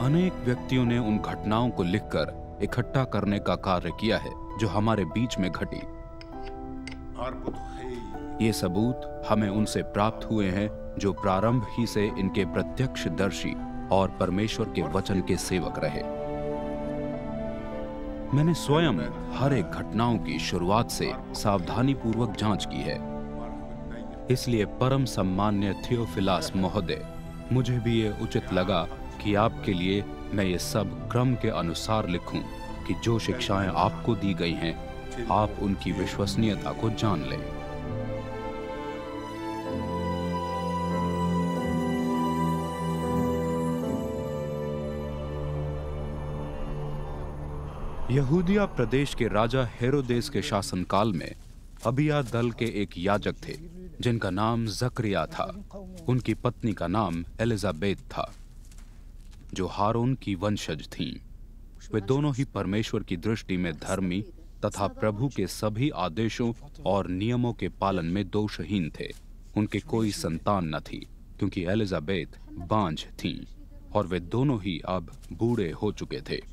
अनेक व्यक्तियों ने उन घटनाओं को लिखकर इकट्ठा करने का कार्य किया है जो हमारे बीच में घटी। ये सबूत हमें उनसे प्राप्त हुए हैं जो प्रारंभ ही से इनके प्रत्यक्षदर्शी और परमेश्वर के वचन के सेवक रहे। मैंने स्वयं हर एक घटनाओं की शुरुआत से सावधानी पूर्वक जांच की है। इसलिए परम सम्मान्य थियोफिलास महोदय, मुझे भी ये उचित लगा कि आपके लिए मैं ये सब क्रम के अनुसार लिखूं कि जो शिक्षाएं आपको दी गई हैं, आप उनकी विश्वसनीयता को जान लें। यहूदिया प्रदेश के राजा हेरोदेस के शासनकाल में अबिया दल के एक याजक थे जिनका नाम जकरिया था। उनकी पत्नी का नाम एलिजाबेथ था जो हारून की वंशज थीं। वे दोनों ही परमेश्वर की दृष्टि में धर्मी तथा प्रभु के सभी आदेशों और नियमों के पालन में दोषहीन थे। उनके कोई संतान न थी क्योंकि एलिजाबेथ बांझ थीं और वे दोनों ही अब बूढ़े हो चुके थे।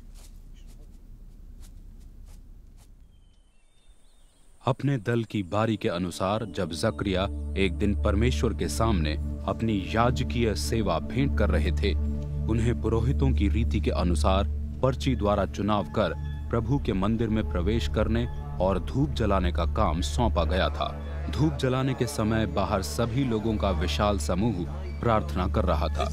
अपने दल की बारी के अनुसार जब जकरिया एक दिन परमेश्वर के सामने अपनी याजकीय सेवा भेंट कर रहे थे, उन्हें पुरोहितों की रीति के अनुसार पर्ची द्वारा चुनाव कर प्रभु के मंदिर में प्रवेश करने और धूप जलाने का काम सौंपा गया था। धूप जलाने के समय बाहर सभी लोगों का विशाल समूह प्रार्थना कर रहा था।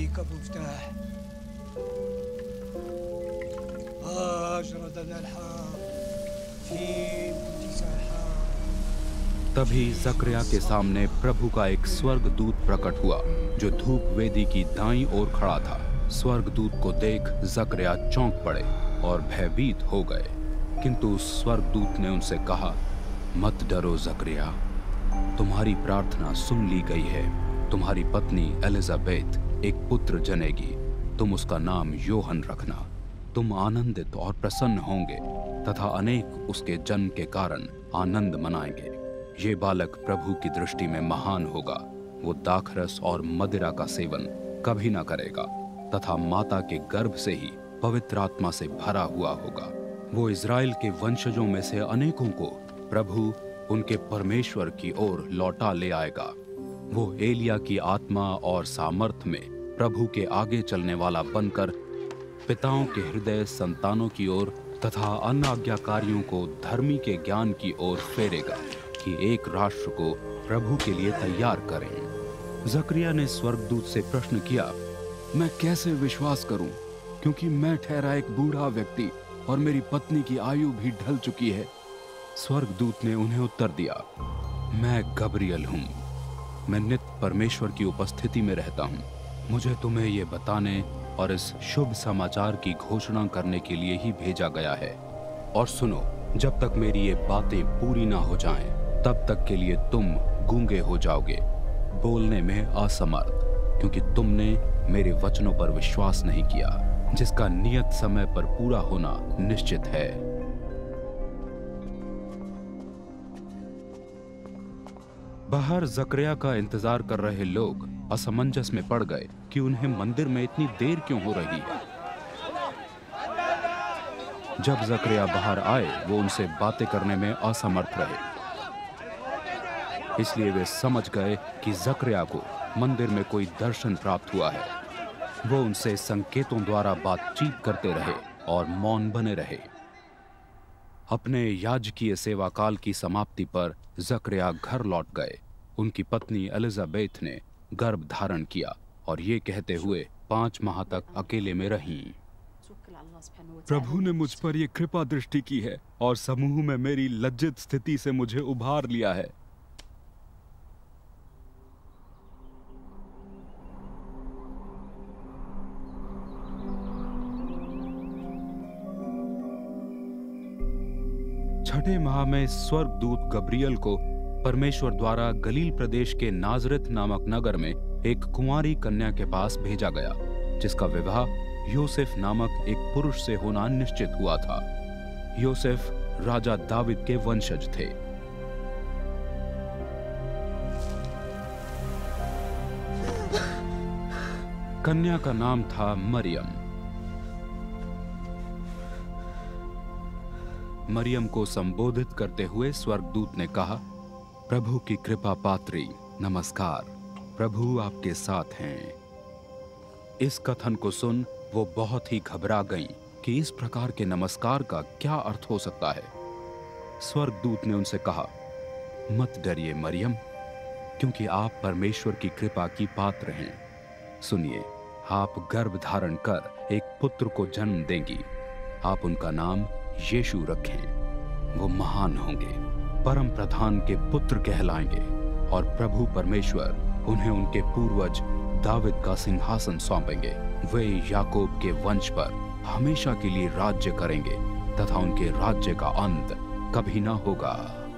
तभी जकरिया के सामने प्रभु का एक स्वर्गदूत प्रकट हुआ जो धूप वेदी की दाईं ओर खड़ा था। स्वर्गदूत को देख जकरिया चौंक पड़े और भयभीत हो गए, किंतु उस स्वर्गदूत ने उनसे कहा, मत डरो जकरिया, तुम्हारी प्रार्थना सुन ली गई है। तुम्हारी पत्नी एलिजाबेथ एक पुत्र जनेगी, तुम उसका नाम योहन रखना। तुम आनंदित और प्रसन्न होंगे तथा अनेक उसके जन्म के कारण आनंद मनाएंगे। ये बालक प्रभु की दृष्टि में महान होगा। वो दाखरस और मदिरा का सेवन कभी ना करेगा तथा माता के गर्भ से ही पवित्र आत्मा से भरा हुआ होगा। वो इज़राइल के वंशजों में से अनेकों को प्रभु उनके परमेश्वर की ओर लौटा ले आएगा। वो एलिया की आत्मा और सामर्थ में प्रभु के आगे चलने वाला बनकर पिताओं के हृदय संतानों की ओर तथा अन्य आज्ञाकारियों को धर्मी के ज्ञान की ओर फेरेगा कि एक राष्ट्र को प्रभु के लिए तैयार करें। जकरिया ने स्वर्गदूत से प्रश्न किया, मैं कैसे विश्वास करूं, क्योंकि मैं ठहरा एक बूढ़ा व्यक्ति और मेरी पत्नी की आयु भी ढल चुकी है। स्वर्गदूत ने उन्हें उत्तर दिया, मैं गब्रियल हूं। मैं नित्य परमेश्वर की उपस्थिति में रहता हूं। मुझे तुम्हें ये बताने और इस शुभ समाचार की घोषणा करने के लिए ही भेजा गया है। और सुनो, जब तक मेरी ये बातें पूरी ना हो जाएं, तब तक के लिए तुम गूंगे हो जाओगे, बोलने में असमर्थ, क्योंकि तुमने मेरे वचनों पर विश्वास नहीं किया, जिसका नियत समय पर पूरा होना निश्चित है। बाहर जकरिया का इंतजार कर रहे लोग असमंजस में पड़ गए कि उन्हें मंदिर में इतनी देर क्यों हो रही है। जब जकरिया बाहर आए, वो उनसे बातें करने में असमर्थ रहे। इसलिए वे समझ गए कि जकरिया को मंदिर में कोई दर्शन प्राप्त हुआ है। वो उनसे संकेतों द्वारा बातचीत करते रहे और मौन बने रहे। अपने याजकीय सेवा काल की समाप्ति पर जकरिया घर लौट गए। उनकी पत्नी एलिजाबेथ ने गर्भ धारण किया और ये कहते हुए 5 माह तक अकेले में रहीं। प्रभु ने मुझ पर यह कृपा दृष्टि की है और समूह में मेरी लज्जित स्थिति से मुझे उभार लिया है। छठे माह में स्वर्गदूत गब्रियल को परमेश्वर द्वारा गलील प्रदेश के नाजरेत नामक नगर में एक कुंवारी कन्या के पास भेजा गया, जिसका विवाह योसेफ नामक एक पुरुष से होना निश्चित हुआ था। योसेफ राजा दाविद के वंशज थे। कन्या का नाम था मरियम। मरियम को संबोधित करते हुए स्वर्गदूत ने कहा, प्रभु की कृपा पात्री, नमस्कार, प्रभु आपके साथ हैं। इस कथन को सुन वो बहुत ही घबरा गईं कि इस प्रकार के नमस्कार का क्या अर्थ हो सकता है। स्वर्गदूत ने उनसे कहा, मत डरिए मरियम, क्योंकि आप परमेश्वर की कृपा की पात्र हैं। सुनिए, आप गर्भ धारण कर एक पुत्र को जन्म देंगी। आप उनका नाम यीशु रखें। वो महान होंगे, परम प्रधान के पुत्र कहलाएंगे और प्रभु परमेश्वर उन्हें उनके पूर्वज दाविद का सिंहासन सौंपेंगे। वे याकूब के वंश पर हमेशा के लिए राज्य करेंगे तथा उनके राज्य का अंत कभी ना होगा।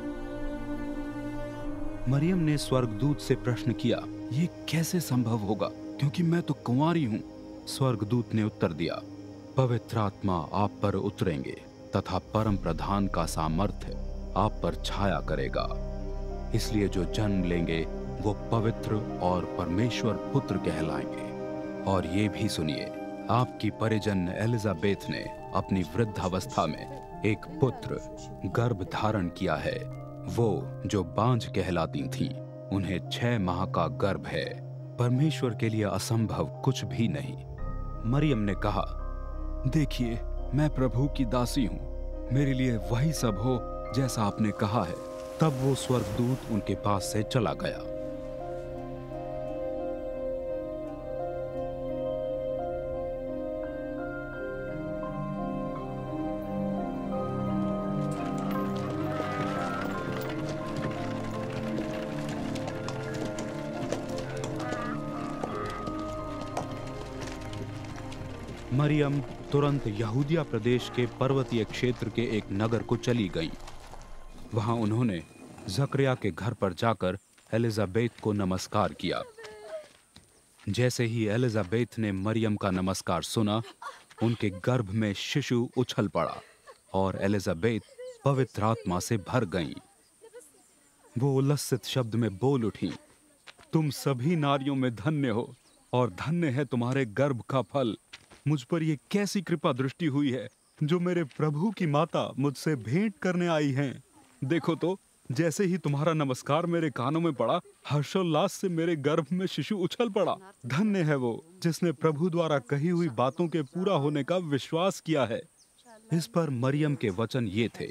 मरियम ने स्वर्गदूत से प्रश्न किया, ये कैसे संभव होगा, क्योंकि मैं तो कुंवारी हूं। स्वर्गदूत ने उत्तर दिया, पवित्र आत्मा आप पर उतरेंगे तथा परम प्रधान का सामर्थ्य आप पर छाया करेगा। इसलिए जो जन्म लेंगे वो पवित्र और परमेश्वर पुत्र कहलाएंगे। और ये भी सुनिए, आपकी परिजन एलिजाबेथ ने अपनी वृद्धावस्था में एक पुत्र गर्भ धारण किया है। वो जो बांझ कहलाती थीं, उन्हें 6 माह का गर्भ है। परमेश्वर के लिए असंभव कुछ भी नहीं। मरियम ने कहा, देखिए, मैं प्रभु की दासी हूँ, मेरे लिए वही सब हो जैसा आपने कहा है। तब वो स्वर्गदूत उनके पास से चला गया। मरियम तुरंत यहूदिया प्रदेश के पर्वतीय क्षेत्र के एक नगर को चली गई। वहां उन्होंने जकरिया के घर पर जाकर एलिजाबेथ को नमस्कार किया। जैसे ही एलिजाबेथ ने मरियम का नमस्कार सुना, उनके गर्भ में शिशु उछल पड़ा और एलिजाबेथ पवित्र आत्मा से भर गईं। वो उल्लसित शब्द में बोल उठी, तुम सभी नारियों में धन्य हो और धन्य है तुम्हारे गर्भ का फल। मुझ पर ये कैसी कृपा दृष्टि हुई है जो मेरे प्रभु की माता मुझसे भेंट करने आई हैं। देखो तो, जैसे ही तुम्हारा नमस्कार मेरे कानों में पड़ा, हर्षोल्लास से मेरे गर्भ में शिशु उछल पड़ा। धन्य है वो जिसने प्रभु द्वारा कही हुई बातों के पूरा होने का विश्वास किया है। इस पर मरियम के वचन ये थे,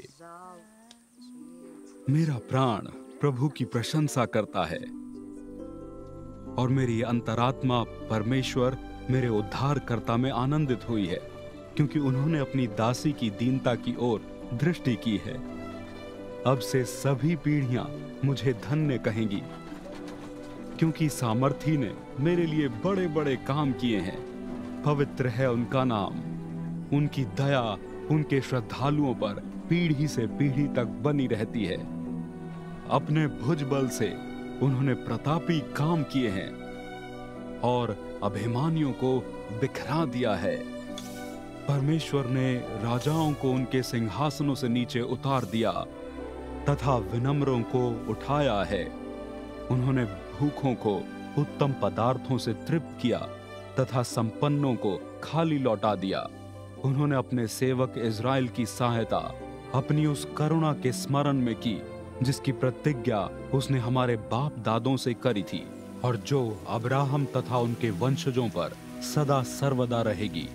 मेरा प्राण प्रभु की प्रशंसा करता है और मेरी अंतरात्मा परमेश्वर मेरे उद्धारकर्ता में आनंदित हुई है, क्योंकि उन्होंने अपनी दासी की दीनता की ओर दृष्टि की है। अब से सभी पीढ़ियां मुझे धन्य कहेंगी, क्योंकि सामर्थी ने मेरे लिए बड़े बड़े काम किए हैं। पवित्र है उनका नाम। उनकी दया उनके श्रद्धालुओं पर पीढ़ी से पीढ़ी तक बनी रहती है। अपने भुजबल से उन्होंने प्रतापी काम किए हैं और अभिमानियों को बिखरा दिया है। परमेश्वर ने राजाओं को उनके सिंहासनों से नीचे उतार दिया तथा विनम्रों को उठाया है। उन्होंने भूखों को उत्तम पदार्थों से तृप्त किया तथा संपन्नों को खाली लौटा दिया। उन्होंने अपने सेवक इज़राइल की सहायता अपनी उस करुणा के स्मरण में की, जिसकी प्रतिज्ञा उसने हमारे बाप दादों से करी थी और जो अब्राहम तथा उनके वंशजों पर सदा सर्वदा रहेगी।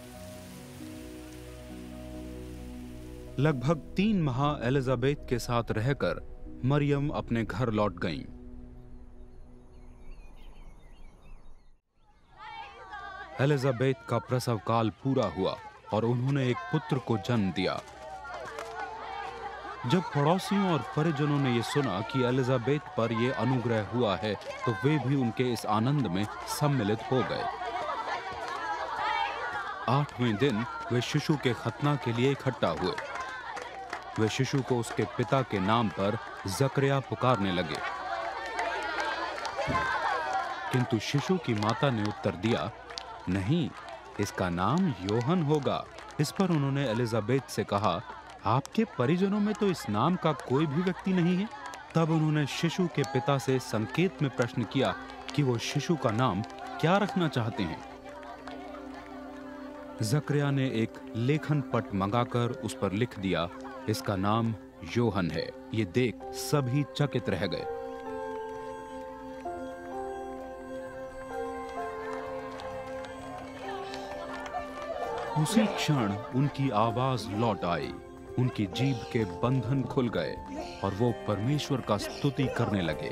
लगभग 3 माह एलिजाबेथ के साथ रहकर मरियम अपने घर लौट गईं। एलिजाबेथ का प्रसव काल पूरा हुआ और उन्होंने एक पुत्र को जन्म दिया। जब पड़ोसियों और परिजनों ने यह सुना कि एलिजाबेथ पर यह अनुग्रह हुआ है, तो वे भी उनके इस आनंद में सम्मिलित हो गए। 8वें दिन वे शिशु के खतना के लिए इकट्ठा हुए। वे शिशु को उसके पिता के नाम पर जकरिया पुकारने लगे, किंतु शिशु की माता ने उत्तर दिया, नहीं, इसका नाम योहन होगा। इस पर उन्होंने एलिजाबेथ से कहा, आपके परिजनों में तो इस नाम का कोई भी व्यक्ति नहीं है। तब उन्होंने शिशु के पिता से संकेत में प्रश्न किया कि वो शिशु का नाम क्या रखना चाहते हैं। जकरिया ने एक लेखन पट मंगाकर उस पर लिख दिया, इसका नाम योहन है। ये देख सभी चकित रह गए। उसी क्षण उनकी आवाज लौट आई, उनकी जीभ के बंधन खुल गए और वो परमेश्वर का स्तुति करने लगे।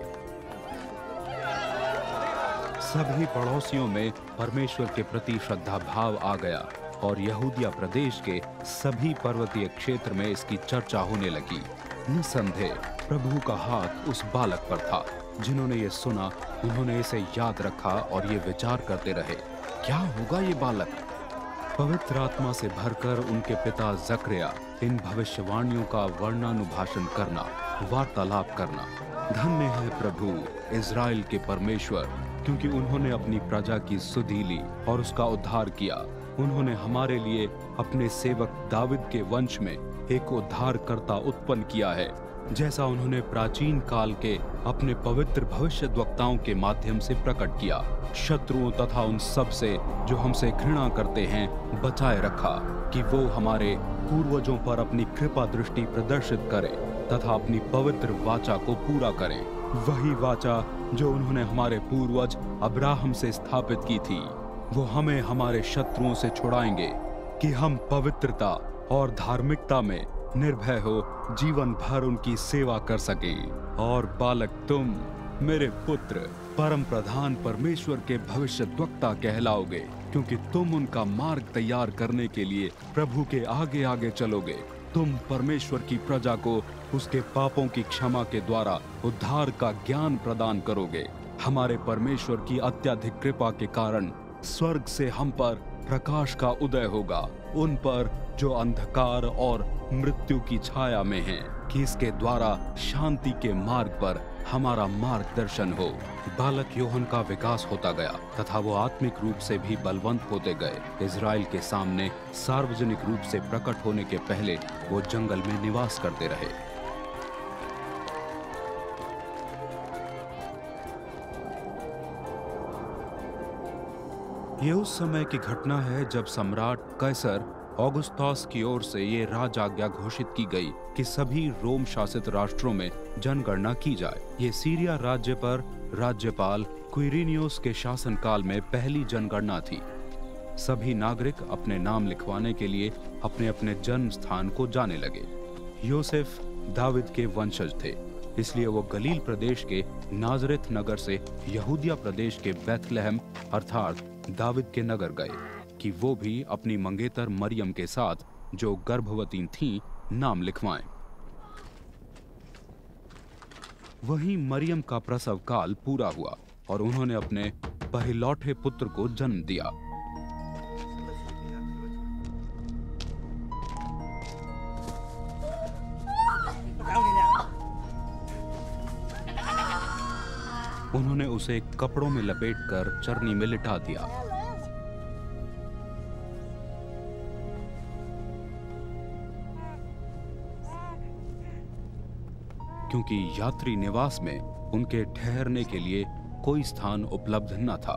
सभी पड़ोसियों में परमेश्वर के प्रति श्रद्धा भाव आ गया और यहूदिया प्रदेश के सभी पर्वतीय क्षेत्र में इसकी चर्चा होने लगी। निसंदेह प्रभु का हाथ उस बालक पर था। जिन्होंने ये सुना उन्होंने इसे याद रखा और ये विचार करते रहे, क्या होगा ये बालक? पवित्र आत्मा से भरकर उनके पिता जकरिया इन भविष्यवाणियों का वर्णानुभाषण करना, वार्तालाप करना। धन्य है प्रभु इज़राइल के परमेश्वर, क्योंकि उन्होंने अपनी प्रजा की सुधि ली और उसका उद्धार किया। उन्होंने हमारे लिए अपने सेवक दाविद के वंश में एक उद्धारकर्ता उत्पन्न किया है, जैसा उन्होंने प्राचीन काल के अपने पवित्र भविष्यद्वक्ताओं के माध्यम से प्रकट किया। शत्रुओं तथा उन सब से जो हमसे घृणा करते हैं बचाए रखा, कि वो हमारे पूर्वजों पर अपनी कृपा दृष्टि प्रदर्शित करे तथा अपनी पवित्र वाचा को पूरा करें। वही वाचा जो उन्होंने हमारे पूर्वज अब्राहम से स्थापित की थी, वो हमें हमारे शत्रुओं से छुड़ाएंगे, कि हम पवित्रता और धार्मिकता में निर्भय हो जीवन भर उनकी सेवा कर सकें। और बालक तुम मेरे पुत्र परम प्रधान परमेश्वर के भविष्यद्वक्ता कहलाओगे, क्योंकि तुम उनका मार्ग तैयार करने के लिए प्रभु के आगे आगे चलोगे। तुम परमेश्वर की प्रजा को उसके पापों की क्षमा के द्वारा उद्धार का ज्ञान प्रदान करोगे। हमारे परमेश्वर की अत्यधिक कृपा के कारण स्वर्ग से हम पर प्रकाश का उदय होगा, उन पर जो अंधकार और मृत्यु की छाया में हैं, कि इसके द्वारा शांति के मार्ग पर हमारा मार्गदर्शन हो। बालक योहन का विकास होता गया तथा वो आत्मिक रूप से भी बलवंत होते गए। इज़राइल के सामने सार्वजनिक रूप से प्रकट होने के पहले वो जंगल में निवास करते रहे। ये उस समय की घटना है जब सम्राट कैसर ऑगुस्तस की ओर से ये राज आज्ञा घोषित की गई कि सभी रोम शासित राष्ट्रों में जनगणना की जाए। ये सीरिया राज्य पर राज्यपाल क्विरिनियोस के शासनकाल में पहली जनगणना थी। सभी नागरिक अपने नाम लिखवाने के लिए अपने अपने जन्म स्थान को जाने लगे। योसेफ दाविद के वंशज थे, इसलिए वो गलील प्रदेश के नाजरेत नगर से यहूदिया प्रदेश के बैतलहम अर्थात दाविद के नगर गए, कि वो भी अपनी मंगेतर मरियम के साथ, जो गर्भवती थीं, नाम लिखवाएं। वहीं मरियम का प्रसव काल पूरा हुआ और उन्होंने अपने पहलौठे पुत्र को जन्म दिया। उन्होंने उसे कपड़ों में लपेटकर चरनी में लिटा दिया। क्योंकि यात्री निवास में उनके ठहरने के लिए कोई स्थान उपलब्ध न था।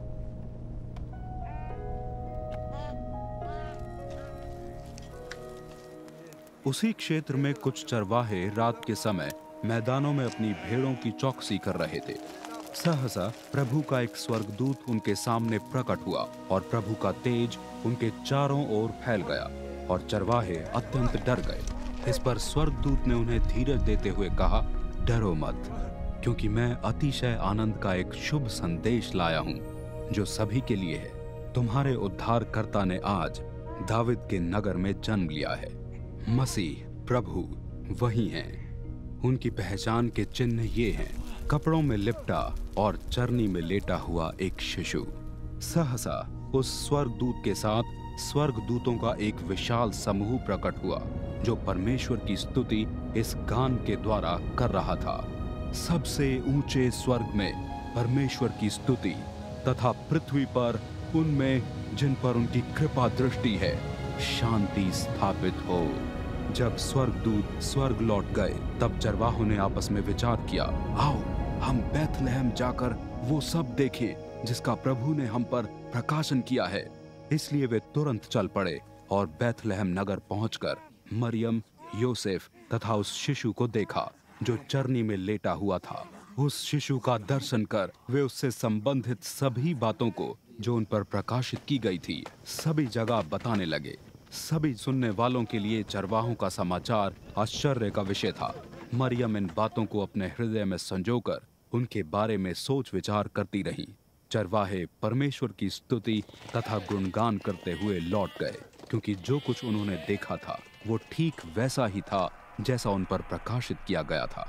उसी क्षेत्र में कुछ चरवाहे रात के समय मैदानों में अपनी भेड़ों की चौकसी कर रहे थे। सहसा प्रभु का एक स्वर्गदूत उनके सामने प्रकट हुआ और प्रभु का तेज उनके चारों ओर फैल गया और चरवाहे अत्यंत डर गए। इस पर स्वर्गदूत ने उन्हें धीरज देते हुए कहा, डरो मत, क्योंकि मैं अतिशय आनंद का एक शुभ संदेश लाया हूँ जो सभी के लिए है। तुम्हारे उद्धारकर्ता ने आज दाविद के नगर में जन्म लिया है। मसीह प्रभु वही हैं। उनकी पहचान के चिन्ह ये हैं, कपड़ों में लिपटा और चरनी में लेटा हुआ एक शिशु। सहसा उस स्वर्गदूत के साथ स्वर्गदूतों का एक विशाल समूह प्रकट हुआ, जो परमेश्वर की स्तुति इस गान के द्वारा कर रहा था। सबसे ऊंचे स्वर्ग में परमेश्वर की स्तुति तथा पृथ्वी पर उनमें जिन पर उनकी कृपा दृष्टि है शांति स्थापित हो। जब स्वर्गदूत स्वर्ग लौट गए तब चरवाहों ने आपस में विचार किया, आओ हम बैतलहम जाकर वो सब देखें जिसका प्रभु ने हम पर प्रकाशन किया है। इसलिए वे तुरंत चल पड़े और बैतलहम नगर पहुंचकर मरियम योसेफ तथा उस शिशु को देखा जो चरनी में लेटा हुआ था। उस शिशु का दर्शन कर वे उससे संबंधित सभी बातों को जो उन पर प्रकाशित की गई थी सभी जगह बताने लगे। सभी सुनने वालों के लिए चरवाहों का समाचार आश्चर्य का विषय था। मरियम इन बातों को अपने हृदय में संजोकर उनके बारे में सोच विचार करती रही। चरवाहे परमेश्वर की स्तुति तथा गुणगान करते हुए लौट गए, क्योंकि जो कुछ उन्होंने देखा था वो ठीक वैसा ही था जैसा उन पर प्रकाशित किया गया था।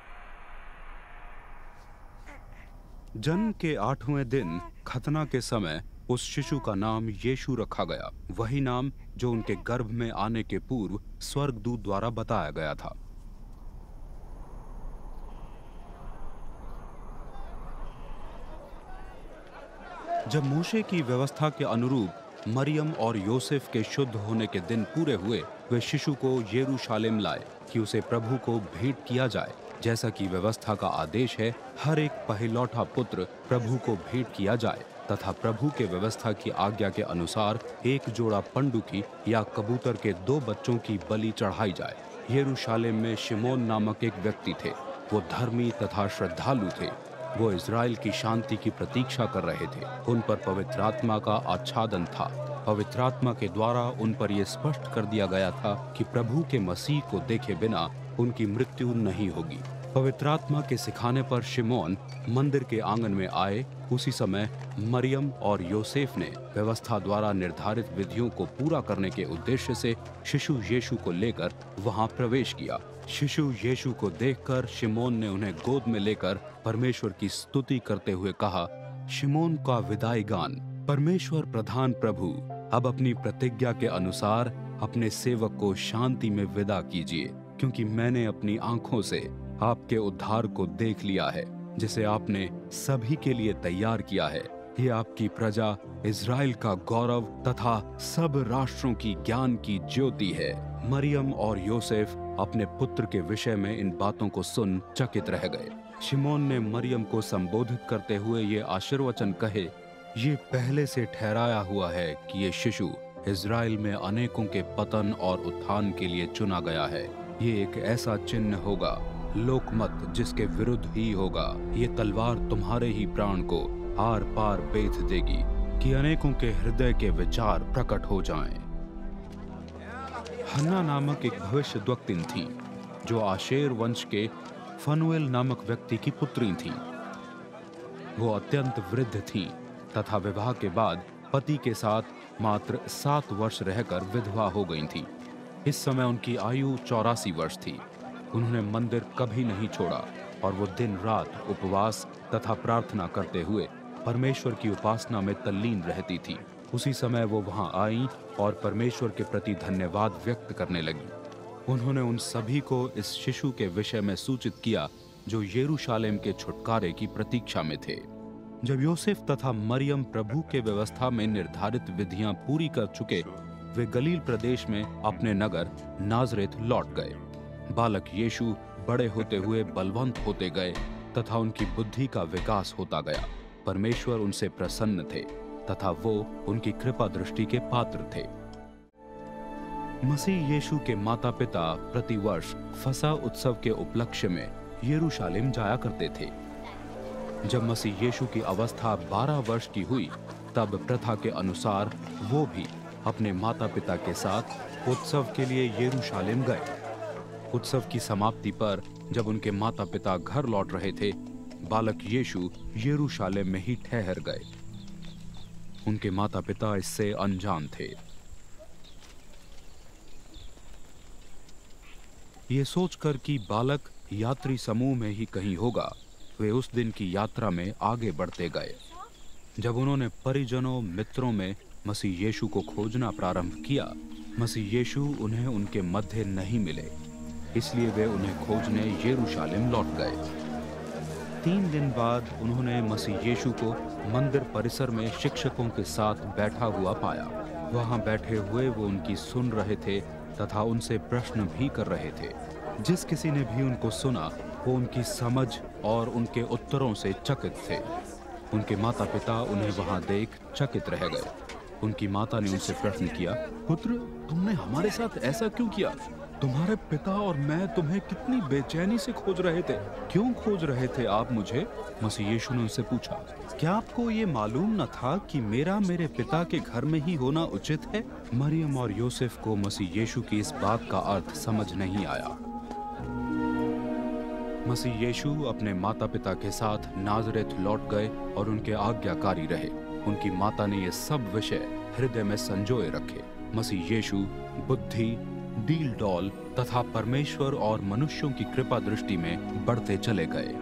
जन्म के 8वें दिन खतना के समय उस शिशु का नाम यीशु रखा गया, वही नाम जो उनके गर्भ में आने के पूर्व स्वर्गदूत द्वारा बताया गया था। जब मूसे की व्यवस्था के अनुरूप मरियम और योसेफ के शुद्ध होने के दिन पूरे हुए, वे शिशु को यरूशलेम लाए कि उसे प्रभु को भेंट किया जाए। जैसा कि व्यवस्था का आदेश है, हर एक पहिलौठा पुत्र प्रभु को भेंट किया जाए तथा प्रभु के व्यवस्था की आज्ञा के अनुसार एक जोड़ा पंडुकी या कबूतर के 2 बच्चों की बलि चढ़ाई जाए। यरूशलेम में शिमोन नामक एक व्यक्ति थे। वो धर्मी तथा श्रद्धालु थे। वो इज़राइल की शांति की प्रतीक्षा कर रहे थे। उन पर पवित्र आत्मा का आच्छादन था। पवित्र आत्मा के द्वारा उन पर यह स्पष्ट कर दिया गया था कि प्रभु के मसीह को देखे बिना उनकी मृत्यु नहीं होगी। पवित्र आत्मा के सिखाने पर शिमोन मंदिर के आंगन में आए। उसी समय मरियम और योसेफ ने व्यवस्था द्वारा निर्धारित विधियों को पूरा करने के उद्देश्य से शिशु यीशु को लेकर वहां प्रवेश किया। शिशु यीशु को देखकर शिमोन ने उन्हें गोद में लेकर परमेश्वर की स्तुति करते हुए कहा, शिमोन का विदाई गान। परमेश्वर प्रधान प्रभु, अब अपनी प्रतिज्ञा के अनुसार अपने सेवक को शांति में विदा कीजिए, क्योंकि मैंने अपनी आंखों से आपके उद्धार को देख लिया है, जिसे आपने सभी के लिए तैयार किया है। ये आपकी प्रजा इज़राइल का गौरव तथा सब राष्ट्रों की ज्ञान की ज्योति है। मरियम और योसेफ अपने पुत्र के विषय में इन बातों को सुन चकित रह गए। शिमोन ने मरियम को संबोधित करते हुए ये आशीर्वचन कहे, ये पहले से ठहराया हुआ है कि ये शिशु इज़राइल में अनेकों के पतन और उत्थान के लिए चुना गया है। ये एक ऐसा चिन्ह होगा, लोकमत जिसके विरुद्ध ही होगा। ये तलवार तुम्हारे ही प्राण को आर पार बेध देगी, कि अनेकों के हृदय के विचार प्रकट हो जाएं। हन्ना नामक एक भविष्यद्वक्तिन थी, जो आशेर वंश के फनुएल नामक व्यक्ति की पुत्री थी। वो अत्यंत वृद्ध थी तथा विवाह के बाद पति के साथ मात्र 7 वर्ष रहकर विधवा हो गई थी। इस समय उनकी आयु 84 वर्ष थी। उन्होंने मंदिर कभी नहीं छोड़ा और वो दिन रात उपवास तथा प्रार्थना करते हुए परमेश्वर की उपासना में तल्लीन रहती थी। उसी समय वो वहां आई और परमेश्वर के प्रति धन्यवाद व्यक्त करने लगी। उन्होंने उन सभी को इस शिशु के विषय में सूचित किया जो यरूशलेम के छुटकारे की प्रतीक्षा में थे। जब योसेफ तथा मरियम प्रभु के व्यवस्था में निर्धारित विधियां पूरी कर चुके, वे गलील प्रदेश में अपने नगर नाजरेत लौट गए। बालक यीशु बड़े होते हुए बलवंत होते गए तथा उनकी बुद्धि का विकास होता गया। परमेश्वर उनसे प्रसन्न थे तथा वो उनकी कृपा दृष्टि के पात्र थे। मसीह यीशु के माता पिता प्रतिवर्ष फसह उत्सव के उपलक्ष्य में यरूशलेम जाया करते थे। जब मसीह यीशु की अवस्था 12 वर्ष की हुई, तब प्रथा के अनुसार वो भी अपने माता पिता के साथ उत्सव के लिए यरूशलेम गए। उत्सव की समाप्ति पर जब उनके माता पिता घर लौट रहे थे, बालक यीशु यरूशलेम में ही ठहर गए। उनके माता पिता इससे अनजान थे। ये सोचकर कि बालक यात्री समूह में ही कहीं होगा, वे उस दिन की यात्रा में आगे बढ़ते गए। जब उन्होंने परिजनों मित्रों में मसीह यीशु को खोजना प्रारंभ किया, मसीह यीशु उन्हें उनके मध्य नहीं मिले, इसलिए वे उन्हें खोजने यरूशलेम लौट गए। 3 दिन बाद उन्होंने मसीह यीशु को मंदिर परिसर में शिक्षकों के साथ बैठा हुआ पाया। वहां बैठे हुए वो उनकी सुन रहे थे तथा उनसे प्रश्न भी कर रहे थे। जिस किसी ने भी उनको सुना, वो उनकी समझ और उनके उत्तरों से चकित थे। उनके माता पिता उन्हें वहां देख चकित रह गए। उनकी माता ने उनसे प्रश्न किया, पुत्र, तुमने हमारे साथ ऐसा क्यों किया? तुम्हारे पिता और मैं तुम्हें कितनी बेचैनी से खोज रहे थे। क्यों खोज रहे थे आप मुझे? मसीह यीशु ने उनसे पूछा। क्या आपको ये मालूम न था कि मेरे पिता के घर में ही होना उचित है? मरियम और यूसुफ को मसीह यीशु की इस बात का अर्थ समझ नहीं आया। मसीह यीशु अपने माता पिता के साथ नाज़रेत लौट गए और उनके आज्ञाकारी रहे। उनकी माता ने ये सब विषय हृदय में संजोए रखे। मसीह यीशु बुद्धि, डील डॉल तथा परमेश्वर और मनुष्यों की कृपा दृष्टि में बढ़ते चले गए।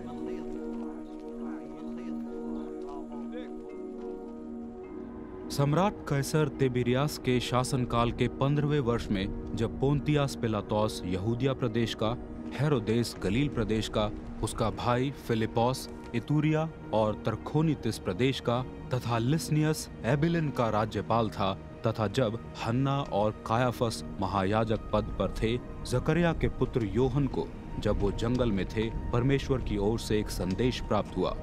सम्राट कैसर तिबिरियास के शासनकाल के 15वें वर्ष में, जब पोंतियास पिलातोस यहूदिया प्रदेश का, हेरोदेस गलील प्रदेश का, उसका भाई फिलिपोस इतूरिया और तरखोनीतिस प्रदेश का तथा लिस्नियस एबिलिन का राज्यपाल था, तथा जब हन्ना और कायाफस महायाजक पद पर थे, जकरिया के पुत्र योहन को, जब वो जंगल में थे, परमेश्वर की ओर से एक संदेश प्राप्त हुआ।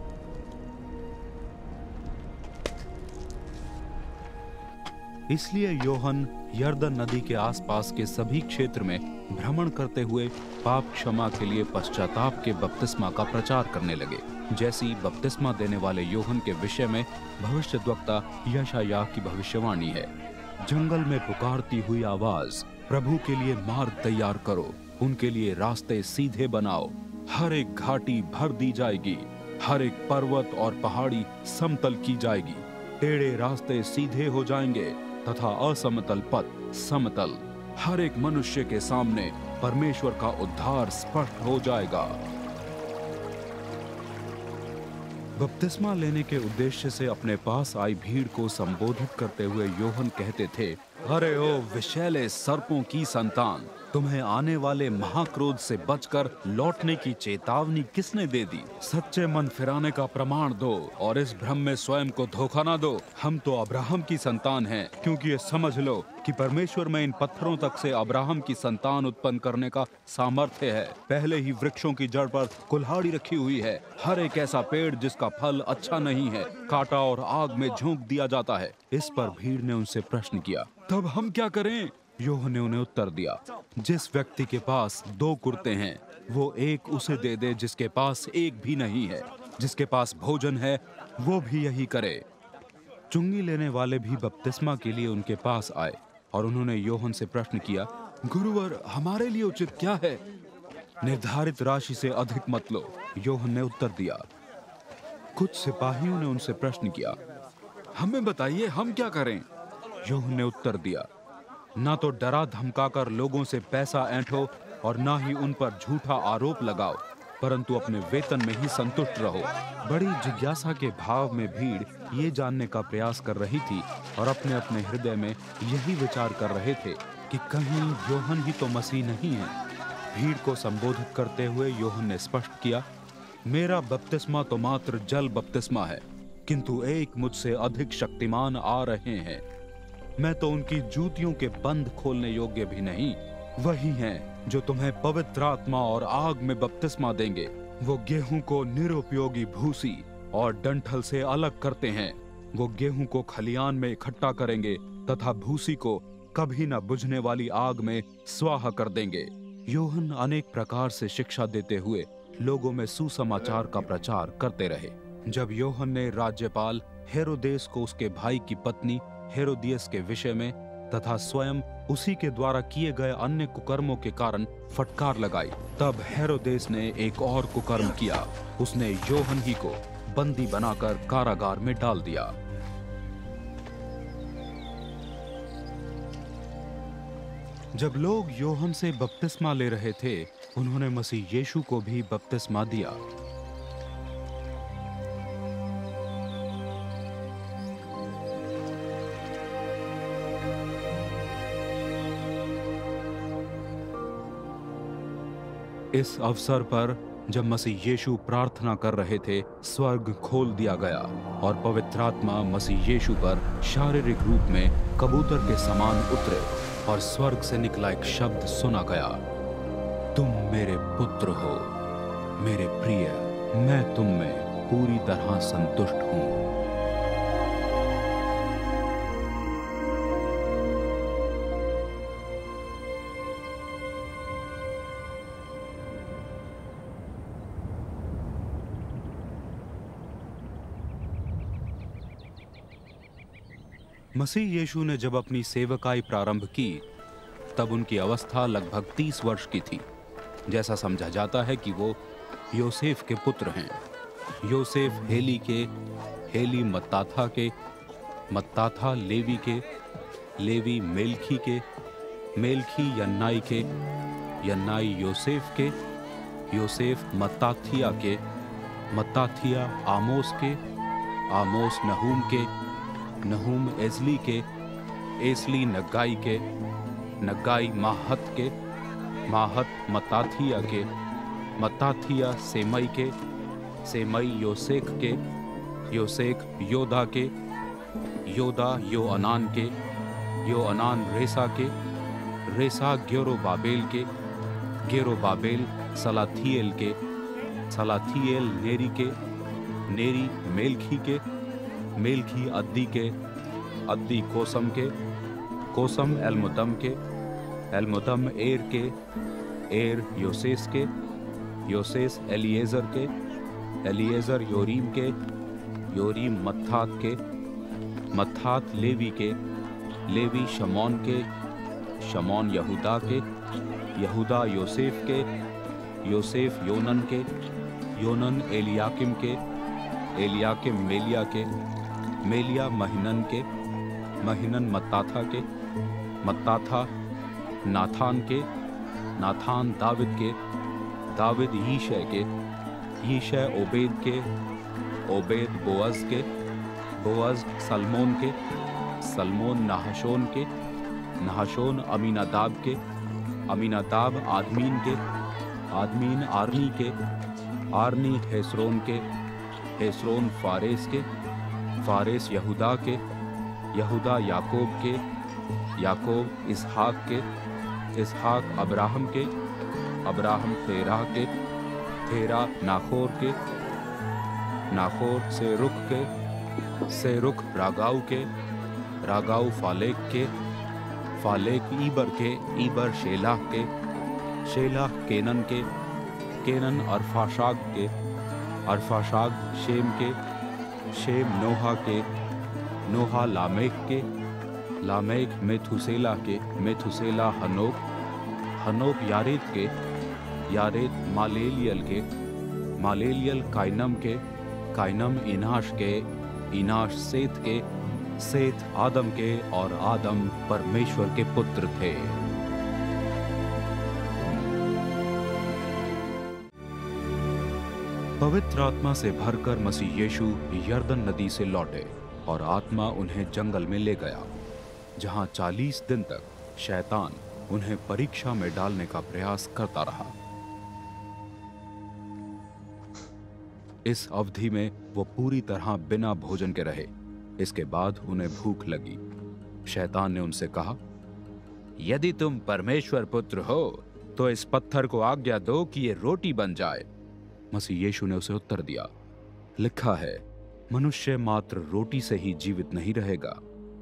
इसलिए योहन यर्दन नदी के आसपास के सभी क्षेत्र में भ्रमण करते हुए पाप क्षमा के लिए पश्चाताप के बपतिस्मा का प्रचार करने लगे, जैसी बपतिस्मा देने वाले योहन के विषय में भविष्यद्वक्ता यशायाह की भविष्यवाणी है। जंगल में पुकारती हुई आवाज, प्रभु के लिए मार्ग तैयार करो, उनके लिए रास्ते सीधे बनाओ। हर एक घाटी भर दी जाएगी, हर एक पर्वत और पहाड़ी समतल की जाएगी, टेढ़े रास्ते सीधे हो जाएंगे तथा असमतल पथ समतल। हर एक मनुष्य के सामने परमेश्वर का उद्धार स्पष्ट हो जाएगा। बपतिस्मा लेने के उद्देश्य से अपने पास आई भीड़ को संबोधित करते हुए योहन कहते थे, अरे ओ विषैले सर्पों की संतान, तुम्हें आने वाले महाक्रोध से बचकर लौटने की चेतावनी किसने दे दी? सच्चे मन फिराने का प्रमाण दो और इस भ्रम में स्वयं को धोखा ना दो। हम तो अब्राहम की संतान हैं, क्योंकि ये समझ लो कि परमेश्वर में इन पत्थरों तक से अब्राहम की संतान उत्पन्न करने का सामर्थ्य है। पहले ही वृक्षों की जड़ पर कुल्हाड़ी रखी हुई है। हर एक ऐसा पेड़ जिसका फल अच्छा नहीं है काटा और आग में झोंक दिया जाता है। इस पर भीड़ ने उनसे प्रश्न किया, तब हम क्या करें? योहन ने उन्हें उत्तर दिया, जिस व्यक्ति के पास 2 कुर्ते हैं वो एक उसे दे दे जिसके पास एक भी नहीं है। जिसके पास भोजन है वो भी यही करे। चुंगी लेने वाले भी बपतिस्मा के लिए उनके पास आए और उन्होंने योहन से प्रश्न किया, गुरुवर, हमारे लिए उचित क्या है? निर्धारित राशि से अधिक मत लो, योहन ने उत्तर दिया। कुछ सिपाहियों ने उनसे प्रश्न किया, हमें बताइए, हम क्या करें? योहन ने उत्तर दिया, ना तो डरा धमकाकर लोगों से पैसा ऐंठो और ना ही उन पर झूठा आरोप लगाओ, परंतु अपने वेतन में ही संतुष्ट रहो। बड़ी जिज्ञासा के भाव में भीड़ ये जानने का प्रयास कर रही थी और अपने अपने हृदय में यही विचार कर रहे थे कि कहीं योहन ही तो मसीह नहीं है। भीड़ को संबोधित करते हुए योहन ने स्पष्ट किया, मेरा बपतिस्मा तो मात्र जल बपतिस्मा है, किंतु एक मुझसे अधिक शक्तिमान आ रहे हैं। मैं तो उनकी जूतियों के बंद खोलने योग्य भी नहीं। वही हैं जो तुम्हें पवित्र आत्मा और आग में बपतिस्मा देंगे। वो गेहूं को निरुपयोगी भूसी और डंठल से अलग करते हैं। वो गेहूं को खलियान में इकट्ठा करेंगे तथा भूसी को कभी न बुझने वाली आग में स्वाहा कर देंगे। योहन अनेक प्रकार से शिक्षा देते हुए लोगों में सुसमाचार का प्रचार करते रहे। जब योहन ने राज्यपाल हेरोदेस को उसके भाई की पत्नी हेरोदियस के विषय में तथा स्वयं उसी के द्वारा किए गए अन्य कुकर्मों के कारण फटकार लगाई, तब हेरोदेस ने एक और कुकर्म किया। उसने योहन ही को बंदी बनाकर कारागार में डाल दिया। जब लोग योहन से बपतिस्मा ले रहे थे, उन्होंने मसीह यीशु को भी बपतिस्मा दिया। इस अवसर पर जब मसीह यीशु प्रार्थना कर रहे थे, स्वर्ग खोल दिया गया और पवित्र आत्मा मसीह यीशु पर शारीरिक रूप में कबूतर के समान उतरे और स्वर्ग से निकला एक शब्द सुना गया, तुम मेरे पुत्र हो, मेरे प्रिय, मैं तुम में पूरी तरह संतुष्ट हूं। मसीह यीशु ने जब अपनी सेवकाई प्रारंभ की तब उनकी अवस्था लगभग 30 वर्ष की थी। जैसा समझा जाता है कि वो योसेफ के पुत्र हैं। योसेफ हेली के, हेली मत्ताथा के, मत्ताथा लेवी के, लेवी मेलखी के, मेलखी यन्नाई के, यन्नाई योसेफ के, योसेफ मत्ताथिया के, मत्ताथिया आमोस के, आमोस नहूम के, नहूम एजली के, एजली नग्गाई के, नग्गाई माहत के, माहत मत्ताथिया के, मत्ताथिया सेमई के, सेमई योसेक के, योसेक योदा के, योदा योअनान के, योअनान रेसा के, रेसा गेरोबाबेल के, गेरोबाबेल सलाथिएल के, सलाथिएल नेरी के, नेरी मेलखी के, मेलखी अद्दी के, अद्दी कोसम के, कोसम एलमुदम के, एलमुदम एर के, एर योसेस के, योसेस एलिएजर के, एलिएजर योरीम के, योरीम मत्तात के, मत्तात लेवी के, लेवी शमौन के, शमौन यहूदा के, यहूदा योसेफ के, योसेफ योनन के, योनन एलियाकिम के, एलियाकिम मेलिया के, मेलिया महिनन के, महिनन मत्ताथा के, मत्ताथा नाथान के, नाथान दाविद के, दाविद यीशै के, यीशै ओबेद के, ओबेद बोअज के, बोअज सलमोन के, सलमोन नहशोन के, नहशोन अमीनादाब के, अमीनादाब आदमीन के, आदमीन आर्नी के, आर्नी हेस्रोन के, हेस्रोन फारेस के, फारेस यहूदा के, यहूदा याकूब के, याकूब इसहाक के, इसहाक अब्राहम के, अब्राहम तेरह के, तेरह नाखोर के, नाखोर सेरुख के, सेरुख रागाऊ के, रागाऊ फालेक के, फालेक ईबर के, ईबर शेलाह के, शेलाह केनन के, केनन अरफाशाग के, अरफाशाग शेम के, शेम नोहा के, नोहा लामेक के, लामेक मेथुसेला के, मेथुसेला हनोक, हनोक यारेद के, यारेद मालेलियल के, मालेलियल काइनम के, काइनम इनाश के, इनाश सेत के, सेत आदम के, और आदम परमेश्वर के पुत्र थे। पवित्र आत्मा से भरकर मसीह यीशु यर्दन नदी से लौटे और आत्मा उन्हें जंगल में ले गया, जहां 40 दिन तक शैतान उन्हें परीक्षा में डालने का प्रयास करता रहा। इस अवधि में वो पूरी तरह बिना भोजन के रहे। इसके बाद उन्हें भूख लगी। शैतान ने उनसे कहा, यदि तुम परमेश्वर पुत्र हो तो इस पत्थर को आज्ञा दो कि ये रोटी बन जाए। मसीह यीशु ने उसे उत्तर दिया, लिखा है, मनुष्य मात्र रोटी से ही जीवित नहीं रहेगा।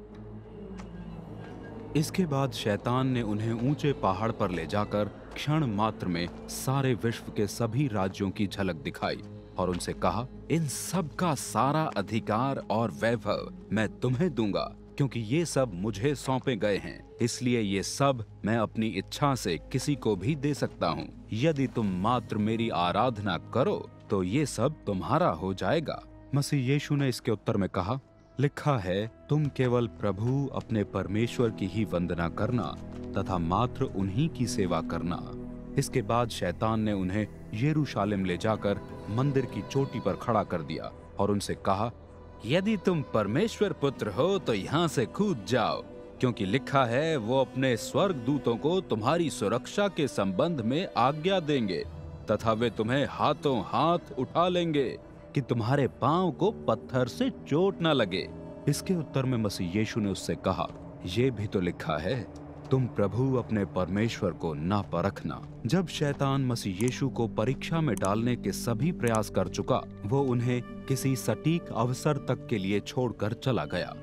इसके बाद शैतान ने उन्हें ऊंचे पहाड़ पर ले जाकर क्षण मात्र में सारे विश्व के सभी राज्यों की झलक दिखाई और उनसे कहा, इन सब का सारा अधिकार और वैभव मैं तुम्हें दूंगा, क्योंकि ये सब मुझे सौंपे गए हैं। इसलिए ये सब मैं अपनी इच्छा से किसी को भी दे सकता हूँ। यदि तुम मात्र मेरी आराधना करो तो ये सब तुम्हारा हो जाएगा। मसीह यीशु ने इसके उत्तर में कहा, लिखा है, तुम केवल प्रभु अपने परमेश्वर की ही वंदना करना तथा मात्र उन्हीं की सेवा करना। इसके बाद शैतान ने उन्हें यरूशलेम ले जाकर मंदिर की चोटी पर खड़ा कर दिया और उनसे कहा, यदि तुम परमेश्वर पुत्र हो तो यहाँ से कूद जाओ, क्योंकि लिखा है, वो अपने स्वर्गदूतों को तुम्हारी सुरक्षा के संबंध में आज्ञा देंगे तथा वे तुम्हें हाथों हाथ उठा लेंगे कि तुम्हारे पांव को पत्थर से चोट न लगे। इसके उत्तर में मसीह यीशु ने उससे कहा, ये भी तो लिखा है, तुम प्रभु अपने परमेश्वर को ना परखना। जब शैतान मसीह यीशु को परीक्षा में डालने के सभी प्रयास कर चुका, वो उन्हें किसी सटीक अवसर तक के लिए छोड़कर चला गया।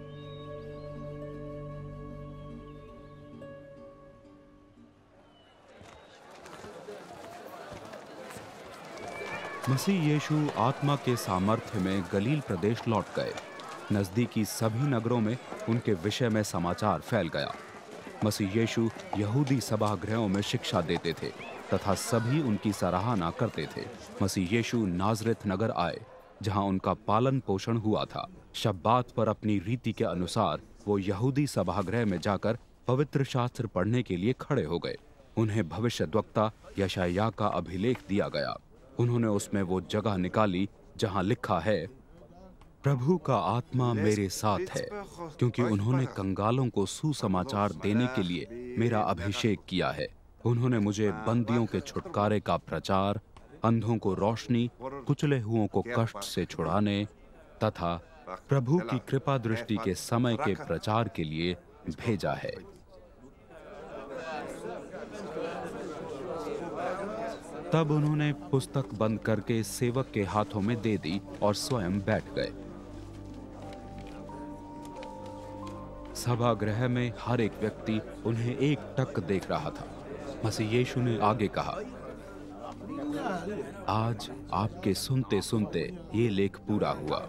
मसीह यीशु आत्मा के सामर्थ्य में गलील प्रदेश लौट गए। नजदीकी सभी नगरों में उनके विषय में समाचार फैल गया। मसीह यीशु यहूदी सभागृहों में शिक्षा देते थे तथा सभी उनकी सराहना करते थे। मसीह यीशु नाजरेत नगर आए, जहां उनका पालन पोषण हुआ था। शब्बात पर अपनी रीति के अनुसार वो यहूदी सभागृह में जाकर पवित्र शास्त्र पढ़ने के लिए खड़े हो गए। उन्हें भविष्यद्वक्ता यशायाह का अभिलेख दिया गया। उन्होंने उसमें वो जगह निकाली जहां लिखा है, प्रभु का आत्मा मेरे साथ है, क्योंकि उन्होंने कंगालों को सुसमाचार देने के लिए मेरा अभिषेक किया है। उन्होंने मुझे बंदियों के छुटकारे का प्रचार, अंधों को रोशनी, कुचले हुओं को कष्ट से छुड़ाने तथा प्रभु की कृपा दृष्टि के समय के प्रचार के लिए भेजा है। तब उन्होंने पुस्तक बंद करके सेवक के हाथों में दे दी और स्वयं बैठ गए। सभागृह में हर एक व्यक्ति उन्हें एक टक देख रहा था। मसीह यीशु ने आगे कहा, आज आपके सुनते सुनते ये लेख पूरा हुआ।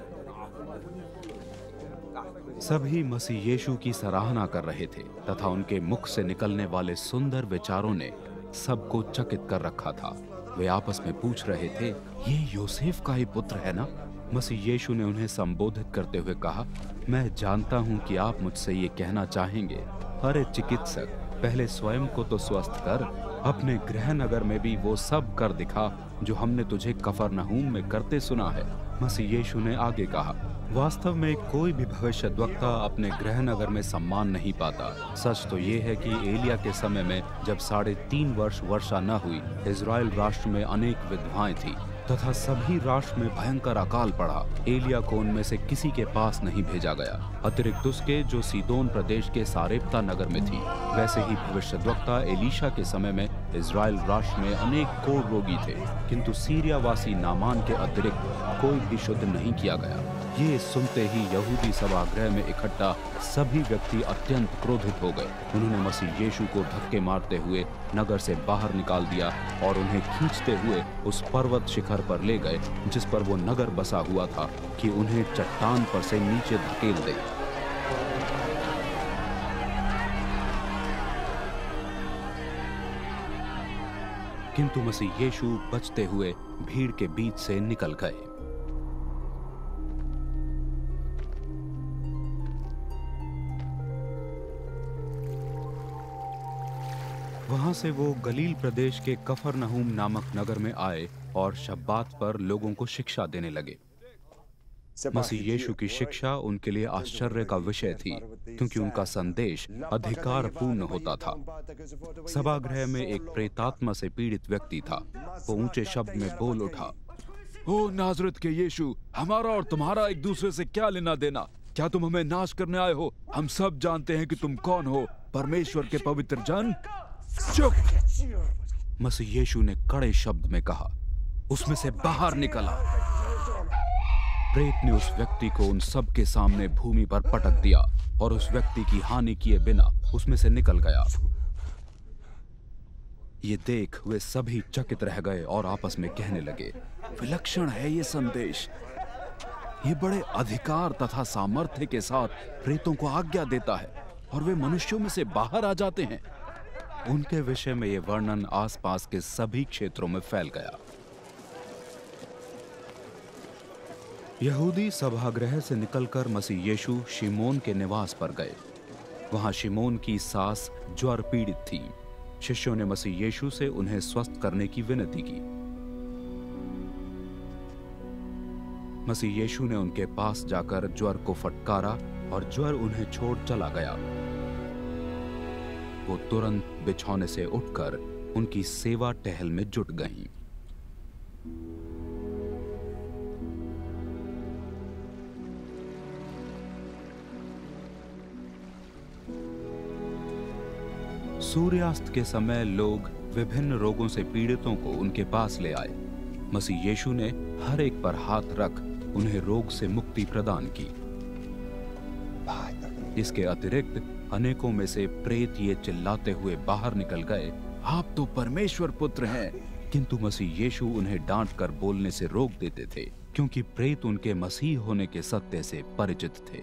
सभी मसीह यीशु की सराहना कर रहे थे तथा उनके मुख से निकलने वाले सुंदर विचारों ने सबको चकित कर रखा था। वे आपस में पूछ रहे थे, ये योसेफ का ही पुत्र है ना? मसीह यीशु ने उन्हें संबोधित करते हुए कहा, मैं जानता हूं कि आप मुझसे ये कहना चाहेंगे, अरे चिकित्सक, पहले स्वयं को तो स्वस्थ कर, अपने गृह नगर में भी वो सब कर दिखा जो हमने तुझे कफरनहूम में करते सुना है। मसीह यीशु ने आगे कहा, वास्तव में कोई भी भविष्यद्वक्ता अपने गृह नगर में सम्मान नहीं पाता। सच तो ये है कि एलिया के समय में जब 3.5 वर्ष वर्षा न हुई, इजराइल राष्ट्र में अनेक विधवाएं थी तथा सभी राष्ट्र में भयंकर अकाल पड़ा। एलिया को उनमें से किसी के पास नहीं भेजा गया, अतिरिक्त उसके जो सीदोन प्रदेश के सारेप्ता नगर में थी। वैसे ही भविष्यद्वक्ता एलीशा के समय में इजराइल राष्ट्र में अनेक कोढ़ रोगी थे, किंतु सीरियावासी नामान के अतिरिक्त कोई भी शुद्ध नहीं किया गया। ये सुनते ही यहूदी सभागृह में इकट्ठा सभी व्यक्ति अत्यंत क्रोधित हो गए। उन्होंने मसीह यीशु को धक्के मारते हुए नगर से बाहर निकाल दिया और उन्हें खींचते हुए उस पर्वत शिखर पर ले गए जिस पर वो नगर बसा हुआ था, कि उन्हें चट्टान पर से नीचे धकेल दे। किंतु मसीह यीशु बचते हुए भीड़ के बीच से निकल गए। वहां से वो गलील प्रदेश के कफरनहूम नामक नगर में आए और शब्बात पर लोगों को शिक्षा देने लगे। मसीह यीशु की शिक्षा उनके लिए आश्चर्य का विषय थी, क्योंकि उनका संदेश अधिकारपूर्ण होता था। सभागृह में एक प्रेतात्मा से पीड़ित व्यक्ति था। वो ऊंचे शब्द में बोल उठा, ओ नाजरत के यीशु, हमारा और तुम्हारा एक दूसरे से क्या लेना देना? क्या तुम हमें नाश करने आए हो? हम सब जानते हैं कि तुम कौन हो, परमेश्वर के पवित्र जन। चुप! मसीह यीशु ने कड़े शब्द में कहा, उसमें से बाहर निकला। प्रेत ने उस व्यक्ति को उन सब के सामने भूमि पर पटक दिया और उस व्यक्ति की हानि किए बिना उसमें से निकल गया। ये देख वे सभी चकित रह गए और आपस में कहने लगे, विलक्षण है ये संदेश। ये बड़े अधिकार तथा सामर्थ्य के साथ प्रेतों को आज्ञा देता है और वे मनुष्यों में से बाहर आ जाते हैं। उनके विषय में यह वर्णन आसपास के सभी क्षेत्रों में फैल गया। यहूदी सभागृह से निकलकर मसीह यीशु शिमोन के निवास पर गए। वहां शिमोन की सास ज्वर पीड़ित थी। शिष्यों ने मसीह यीशु से उन्हें स्वस्थ करने की विनती की। मसीह यीशु ने उनके पास जाकर ज्वर को फटकारा और ज्वर उन्हें छोड़ चला गया। वो तुरंत बिछौने से उठकर उनकी सेवा टहल में जुट गईं। सूर्यास्त के समय लोग विभिन्न रोगों से पीड़ितों को उनके पास ले आए। मसीह यीशु ने हर एक पर हाथ रख उन्हें रोग से मुक्ति प्रदान की। इसके अतिरिक्त अनेकों में से प्रेत ये चिल्लाते हुए बाहर निकल गए, आप तो परमेश्वर पुत्र हैं। किंतु मसीह यीशु उन्हें डांट कर बोलने से रोक देते थे, क्योंकि प्रेत उनके मसीह होने के सत्य से परिचित थे।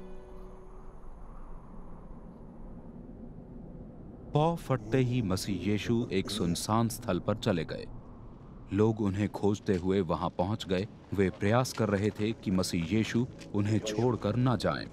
पौ फटते ही मसीह यीशु एक सुनसान स्थल पर चले गए। लोग उन्हें खोजते हुए वहां पहुंच गए। वे प्रयास कर रहे थे कि मसीह यीशु उन्हें छोड़कर न जाएं।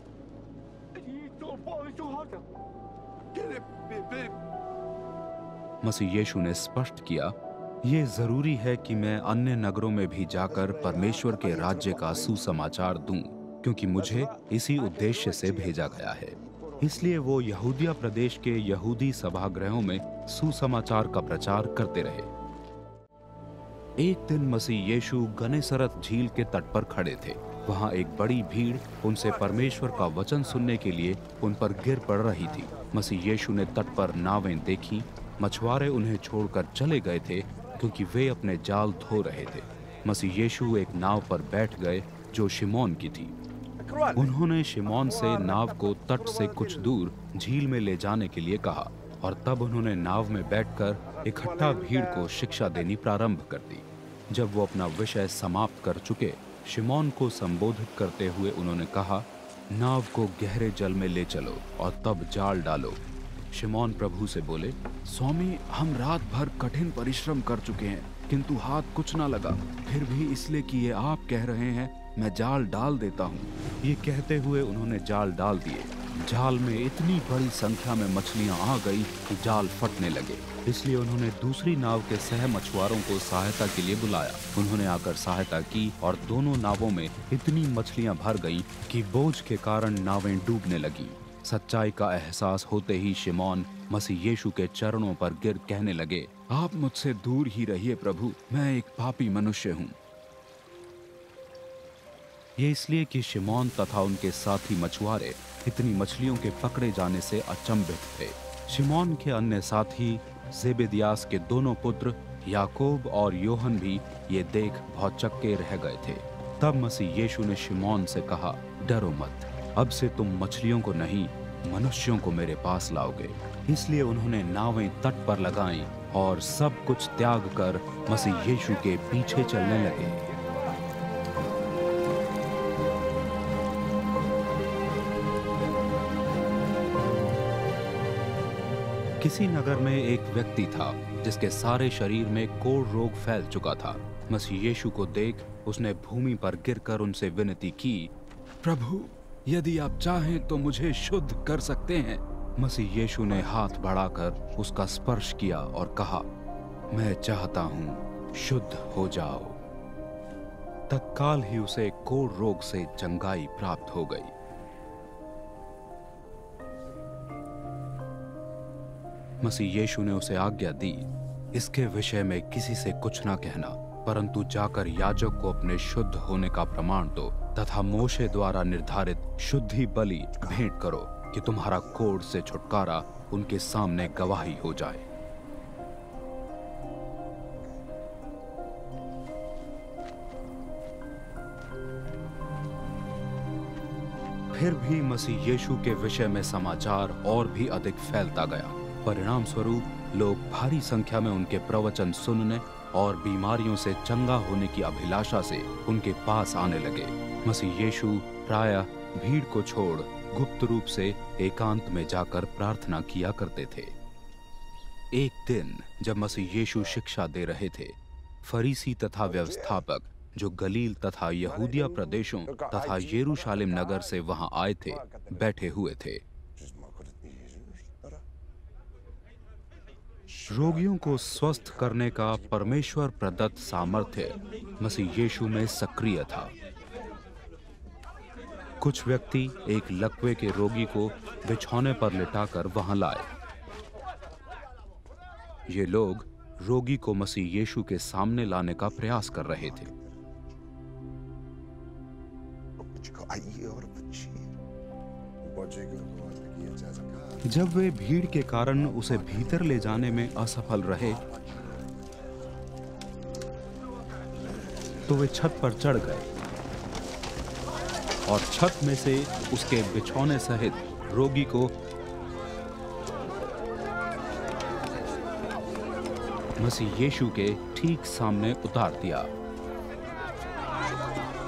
मसीह यीशु ने स्पष्ट किया, ये जरूरी है कि मैं अन्य नगरों में भी जाकर परमेश्वर के राज्य का सुसमाचार दूं, क्योंकि मुझे इसी उद्देश्य से भेजा गया है। इसलिए वो यहूदिया प्रदेश के यहूदी सभागृहों में सुसमाचार का प्रचार करते रहे। एक दिन मसीह यीशु गनेसरत झील के तट पर खड़े थे। वहां एक बड़ी भीड़ उनसे परमेश्वर का वचन सुनने के लिए उन पर गिर पड़ रही थी। मसीह यीशु ने तट पर नावें देखी। मछुआरे उन्हें छोड़कर चले गए थे क्योंकि वे अपने जाल धो रहे थे। मसीह यीशु एक नाव पर बैठ गए जो शिमोन की थी। उन्होंने शिमोन से नाव को तट से कुछ दूर झील में ले जाने के लिए कहा और तब उन्होंने नाव में बैठकर इकट्ठा भीड़ को शिक्षा देनी प्रारंभ कर दी। जब वो अपना विषय समाप्त कर चुके, शिमोन को संबोधित करते हुए उन्होंने कहा, नाव को गहरे जल में ले चलो और तब जाल डालो। शिमोन प्रभु से बोले, स्वामी, हम रात भर कठिन परिश्रम कर चुके हैं, किंतु हाथ कुछ ना लगा। फिर भी इसलिए कि ये आप कह रहे हैं, मैं जाल डाल देता हूँ। ये कहते हुए उन्होंने जाल डाल दिए। जाल में इतनी बड़ी संख्या में मछलियां आ गई कि जाल फटने लगे। इसलिए उन्होंने दूसरी नाव के सह मछुआरों को सहायता के लिए बुलाया। उन्होंने आकर सहायता की और दोनों नावों में इतनी मछलियां भर गईं कि बोझ के कारण नावें डूबने लगी। सच्चाई का एहसास होते ही शिमोन मसीह यीशु के चरणों पर गिर कहने लगे, आप मुझसे दूर ही रहिए प्रभु, मैं एक पापी मनुष्य हूँ। ये इसलिए कि शिमोन तथा उनके साथी मछुआरे इतनी मछलियों के पकड़े जाने से अचंभित थे। शिमोन के अन्य साथी जेबेदियास के दोनों पुत्र याकूब और योहन भी ये देख भौचक्के रह गए थे। तब मसीह यीशु ने शिमोन से कहा, डरो मत, अब से तुम मछलियों को नहीं मनुष्यों को मेरे पास लाओगे। इसलिए उन्होंने नावें तट पर लगाईं और सब कुछ त्याग कर मसीह यीशु के पीछे चलने लगे। किसी नगर में एक व्यक्ति था जिसके सारे शरीर में कोढ़ रोग फैल चुका था। मसीह यीशु को देख उसने भूमि पर गिरकर उनसे विनती की, प्रभु, यदि आप चाहें तो मुझे शुद्ध कर सकते हैं। मसीह यीशु ने हाथ बढ़ाकर उसका स्पर्श किया और कहा, मैं चाहता हूं, शुद्ध हो जाओ। तत्काल ही उसे कोढ़ रोग से चंगाई प्राप्त हो गई। मसीह यीशु ने उसे आज्ञा दी, इसके विषय में किसी से कुछ ना कहना, परंतु जाकर याजक को अपने शुद्ध होने का प्रमाण दो तथा मोशे द्वारा निर्धारित शुद्धि बलि भेंट करो कि तुम्हारा कोढ़ से छुटकारा उनके सामने गवाही हो जाए। फिर भी मसीह यीशु के विषय में समाचार और भी अधिक फैलता गया। परिणाम स्वरूप लोग भारी संख्या में उनके प्रवचन सुनने और बीमारियों से चंगा होने की अभिलाषा से उनके पास आने लगे। मसीह यीशु प्रायः भीड़ को छोड़ गुप्त रूप से एकांत में जाकर प्रार्थना किया करते थे। एक दिन जब मसीह यीशु शिक्षा दे रहे थे, फरीसी तथा व्यवस्थापक जो गलील तथा यहूदिया प्रदेशों तथा यरूशलेम नगर से वहां आए थे, बैठे हुए थे। रोगियों को स्वस्थ करने का परमेश्वर प्रदत्त सामर्थ्य मसीह यीशु में सक्रिय था। कुछ व्यक्ति एक लकवे के रोगी को बिछौने पर लिटाकर वहां लाए। ये लोग रोगी को मसीह यीशु के सामने लाने का प्रयास कर रहे थे। जब वे भीड़ के कारण उसे भीतर ले जाने में असफल रहे, तो वे छत पर चढ़ गए और छत में से उसके बिछौने सहित रोगी को मसीह यीशु के ठीक सामने उतार दिया।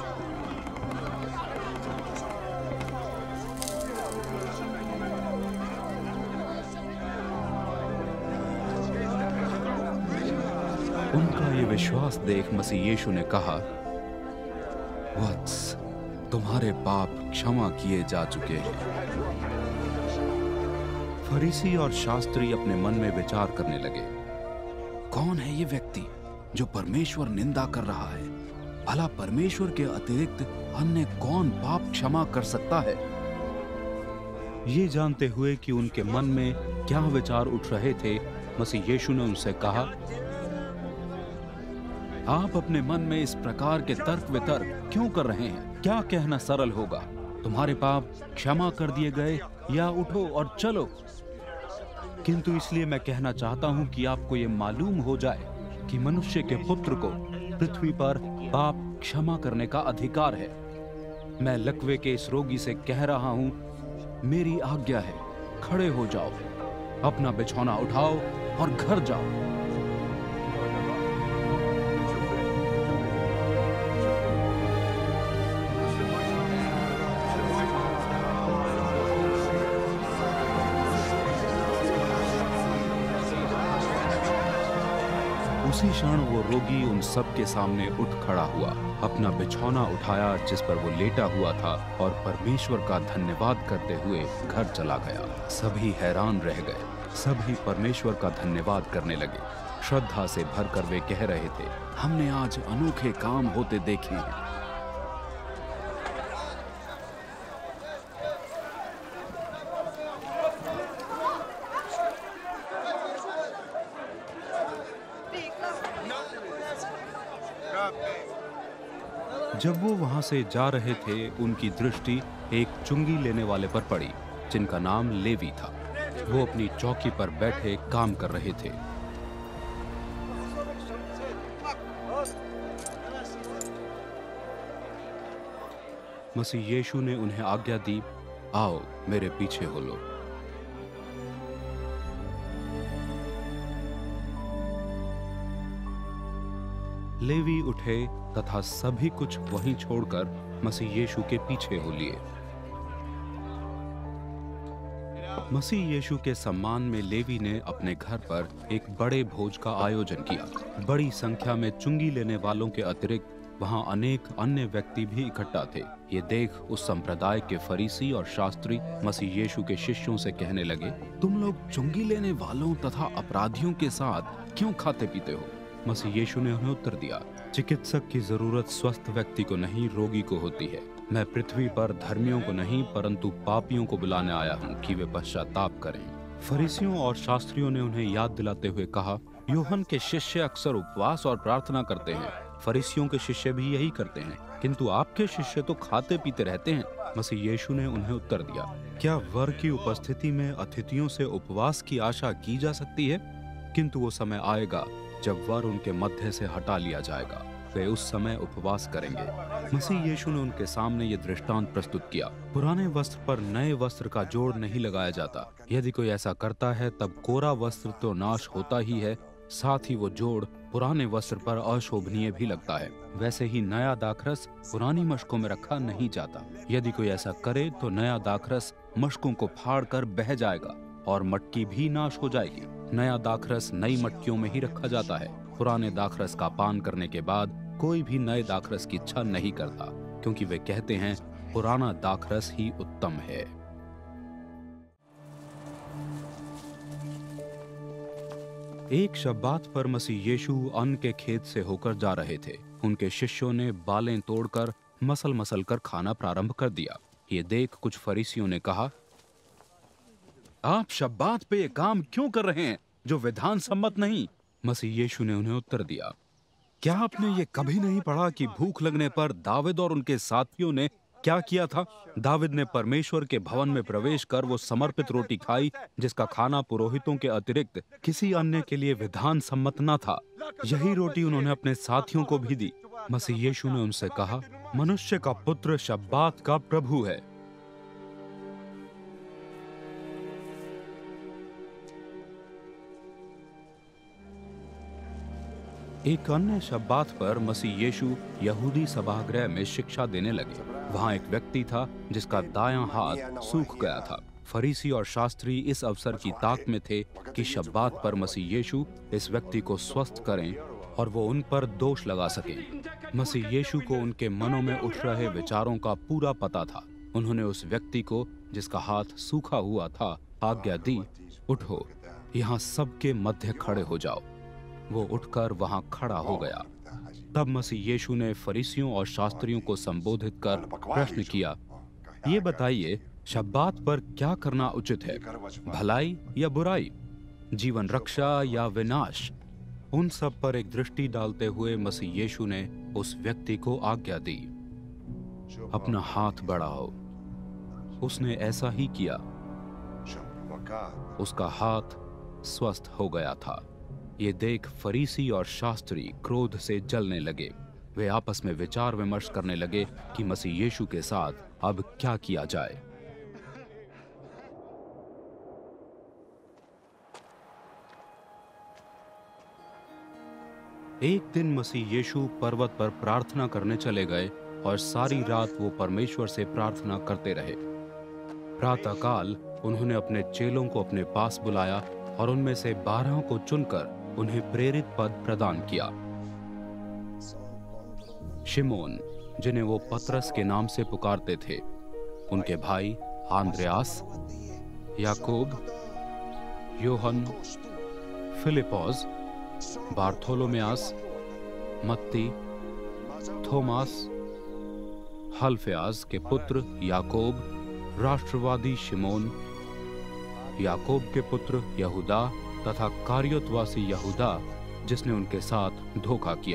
ये विश्वास देख मसीह यीशु ने कहा, वत्स, तुम्हारे पाप क्षमा किए जा चुके हैं। फरीसी और शास्त्री अपने मन में विचार करने लगे, कौन है ये व्यक्ति जो परमेश्वर निंदा कर रहा है? भला परमेश्वर के अतिरिक्त अन्य कौन पाप क्षमा कर सकता है? ये जानते हुए कि उनके मन में क्या विचार उठ रहे थे, मसीह यीशु ने उनसे कहा, आप अपने मन में इस प्रकार के तर्क वितर्क क्यों कर रहे हैं? क्या कहना सरल होगा, तुम्हारे पाप क्षमा कर दिए गए या उठो और चलो? किंतु इसलिए मैं कहना चाहता हूं कि आपको ये मालूम हो जाए कि मनुष्य के पुत्र को पृथ्वी पर पाप क्षमा करने का अधिकार है। मैं लकवे के इस रोगी से कह रहा हूं, मेरी आज्ञा है, खड़े हो जाओ, अपना बिछौना उठाओ और घर जाओ। उसी क्षण वो रोगी उन सब के सामने उठ खड़ा हुआ, अपना बिछौना उठाया जिस पर वो लेटा हुआ था और परमेश्वर का धन्यवाद करते हुए घर चला गया। सभी हैरान रह गए, सभी परमेश्वर का धन्यवाद करने लगे। श्रद्धा से भरकर वे कह रहे थे, हमने आज अनोखे काम होते देखे हैं। जब वो वहां से जा रहे थे, उनकी दृष्टि एक चुंगी लेने वाले पर पड़ी, जिनका नाम लेवी था। वो अपनी चौकी पर बैठे काम कर रहे थे। मसीह यीशु ने उन्हें आज्ञा दी, आओ मेरे पीछे हो लो। लेवी उठे तथा सभी कुछ वहीं छोड़कर मसीह यीशु के पीछे हो लिए। मसीह यीशु के सम्मान में लेवी ने अपने घर पर एक बड़े भोज का आयोजन किया। बड़ी संख्या में चुंगी लेने वालों के अतिरिक्त वहां अनेक अन्य व्यक्ति भी इकट्ठा थे। ये देख उस संप्रदाय के फरीसी और शास्त्री मसीह यीशु के शिष्यों से कहने लगे, तुम लोग चुंगी लेने वालों तथा अपराधियों के साथ क्यों खाते पीते हो? मसीह यीशु ने उन्हें उत्तर दिया, चिकित्सक की जरूरत स्वस्थ व्यक्ति को नहीं, रोगी को होती है। मैं पृथ्वी पर धर्मियों को नहीं परंतु पापियों को बुलाने आया हूँ कि वे पश्चाताप करें। फरीसियों और शास्त्रियों ने उन्हें याद दिलाते हुए कहा, यूहन्ना के शिष्य अक्सर उपवास और प्रार्थना करते हैं, फरीसियों के शिष्य भी यही करते हैं, किंतु आपके शिष्य तो खाते पीते रहते हैं। मसीह यीशु ने उन्हें उत्तर दिया, क्या वर की उपस्थिति में अतिथियों से उपवास की आशा की जा सकती है? किंतु वो समय आएगा जब वर उनके मध्य से हटा लिया जाएगा, वे उस समय उपवास करेंगे। मसीह यीशु ने उनके सामने ये दृष्टांत प्रस्तुत किया, पुराने वस्त्र पर नए वस्त्र का जोड़ नहीं लगाया जाता। यदि कोई ऐसा करता है तब कोरा वस्त्र तो नाश होता ही है, साथ ही वो जोड़ पुराने वस्त्र पर अशोभनीय भी लगता है। वैसे ही नया दाखरस पुरानी मशकों में रखा नहीं जाता। यदि कोई ऐसा करे तो नया दाखरस मशकों को फाड़ कर बह जाएगा और मटकी भी नाश हो जाएगी। नया दाखरस नई मटकियों में ही रखा जाता है। पुराने दाखरस का पान करने के बाद कोई भी नए दाखरस की इच्छा नहीं करता, क्योंकि वे कहते हैं पुराना दाखरस ही उत्तम है। एक शब्बात पर मसीह यीशु अन्न के खेत से होकर जा रहे थे। उनके शिष्यों ने बालें तोड़कर मसल मसल कर खाना प्रारंभ कर दिया। ये देख कुछ फरीसियों ने कहा, आप शब्बात पे ये काम क्यों कर रहे हैं जो विधान सम्मत नहीं? मसीह यीशु ने उन्हें उत्तर दिया, क्या आपने ये कभी नहीं पढ़ा कि भूख लगने पर दाविद और उनके साथियों ने क्या किया था? दाविद ने परमेश्वर के भवन में प्रवेश कर वो समर्पित रोटी खाई जिसका खाना पुरोहितों के अतिरिक्त किसी अन्य के लिए विधान सम्मत न था। यही रोटी उन्होंने अपने साथियों को भी दी। मसीह यीशु ने उनसे कहा, मनुष्य का पुत्र शब्बात का प्रभु है। एक अन्य शब्बात पर मसीह यीशु यहूदी सभागृह में शिक्षा देने लगे। वहां एक व्यक्ति था जिसका दायां हाथ सूख गया था। फरीसी और शास्त्री इस अवसर की ताक में थे कि शब्बात पर मसीह यीशु इस व्यक्ति को स्वस्थ करें और वो उन पर दोष लगा सके। मसीह यीशु को उनके मनों में उठ रहे विचारों का पूरा पता था। उन्होंने उस व्यक्ति को जिसका हाथ सूखा हुआ था आज्ञा दी, उठो, यहाँ सबके मध्य खड़े हो जाओ। वो उठकर वहां खड़ा हो गया। तब मसीह यीशु ने फरीसियों और शास्त्रियों को संबोधित कर प्रश्न किया, ये बताइए, शब्बात पर क्या करना उचित है, भलाई या बुराई, जीवन रक्षा या विनाश? उन सब पर एक दृष्टि डालते हुए मसीह यीशु ने उस व्यक्ति को आज्ञा दी, अपना हाथ बढ़ाओ। उसने ऐसा ही किया। उसका हाथ स्वस्थ हो गया था। ये देख फरीसी और शास्त्री क्रोध से जलने लगे। वे आपस में विचार विमर्श करने लगे कि मसीह यीशु के साथ अब क्या किया जाए। एक दिन मसीह यीशु पर्वत पर प्रार्थना करने चले गए और सारी रात वो परमेश्वर से प्रार्थना करते रहे। प्रातःकाल उन्होंने अपने चेलों को अपने पास बुलाया और उनमें से 12 को चुनकर उन्हें प्रेरित पद प्रदान किया। शिमोन, जिन्हें वो पतरस के नाम से पुकारते थे, उनके भाई आंद्रयास, याकूब, योहन, फिलिपोस, बार्थोलोमेयास, मत्ती, थोमास, हल्फयास के पुत्र याकूब, राष्ट्रवादी शिमोन, याकूब के पुत्र यहूदा तथा कारियोतवासी यहूदा, जिसने उनके साथ धोखा किया।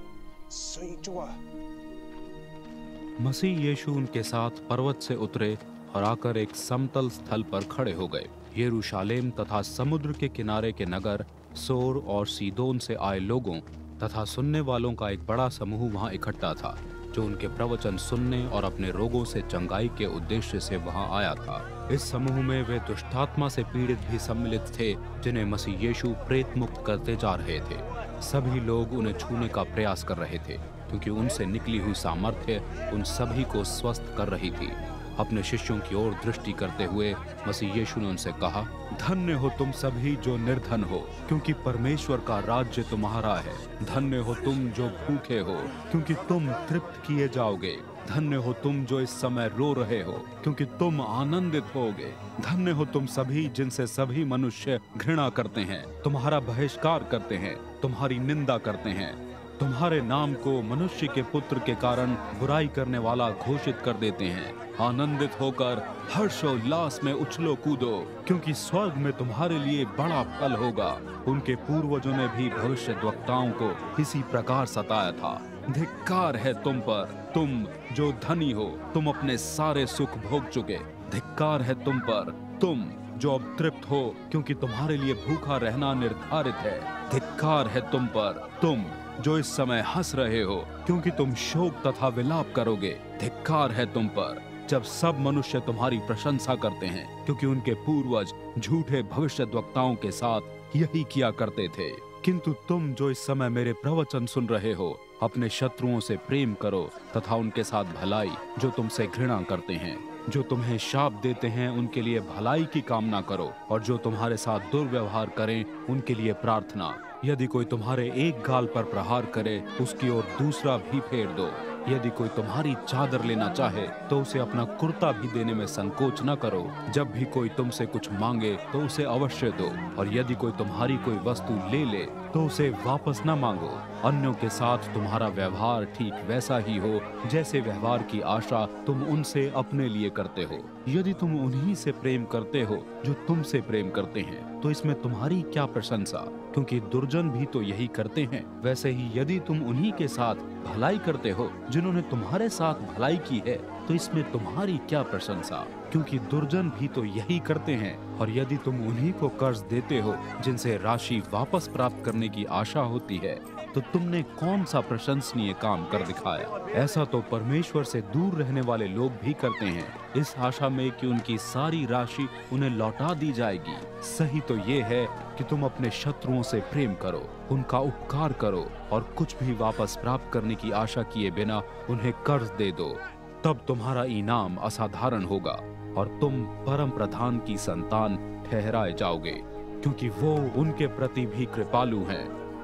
मसीह यीशु उनके साथ पर्वत से उतरे और आकर एक समतल स्थल पर खड़े हो गए। यरूशलेम तथा समुद्र के किनारे के नगर सोर और सीदोन से आए लोगों तथा सुनने वालों का एक बड़ा समूह वहां इकट्ठा था, जो उनके प्रवचन सुनने और अपने रोगों से चंगाई के उद्देश्य से वहां आया था। इस समूह में वे दुष्टात्मा से पीड़ित भी सम्मिलित थे, जिन्हें मसीह यीशु प्रेत मुक्त करते जा रहे थे। सभी लोग उन्हें छूने का प्रयास कर रहे थे, क्योंकि उनसे निकली हुई सामर्थ्य उन सभी को स्वस्थ कर रही थी। अपने शिष्यों की ओर दृष्टि करते हुए मसीह यीशु ने उनसे कहा, धन्य हो तुम सभी जो निर्धन हो, क्योंकि परमेश्वर का राज्य तुम्हारा है। धन्य हो तुम जो भूखे हो, क्योंकि तुम तृप्त किए जाओगे। धन्य हो तुम जो इस समय रो रहे हो, क्योंकि तुम आनंदित होगे। धन्य हो तुम सभी जिनसे सभी मनुष्य घृणा करते हैं, तुम्हारा बहिष्कार करते हैं, तुम्हारी निंदा करते हैं, तुम्हारे नाम को मनुष्य के पुत्र के कारण बुराई करने वाला घोषित कर देते हैं। आनंदित होकर हर्षोल्लास में उछलो कूदो, क्योंकि स्वर्ग में तुम्हारे लिए बड़ा फल होगा। उनके पूर्वजों ने भी भविष्यद्वक्ताओं को इसी प्रकार सताया था। धिक्कार है तुम पर, तुम जो धनी हो, तुम अपने सारे सुख भोग चुके। धिक्कार है तुम पर, तुम जो अब तृप्त हो, क्योंकि तुम्हारे लिए भूखा रहना निर्धारित है। धिक्कार है तुम पर, तुम जो इस समय हंस रहे हो, क्योंकि तुम शोक तथा विलाप करोगे। धिक्कार है तुम पर, जब सब मनुष्य तुम्हारी प्रशंसा करते हैं, क्योंकि उनके पूर्वज झूठे भविष्यद्वक्ताओं के साथ यही किया करते थे। किंतु तुम जो इस समय मेरे प्रवचन सुन रहे हो, अपने शत्रुओं से प्रेम करो तथा उनके साथ भलाई, जो तुमसे घृणा करते हैं। जो तुम्हें शाप देते हैं उनके लिए भलाई की कामना करो, और जो तुम्हारे साथ दुर्व्यवहार करें उनके लिए प्रार्थना। यदि कोई तुम्हारे एक गाल पर प्रहार करे, उसकी ओर दूसरा भी फेर दो। यदि कोई तुम्हारी चादर लेना चाहे, तो उसे अपना कुर्ता भी देने में संकोच न करो। जब भी कोई तुमसे कुछ मांगे, तो उसे अवश्य दो, और यदि कोई तुम्हारी कोई वस्तु ले ले, तो उसे वापस न मांगो। अन्यों के साथ तुम्हारा व्यवहार ठीक वैसा ही हो, जैसे व्यवहार की आशा तुम उनसे अपने लिए करते हो। यदि तुम उन्हीं से प्रेम करते हो जो तुमसे प्रेम करते हैं, तो इसमें तुम्हारी क्या प्रशंसा, क्योंकि दुर्जन भी तो यही करते हैं। वैसे ही यदि तुम उन्हीं के साथ भलाई करते हो जिन्होंने तुम्हारे साथ भलाई की है, तो इसमें तुम्हारी क्या प्रशंसा, क्योंकि दुर्जन भी तो यही करते हैं। और यदि तुम उन्हीं को कर्ज देते हो जिनसे राशि वापस प्राप्त करने की आशा होती है, तो तुमने कौन सा प्रशंसनीय काम कर दिखाया। ऐसा तो परमेश्वर से दूर रहने वाले लोग भी करते हैं, इस आशा में कि उनकी सारी राशि उन्हें लौटा दी जाएगी। सही तो ये है कि तुम अपने शत्रुओं से प्रेम करो, उनका उपकार करो, और कुछ भी वापस प्राप्त करने की आशा किए बिना उन्हें कर्ज दे दो। तब तुम्हारा इनाम असाधारण होगा, और तुम परम प्रधान की संतान ठहराए जाओगे, क्योंकि वो उनके प्रति भी कृपालु हैं।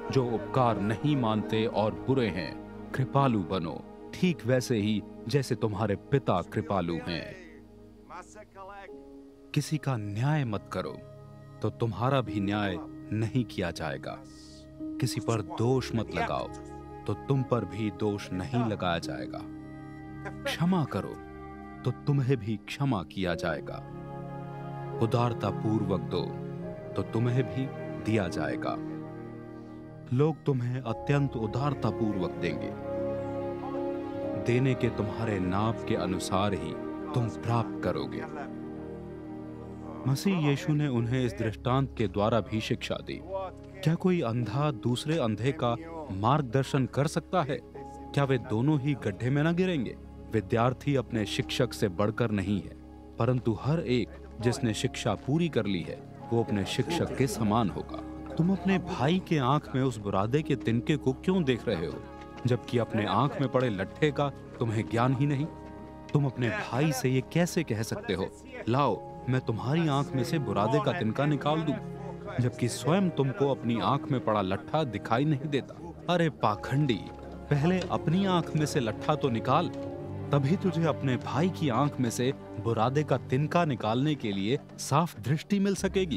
जो उपकार नहीं मानते और बुरे हैं। कृपालु बनो, ठीक वैसे ही जैसे तुम्हारे पिता कृपालु हैं। किसी का न्याय मत करो, तो तुम्हारा भी न्याय नहीं किया जाएगा। किसी पर दोष मत लगाओ, तो तुम पर भी दोष नहीं लगाया जाएगा। क्षमा करो, तो तुम्हें भी क्षमा किया जाएगा। उदारता पूर्वक दो, तो तुम्हें भी दिया जाएगा। लोग तुम्हें अत्यंत उदारता पूर्वक देंगे। देने के तुम्हारे नाप के अनुसार ही तुम प्राप्त करोगे। मसीह यीशु ने उन्हें इस दृष्टांत के द्वारा भी शिक्षा दी। क्या कोई अंधा दूसरे अंधे का मार्गदर्शन कर सकता है? क्या वे दोनों ही गड्ढे में न गिरेंगे? विद्यार्थी अपने शिक्षक से बढ़कर नहीं है, परंतु हर एक जिसने शिक्षा पूरी कर ली है वो अपने शिक्षक के समान होगा। तुम अपने भाई के आंख में उस बुरादे के तिनके को क्यों देख रहे हो, जबकि अपने आंख में पड़े लट्ठे का तुम्हें ज्ञान ही नहीं? तुम अपने भाई से ये कैसे कह सकते हो, लाओ मैं तुम्हारी आंख में से बुरादे का तिनका निकाल दूं, जबकि स्वयं तुमको अपनी आंख में पड़ा लट्ठा दिखाई नहीं देता? अरे पाखंडी, पहले अपनी आंख में से लट्ठा तो निकाल, तभी तुझे अपने भाई की आंख में से बुरादे का तिनका निकालने के लिए साफ दृष्टि मिल सकेगी।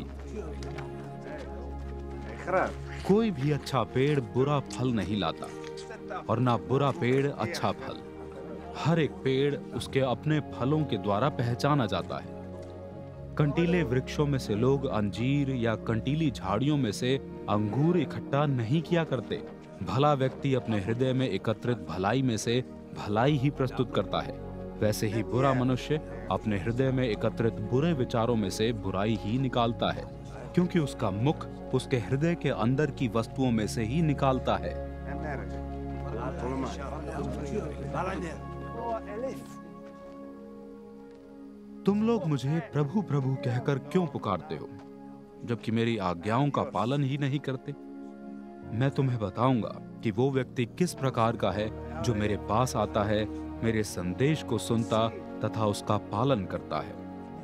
कोई भी अच्छा पेड़ बुरा फल नहीं लाता और ना बुरा पेड़ अच्छा फल। हर एक पेड़ उसके अपने फलों के द्वारा पहचाना जाता है। कंटीले वृक्षों में से लोग अंजीर या कंटीली झाड़ियों में से अंगूर इकट्ठा नहीं किया करते। भला व्यक्ति अपने हृदय में एकत्रित भलाई में से भलाई ही प्रस्तुत करता है, वैसे ही बुरा मनुष्य अपने हृदय में एकत्रित बुरे विचारों में से बुराई ही निकालता है, क्योंकि उसका मुख उसके हृदय के अंदर की वस्तुओं में से ही निकालता है। तुम लोग मुझे प्रभु प्रभु कहकर क्यों पुकारते हो, जबकि मेरी आज्ञाओं का पालन ही नहीं करते? मैं तुम्हें बताऊंगा कि वो व्यक्ति किस प्रकार का है जो मेरे पास आता है, मेरे संदेश को सुनता तथा उसका पालन करता है।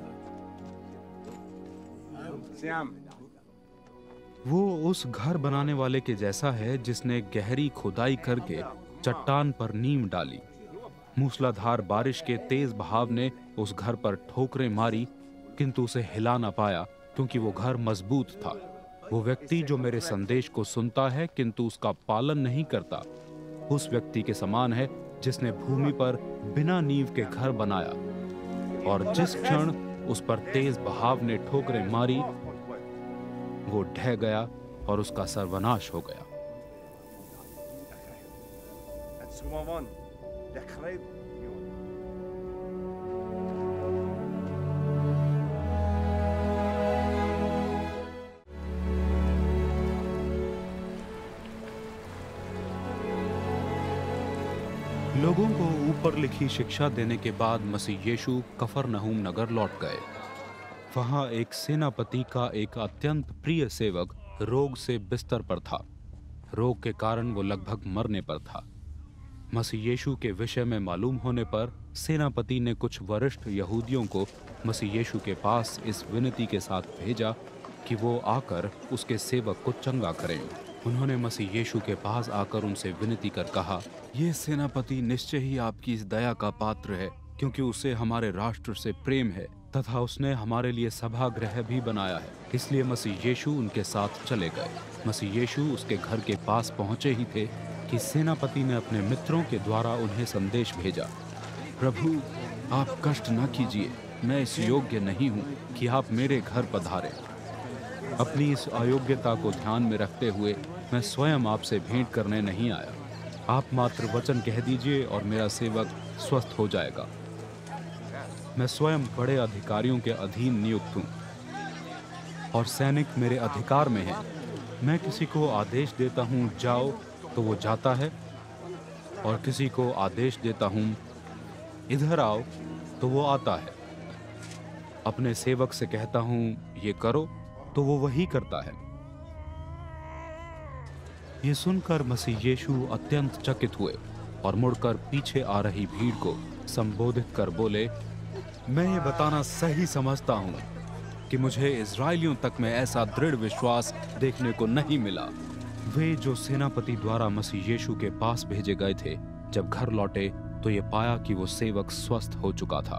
वो उस घर बनाने वाले के जैसा है जिसने गहरी खुदाई करके चट्टान पर नींव डाली। मूसलाधार बारिश के तेज बहाव ने उस घर पर ठोकरें मारी, किंतु उसे हिला ना पाया, क्योंकि वो घर मजबूत था। वो व्यक्ति जो मेरे संदेश को सुनता है किंतु उसका पालन नहीं करता, उस व्यक्ति के समान है जिसने भूमि पर बिना नींव के घर बनाया, और जिस क्षण उस पर तेज बहाव ने ठोकरें मारी, वो ढह गया और उसका सर्वनाश हो गया। लोगों को ऊपर लिखी शिक्षा देने के बाद मसीह यीशु कफरनहूम नगर लौट गए। वहां एक सेनापति का एक अत्यंत प्रिय सेवक रोग से बिस्तर पर था। रोग के कारण वो लगभग मरने पर था। मसीह यीशु के विषय में मालूम होने पर सेनापति ने कुछ वरिष्ठ यहूदियों को मसीह यीशु के पास इस विनती के साथ भेजा कि वो आकर उसके सेवक को चंगा करें। उन्होंने मसीह यीशु के पास आकर उनसे विनती कर कहा, ये सेनापति निश्चय ही आपकी इस दया का पात्र है, क्योंकि उसे हमारे राष्ट्र से प्रेम है तथा उसने हमारे लिए सभागृह भी बनाया है। इसलिए मसीह यीशु उनके साथ चले गए। मसीह यीशु उसके घर के पास पहुंचे ही थे कि सेनापति ने अपने मित्रों के द्वारा उन्हें संदेश भेजा, प्रभु आप कष्ट न कीजिए, मैं इस योग्य नहीं हूँ कि आप मेरे घर पधारें। अपनी इस अयोग्यता को ध्यान में रखते हुए मैं स्वयं आपसे भेंट करने नहीं आया। आप मात्र वचन कह दीजिए और मेरा सेवक स्वस्थ हो जाएगा। मैं स्वयं बड़े अधिकारियों के अधीन नियुक्त हूँ और सैनिक मेरे अधिकार में हैं। मैं किसी को आदेश देता हूँ जाओ तो वो जाता है, और किसी को आदेश देता हूँ इधर आओ तो वो आता है। अपने सेवक से कहता हूँ ये करो तो वो वही करता है। ये सुनकर मसीह यीशु अत्यंत चकित हुए और मुड़कर पीछे आ रही भीड़ को संबोधित कर बोले, मैं ये बताना सही समझता हूँ कि मुझे इस्राएलियों तक में ऐसा दृढ़ विश्वास देखने को नहीं मिला। वे जो सेनापति द्वारा मसीह यीशु के पास भेजे गए थे, जब घर लौटे तो ये पाया कि वो सेवक स्वस्थ हो चुका था।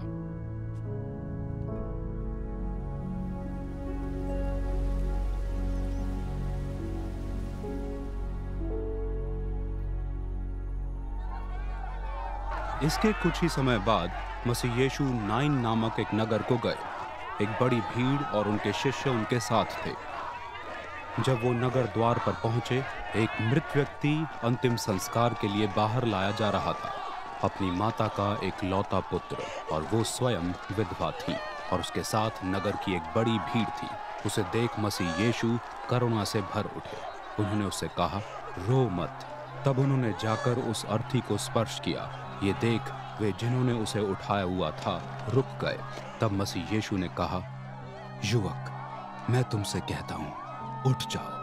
इसके कुछ ही समय बाद मसीह यीशु नाइन नामक एक नगर को गए। एक बड़ी भीड़ और उनके शिष्य उनके साथ थे। जब वो नगर द्वार पर पहुंचे, एक मृत व्यक्ति अंतिम संस्कार के लिए बाहर लाया जा रहा था। अपनी माता का एक लौता पुत्र, और वो स्वयं विधवा थी, और उसके साथ नगर की एक बड़ी भीड़ थी। उसे देख मसीह यीशु करुणा से भर उठे। उन्होंने उससे कहा, रो मत। तब उन्होंने जाकर उस अर्थी को स्पर्श किया। ये देख वे जिन्होंने उसे उठाया हुआ था रुक गए। तब मसीह यीशु ने कहा, युवक, मैं तुमसे कहता हूं, उठ जाओ।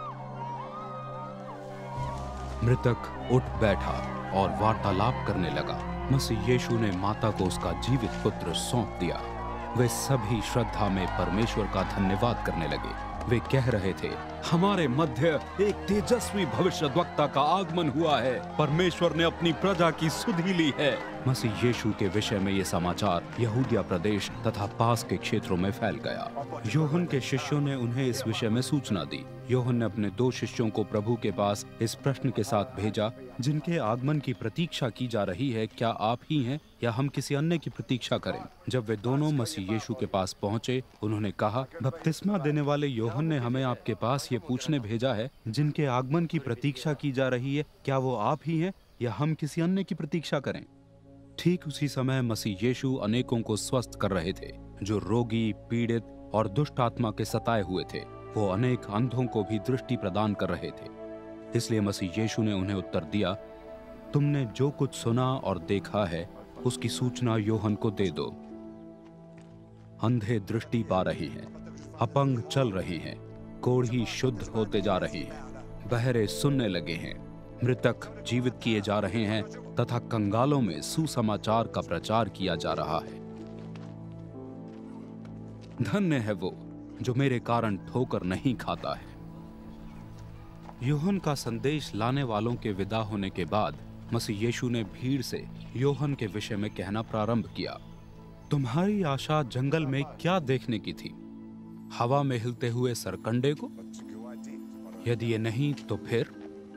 मृतक उठ बैठा और वार्तालाप करने लगा। मसीह यीशु ने माता को उसका जीवित पुत्र सौंप दिया। वे सभी श्रद्धा में परमेश्वर का धन्यवाद करने लगे। वे कह रहे थे, हमारे मध्य एक तेजस्वी भविष्यद्वक्ता का आगमन हुआ है। परमेश्वर ने अपनी प्रजा की सुधि ली है। मसीह यीशु के विषय में ये समाचार यहूदिया प्रदेश तथा पास के क्षेत्रों में फैल गया। योहन के शिष्यों ने उन्हें इस विषय में सूचना दी। योहन ने अपने 2 शिष्यों को प्रभु के पास इस प्रश्न के साथ भेजा, जिनके आगमन की प्रतीक्षा की जा रही है, क्या आप ही हैं या हम किसी अन्य की प्रतीक्षा करें? जब वे दोनों मसीह यीशु के पास पहुंचे, उन्होंने कहा, बपतिस्मा देने वाले योहन ने हमें आपके पास ये पूछने भेजा है, जिनके आगमन की प्रतीक्षा की जा रही है, क्या वो आप ही हैं या हम किसी अन्य की प्रतीक्षा करें? ठीक उसी समय मसीह यीशु अनेकों को स्वस्थ कर रहे थे, जो रोगी, पीड़ित और दुष्ट आत्मा के सताए हुए थे। वो अनेक अंधों को भी दृष्टि प्रदान कर रहे थे। इसलिए मसीह यीशु ने उन्हें उत्तर दिया, तुमने जो कुछ सुना और देखा है, उसकी सूचना योहन को दे दो। अंधे दृष्टि पा रहे हैं, अपंग चल रहे हैं, कोढ़ी शुद्ध होते जा रहे हैं, बहरे सुनने लगे हैं, मृतक जीवित किए जा रहे हैं तथा कंगालों में सुसमाचार का प्रचार किया जा रहा है। धन्य है वो जो मेरे कारण ठोकर नहीं खाता है। योहन का संदेश लाने वालों के विदा होने के बाद मसीह यीशु ने भीड़ से योहन के विषय में कहना प्रारंभ किया। तुम्हारी आशा जंगल में क्या देखने की थी? हवा में हिलते हुए सरकंडे को? यदि ये नहीं तो फिर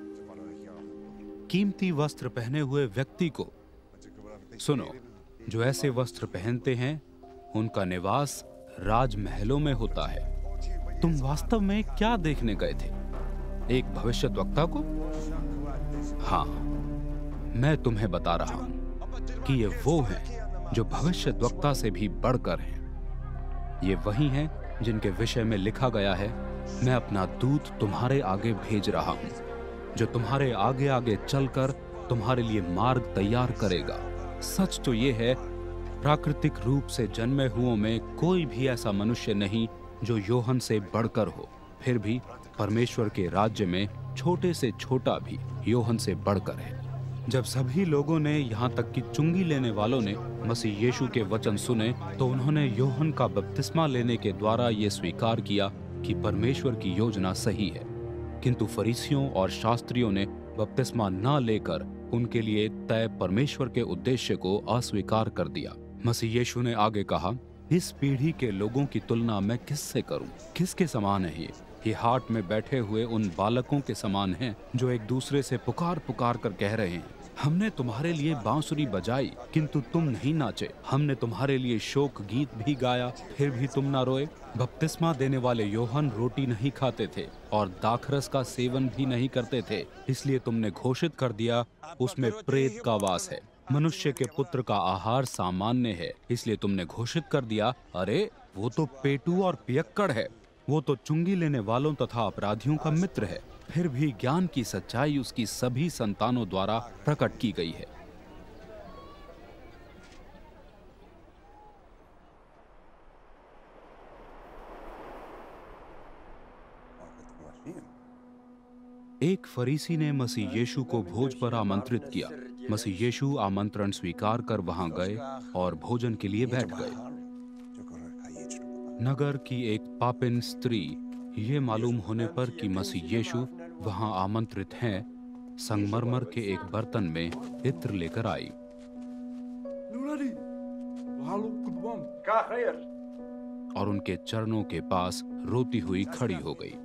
कीमती वस्त्र पहने हुए व्यक्ति को? सुनो, जो ऐसे वस्त्र पहनते हैं उनका निवास राजमहलों में होता है। तुम वास्तव में क्या देखने गए थे? एक भविष्यद्वक्ता को? हाँ, मैं तुम्हें बता रहा हूं कि ये वो हैं जो भविष्यद्वक्ता से भी बढ़कर हैं। ये वही हैं जिनके विषय में लिखा गया है, मैं अपना दूत तुम्हारे आगे भेज रहा हूं, जो तुम्हारे आगे आगे चलकर तुम्हारे लिए मार्ग तैयार करेगा। सच तो ये है, प्राकृतिक रूप से जन्मे हुओं में कोई भी ऐसा मनुष्य नहीं जो योहन से बढ़कर हो। फिर भी परमेश्वर के राज्य में छोटे से छोटा भी योहन से बढ़कर है। जब सभी लोगों ने, यहाँ तक कि चुंगी लेने वालों ने, मसीह यीशु के वचन सुने, तो उन्होंने योहन का बपतिस्मा लेने के द्वारा ये स्वीकार किया कि परमेश्वर की योजना सही है। किंतु फरीसियों और शास्त्रियों ने बपतिस्मा न लेकर उनके लिए तय परमेश्वर के उद्देश्य को अस्वीकार कर दिया। मसीह यीशु ने आगे कहा, इस पीढ़ी के लोगों की तुलना मैं किससे करूं? किसके समान है ये हाट में बैठे हुए उन बालकों के समान हैं जो एक दूसरे से पुकार पुकार कर कह रहे हैं, हमने तुम्हारे लिए बांसुरी बजाई किंतु तुम नहीं नाचे, हमने तुम्हारे लिए शोक गीत भी गाया फिर भी तुम ना रोए। बपतिस्मा देने वाले योहन रोटी नहीं खाते थे और दाखरस का सेवन भी नहीं करते थे, इसलिए तुमने घोषित कर दिया उसमें प्रेत का वास है। मनुष्य के पुत्र का आहार सामान्य है, इसलिए तुमने घोषित कर दिया, अरे वो तो पेटू और पियक्कड़ है, वो तो चुंगी लेने वालों तथा अपराधियों का मित्र है। फिर भी ज्ञान की सच्चाई उसकी सभी संतानों द्वारा प्रकट की गई है। एक फरीसी ने मसीह यीशु को भोज पर आमंत्रित किया। मसीह यीशु आमंत्रण स्वीकार कर वहां गए और भोजन के लिए बैठ गए। नगर की एक पापिन स्त्री ये मालूम होने पर कि मसीह यीशु वहां आमंत्रित हैं संगमरमर के एक बर्तन में इत्र लेकर आई और उनके चरणों के पास रोती हुई खड़ी हो गई।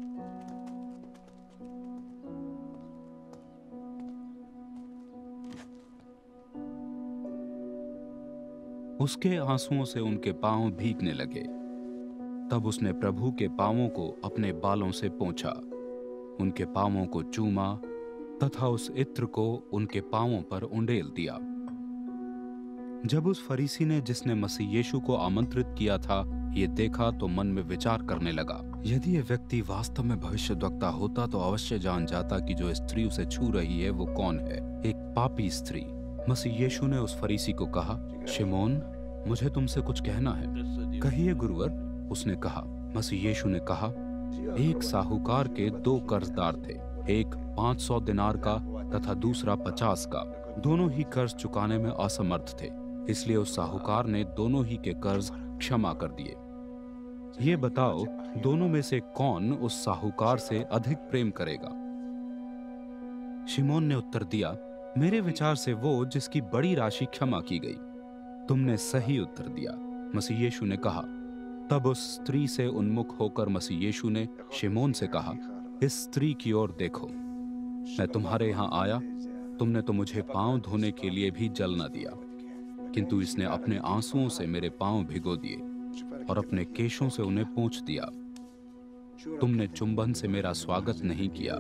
उसके आंसुओं से उनके पांव भीगने लगे। तब उसने प्रभु के पांवों को अपने बालों से पोंछा, उनके पांवों को चूमा तथा उस इत्र को उनके पांवों पर उंडेल दिया। जब उस फरीसी ने जिसने मसीह यीशु को आमंत्रित किया था ये देखा तो मन में विचार करने लगा, यदि ये व्यक्ति वास्तव में भविष्यद्वक्ता होता तो अवश्य जान जाता कि जो स्त्री उसे छू रही है वो कौन है, एक पापी स्त्री। मसीह यीशु ने उस फरीसी को कहा, शिमोन, मुझे तुमसे कुछ कहना है। कहिए गुरुवर, उसने कहा। मसीह यीशु ने कहा, एक साहूकार के 2 कर्जदार थे, एक 500 दिनार का तथा दूसरा 50 का। दोनों ही कर्ज चुकाने में असमर्थ थे, इसलिए उस साहूकार ने दोनों ही के कर्ज क्षमा कर दिए। ये बताओ, दोनों में से कौन उस साहूकार से अधिक प्रेम करेगा? शिमोन ने उत्तर दिया, मेरे विचार से वो जिसकी बड़ी राशि क्षमा की गई। तुमने सही उत्तर दिया, मसीह यीशु ने कहा। तब उस स्त्री से उन्मुख होकर मसीह यीशु ने शिमोन से कहा, इस स्त्री की ओर देखो। मैं तुम्हारे यहाँ आया, तुमने तो मुझे पांव धोने के लिए भी जल न दिया, किंतु इसने अपने आंसुओं से मेरे पांव भिगो दिए और अपने केशों से उन्हें पोंछ दिया। तुमने चुंबन से मेरा स्वागत नहीं किया,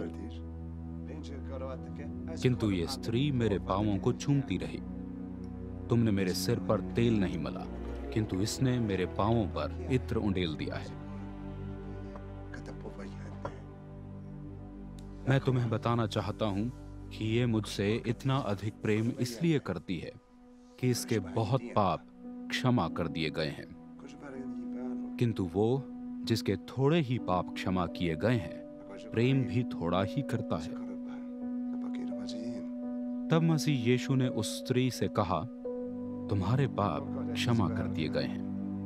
किंतु ये स्त्री मेरे पांवों को चूमती रही। तुमने मेरे सिर पर तेल नहीं मला, किंतु इसने मेरे पांवों पर इत्र उंडेल दिया है। मैं तुम्हें बताना चाहता हूं कि ये मुझसे इतना अधिक प्रेम इसलिए करती है कि इसके बहुत पाप क्षमा कर दिए गए हैं। किंतु वो जिसके थोड़े ही पाप क्षमा किए गए हैं, प्रेम भी थोड़ा ही करता है। तब मसीह यीशु ने उस स्त्री से कहा, तुम्हारे पाप क्षमा कर दिए गए हैं।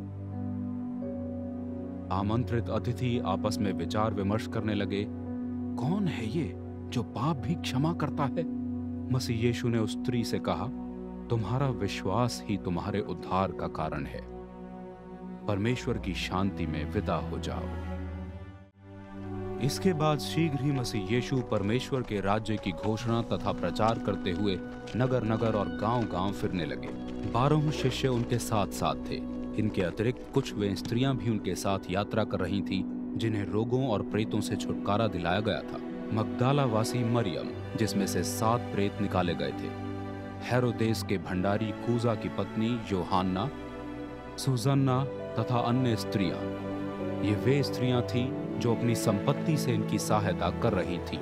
आमंत्रित अतिथि आपस में विचार विमर्श करने लगे, कौन है ये जो पाप भी क्षमा करता है? मसीह यीशु ने उस स्त्री से कहा, तुम्हारा विश्वास ही तुम्हारे उद्धार का कारण है। परमेश्वर की शांति में विदा हो जाओ। इसके बाद शीघ्र ही मसीह यीशु परमेश्वर के राज्य की घोषणा तथा प्रचार करते हुए नगर नगर और गांव-गांव फिरने लगे। 12 शिष्य उनके साथ साथ थे। इनके अतिरिक्त कुछ वे स्त्रियां भी उनके साथ यात्रा कर रही थीं, जिन्हें रोगों और प्रेतों से छुटकारा दिलाया गया था। मगदाला वासी मरियम, जिसमें से 7 प्रेत निकाले गए थे, हेरोदेस के भंडारी कूजा की पत्नी योहान्ना, सुजन्ना तथा अन्य स्त्रियां। ये वे स्त्रियां थीं जो अपनी संपत्ति से इनकी सहायता कर रही थीं।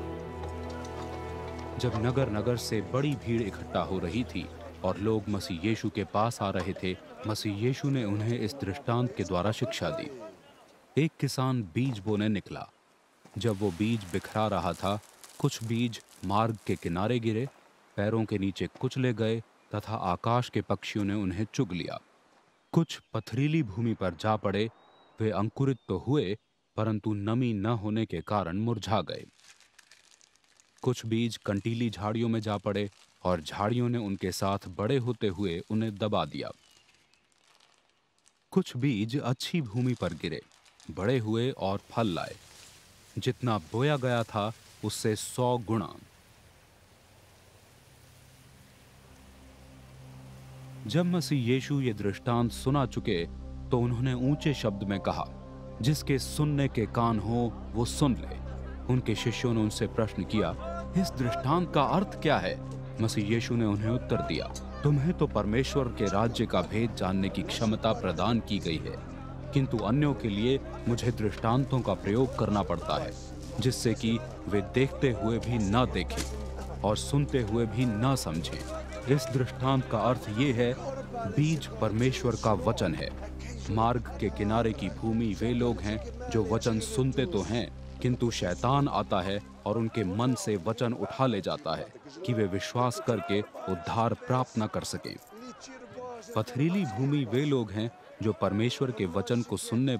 जब नगर नगर से बड़ी भीड़ इकट्ठा हो रही थी और लोग मसीह यीशु के पास आ रहे थे, मसीह यीशु ने उन्हें इस दृष्टांत के द्वारा शिक्षा दी। एक किसान बीज बोने निकला। जब वो बीज बिखरा रहा था, कुछ बीज मार्ग के किनारे गिरे, पैरों के नीचे कुचले गए तथा आकाश के पक्षियों ने उन्हें चुग लिया। कुछ पथरीली भूमि पर जा पड़े। वे अंकुरित तो हुए, परंतु नमी न होने के कारण मुरझा गए। कुछ बीज कंटीली झाड़ियों में जा पड़े और झाड़ियों ने उनके साथ बड़े होते हुए उन्हें दबा दिया। कुछ बीज अच्छी भूमि पर गिरे, बड़े हुए और फल लाए, जितना बोया गया था उससे 100 गुना। जब मसीह यीशु ये दृष्टांत सुना चुके तो उन्होंने ऊंचे शब्द में कहा, जिसके सुनने के कान हो वो सुन ले। उनके शिष्यों ने उनसे प्रश्न किया, इस दृष्टांत का अर्थ क्या है? मसीह यीशु ने उन्हें उत्तर दिया, तुम्हें तो परमेश्वर के राज्य का भेद जानने की क्षमता प्रदान की गई है, किंतु अन्यों के लिए मुझे दृष्टांतों का प्रयोग करना पड़ता है, जिससे कि वे देखते हुए भी न देखें और सुनते हुए भी न समझें। इस दृष्टांत का अर्थ ये है, बीज परमेश्वर का वचन है। मार्ग के किनारे की भूमि वे लोग हैं जो वचन सुनते तो हैं, किंतु शैतान आता है और उनके मन से वचन उठा ले जाता है कि वे विश्वास करके उद्धार प्राप्त न कर सकें। पथरीली भूमि वे लोग हैं जो परमेश्वर के वचन को सुनने पर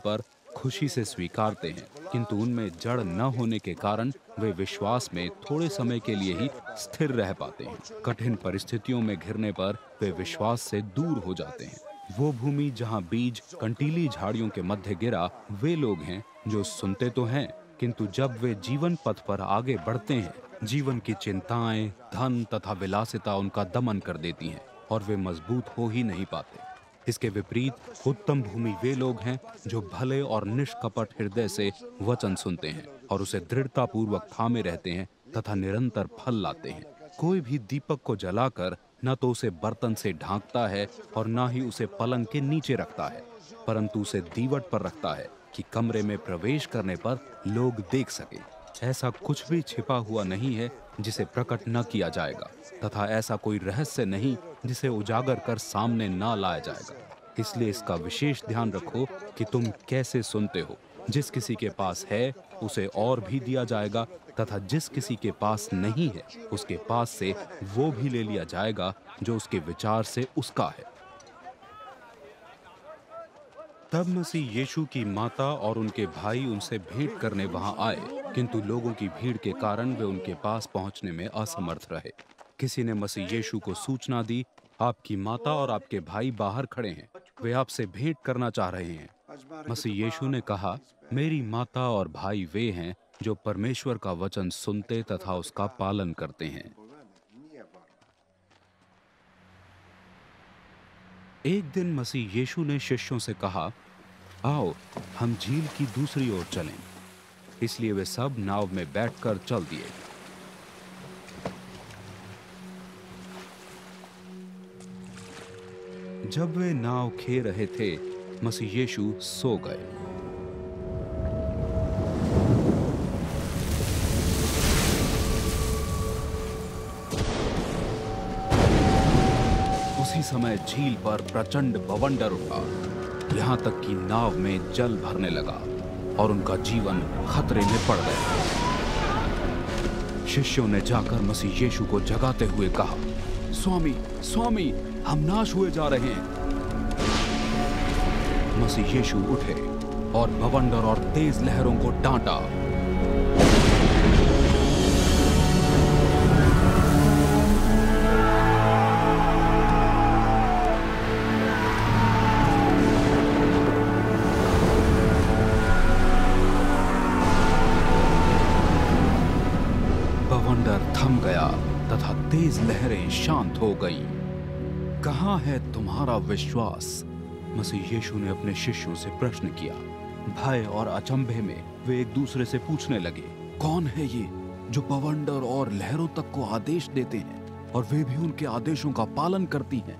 खुशी से स्वीकारते हैं, किंतु उनमें जड़ न होने के कारण वे विश्वास में थोड़े समय के लिए ही स्थिर रह पाते हैं। कठिन परिस्थितियों में घिरने पर वे विश्वास से दूर हो जाते हैं। वो भूमि जहाँ बीज कंटीली झाड़ियों के मध्य गिरा, वे लोग हैं जो सुनते तो हैं, किंतु जब वे जीवन पथ पर आगे बढ़ते हैं, जीवन की चिंताएं, धन तथा विलासिता उनका दमन कर देती हैं और वे मजबूत हो ही नहीं पाते। इसके विपरीत उत्तम भूमि वे लोग हैं जो भले और निष्कपट हृदय से वचन सुनते हैं और उसे दृढ़ता पूर्वक थामे रहते हैं तथा निरंतर फल लाते हैं। कोई भी दीपक को जलाकर न तो उसे बर्तन से ढांकता है और न ही उसे पलंग के नीचे रखता है, परंतु उसे दीवट पर रखता है कि कमरे में प्रवेश करने पर लोग देख सके। ऐसा कुछ भी छिपा हुआ नहीं है जिसे प्रकट न किया जाएगा, तथा ऐसा कोई रहस्य नहीं जिसे उजागर कर सामने न लाया जाएगा। इसलिए इसका विशेष ध्यान रखो कि तुम कैसे सुनते हो। जिस किसी के पास है उसे और भी दिया जाएगा, तथा जिस किसी के पास नहीं है उसके पास से वो भी ले लिया जाएगा जो उसके विचार से उसका है। तब मसीह यीशु की माता और उनके भाई उनसे भेंट करने वहां आए, किंतु लोगों की भीड़ के कारण वे उनके पास पहुंचने में असमर्थ रहे। किसी ने मसीह यीशु को सूचना दी, आपकी माता और आपके भाई बाहर खड़े हैं, वे आपसे भेंट करना चाह रहे हैं। मसीह यीशु ने कहा, मेरी माता और भाई वे हैं जो परमेश्वर का वचन सुनते तथा उसका पालन करते हैं। एक दिन मसीह यीशु ने शिष्यों से कहा, आओ हम झील की दूसरी ओर चलें। इसलिए वे सब नाव में बैठकर चल दिए। जब वे नाव खे रहे थे, मसीह यीशु सो गए। उसी समय झील पर प्रचंड बवंडर उठा, यहाँ तक कि नाव में जल भरने लगा और उनका जीवन खतरे में पड़ गया। शिष्यों ने जाकर मसीह यीशु को जगाते हुए कहा, स्वामी, स्वामी, हम नाश हुए जा रहे हैं। मसीह यीशु उठे और बवंडर और तेज लहरों को डांटा। बवंडर थम गया तथा तेज लहरें शांत हो गईं। कहाँ है तुम्हारा विश्वास? मसीह यीशु ने अपने शिष्यों से प्रश्न किया। भय और अचंभे में वे एक दूसरे से पूछने लगे, कौन है ये जो बवंडर और लहरों तक को आदेश देते हैं और वे भी उनके आदेशों का पालन करती हैं?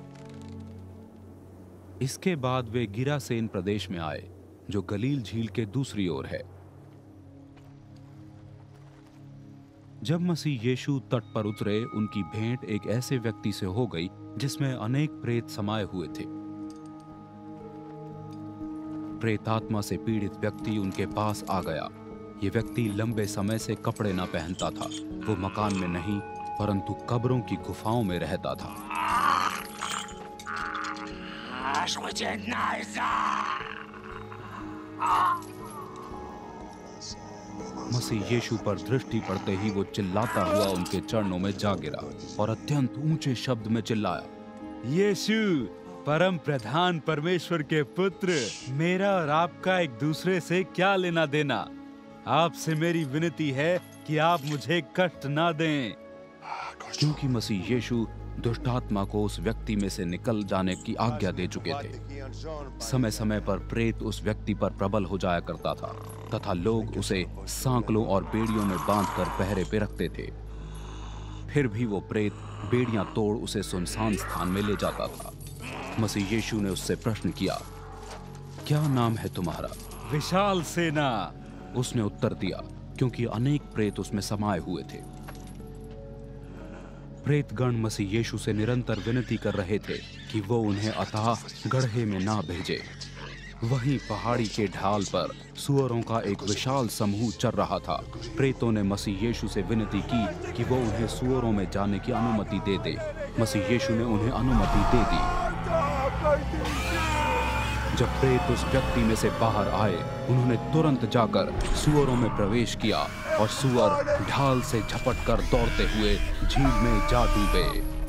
इसके बाद वे गिरासेन प्रदेश में आए, जो गलील झील के दूसरी ओर है। जब मसीह यीशु तट पर उतरे, उनकी भेंट एक ऐसे व्यक्ति से हो गई जिसमें अनेक प्रेत समाये हुए थे। प्रेतात्मा से पीड़ित व्यक्ति उनके पास आ गया। ये व्यक्ति लंबे समय से कपड़े न पहनता था। वो मकान में नहीं परंतु कब्रों की गुफाओं में रहता था। मसीह यीशु पर दृष्टि पड़ते ही वो चिल्लाता हुआ उनके चरणों में जा गिरा और अत्यंत ऊंचे शब्द में चिल्लाया, यीशु, परम प्रधान परमेश्वर के पुत्र, मेरा और आपका एक दूसरे से क्या लेना देना? आपसे मेरी विनती है कि आप मुझे कष्ट ना दें। क्योंकि मसीह यीशु दुष्टात्मा को उस व्यक्ति में से निकल जाने की आज्ञा दे चुके थे। समय समय पर प्रेत उस व्यक्ति पर प्रबल हो जाया करता था तथा लोग उसे सांकलों और बेड़ियों में बांधकर पहरे पे रखते थे। फिर भी वो प्रेत बेड़ियां तोड़ उसे सुनसान स्थान में ले जाता था। मसीह यीशु ने उससे प्रश्न किया, क्या नाम है तुम्हारा? विशाल सेना, उसने उत्तर दिया, क्योंकि अनेक प्रेत उसमें समाये हुए थे। प्रेतगण मसीह यीशु से निरंतर विनती कर रहे थे कि वो उन्हें अथाह गड्ढे में ना भेजे। वहीं पहाड़ी के ढाल पर सूअरों का एक विशाल समूह चल रहा था। प्रेतों ने मसीह यीशु से विनती की कि वो उन्हें सूअरों में जाने की अनुमति दे दे। मसीह यीशु ने उन्हें अनुमति दे दी। जब प्रेत उस व्यक्ति में से बाहर आए, उन्होंने तुरंत जाकर सुअरों में प्रवेश किया और सुअर ढाल से झपटकर दौड़ते हुए झील में जा डूबे।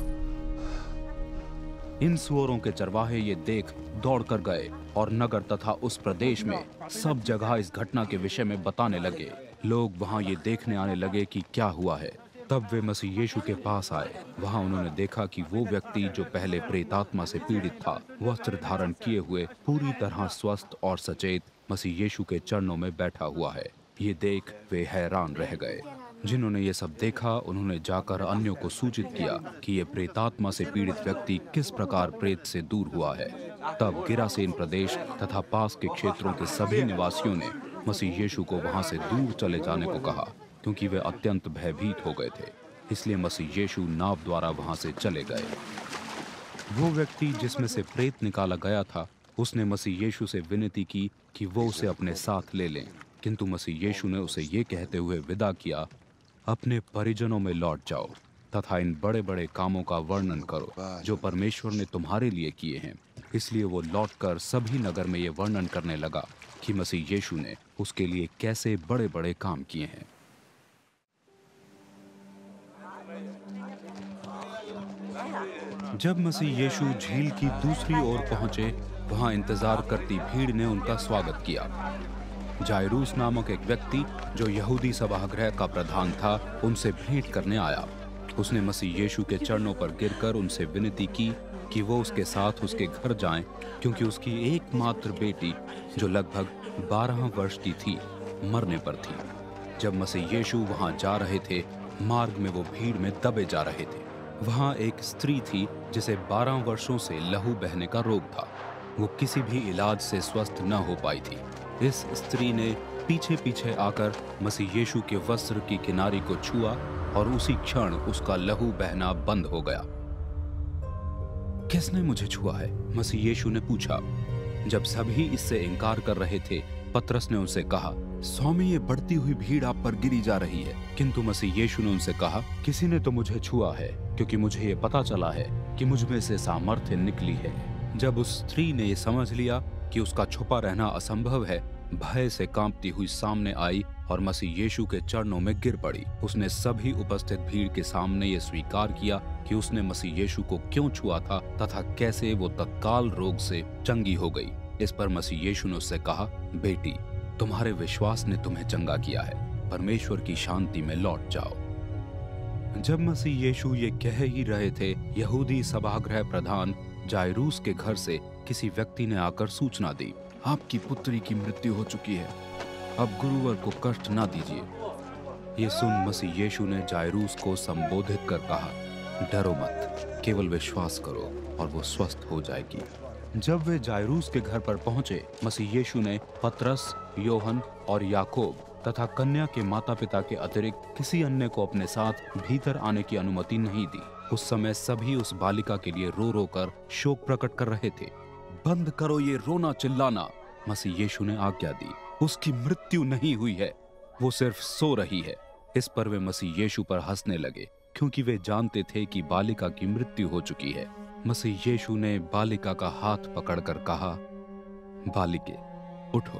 इन सुअरों के चरवाहे ये देख दौड़कर गए और नगर तथा उस प्रदेश में सब जगह इस घटना के विषय में बताने लगे। लोग वहां ये देखने आने लगे कि क्या हुआ है। तब वे मसीह यीशु के पास आए। वहां उन्होंने देखा कि वो व्यक्ति जो पहले प्रेतात्मा से पीड़ित था, वस्त्र धारण किए हुए पूरी तरह स्वस्थ और सचेत मसीह यीशु के चरणों में बैठा हुआ है। ये देख वे हैरान रह गए। जिन्होंने ये सब देखा, उन्होंने जाकर अन्यों को सूचित किया कि ये प्रेतात्मा से पीड़ित व्यक्ति किस प्रकार प्रेत से दूर हुआ है। तब गिरासेन प्रदेश तथा पास के क्षेत्रों के सभी निवासियों ने मसीह यीशु को वहां से दूर चले जाने को कहा, क्योंकि वे अत्यंत भयभीत हो गए थे। इसलिए मसीह यीशु नाव द्वारा वहां से चले गए। वो व्यक्ति जिसमें से प्रेत निकाला गया था, उसने मसीह यीशु से विनती की कि वो उसे अपने साथ ले लें, किंतु मसीह यीशु ने उसे ये कहते हुए विदा किया, अपने परिजनों में लौट जाओ तथा इन बड़े बड़े कामों का वर्णन करो जो परमेश्वर ने तुम्हारे लिए किए हैं। इसलिए वो लौटकर सभी नगर में ये वर्णन करने लगा कि मसीह यीशु ने उसके लिए कैसे बड़े बड़े काम किए हैं। जब मसीह यीशु झील की दूसरी ओर पहुंचे, वहां इंतजार करती भीड़ ने उनका स्वागत किया। जायरूस नामक एक व्यक्ति जो यहूदी सभागृह का प्रधान था, उनसे भेंट करने आया। उसने मसीह यीशु के चरणों पर गिरकर उनसे विनती की कि वो उसके साथ उसके घर जाएं, क्योंकि उसकी एकमात्र बेटी जो लगभग 12 वर्ष की थी, मरने पर थी। जब मसीह यीशु वहां जा रहे थे, मार्ग में वो भीड़ में दबे जा रहे थे। वहां एक स्त्री थी जिसे 12 वर्षों से लहू बहने का रोग था। वो किसी भी इलाज से स्वस्थ न हो पाई थी। इस स्त्री ने पीछे पीछे आकर मसीह यीशु के वस्त्र की किनारी को छुआ और उसी क्षण उसका लहू बहना बंद हो गया। किसने मुझे छुआ है? मसीह यीशु ने पूछा। जब सभी इससे इनकार कर रहे थे, पतरस ने उनसे कहा, स्वामी, ये बढ़ती हुई भीड़ आप पर गिरी जा रही है। किंतु मसीह यीशु ने उनसे कहा, किसी ने तो मुझे छुआ है, क्योंकि मुझे ये पता चला है कि मुझ में से सामर्थ्य निकली है। जब उस स्त्री ने ये समझ लिया कि उसका छुपा रहना असंभव है, भय से कांपती हुई सामने आई और मसीह यीशु के चरणों में गिर पड़ी। उसने सभी उपस्थित भीड़ के सामने ये स्वीकार किया कि उसने मसीह यीशु को क्यों छुआ था तथा कैसे वो तत्काल रोग से चंगी हो गई। इस पर मसीह यीशु ने उससे कहा, बेटी, तुम्हारे विश्वास ने तुम्हें चंगा किया है, परमेश्वर की शांति में लौट जाओ। जब मसीह यीशु ये कह ही रहे थे, यहूदी सभागृह प्रधान जायरूस के घर से किसी व्यक्ति ने आकर सूचना दी, आपकी पुत्री की मृत्यु हो चुकी है, अब गुरुवर को कष्ट ना दीजिए। ये सुन मसीह यीशु ने जायरूस को संबोधित कर कहा, डरो मत, केवल विश्वास करो और वो स्वस्थ हो जाएगी। जब वे जायरूस के घर पर पहुंचे, मसीह यीशु ने पतरस, योहन और याकूब तथा कन्या के माता पिता के अतिरिक्त किसी अन्य को अपने साथ भीतर आने की अनुमति नहीं दी। उस समय सभी उस बालिका के लिए रो रो कर शोक प्रकट कर रहे थे। बंद करो ये रोना चिल्लाना, मसीह यीशु ने आज्ञा दी। उसकी मृत्यु नहीं हुई है, वो सिर्फ सो रही है। इस पर वे मसीह यीशु पर हंसने लगे, क्योंकि वे जानते थे कि बालिका की मृत्यु हो चुकी है। मसीह यीशु ने बालिका का हाथ पकड़कर कहा, बालिके, उठो।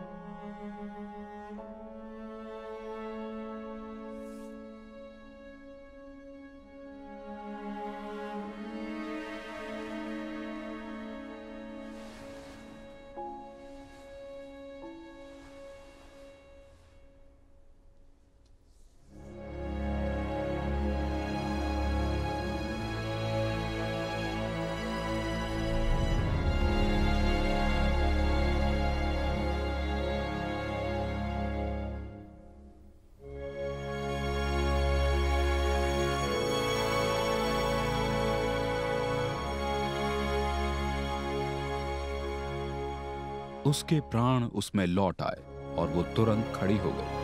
उसके प्राण उसमें लौट आए और वो तुरंत खड़ी हो गई।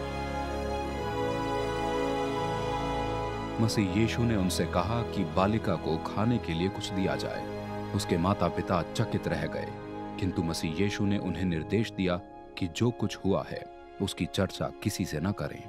मसीह यीशु ने उनसे कहा कि बालिका को खाने के लिए कुछ दिया जाए। उसके माता पिता चकित रह गए, किंतु मसीह यीशु ने उन्हें निर्देश दिया कि जो कुछ हुआ है उसकी चर्चा किसी से न करें।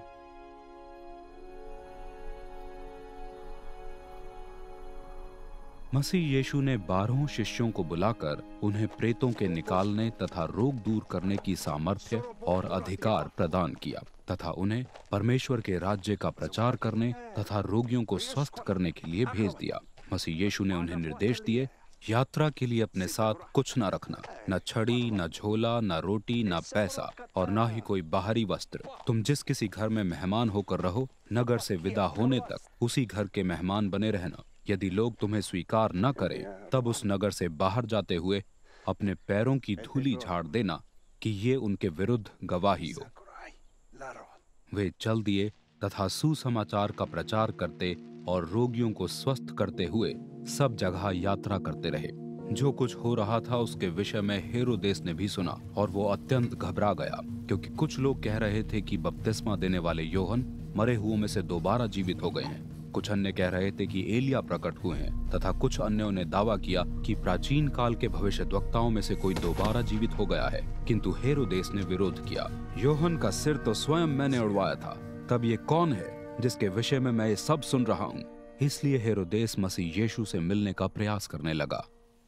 मसीह यीशु ने 12 शिष्यों को बुलाकर उन्हें प्रेतों के निकालने तथा रोग दूर करने की सामर्थ्य और अधिकार प्रदान किया तथा उन्हें परमेश्वर के राज्य का प्रचार करने तथा रोगियों को स्वस्थ करने के लिए भेज दिया। मसीह यीशु ने उन्हें निर्देश दिए, यात्रा के लिए अपने साथ कुछ न रखना, न छड़ी, न झोला, न रोटी, न पैसा और न ही कोई बाहरी वस्त्र। तुम जिस किसी घर में मेहमान होकर रहो, नगर से विदा होने तक उसी घर के मेहमान बने रहना। यदि लोग तुम्हें स्वीकार न करें, तब उस नगर से बाहर जाते हुए अपने पैरों की धूली झाड़ देना कि ये उनके विरुद्ध गवाही हो। वे चल दिए तथा सुसमाचार का प्रचार करते और रोगियों को स्वस्थ करते हुए सब जगह यात्रा करते रहे। जो कुछ हो रहा था उसके विषय में हेरोदेस ने भी सुना और वो अत्यंत घबरा गया, क्योंकि कुछ लोग कह रहे थे कि बपतिस्मा देने वाले योहन मरे हुओं में से दोबारा जीवित हो गए हैं। कुछ अन्य कह रहे थे कि एलिया प्रकट हुए हैं तथा कुछ अन्यों ने दावा किया कि प्राचीन काल के भविष्यद्वक्ताओं में से कोई दोबारा जीवित हो गया है। किंतु हेरोदेस ने विरोध किया, योहन का सिर तो स्वयं मैंने उड़वाया था, तब ये कौन है जिसके विषय में मैं ये सब सुन रहा हूँ। इसलिए हेरोदेस मसीह यीशु से मिलने का प्रयास करने लगा।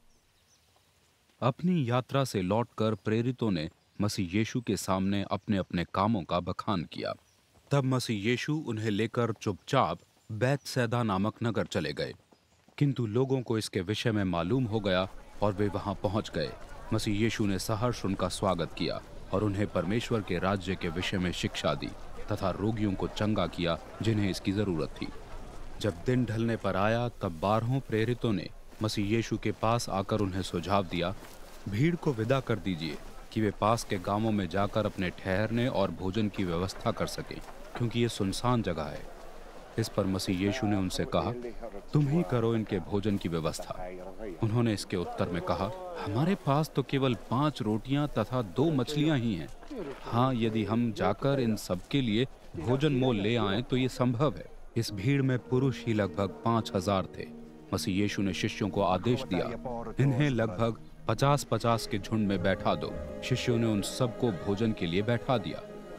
अपनी यात्रा से लौटकर प्रेरितों ने मसीह यीशु के सामने अपने अपने कामों का बखान किया। तब मसीह यीशु उन्हें लेकर चुपचाप बैतसैदा नामक नगर चले गए। किंतु लोगों को इसके विषय में मालूम हो गया और वे वहां पहुंच गए। मसीह यीशु ने सहर्ष उनका स्वागत किया और उन्हें परमेश्वर के राज्य के विषय में शिक्षा दी तथा रोगियों को चंगा किया जिन्हें इसकी जरूरत थी। जब दिन ढलने पर आया, तब 12 प्रेरितों ने मसीह यीशु के पास आकर उन्हें सुझाव दिया, भीड़ को विदा कर दीजिए कि वे पास के गांवों में जाकर अपने ठहरने और भोजन की व्यवस्था कर सकें, क्योंकि ये सुनसान जगह है। इस पर मसीह यीशु ने उनसे कहा, तुम ही करो इनके भोजन की व्यवस्था। उन्होंने इसके उत्तर में कहा, हमारे पास तो केवल 5 रोटियां तथा 2 मछलियां ही हैं। हाँ, यदि हम जाकर इन सबके लिए भोजन मोल ले आएं तो ये संभव है। इस भीड़ में पुरुष ही लगभग 5000 थे। मसीह यीशु ने शिष्यों को आदेश दिया, इन्हें लगभग 50-50 के झुंड में बैठा दो। शिष्यों ने उन सबको भोजन के लिए बैठा दिया।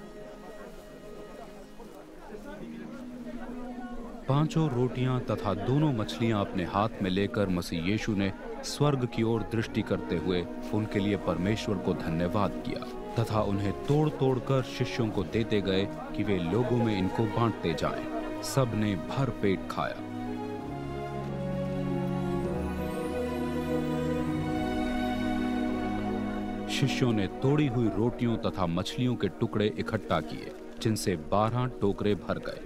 5 रोटियां तथा 2 मछलियां अपने हाथ में लेकर मसीह यीशु ने स्वर्ग की ओर दृष्टि करते हुए उनके लिए परमेश्वर को धन्यवाद किया तथा उन्हें तोड़ तोड़ कर शिष्यों को देते गए कि वे लोगों में इनको बांटते जाएं। सब ने भर पेट खाया। शिष्यों ने तोड़ी हुई रोटियों तथा मछलियों के टुकड़े इकट्ठा किए, जिनसे 12 टोकरे भर गए।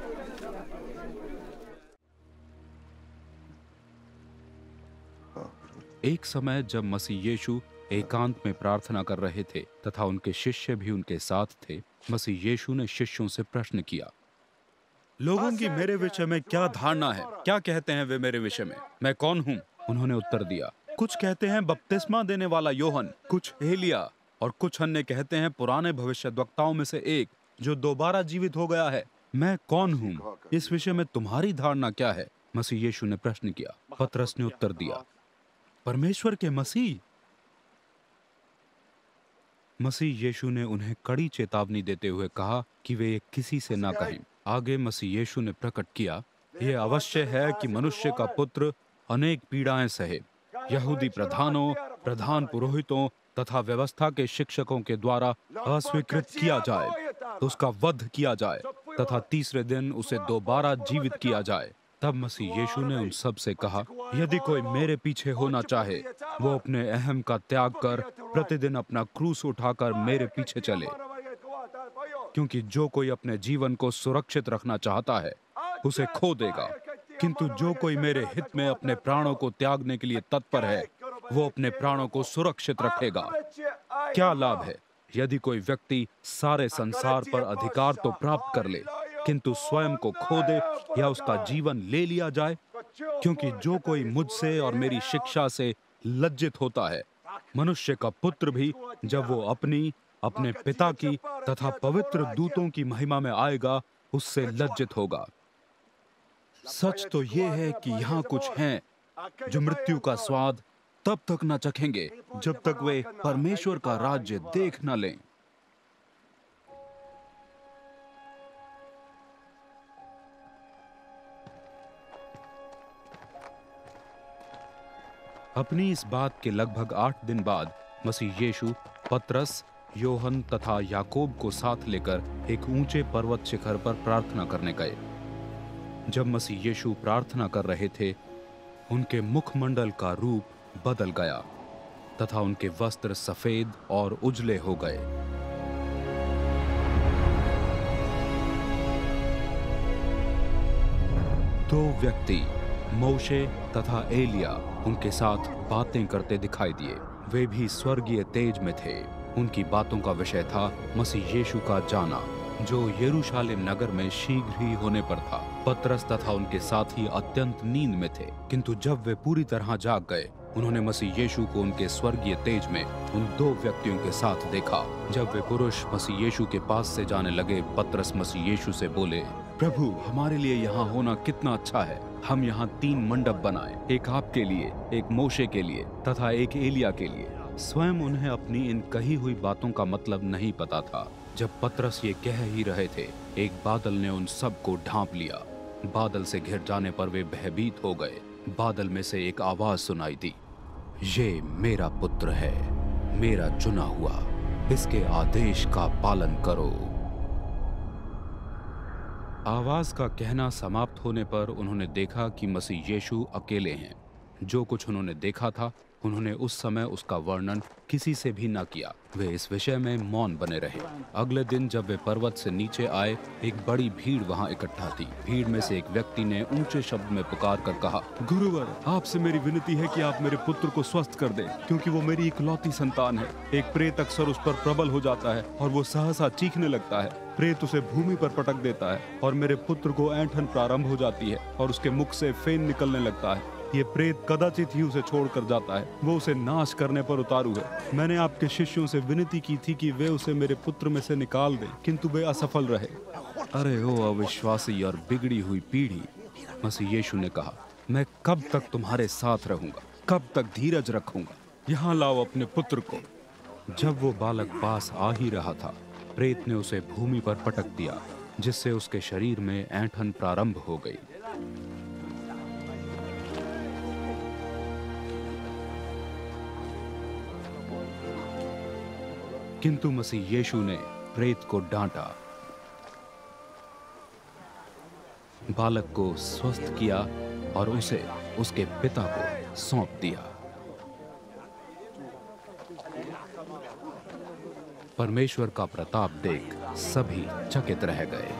एक समय जब मसीह यीशु एकांत में प्रार्थना कर रहे थे तथा उनके शिष्य भी उनके साथ थे, मसीह यीशु ने शिष्यों से प्रश्न किया, लोगों की मेरे विषय में क्या धारणा है? क्या कहते हैं वे मेरे विषय में? मैं कौन हूँ? उन्होंने उत्तर दिया, कुछ कहते हैं बपतिस्मा देने वाला योहन, कुछ एलिया और कुछ अन्य कहते हैं पुराने भविष्यद्वक्ताओं में से एक जो दोबारा जीवित हो गया है। मैं कौन हूँ? इस विषय में तुम्हारी धारणा क्या है? मसीह यीशु ने प्रश्न किया। पतरस ने उत्तर दिया, परमेश्वर के मसीह। मसीह यीशु ने उन्हें कड़ी चेतावनी देते हुए कहा कि वे ये किसी से ना कहें। आगे मसीह यीशु ने प्रकट किया, यह अवश्य है कि मनुष्य का पुत्र अनेक पीड़ाएं सहे, यहूदी प्रधानों, प्रधान पुरोहितों तथा व्यवस्था के शिक्षकों के द्वारा अस्वीकृत किया जाए, तो उसका वध किया जाए तथा तीसरे दिन उसे दोबारा जीवित किया जाए। तब मसीह यीशु ने उन सब से कहा, यदि कोई मेरे पीछे होना चाहे, वो अपने अहम का त्याग कर प्रतिदिन अपना क्रूस उठाकर मेरे पीछे चले। क्योंकि जो कोई अपने जीवन को सुरक्षित रखना चाहता है, उसे खो देगा, किंतु जो कोई मेरे हित में अपने प्राणों को त्यागने के लिए तत्पर है, वो अपने प्राणों को सुरक्षित रखेगा। क्या लाभ है यदि कोई व्यक्ति सारे संसार पर अधिकार तो प्राप्त कर ले, किंतु स्वयं को खो दे या उसका जीवन ले लिया जाए? क्योंकि जो कोई मुझसे और मेरी शिक्षा से लज्जित होता है, मनुष्य का पुत्र भी जब वो अपने पिता की तथा पवित्र दूतों की महिमा में आएगा, उससे लज्जित होगा। सच तो ये है कि यहाँ कुछ हैं जो मृत्यु का स्वाद तब तक न चखेंगे जब तक वे परमेश्वर का राज्य देख न लें। अपनी इस बात के लगभग 8 दिन बाद मसीह यीशु पतरस, योहन तथा याकूब को साथ लेकर एक ऊंचे पर्वत शिखर पर प्रार्थना करने गए। जब मसीह यीशु प्रार्थना कर रहे थे, उनके मुखमंडल का रूप बदल गया तथा उनके वस्त्र सफेद और उजले हो गए। दो व्यक्ति, मोशे तथा एलिया, उनके साथ बातें करते दिखाई दिए। वे भी स्वर्गीय तेज में थे। उनकी बातों का विषय था मसीह यीशु का जाना, जो यरूशलेम नगर में शीघ्र ही होने पर था। पतरस तथा उनके साथी अत्यंत नींद में थे, किंतु जब वे पूरी तरह जाग गए, उन्होंने मसीह यीशु को उनके स्वर्गीय तेज में उन दो व्यक्तियों के साथ देखा। जब वे पुरुष मसीह यीशु के पास से जाने लगे, पतरस मसीह यीशु से बोले, प्रभु, हमारे लिए यहाँ होना कितना अच्छा है। हम यहाँ 3 मंडप बनाए, एक आपके लिए, एक मोशे के लिए तथा एक एलिया के लिए। स्वयं उन्हें अपनी इन कही हुई बातों का मतलब नहीं पता था। जब पतरस ये कह ही रहे थे, एक बादल ने उन सब को ढांप लिया। बादल से घिर जाने पर वे भयभीत हो गए। बादल में से एक आवाज सुनाई दी, ये मेरा पुत्र है, मेरा चुना हुआ, इसके आदेश का पालन करो। आवाज का कहना समाप्त होने पर उन्होंने देखा कि मसीह यीशु अकेले हैं। जो कुछ उन्होंने देखा था, उन्होंने उस समय उसका वर्णन किसी से भी न किया। वे इस विषय में मौन बने रहे। अगले दिन जब वे पर्वत से नीचे आए, एक बड़ी भीड़ वहां इकट्ठा थी। भीड़ में से एक व्यक्ति ने ऊंचे शब्द में पुकार कर कहा, गुरुवर, आपसे मेरी विनती है कि आप मेरे पुत्र को स्वस्थ कर दें, क्योंकि वो मेरी इकलौती संतान है। एक प्रेत अक्सर उस पर प्रबल हो जाता है और वो सहसा चीखने लगता है। प्रेत उसे भूमि पर पटक देता है और मेरे पुत्र को ऐंठन प्रारंभ हो जाती है और उसके मुख से फेन निकलने लगता है। ये प्रेत कदाचित ही उसे छोड़कर जाता है। वो उसे नाश करने पर उतारू है। मैंने आपके शिष्यों से विनती की थी कि वे उसे मेरे पुत्र में से निकाल दें, किंतु वे असफल रहे। अरे ओ अविश्वासी और बिगड़ी हुई पीढ़ी, मसीह यीशु ने कहा, मैं कब तक तुम्हारे साथ रहूंगा, कब तक धीरज रखूंगा? यहाँ लाओ अपने पुत्र को। जब वो बालक पास आ ही रहा था, प्रेत ने उसे भूमि पर पटक दिया, जिससे उसके शरीर में ऐंठन प्रारंभ हो गई। किंतु मसीह यीशु ने प्रेत को डांटा, बालक को स्वस्थ किया और उसे उसके पिता को सौंप दिया। परमेश्वर का प्रताप देख सभी चकित रह गए।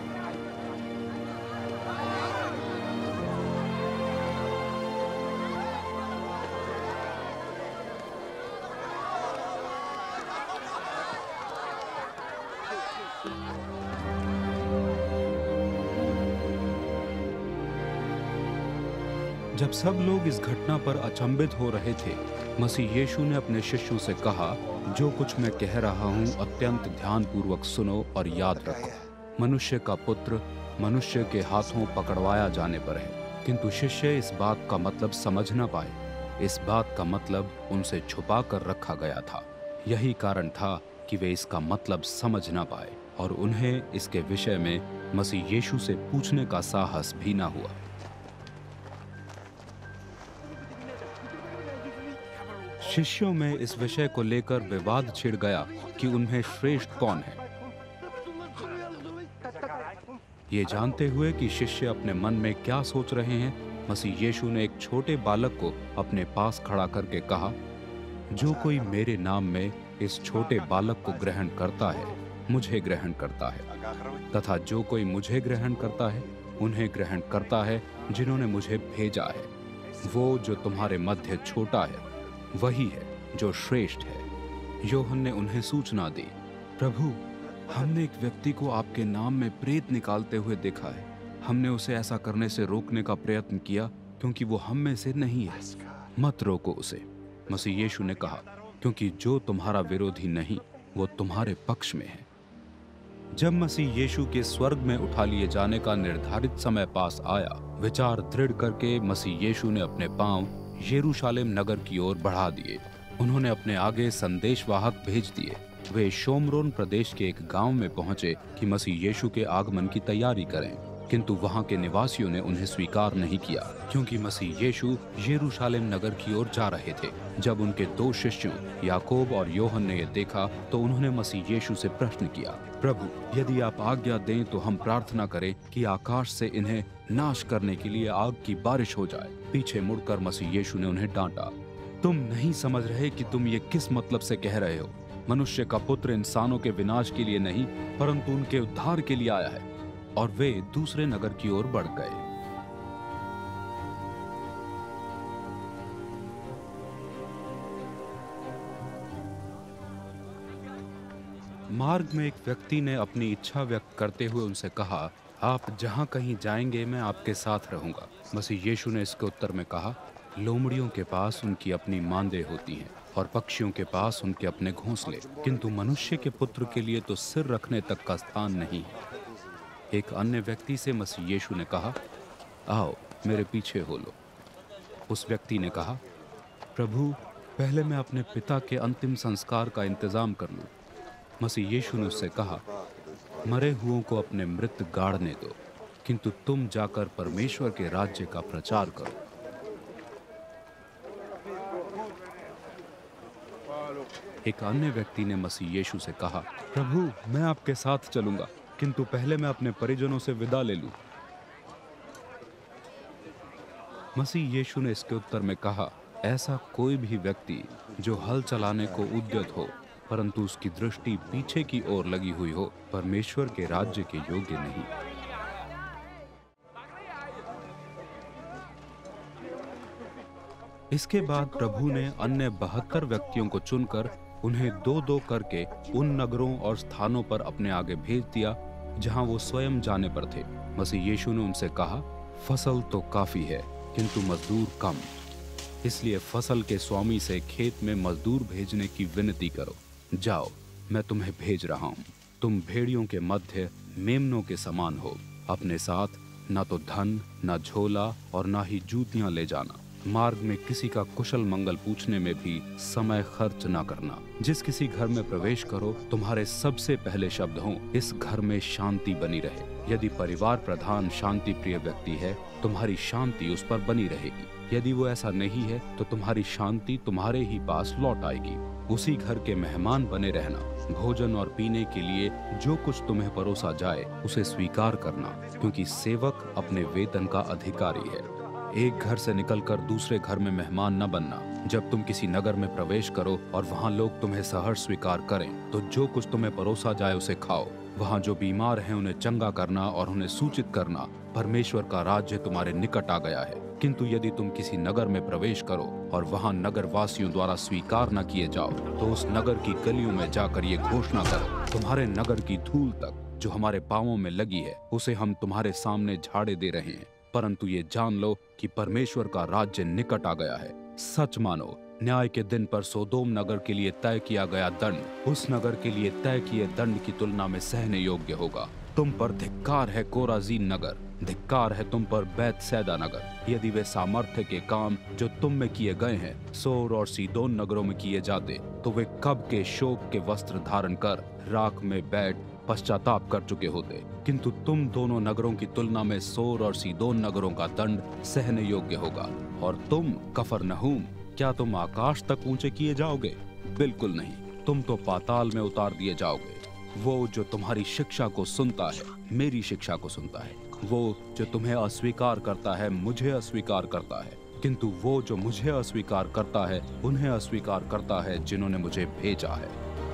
जब सब लोग इस घटना पर अचंभित हो रहे थे, मसीह यीशु ने अपने शिष्यों से कहा, जो कुछ मैं कह रहा हूँ अत्यंत ध्यानपूर्वक सुनो और याद रखो। मनुष्य का पुत्र मनुष्य के हाथों पकड़वाया जाने पर है, किंतु शिष्य इस बात का मतलब समझ न पाए। इस बात का मतलब उनसे छुपा कर रखा गया था। यही कारण था कि वे इसका मतलब समझ न पाए और उन्हें इसके विषय में मसीह यीशु से पूछने का साहस भी न हुआ। शिष्यों में इस विषय को लेकर विवाद छिड़ गया कि उनमें श्रेष्ठ कौन है। ये जानते हुए कि शिष्य अपने मन में क्या सोच रहे हैं, मसीह यीशु ने एक छोटे बालक को अपने पास खड़ा करके कहा, जो कोई मेरे नाम में इस छोटे बालक को ग्रहण करता है, मुझे ग्रहण करता है, तथा जो कोई मुझे ग्रहण करता है, उन्हें ग्रहण करता है जिन्होंने मुझे भेजा है। वो जो तुम्हारे मध्य छोटा है, वही है जो श्रेष्ठ है। योहन ने उन्हें सूचना दी, प्रभु, हमने एक व्यक्ति को आपके नाम में प्रेत निकालते हुए देखा है। हमने उसे ऐसा करने से रोकने का प्रयत्न किया, क्योंकि वो हम में से नहीं है। मत रोको उसे, मसीह यीशु ने कहा, क्योंकि जो तुम्हारा विरोधी नहीं, वो तुम्हारे पक्ष में है। जब मसीह यीशु के स्वर्ग में उठा लिए जाने का निर्धारित समय पास आया, विचार दृढ़ करके मसीह यीशु ने अपने पांव यरूशलेम नगर की ओर बढ़ा दिए। उन्होंने अपने आगे संदेशवाहक भेज दिए। वे शोमरोन प्रदेश के एक गांव में पहुंचे कि मसीह यीशु के आगमन की तैयारी करें। किंतु वहां के निवासियों ने उन्हें स्वीकार नहीं किया, क्योंकि मसीह यीशु यरूशलेम नगर की ओर जा रहे थे। जब उनके दो शिष्यों याकूब और योहन ने यह देखा तो उन्होंने मसीह यीशु से प्रश्न किया, प्रभु, यदि आप आज्ञा दें तो हम प्रार्थना करें कि आकाश से इन्हें नाश करने के लिए आग की बारिश हो जाए। पीछे मुड़कर मसीह यीशु ने उन्हें डांटा, तुम नहीं समझ रहे कि तुम ये किस मतलब से कह रहे हो? मनुष्य का पुत्र इंसानों के विनाश के लिए नहीं परंतु उनके उद्धार के लिए आया है। और वे दूसरे नगर की ओर बढ़ गए। मार्ग में एक व्यक्ति ने अपनी इच्छा व्यक्त करते हुए उनसे कहा, आप जहां कहीं जाएंगे मैं आपके साथ रहूंगा। मसीह यीशु ने इसके उत्तर में कहा, लोमड़ियों के पास उनकी अपनी मांदें होती हैं और पक्षियों के पास उनके अपने घोंसले, किंतु मनुष्य के पुत्र के लिए तो सिर रखने तक का स्थान नहीं है। एक अन्य व्यक्ति से मसीह यीशु ने कहा, आओ मेरे पीछे हो लो। उस व्यक्ति ने कहा, प्रभु, पहले मैं अपने पिता के अंतिम संस्कार का इंतजाम कर लूं। मसीह यीशु ने उससे कहा, मरे हुओं को अपने मृत गाड़ने दो, किंतु तुम जाकर परमेश्वर के राज्य का प्रचार करो। एक अन्य व्यक्ति ने मसीह यीशु से कहा, प्रभु, मैं आपके साथ चलूंगा, किंतु पहले मैं अपने परिजनों से विदा ले लूं। मसीह यीशु ने इसके उत्तर में कहा, ऐसा कोई भी व्यक्ति जो हल चलाने को उद्यत हो परंतु उसकी दृष्टि पीछे की ओर लगी हुई हो, परमेश्वर के राज्य के योग्य नहीं। इसके बाद प्रभु ने अन्य 72 व्यक्तियों को चुनकर उन्हें दो दो करके उन नगरों और स्थानों पर अपने आगे भेज दिया जहां वो स्वयं जाने पर थे। मसीह यीशु ने उनसे कहा, फसल तो काफी है किंतु मजदूर कम, इसलिए फसल के स्वामी से खेत में मजदूर भेजने की विनती करो। जाओ, मैं तुम्हें भेज रहा हूँ। तुम भेड़ियों के मध्य मेमनों के समान हो। अपने साथ ना तो धन, ना झोला और ना ही जूतियां ले जाना। मार्ग में किसी का कुशल मंगल पूछने में भी समय खर्च ना करना। जिस किसी घर में प्रवेश करो, तुम्हारे सबसे पहले शब्द हों, इस घर में शांति बनी रहे। यदि परिवार प्रधान शांति प्रिय व्यक्ति है, तुम्हारी शांति उस पर बनी रहेगी। यदि वो ऐसा नहीं है तो तुम्हारी शांति तुम्हारे ही पास लौट आएगी। उसी घर के मेहमान बने रहना। भोजन और पीने के लिए जो कुछ तुम्हें परोसा जाए उसे स्वीकार करना, क्योंकि सेवक अपने वेतन का अधिकारी है। एक घर से निकलकर दूसरे घर में मेहमान न बनना। जब तुम किसी नगर में प्रवेश करो और वहां लोग तुम्हें सहर्ष स्वीकार करें, तो जो कुछ तुम्हें परोसा जाए उसे खाओ। वहां जो बीमार हैं उन्हें चंगा करना और उन्हें सूचित करना, परमेश्वर का राज्य तुम्हारे निकट आ गया है। किंतु यदि तुम किसी नगर में प्रवेश करो और वहां नगर वासियों द्वारा स्वीकार न किए जाओ, तो उस नगर की गलियों में जाकर ये घोषणा करो, तुम्हारे नगर की धूल तक जो हमारे पांवों में लगी है उसे हम तुम्हारे सामने झाड़े दे रहे हैं। परंतु ये जान लो कि परमेश्वर का राज्य निकट आ गया है। सच मानो, न्याय के दिन पर सोदोम नगर के लिए तय किया गया दंड उस नगर के लिए तय किए दंड की तुलना में सहने योग्य होगा। तुम पर धिक्कार है कोराजीन नगर, धिक्कार है तुम पर बैतसैदा नगर। यदि वे सामर्थ्य के काम जो तुम में किए गए हैं सोर और सीदोन नगरों में किए जाते, तो वे कब के शोक के वस्त्र धारण कर राख में बैठ पश्चाताप कर चुके होते। किंतु तुम दोनों नगरों की तुलना में सोर और सीदोन नगरों का दंड सहने योग्य होगा। और तुम कफरनहूम, क्या तुम आकाश तक ऊंचे किए जाओगे? बिल्कुल नहीं, तुम तो पाताल में उतार दिए जाओगे। वो जो तुम्हारी शिक्षा को सुनता है, मेरी शिक्षा को सुनता है। वो जो तुम्हें अस्वीकार करता है, मुझे अस्वीकार करता है। किंतु वो जो मुझे अस्वीकार करता है, उन्हें अस्वीकार करता है जिन्होंने मुझे भेजा है।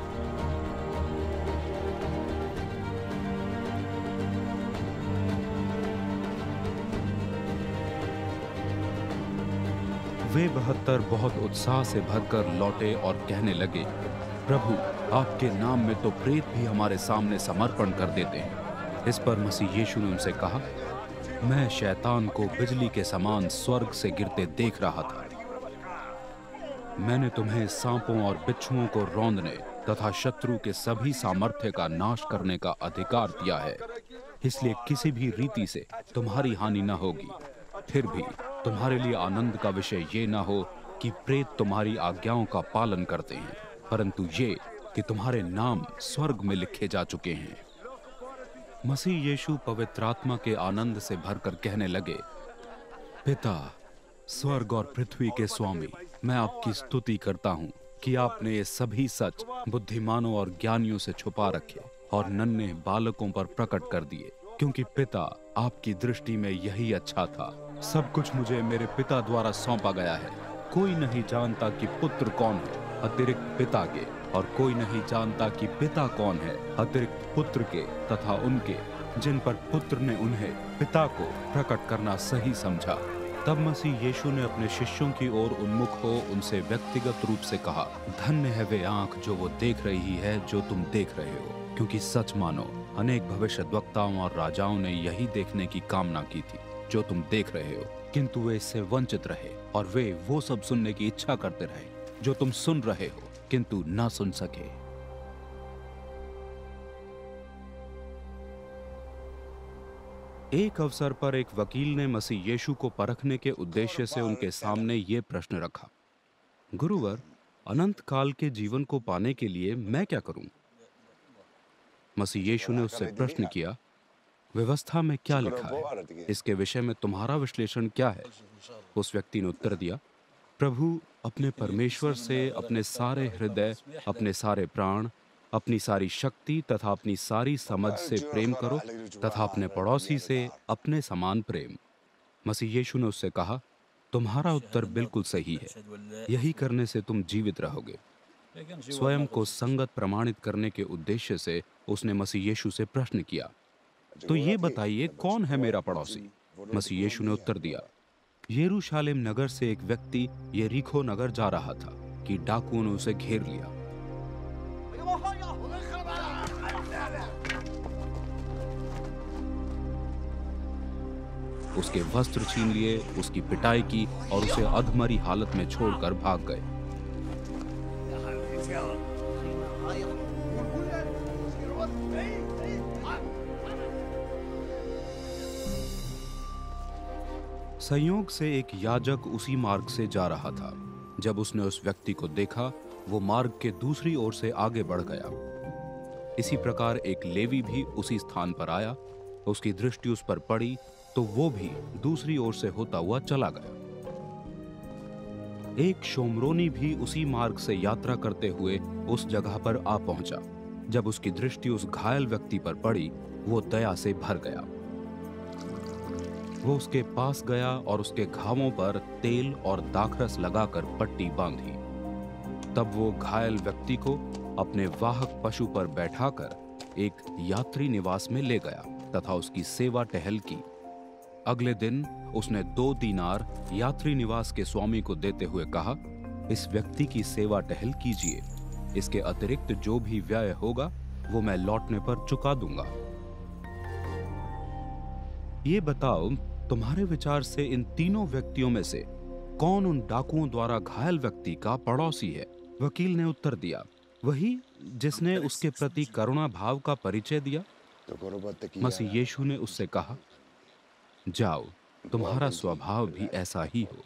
वे 72 बहुत उत्साह से भरकर लौटे और कहने लगे, प्रभु, आपके नाम में तो प्रेत भी हमारे सामने समर्पण कर देते हैं। इस पर मसीह यीशु ने उनसे कहा, मैं शैतान को बिजली के समान स्वर्ग से गिरते देख रहा था। मैंने तुम्हें सांपों और बिच्छुओं को रौंदने तथा शत्रु के सभी सामर्थ्य का नाश करने का अधिकार दिया है। इसलिए किसी भी रीति से तुम्हारी हानि न होगी। फिर भी तुम्हारे लिए आनंद का विषय ये ना हो कि प्रेत तुम्हारी आज्ञाओं का पालन करते हैं, परंतु ये कि तुम्हारे नाम स्वर्ग में लिखे जा चुके हैं। मसीह यीशु पवित्र आत्मा के आनंद से भरकर कहने लगे, पिता, स्वर्ग और पृथ्वी के स्वामी, मैं आपकी स्तुति करता हूँ कि आपने ये सभी सच बुद्धिमानों और ज्ञानियों से छुपा रखे और नन्हे बालकों पर प्रकट कर दिए, क्योंकि पिता, आपकी दृष्टि में यही अच्छा था। सब कुछ मुझे मेरे पिता द्वारा सौंपा गया है। कोई नहीं जानता कि पुत्र कौन है अतिरिक्त पिता के, और कोई नहीं जानता कि पिता कौन है अतिरिक्त पुत्र के, तथा उनके जिन पर पुत्र ने उन्हें पिता को प्रकट करना सही समझा। तब मसीह यीशु ने अपने शिष्यों की ओर उन्मुख हो उनसे व्यक्तिगत रूप से कहा, धन्य है वे आंख जो वो देख रही है जो तुम देख रहे हो, क्योंकि सच मानो अनेक भविष्यद्वक्ताओं और राजाओं ने यही देखने की कामना की थी जो तुम देख रहे हो, किंतु वे इससे वंचित रहे, और वे वो सब सुनने की इच्छा करते रहे जो तुम सुन रहे हो किंतु ना सुन सके। एक अवसर पर एक वकील ने मसीह यीशु को परखने के उद्देश्य से उनके सामने ये प्रश्न रखा, गुरुवर, अनंत काल के जीवन को पाने के लिए मैं क्या करूं? मसीह यीशु ने उससे प्रश्न किया, व्यवस्था में क्या लिखा है? इसके विषय में तुम्हारा विश्लेषण क्या है? उस व्यक्ति ने उत्तर दिया, प्रभु, अपने परमेश्वर से अपने सारे हृदय, अपने सारे प्राण, अपनी सारी शक्ति तथा अपनी सारी समझ से प्रेम करो, तथा अपने पड़ोसी से अपने समान प्रेम। मसीह यीशु ने उससे कहा, तुम्हारा उत्तर बिल्कुल सही है, यही करने से तुम जीवित रहोगे। स्वयं को संगत प्रमाणित करने के उद्देश्य से उसने मसीह यीशु से प्रश्न किया, तो ये बताइए, कौन है मेरा पड़ोसी? मसीह यीशु ने उत्तर दिया, यरूशलेम नगर से एक व्यक्ति यरीको नगर जा रहा था कि डाकुओं ने उसे घेर लिया। उसके वस्त्र छीन लिए, उसकी पिटाई की और उसे अधमरी हालत में छोड़कर भाग गए। संयोग से एक याजक उसी मार्ग से जा रहा था। जब उसने उस व्यक्ति को देखा, वो मार्ग के दूसरी ओर से आगे बढ़ गया। इसी प्रकार एक लेवी भी उसी स्थान पर आया। उसकी दृष्टि उस पर पड़ी तो वो भी दूसरी ओर से होता हुआ चला गया। एक शोमरोनी भी उसी मार्ग से यात्रा करते हुए उस जगह पर आ पहुंचा। जब उसकी दृष्टि उस घायल व्यक्ति पर पड़ी, वो दया से भर गया। वो उसके पास गया और उसके घावों पर तेल और दाखरस लगाकर पट्टी बांधी। तब वो घायल व्यक्ति को अपने वाहक पशु पर बैठाकर एक यात्री निवास में ले गया तथा उसकी सेवा टहल की। अगले दिन उसने 2 दीनार यात्री निवास के स्वामी को देते हुए कहा, इस व्यक्ति की सेवा टहल कीजिए, इसके अतिरिक्त जो भी व्यय होगा वो मैं लौटने पर चुका दूंगा। ये बताओ, तुम्हारे विचार से इन तीनों व्यक्तियों में से कौन उन डाकुओं द्वारा घायल व्यक्ति का पड़ोसी है? वकील ने उत्तर दिया, वही जिसने उसके प्रति करुणा भाव का परिचय दिया। मसीह यीशु ने उससे कहा, जाओ, तुम्हारा स्वभाव भी ऐसा ही हो।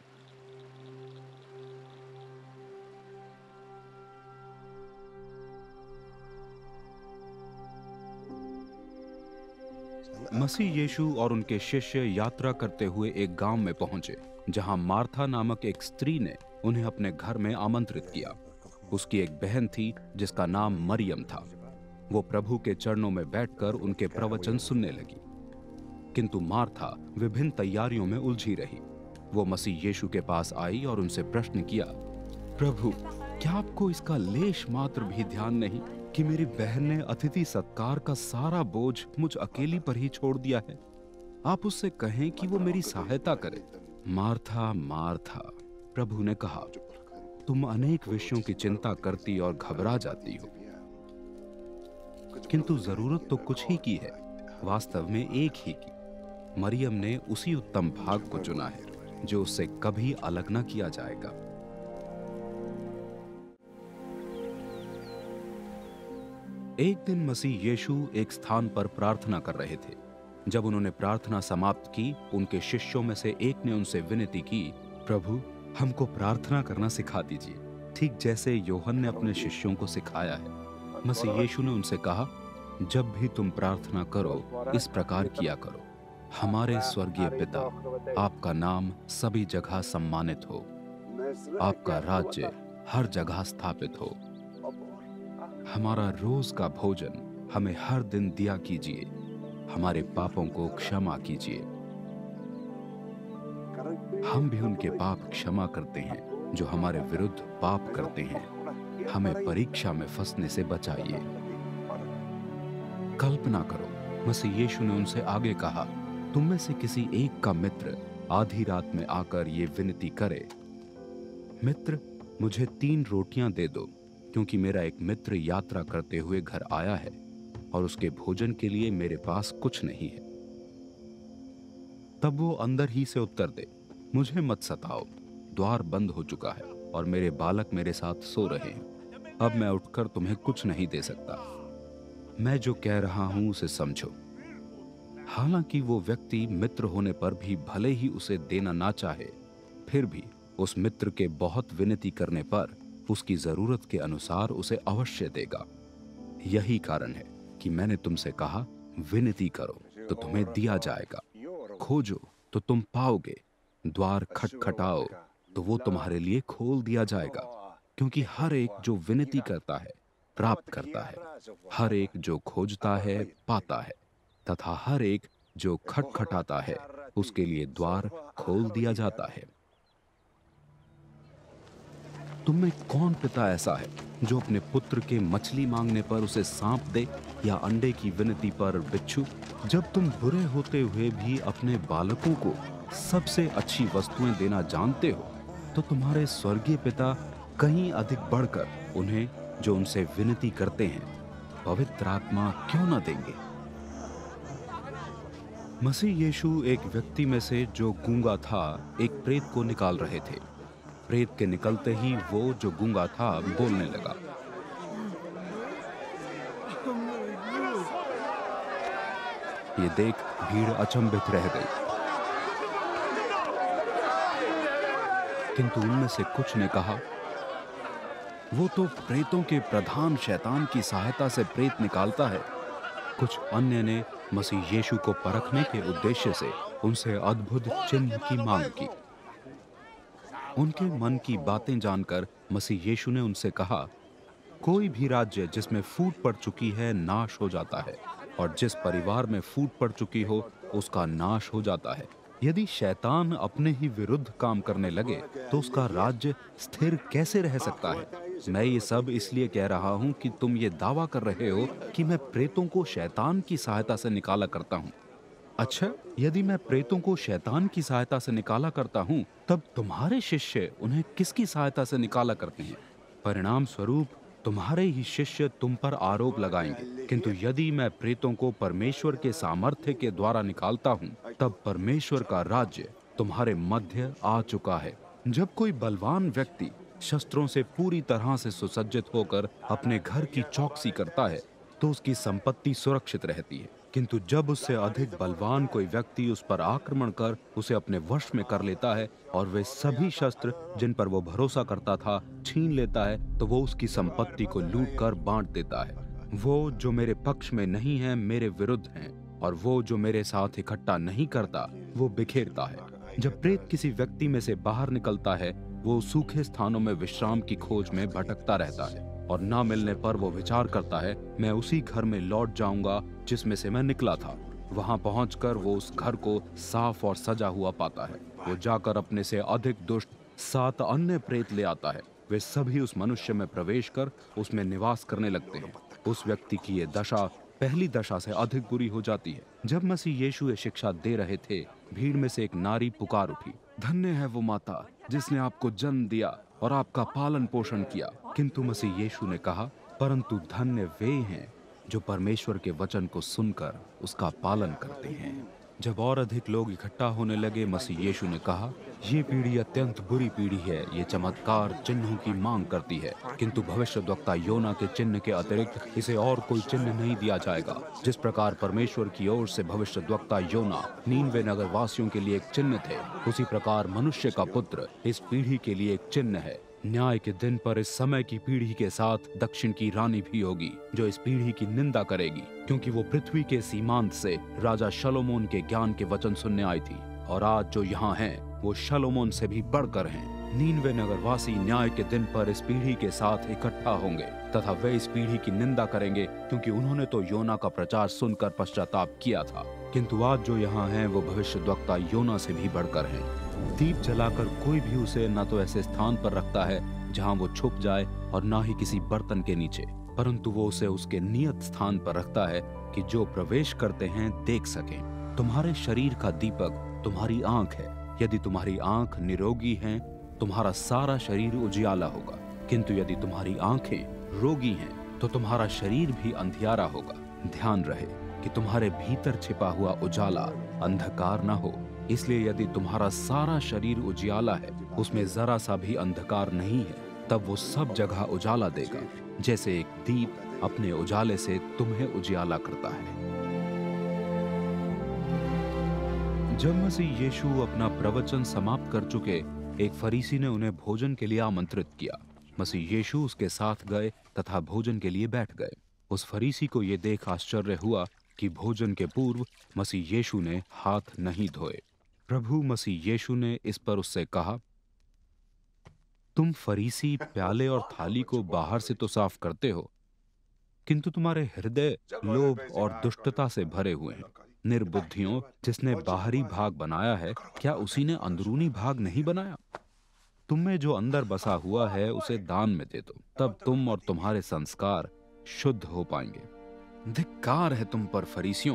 मसीह यीशु और उनके शिष्य यात्रा करते हुए एक गांव में पहुंचे, जहां मार्था नामक एक स्त्री ने उन्हें अपने घर में आमंत्रित किया। उसकी एक बहन थी जिसका नाम मरियम था। वो प्रभु के चरणों में बैठकर उनके प्रवचन सुनने लगी, किंतु मार्था विभिन्न तैयारियों में उलझी रही। वो मसीह यीशु के पास आई और उनसे प्रश्न किया, प्रभु, क्या आपको इसका लेश मात्र भी ध्यान नहीं कि मेरी बहन ने अतिथि सत्कार का सारा बोझ मुझ अकेली पर ही छोड़ दिया है? आप उससे कहें कि वो मेरी सहायता करे। मार्था, मार्था, प्रभु ने कहा, तुम अनेक विषयों की चिंता करती और घबरा जाती हो, किंतु जरूरत तो कुछ ही की है, वास्तव में एक ही की। मरियम ने उसी उत्तम भाग को चुना है जो उससे कभी अलग न किया जाएगा। एक दिन मसीह यीशु एक स्थान पर प्रार्थना कर रहे थे। जब उन्होंने प्रार्थना समाप्त की, उनके शिष्यों में से एक ने उनसे विनती की, प्रभु, हमको प्रार्थना करना सिखा दीजिए, ठीक जैसे यूहन्ना ने अपने शिष्यों को सिखाया है। मसीह यीशु ने उनसे कहा, जब भी तुम प्रार्थना करो इस प्रकार किया करो, हमारे स्वर्गीय पिता, आपका नाम सभी जगह सम्मानित हो, आपका राज्य हर जगह स्थापित हो, हमारा रोज का भोजन हमें हर दिन दिया कीजिए, हमारे पापों को क्षमा कीजिए, हम भी उनके पाप क्षमा करते हैं जो हमारे विरुद्ध पाप करते हैं, हमें परीक्षा में फंसने से बचाइए। कल्पना करो, मसीह यीशु ने उनसे आगे कहा, तुम में से किसी एक का मित्र आधी रात में आकर ये विनती करे, मित्र मुझे 3 रोटियां दे दो, क्योंकि मेरा एक मित्र यात्रा करते हुए घर आया है और उसके भोजन के लिए मेरे पास कुछ नहीं है। तब वो अंदर ही से उत्तर दे, मुझे मत सताओ, द्वार बंद हो चुका है और मेरे बालक मेरे साथ सो रहे हैं, अब मैं उठकर तुम्हें कुछ नहीं दे सकता। मैं जो कह रहा हूं उसे समझो। हालांकि वो व्यक्ति मित्र होने पर भी भले ही उसे देना ना चाहे, फिर भी उस मित्र के बहुत विनती करने पर उसकी जरूरत के अनुसार उसे अवश्य देगा। यही कारण है कि मैंने तुमसे कहा, विनती करो तो तुम्हें दिया जाएगा, खोजो तो तुम पाओगे, द्वार खटखटाओ तो वो तुम्हारे लिए खोल दिया जाएगा। क्योंकि हर एक जो विनती करता है प्राप्त करता है, हर एक जो खोजता है पाता है, तथा हर एक जो खटखटाता है उसके लिए द्वार खोल दिया जाता है। तुम में कौन पिता ऐसा है जो अपने पुत्र के मछली मांगने पर उसे सांप दे, या अंडे की विनती पर बिच्छू? जब तुम बुरे होते हुए भी अपने बालकों को सबसे अच्छी वस्तुएं देना जानते हो, तो तुम्हारे स्वर्गीय पिता कहीं अधिक बढ़कर उन्हें जो उनसे विनती करते हैं पवित्र आत्मा क्यों न देंगे। मसीह यीशु एक व्यक्ति में से जो गूंगा था एक प्रेत को निकाल रहे थे। प्रेत के निकलते ही वो जो गूंगा था बोलने लगा। ये देख भीड़ अचंभित रह गई, किंतु उनमें से कुछ ने कहा, वो तो प्रेतों के प्रधान शैतान की सहायता से प्रेत निकालता है। कुछ अन्य ने मसीह यीशु को परखने के उद्देश्य से उनसे अद्भुत चिन्ह की मांग की। उनके मन की बातें जानकर मसीह यीशु ने उनसे कहा, कोई भी राज्य जिसमें फूट पड़ चुकी है नाश हो जाता है, और जिस परिवार में फूट पड़ चुकी हो उसका नाश हो जाता है। यदि शैतान अपने ही विरुद्ध काम करने लगे तो उसका राज्य स्थिर कैसे रह सकता है? मैं ये सब इसलिए कह रहा हूँ कि तुम ये दावा कर रहे हो कि मैं प्रेतों को शैतान की सहायता से निकाला करता हूँ। अच्छा, यदि मैं प्रेतों को शैतान की सहायता से निकाला करता हूँ, तब तुम्हारे शिष्य उन्हें किसकी सहायता से निकाला करते हैं? परिणाम स्वरूप तुम्हारे ही शिष्य तुम पर आरोप लगाएंगे। किंतु यदि मैं प्रेतों को परमेश्वर के सामर्थ्य के द्वारा निकालता हूँ, तब परमेश्वर का राज्य तुम्हारे मध्य आ चुका है। जब कोई बलवान व्यक्ति शस्त्रों से पूरी तरह से सुसज्जित होकर अपने घर की चौकसी करता है तो उसकी संपत्ति सुरक्षित रहती है। किंतु जब उससे अधिक बलवान कोई व्यक्ति उस पर आक्रमण कर उसे अपने वश में कर लेता है और वे सभी शस्त्र जिन पर वो भरोसा करता था छीन लेता है, तो वो उसकी संपत्ति को लूट कर बांट देता है। वो जो मेरे पक्ष में नहीं है मेरे विरुद्ध हैं, और वो जो मेरे साथ इकट्ठा नहीं करता वो बिखेरता है। जब प्रेत किसी व्यक्ति में से बाहर निकलता है, वो सूखे स्थानों में विश्राम की खोज में भटकता रहता है, और ना मिलने पर वो विचार करता है, मैं उसी घर में लौट जाऊंगा जिसमें से मैं निकला था। वहां पहुंचकर वो उस घर को साफ और सजा हुआ पाता है। वो जाकर अपने से अधिक दुष्ट 7 अन्य प्रेत ले आता है। वे सभी उस मनुष्य में प्रवेश कर उसमें निवास करने लगते हैं। उस व्यक्ति की ये दशा पहली दशा से अधिक बुरी हो जाती है। जब मसीह यीशु ये शिक्षा दे रहे थे, भीड़ में से एक नारी पुकार उठी, धन्य है वो माता जिसने आपको जन्म दिया और आपका पालन पोषण किया। किंतु मसीह यीशु ने कहा, परंतु धन्य वे हैं जो परमेश्वर के वचन को सुनकर उसका पालन करते हैं। जब और अधिक लोग इकट्ठा होने लगे, मसीह यीशु ने कहा, ये पीढ़ी अत्यंत बुरी पीढ़ी है। ये चमत्कार चिन्हों की मांग करती है, किंतु भविष्यद्वक्ता योना के चिन्ह के अतिरिक्त इसे और कोई चिन्ह नहीं दिया जाएगा। जिस प्रकार परमेश्वर की ओर से भविष्यद्वक्ता योना नीनवे नगर वासियों के लिए एक चिन्ह थे, उसी प्रकार मनुष्य का पुत्र इस पीढ़ी के लिए एक चिन्ह है। न्याय के दिन पर इस समय की पीढ़ी के साथ दक्षिण की रानी भी होगी, जो इस पीढ़ी की निंदा करेगी, क्योंकि वो पृथ्वी के सीमांत से राजा शलोमोन के ज्ञान के वचन सुनने आई थी, और आज जो यहाँ हैं वो शलोमोन से भी बढ़कर हैं। नीनवे नगरवासी न्याय के दिन पर इस पीढ़ी के साथ इकट्ठा होंगे तथा वे इस पीढ़ी की निंदा करेंगे, क्योंकि उन्होंने तो योना का प्रचार सुनकर पश्चाताप किया था, किंतु आज जो यहाँ हैं वो भविष्यद्वक्ता योना से भी बढ़कर हैं। दीप जलाकर कोई भी उसे न तो ऐसे स्थान पर रखता है जहाँ वो छुप जाए और न ही किसी बर्तन के नीचे, परंतु वो उसे उसके नियत स्थान पर रखता है कि जो प्रवेश करते हैं देख सकें। तुम्हारे शरीर का दीपक तुम्हारी आंख है। यदि तुम्हारी आंख निरोगी हैं, तुम्हारा सारा शरीर उजियाला होगा, किंतु यदि तुम्हारी आंखें रोगी हैं तो तुम्हारा शरीर भी अंधियारा होगा। ध्यान रहे कि तुम्हारे भीतर छिपा हुआ उजाला अंधकार न हो। इसलिए यदि तुम्हारा सारा शरीर उजियाला है, उसमें जरा सा भी अंधकार नहीं है, तब वो सब जगह उजाला देगा, जैसे एक दीप अपने उजाले से तुम्हें उजियाला करता है। जब मसीह यीशु अपना प्रवचन समाप्त कर चुके, एक फरीसी ने उन्हें भोजन के लिए आमंत्रित किया। मसीह यीशु उसके साथ गए तथा भोजन के लिए बैठ गए। उस फरीसी को यह देख आश्चर्य हुआ कि भोजन के पूर्व मसीह यीशु ने हाथ नहीं धोए। प्रभु मसीह यीशु ने इस पर उससे कहा, तुम फरीसी प्याले और थाली को बाहर से तो साफ करते हो, किंतु तुम्हारे हृदय लोभ और दुष्टता से भरे हुए हैं। निर्बुद्धियों, जिसने बाहरी भाग बनाया है, क्या उसी ने अंदरूनी भाग नहीं बनाया? तुम में जो अंदर बसा हुआ है उसे दान में दे दो, तब तुम और तुम्हारे संस्कार शुद्ध हो पाएंगे। धिक्कार है तुम पर फरीसियों!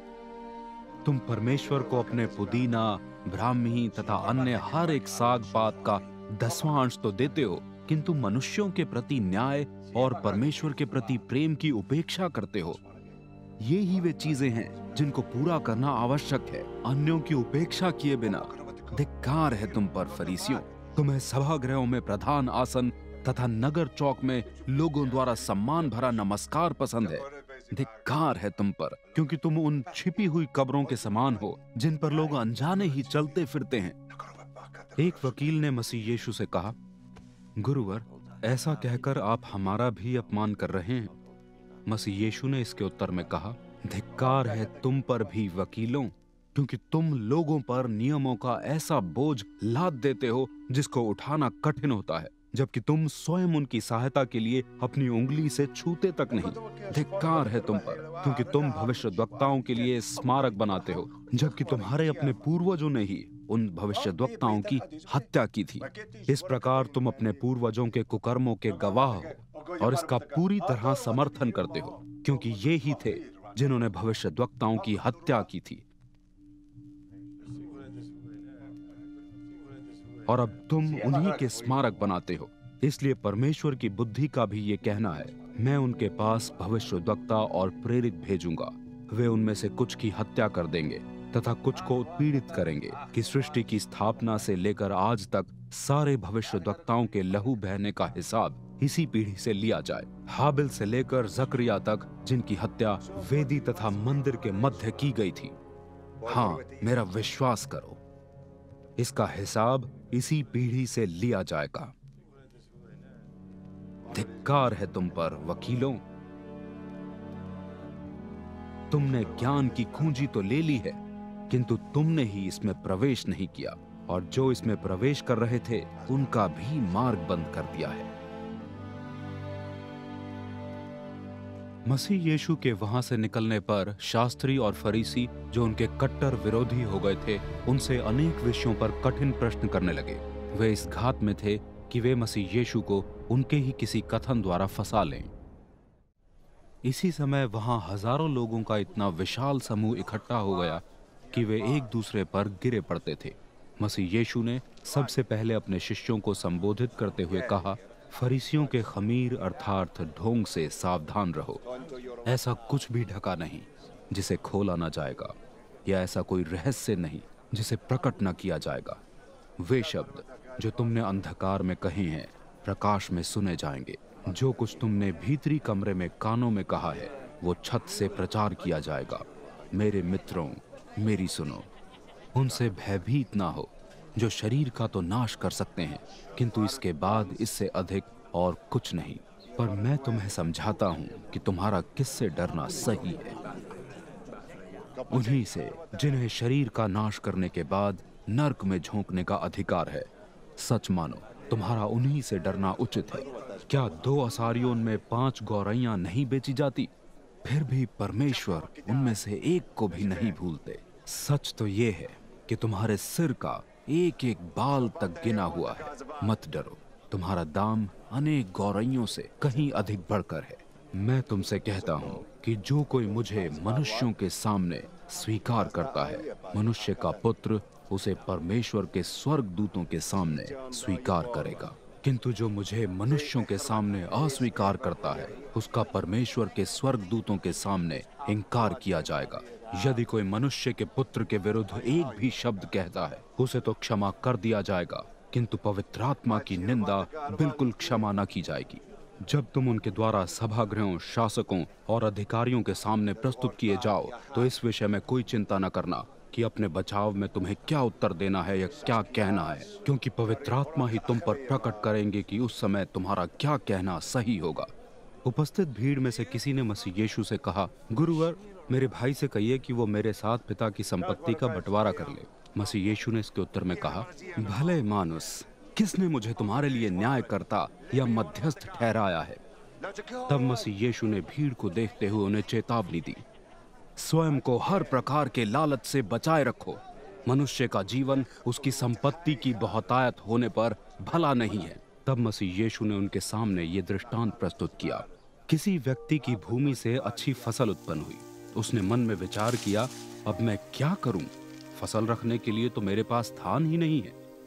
तुम परमेश्वर को अपने पुदीना, ब्राह्मी तथा अन्य हर एक साग पात का 10वां अंश तो देते हो, किंतु मनुष्यों के प्रति न्याय और परमेश्वर के प्रति प्रेम की उपेक्षा करते हो। ये ही वे चीजें हैं जिनको पूरा करना आवश्यक है, अन्यों की उपेक्षा किए बिना। धिक्कार है तुम पर फरीसियों! तुम्हें सभागृहों में प्रधान आसन तथा नगर चौक में लोगों द्वारा सम्मान भरा नमस्कार पसंद है। धिक्कार है तुम पर, क्योंकि तुम उन छिपी हुई कब्रों के समान हो जिन पर लोग अनजाने ही चलते फिरते हैं। एक वकील ने मसीह यीशु से कहा, गुरुवर, ऐसा कहकर आप हमारा भी अपमान कर रहे हैं। मसीह यीशु ने इसके उत्तर में कहा, धिक्कार है तुम पर भी वकीलों, क्योंकि तुम लोगों पर नियमों का ऐसा बोझ लाद देते हो जिसको उठाना कठिन होता है, जबकि तुम स्वयं उनकी सहायता के लिए अपनी उंगली से छूते तक नहीं। धिक्कार है तुम पर, क्योंकि तुम भविष्यद्वक्ताओं के लिए स्मारक बनाते हो, जबकि तुम्हारे अपने पूर्वजों ने ही उन भविष्यद्वक्ताओं की हत्या की थी। इस प्रकार तुम अपने पूर्वजों के कुकर्मों के गवाह हो और इसका पूरी तरह समर्थन करते हो, क्योंकि ये ही थे जिन्होंने भविष्यद्वक्ताओं की हत्या की थी। और अब तुम उन्हीं के स्मारक बनाते हो। इसलिए परमेश्वर की बुद्धि का भी ये कहना है, मैं उनके पास भविष्यद्वक्ता और प्रेरित भेजूंगा। वे उनमें से कुछ की हत्या कर देंगे तथा कुछ को उत्पीड़ित करेंगे, कि सृष्टि की स्थापना से लेकर आज तक सारे भविष्यद्वक्ताओं के लहू बहने का हिसाब इसी पीढ़ी से लिया जाए, हाबिल से लेकर जकरिया तक, जिनकी हत्या वेदी तथा मंदिर के मध्य की गई थी। हाँ, मेरा विश्वास करो, इसका हिसाब इसी पीढ़ी से लिया जाएगा। धिक्कार है तुम पर वकीलों! तुमने ज्ञान की कुंजी तो ले ली है, किंतु तुमने ही इसमें प्रवेश नहीं किया, और जो इसमें प्रवेश कर रहे थे उनका भी मार्ग बंद कर दिया है। मसीह यीशु के वहां से निकलने पर शास्त्री और फरीसी, जो उनके कट्टर विरोधी हो गए थे, उनसे अनेक विषयों पर कठिन प्रश्न करने लगे। वे इस घात में थे कि वे मसीह यीशु को उनके ही किसी कथन द्वारा फंसा लें। इसी समय वहां हजारों लोगों का इतना विशाल समूह इकट्ठा हो गया कि वे एक दूसरे पर गिरे पड़ते थे। मसीह यीशु ने सबसे पहले अपने शिष्यों को संबोधित करते हुए कहा, फरीसियों के खमीर अर्थात ढोंग से सावधान रहो। ऐसा कुछ भी ढका नहीं जिसे खोला ना जाएगा, या ऐसा कोई रहस्य नहीं जिसे प्रकट न किया जाएगा। वे शब्द जो तुमने अंधकार में कहे हैं प्रकाश में सुने जाएंगे। जो कुछ तुमने भीतरी कमरे में कानों में कहा है वो छत से प्रचार किया जाएगा। मेरे मित्रों, मेरी सुनो, उनसे भयभीत ना हो, जो शरीर का तो नाश कर सकते हैं, किंतु इसके बाद इससे अधिक और कुछ नहीं। पर मैं तुम्हें समझाता हूँ कि तुम्हारा किससे डरना सही है। उन्हीं से जिन्हें शरीर का नाश करने के बाद नर्क में झोंकने का अधिकार है। सच मानो तुम्हारा उन्हीं से डरना उचित है। क्या 2 असारियों में 5 गौरैयां नहीं बेची जाती? फिर भी परमेश्वर उनमें से एक को भी नहीं भूलते। सच तो ये है कि तुम्हारे सिर का एक एक बाल तक गिना हुआ है। मत डरो, तुम्हारा दाम अनेक गौरैयों से कहीं अधिक बढ़कर है। मैं तुमसे कहता हूँ कि जो कोई मुझे मनुष्यों के सामने स्वीकार करता है, मनुष्य का पुत्र उसे परमेश्वर के स्वर्गदूतों के सामने स्वीकार करेगा। किंतु जो मुझे मनुष्यों के सामने अस्वीकार करता है, उसका परमेश्वर के स्वर्गदूतों के सामने इनकार किया जाएगा। यदि कोई मनुष्य के पुत्र के विरुद्ध एक भी शब्द कहता है, उसे तो क्षमा कर दिया जाएगा, किंतु पवित्र आत्मा की निंदा बिल्कुल क्षमा न की जाएगी। जब तुम उनके द्वारा सभागृहों, शासकों और अधिकारियों के सामने प्रस्तुत किए जाओ, तो इस विषय में कोई चिंता न करना कि अपने बचाव में तुम्हें क्या उत्तर देना है या क्या कहना है, क्योंकि पवित्र आत्मा ही तुम पर प्रकट करेंगे कि उस समय तुम्हारा क्या कहना सही होगा। उपस्थित भीड़ में से किसी ने मसीह यीशु से कहा, गुरुवर, मेरे भाई से कहिए कि वो मेरे साथ पिता की संपत्ति का बंटवारा कर ले। मसीह यीशु ने इसके उत्तर में कहा, भले मानुस, किसने मुझे तुम्हारे लिए न्यायकर्ता या मध्यस्थ ठहराया है? तब मसीह यीशु ने भीड़ को देखते हुए उन्हें चेतावनी दी, स्वयं को हर प्रकार के लालच से बचाए रखो। मनुष्य का जीवन उसकी संपत्ति की बहुतायत होने पर भला नहीं है। तब मसीह यीशु ने उनके सामने ये दृष्टांत प्रस्तुत किया। किसी व्यक्ति की भूमि से अच्छी फसल उत्पन्न हुई। उसने मन में विचार किया, अब मैं क्या करूं? फसल रखने के लिए तो मेरे पास स्थान ही नहीं है।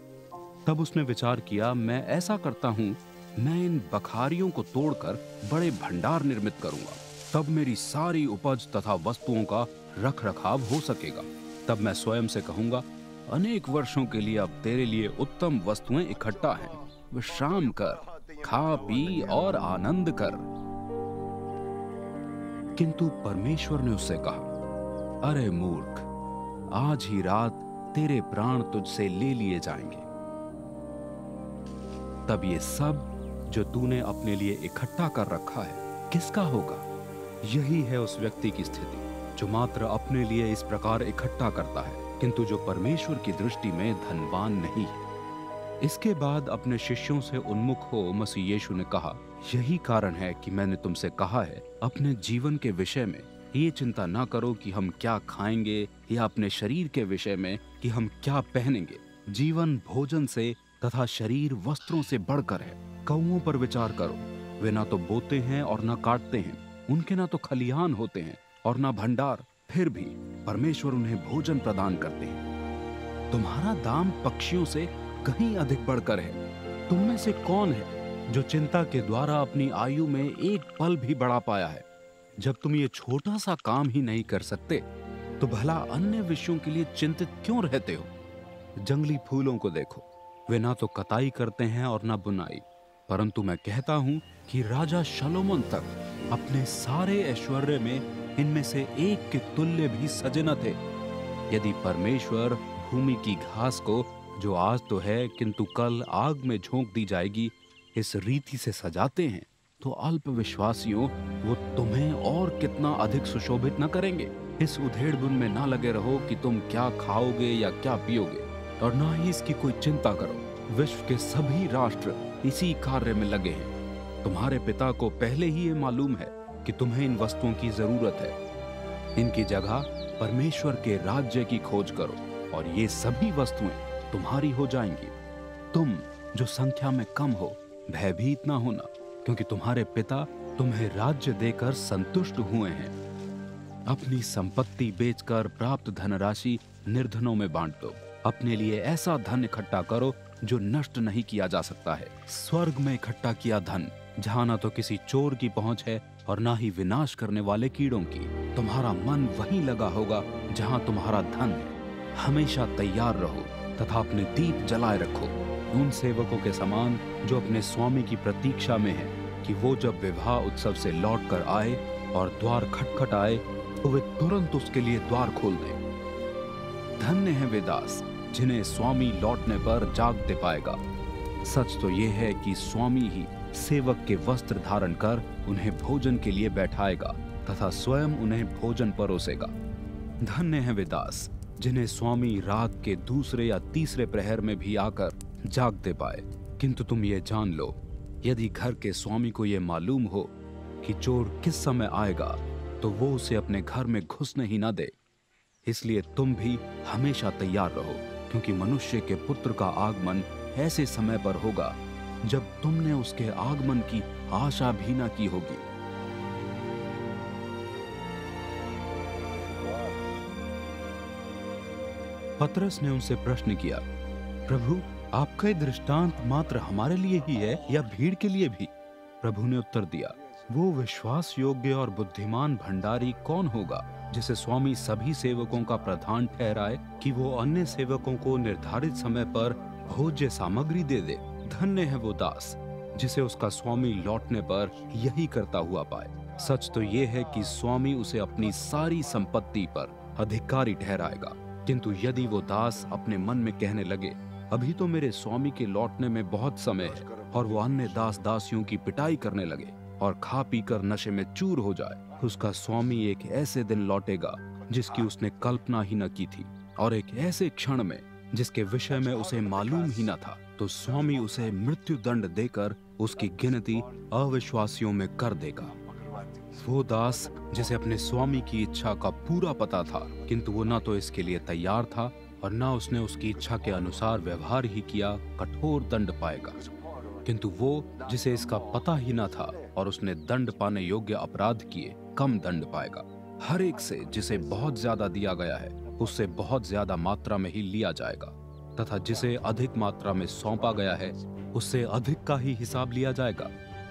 तब उसने विचार किया, मैं ऐसा करता हूं, मैं इन बखारियों को तोड़कर बड़े भंडार निर्मित करूंगा। तब मेरी सारी उपज तथा वस्तुओं का रख रखाव हो सकेगा। तब मैं स्वयं से कहूंगा, अनेक वर्षों के लिए अब तेरे लिए उत्तम वस्तुएं इकट्ठा हैं, विश्राम कर, खा पी और आनंद कर। किंतु परमेश्वर ने उससे कहा, अरे मूर्ख, आज ही रात तेरे प्राण तुझसे ले लिए जाएंगे। तब ये सब जो तूने अपने लिए इकट्ठा कर रखा है, किसका होगा? यही है उस व्यक्ति की स्थिति जो मात्र अपने लिए इस प्रकार इकट्ठा करता है, किंतु जो परमेश्वर की दृष्टि में धनवान नहीं है। इसके बाद अपने शिष्यों से उन्मुख हो मसीह यीशु ने कहा, यही कारण है कि मैंने तुमसे कहा है, अपने जीवन के विषय में ये चिंता ना करो कि हम क्या खाएंगे, या अपने शरीर के विषय में कि हम क्या पहनेंगे। जीवन भोजन से तथा शरीर वस्त्रों से बढ़कर है। कौओं पर विचार करो, वे ना तो बोते हैं और ना काटते हैं, उनके ना तो खलिहान होते हैं और ना भंडार, फिर भी परमेश्वर उन्हें भोजन प्रदान करते हैं। तुम्हारा दाम पक्षियों से कहीं अधिक बढ़कर है। तुम में से कौन है जो चिंता के द्वारा अपनी आयु में एक पल भी बढ़ा पाया है? जब तुम ये छोटा सा काम ही नहीं कर सकते, तो भला अन्य विषयों के लिए चिंतित क्यों रहते हो? जंगली फूलों को देखो, वे ना तो कटाई करते हैं और ना बुनाई, परंतु मैं कहता हूं कि राजा शलोमोन तक अपने सारे ऐश्वर्य में इनमें से एक के तुल्य भी सजे न थे। यदि परमेश्वर भूमि की घास को, जो आज तो है किंतु कल आग में झोंक दी जाएगी, इस रीति से सजाते हैं, तो अल्प विश्वासियों, वो तुम्हें और कितना अधिक सुशोभित न करेंगे। इस उधेड़-बुन में ना लगे रहो कि तुम क्या खाओगे या क्या पियोगे, और ना ही इसकी कोई चिंता करो। विश्व के सभी राष्ट्र इसी कार्य में लगे हैं। तुम्हारे पिता को पहले ही ये मालूम है कि तुम्हें इन वस्तुओं की जरूरत है। इनकी जगह परमेश्वर के राज्य की खोज करो, और ये सभी वस्तुएं तुम्हारी हो जाएंगी। तुम जो संख्या में कम हो, भयभीत ना होना, क्योंकि तुम्हारे पिता तुम्हें राज्य देकर संतुष्ट हुए हैं। अपनी संपत्ति बेचकर प्राप्त धनराशि निर्धनों में बांट दो। अपने लिए ऐसा धन इकट्ठा करो जो नष्ट नहीं किया जा सकता है, स्वर्ग में इकट्ठा किया धन, जहां ना तो किसी चोर की पहुंच है और ना ही विनाश करने वाले कीड़ों की। तुम्हारा मन वहीं लगा होगा जहां तुम्हारा धन है। हमेशा तैयार रहो तथा अपने दीप जलाए रखो, उन सेवकों के समान जो अपने स्वामी की प्रतीक्षा में है कि वो जब विवाह उत्सव से लौट कर आए और द्वार खटखट आए, तो वे तुरंत उसके लिए द्वार खोल दें। धन्य है वे दास जिन्हें स्वामी लौटने पर जाग दे पाएगा। सच तो यह है कि स्वामी ही सेवक के वस्त्र धारण कर उन्हें भोजन के लिए बैठाएगा तथा स्वयं उन्हें भोजन परोसेगा। धन्य है वे दास जिन्हें स्वामी रात के दूसरे या तीसरे प्रहर में भी आकर जाग दे पाए। किंतु तुम ये जान लो, यदि घर के स्वामी को यह मालूम हो कि चोर किस समय आएगा तो वो उसे अपने घर में घुसने ही ना दे। इसलिए तुम भी हमेशा तैयार रहो, क्योंकि मनुष्य के पुत्र का आगमन ऐसे समय पर होगा जब तुमने उसके आगमन की आशा भी ना की होगी। पतरस ने उनसे प्रश्न किया, प्रभु, आपका दृष्टांत मात्र हमारे लिए ही है या भीड़ के लिए भी? प्रभु ने उत्तर दिया, वो विश्वास योग्य और बुद्धिमान भंडारी कौन होगा जिसे स्वामी सभी सेवकों का प्रधान ठहराए कि वो अन्य सेवकों को निर्धारित समय पर भोज्य सामग्री दे दे। धन्य है वो दास जिसे उसका स्वामी लौटने पर यही करता हुआ पाए। सच तो ये है कि स्वामी उसे अपनी सारी संपत्ति पर अधिकारी ठहराएगा। किंतु यदि वो दास अपने मन में कहने लगे, अभी तो मेरे स्वामी के लौटने में बहुत समय है, और वो अन्य दास दासियों की पिटाई करने लगे और खा पी कर नशे में चूर हो जाए, उसका स्वामी एक ऐसे दिन लौटेगा जिसकी उसने कल्पना ही न की थी, और एक ऐसे क्षण में जिसके विषय में उसे मालूम ही न था, तो स्वामी उसे मृत्यु दंड देकर उसकी गिनती अविश्वासियों में कर देगा। वो दास जिसे अपने स्वामी की इच्छा का पूरा पता था, किंतु वो न तो इसके लिए तैयार था और न उसने उसकी इच्छा के अनुसार व्यवहार ही किया, कठोर दंड पाएगा। किंतु वो जिसे इसका पता ही न था और उसने दंड पाने योग्य अपराध किए, कम दंड पाएगा। हर एक से जिसे बहुत ज्यादा दिया गया है उससे बहुत ज्यादा मात्रा में ही लिया जाएगा, तथा जिसे अधिक मात्रा में सौंपा गया है उससे अधिक का ही हिसाब लिया जाएगा।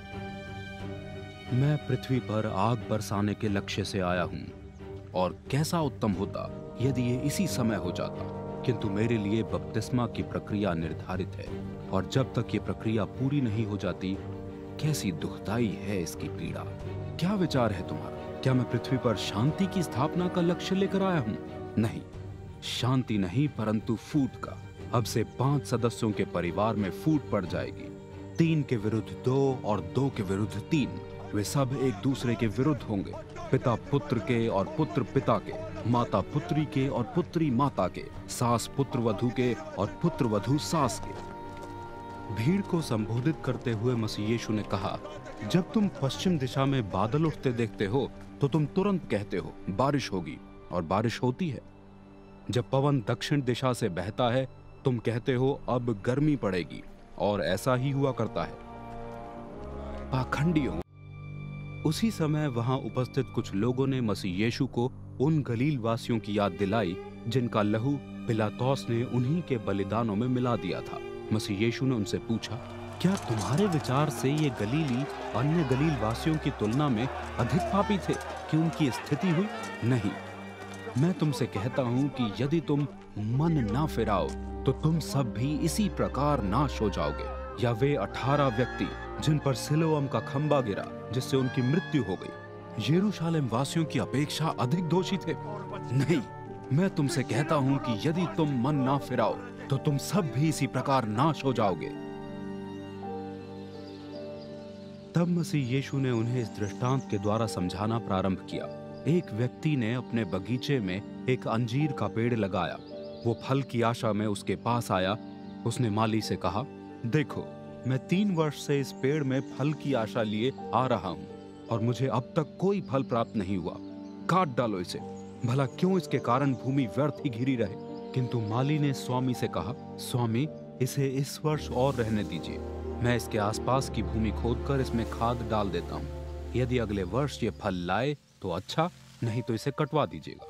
मैं पृथ्वी पर आग बरसाने के लक्ष्य से आया हूँ, और कैसा उत्तम होता यदि ये इसी समय हो जाता। किंतु मेरे लिए बपतिस्मा की प्रक्रिया निर्धारित है, और जब तक ये प्रक्रिया पूरी नहीं हो जाती, कैसी दुखदाई है इसकी पीड़ा। क्या विचार है तुम्हारा? क्या मैं पृथ्वी पर शांति की स्थापना का लक्ष्य लेकर आया हूँ? नहीं, शांति नहीं, परंतु फूट का। अब से 5 सदस्यों के परिवार में फूट पड़ जाएगी, 3 के विरुद्ध 2 और 2 के विरुद्ध 3। वे सब एक दूसरे के विरुद्ध होंगे, पिता पुत्र के और पुत्र पिता के, माता पुत्री के और पुत्री माता के, सास पुत्र वधू के और पुत्र वधू सास के। भीड़ को संबोधित करते हुए मसीह यीशु ने कहा, जब तुम पश्चिम दिशा में बादल उठते देखते हो तो तुम तुरंत कहते हो बारिश होगी, और बारिश होती है। जब पवन दक्षिण दिशा से बहता है तुम कहते हो अब गर्मी पड़ेगी, और ऐसा ही हुआ करता है। पाखंडी हो। उसी समय वहां उपस्थित कुछ लोगों ने मसीह यीशु को उन गलील वासियों की याद दिलाई जिनका लहू पिलातोस ने उन्हीं के बलिदानों में मिला दिया था। मसीह यीशु ने उनसे पूछा, क्या तुम्हारे विचार से ये गलीली अन्य गलील वासियों की तुलना में अधिक पापी थे कि उनकी स्थिति हुई? नहीं, मैं तुमसे कहता हूँ कि यदि तुम मन ना फिराओ तो तुम सब भी इसी प्रकार नाश हो जाओगे। या वे 18 व्यक्ति जिन पर सिलोआम का खंबा गिरा जिससे उनकी मृत्यु हो गई, यरूशलेम वासियों की अपेक्षा अधिक दोषी थे? नहीं, मैं तुमसे कहता हूं कि यदि तुम मन ना फिराओ तो तुम सब भी इसी प्रकार नाश हो जाओगे। तब मसीह यीशु ने उन्हें इस दृष्टांत के द्वारा समझाना प्रारंभ किया। एक व्यक्ति ने अपने बगीचे में एक अंजीर का पेड़ लगाया। वो फल की आशा में उसके पास आया। उसने माली से कहा, देखो, मैं 3 वर्ष से इस पेड़ में फल की आशा लिए आ रहा हूँ और मुझे अब तक कोई फल प्राप्त नहीं हुआ। काट डालो इसे, भला क्यों इसके कारण भूमि व्यर्थ ही घिरी रहे। किंतु माली ने स्वामी से कहा, स्वामी, इसे इस वर्ष और रहने दीजिए। मैं इसके आसपास की भूमि खोदकर इसमें खाद डाल देता हूँ। यदि अगले वर्ष ये फल लाए तो अच्छा, नहीं तो इसे कटवा दीजिएगा।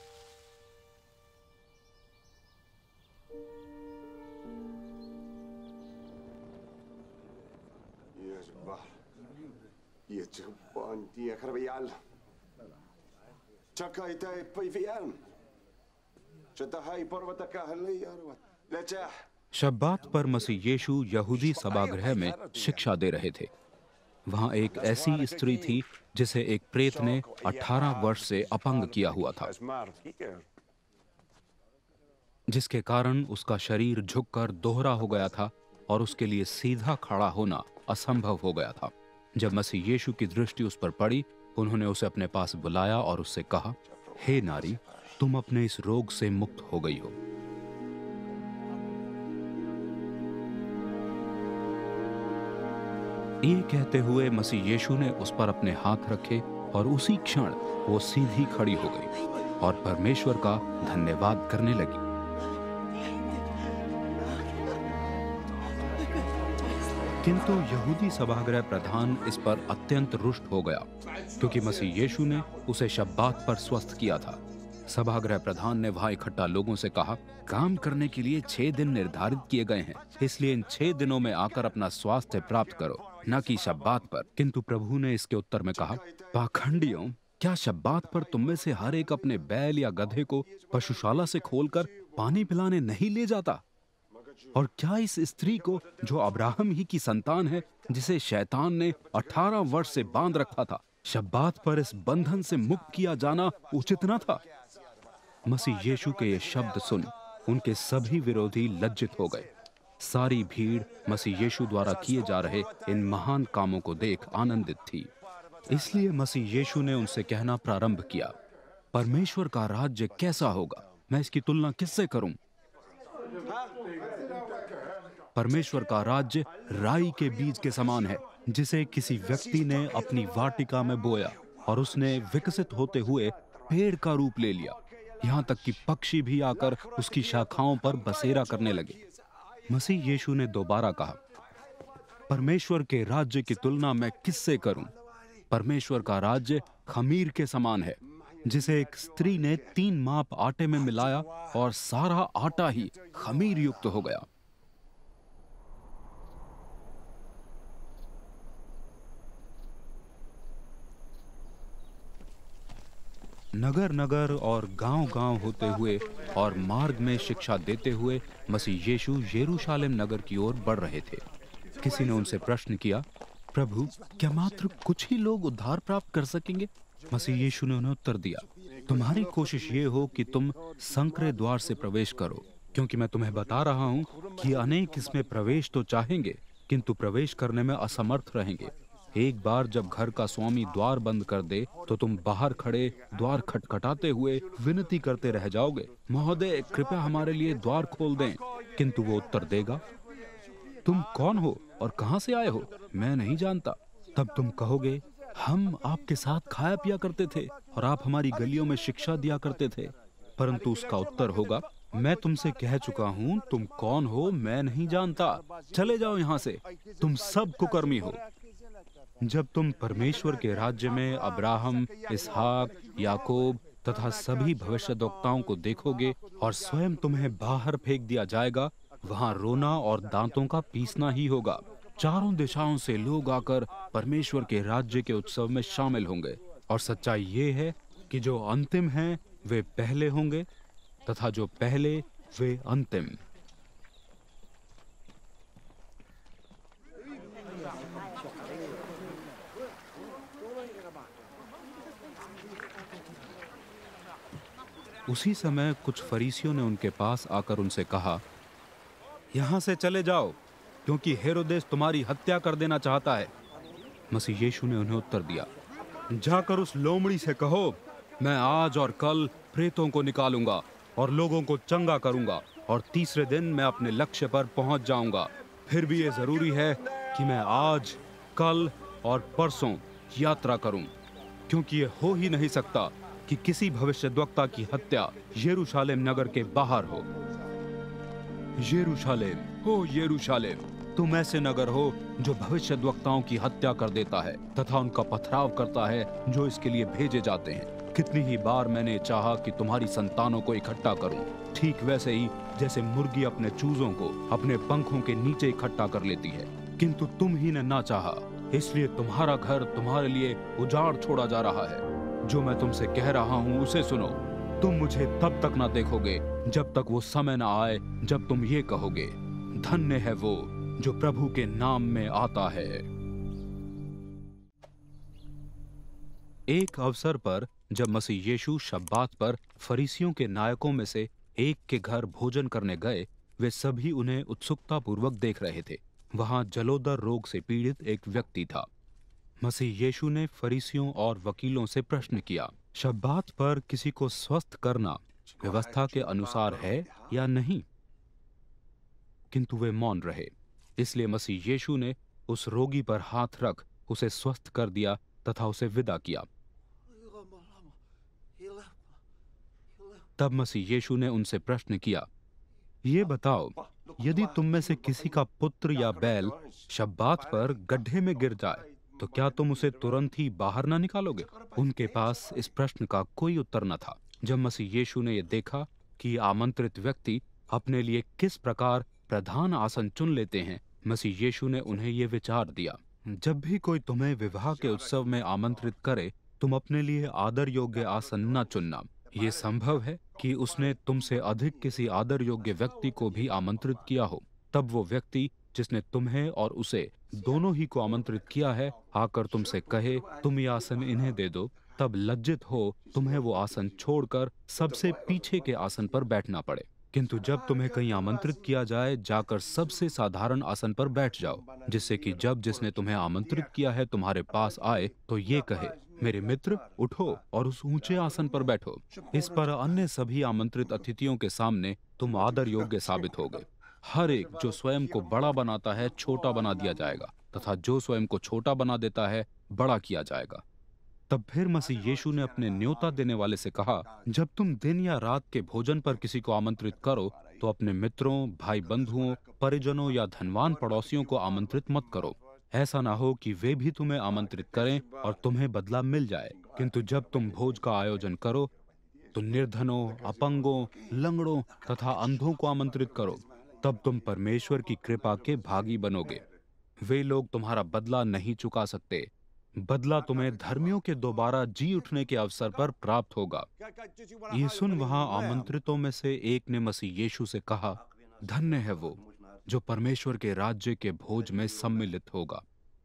शब्बात पर मसीह यीशु यहूदी सभागृह में शिक्षा दे रहे थे। वहां एक ऐसी स्त्री थी जिसे एक प्रेत ने 18 वर्ष से अपंग किया हुआ था। जिसके कारण उसका शरीर झुककर दोहरा हो गया था और उसके लिए सीधा खड़ा होना असंभव हो गया था। जब मसीह यीशु की दृष्टि उस पर पड़ी, उन्होंने उसे अपने पास बुलाया और उससे कहा, हे नारी, तुम अपने इस रोग से मुक्त हो गई हो। ये कहते हुए मसीह यीशु ने उस पर अपने हाथ रखे और उसी क्षण वो सीधी खड़ी हो गई और परमेश्वर का धन्यवाद करने लगी। किंतु यहूदी सभागृह प्रधान इस पर अत्यंत रुष्ट हो गया, क्योंकि मसीह यीशु ने उसे शब्बात पर स्वस्थ किया था। सभागृह प्रधान ने वहां इकट्ठा लोगों से कहा, काम करने के लिए 6 दिन निर्धारित किए गए हैं, इसलिए इन 6 दिनों में आकर अपना स्वास्थ्य प्राप्त करो, न कि शब्बात पर। किंतु प्रभु ने इसके उत्तर में कहा, पाखंडियों, क्या शब्बात पर तुम में से हर एक अपने बैल या गधे को पशुशाला से खोलकर पानी पिलाने नहीं ले जाता? और क्या इस स्त्री को, जो अब्राहम ही की संतान है, जिसे शैतान ने 18 वर्ष से बांध रखा था, शब्बात पर इस बंधन से मुक्त किया जाना उचित न था? मसीह यीशु के ये शब्द सुन उनके सभी विरोधी लज्जित हो गए। सारी भीड़ मसीह यीशु द्वारा किए जा रहे इन महान कामों को देख आनंदित थी। इसलिए मसीह यीशु ने उनसे कहना प्रारंभ किया, परमेश्वर का राज्य कैसा होगा? मैं इसकी तुलना किससे करूं? परमेश्वर का राज्य राई के बीज के समान है, जिसे किसी व्यक्ति ने अपनी वाटिका में बोया और उसने विकसित होते हुए पेड़ का रूप ले लिया, यहाँ तक कि पक्षी भी आकर उसकी शाखाओं पर बसेरा करने लगे। मसीह यीशु ने दोबारा कहा, परमेश्वर के राज्य की तुलना मैं किससे करूं? परमेश्वर का राज्य खमीर के समान है, जिसे एक स्त्री ने 3 माप आटे में मिलाया और सारा आटा ही खमीर युक्त हो गया। नगर नगर और गांव-गांव होते हुए और मार्ग में शिक्षा देते हुए मसीह यीशु यरूशलेम नगर की ओर बढ़ रहे थे। किसी ने उनसे प्रश्न किया, प्रभु, क्या मात्र कुछ ही लोग उद्धार प्राप्त कर सकेंगे? मसीह यीशु ने उन्हें उत्तर दिया, तुम्हारी कोशिश ये हो कि तुम संकरे द्वार से प्रवेश करो, क्योंकि मैं तुम्हें बता रहा हूं कि अनेक इसमें प्रवेश तो चाहेंगे, किंतु प्रवेश करने में असमर्थ रहेंगे। एक बार जब घर का स्वामी द्वार बंद कर दे, तो तुम बाहर खड़े द्वार खटखटाते हुए विनती करते रह जाओगे, महोदय, कृपया हमारे लिए द्वार खोल दें। किंतु वो उत्तर देगा, तुम कौन हो और कहां से आए हो? मैं नहीं जानता। तब तुम कहोगे, हम आपके साथ खाया पिया करते थे और आप हमारी गलियों में शिक्षा दिया करते थे। परंतु उसका उत्तर होगा, मैं तुमसे कह चुका हूं, तुम कौन हो मैं नहीं जानता, चले जाओ यहाँ से, तुम सब कुकर्मी हो। जब तुम परमेश्वर के राज्य में अब्राहम, इसहाक, याकूब तथा सभी भविष्यद्वक्ताओं को देखोगे और स्वयं तुम्हें बाहर फेंक दिया जाएगा, वहां रोना और दांतों का पीसना ही होगा। चारों दिशाओं से लोग आकर परमेश्वर के राज्य के उत्सव में शामिल होंगे। और सच्चाई ये है कि जो अंतिम हैं वे पहले होंगे तथा जो पहले वे अंतिम। उसी समय कुछ फरीसियों ने उनके पास आकर उनसे कहा, यहाँ से चले जाओ, क्योंकि हेरोदेस तुम्हारी हत्या कर देना चाहता है। मसीह यीशु ने उन्हें उत्तर दिया, जाकर उस लोमड़ी से कहो, मैं आज और कल प्रेतों को निकालूंगा और लोगों को चंगा करूंगा और तीसरे दिन मैं अपने लक्ष्य पर पहुंच जाऊंगा। फिर भी ये जरूरी है कि मैं आज, कल और परसों यात्रा करूं, क्योंकि ये हो ही नहीं सकता कि किसी भविष्यद्वक्ता की हत्या यरूशलेम नगर के बाहर हो। यरूशलेम, हो यरूशलेम, तुम ऐसे नगर हो जो भविष्यद्वक्ताओं की हत्या कर देता है तथा उनका पथराव करता है जो इसके लिए भेजे जाते हैं। कितनी ही बार मैंने चाहा कि तुम्हारी संतानों को इकट्ठा करूं, ठीक वैसे ही जैसे मुर्गी अपने चूजों को अपने पंखों के नीचे इकट्ठा कर लेती है, किंतु तुम ही ने ना चाहा, इसलिए तुम्हारा घर तुम्हारे लिए उजाड़ छोड़ा जा रहा है। जो मैं तुमसे कह रहा हूँ उसे सुनो। तुम मुझे तब तक ना देखोगे जब तक वो समय ना आए जब तुम ये कहोगे, धन्य है वो जो प्रभु के नाम में आता है। एक अवसर पर जब मसीह यीशु शब्बात पर फरीसियों के नायकों में से एक के घर भोजन करने गए, वे सभी उन्हें उत्सुकता पूर्वक देख रहे थे। वहां जलोदर रोग से पीड़ित एक व्यक्ति था। मसीह यीशु ने फरीसियों और वकीलों से प्रश्न किया, शब्बात पर किसी को स्वस्थ करना व्यवस्था के अनुसार है या नहीं? किंतु वे मौन रहे। इसलिए मसीह यीशु ने उस रोगी पर हाथ रख उसे स्वस्थ कर दिया तथा उसे विदा किया। तब मसीह यीशु ने उनसे प्रश्न किया, ये बताओ, यदि तुम में से किसी का पुत्र या बैल शब्बात पर गड्ढे में गिर जाए तो क्या तुम उसे तुरंत ही बाहर ना निकालोगे? उनके पास इस प्रश्न का कोई उत्तर न था। जब मसीह यीशु ने यह देखा कि आमंत्रित व्यक्ति अपने लिए किस प्रकार प्रधान आसन चुन लेते हैं, मसीह यीशु ने उन्हें यह विचार दिया, जब भी कोई तुम्हें विवाह के उत्सव में आमंत्रित करे, तुम अपने लिए आदर योग्य आसन न चुनना। ये संभव है कि उसने तुमसे अधिक किसी आदर योग्य व्यक्ति को भी आमंत्रित किया हो। तब वो व्यक्ति जिसने तुम्हें और उसे दोनों ही को आमंत्रित किया है आकर तुमसे कहे, तुम ये आसन इन्हें दे दो, तब लज्जित हो तुम्हें वो आसन छोड़कर सबसे पीछे के आसन पर बैठना पड़े। किंतु जब तुम्हें कहीं आमंत्रित किया जाए, जाकर सबसे साधारण आसन पर बैठ जाओ, जिससे कि जब जिसने तुम्हें आमंत्रित किया है तुम्हारे पास आए तो ये कहे, मेरे मित्र उठो और उस ऊंचे आसन पर बैठो। इस पर अन्य सभी आमंत्रित अतिथियों के सामने तुम आदर योग्य साबित होगे। हर एक जो स्वयं को बड़ा बनाता है छोटा बना दिया जाएगा, तथा जो स्वयं को छोटा बना देता है बड़ा किया जाएगा। तब फिर मसीह यीशु ने अपने न्योता देने वाले से कहा, जब तुम दिन या रात के भोजन पर किसी को आमंत्रित करो तो अपने मित्रों, भाई बंधुओं, परिजनों या धनवान पड़ोसियों को आमंत्रित मत करो। ऐसा ना हो कि वे भी तुम्हें आमंत्रित करें और तुम्हें बदला मिल जाए। किंतु जब तुम भोज का आयोजन करो तो निर्धनों, अपंगों, लंगड़ों तथा अंधों को आमंत्रित करो, तब तुम परमेश्वर की कृपा के भागी बनोगे। वे लोग तुम्हारा बदला नहीं चुका सकते, बदला तुम्हें धर्मियों के दोबारा जी उठने के अवसर पर प्राप्त होगा। ये सुन वहां आमंत्रितों में से एक ने मसीह यीशु से कहा, धन्य है वो जो परमेश्वर के राज्य के भोज में सम्मिलित होगा।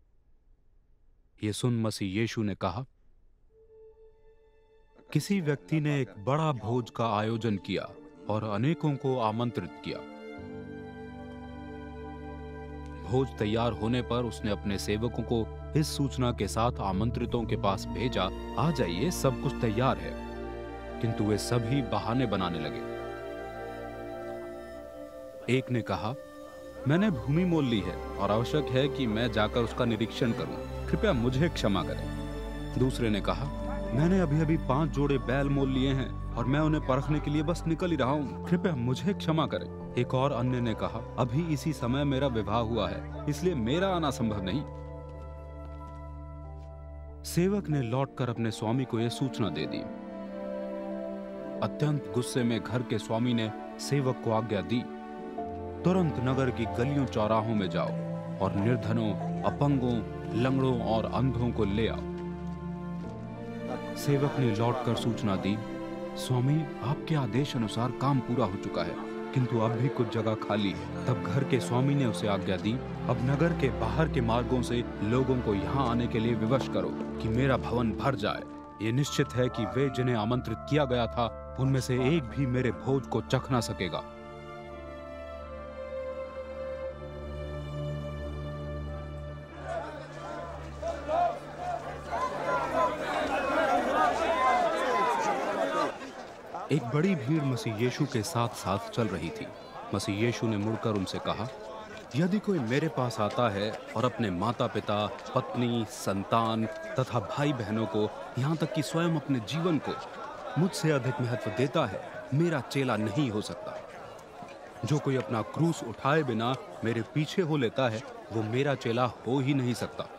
ये सुन मसीह यीशु ने कहा, किसी व्यक्ति ने एक बड़ा भोज का आयोजन किया और अनेकों को आमंत्रित किया। भोज तैयार होने पर उसने अपने सेवकों को इस सूचना के साथ आमंत्रितों के पास भेजा, आ जाइए, सब कुछ तैयार है। किंतु वे सभी बहाने बनाने लगे। एक ने कहा, मैंने भूमि मोल ली है और आवश्यक है कि मैं जाकर उसका निरीक्षण करूं, कृपया मुझे क्षमा करें। दूसरे ने कहा, मैंने अभी अभी 5 जोड़े बैल मोल लिए हैं और मैं उन्हें परखने के लिए बस निकल ही रहा हूं, कृपया मुझे क्षमा करें। एक और अन्य ने कहा, अभी इसी समय मेरा विवाह हुआ है, इसलिए मेरा आना संभव नहीं। सेवक ने लौटकर अपने स्वामी को यह सूचना दे दी। अत्यंत गुस्से में घर के स्वामी ने सेवक को आज्ञा दी, तुरंत नगर की गलियों चौराहों में जाओ और निर्धनों, अपंगों, लंगड़ों और अंधों को ले आओ। सेवक ने लौटकर सूचना दी, स्वामी, आपके आदेश अनुसार काम पूरा हो चुका है, किंतु अब भी कुछ जगह खाली है। तब घर के स्वामी ने उसे आज्ञा दी, अब नगर के बाहर के मार्गों से लोगों को यहाँ आने के लिए विवश करो कि मेरा भवन भर जाए। ये निश्चित है कि वे जिन्हें आमंत्रित किया गया था उनमें से एक भी मेरे भोज को चख ना सकेगा। एक बड़ी भीड़ मसीह यीशु के साथ साथ चल रही थी। मसीह यीशु ने मुड़कर उनसे कहा, यदि कोई मेरे पास आता है और अपने माता पिता, पत्नी, संतान तथा भाई बहनों को, यहाँ तक कि स्वयं अपने जीवन को मुझसे अधिक महत्व देता है, मेरा चेला नहीं हो सकता। जो कोई अपना क्रूस उठाए बिना मेरे पीछे हो लेता है, वो मेरा चेला हो ही नहीं सकता।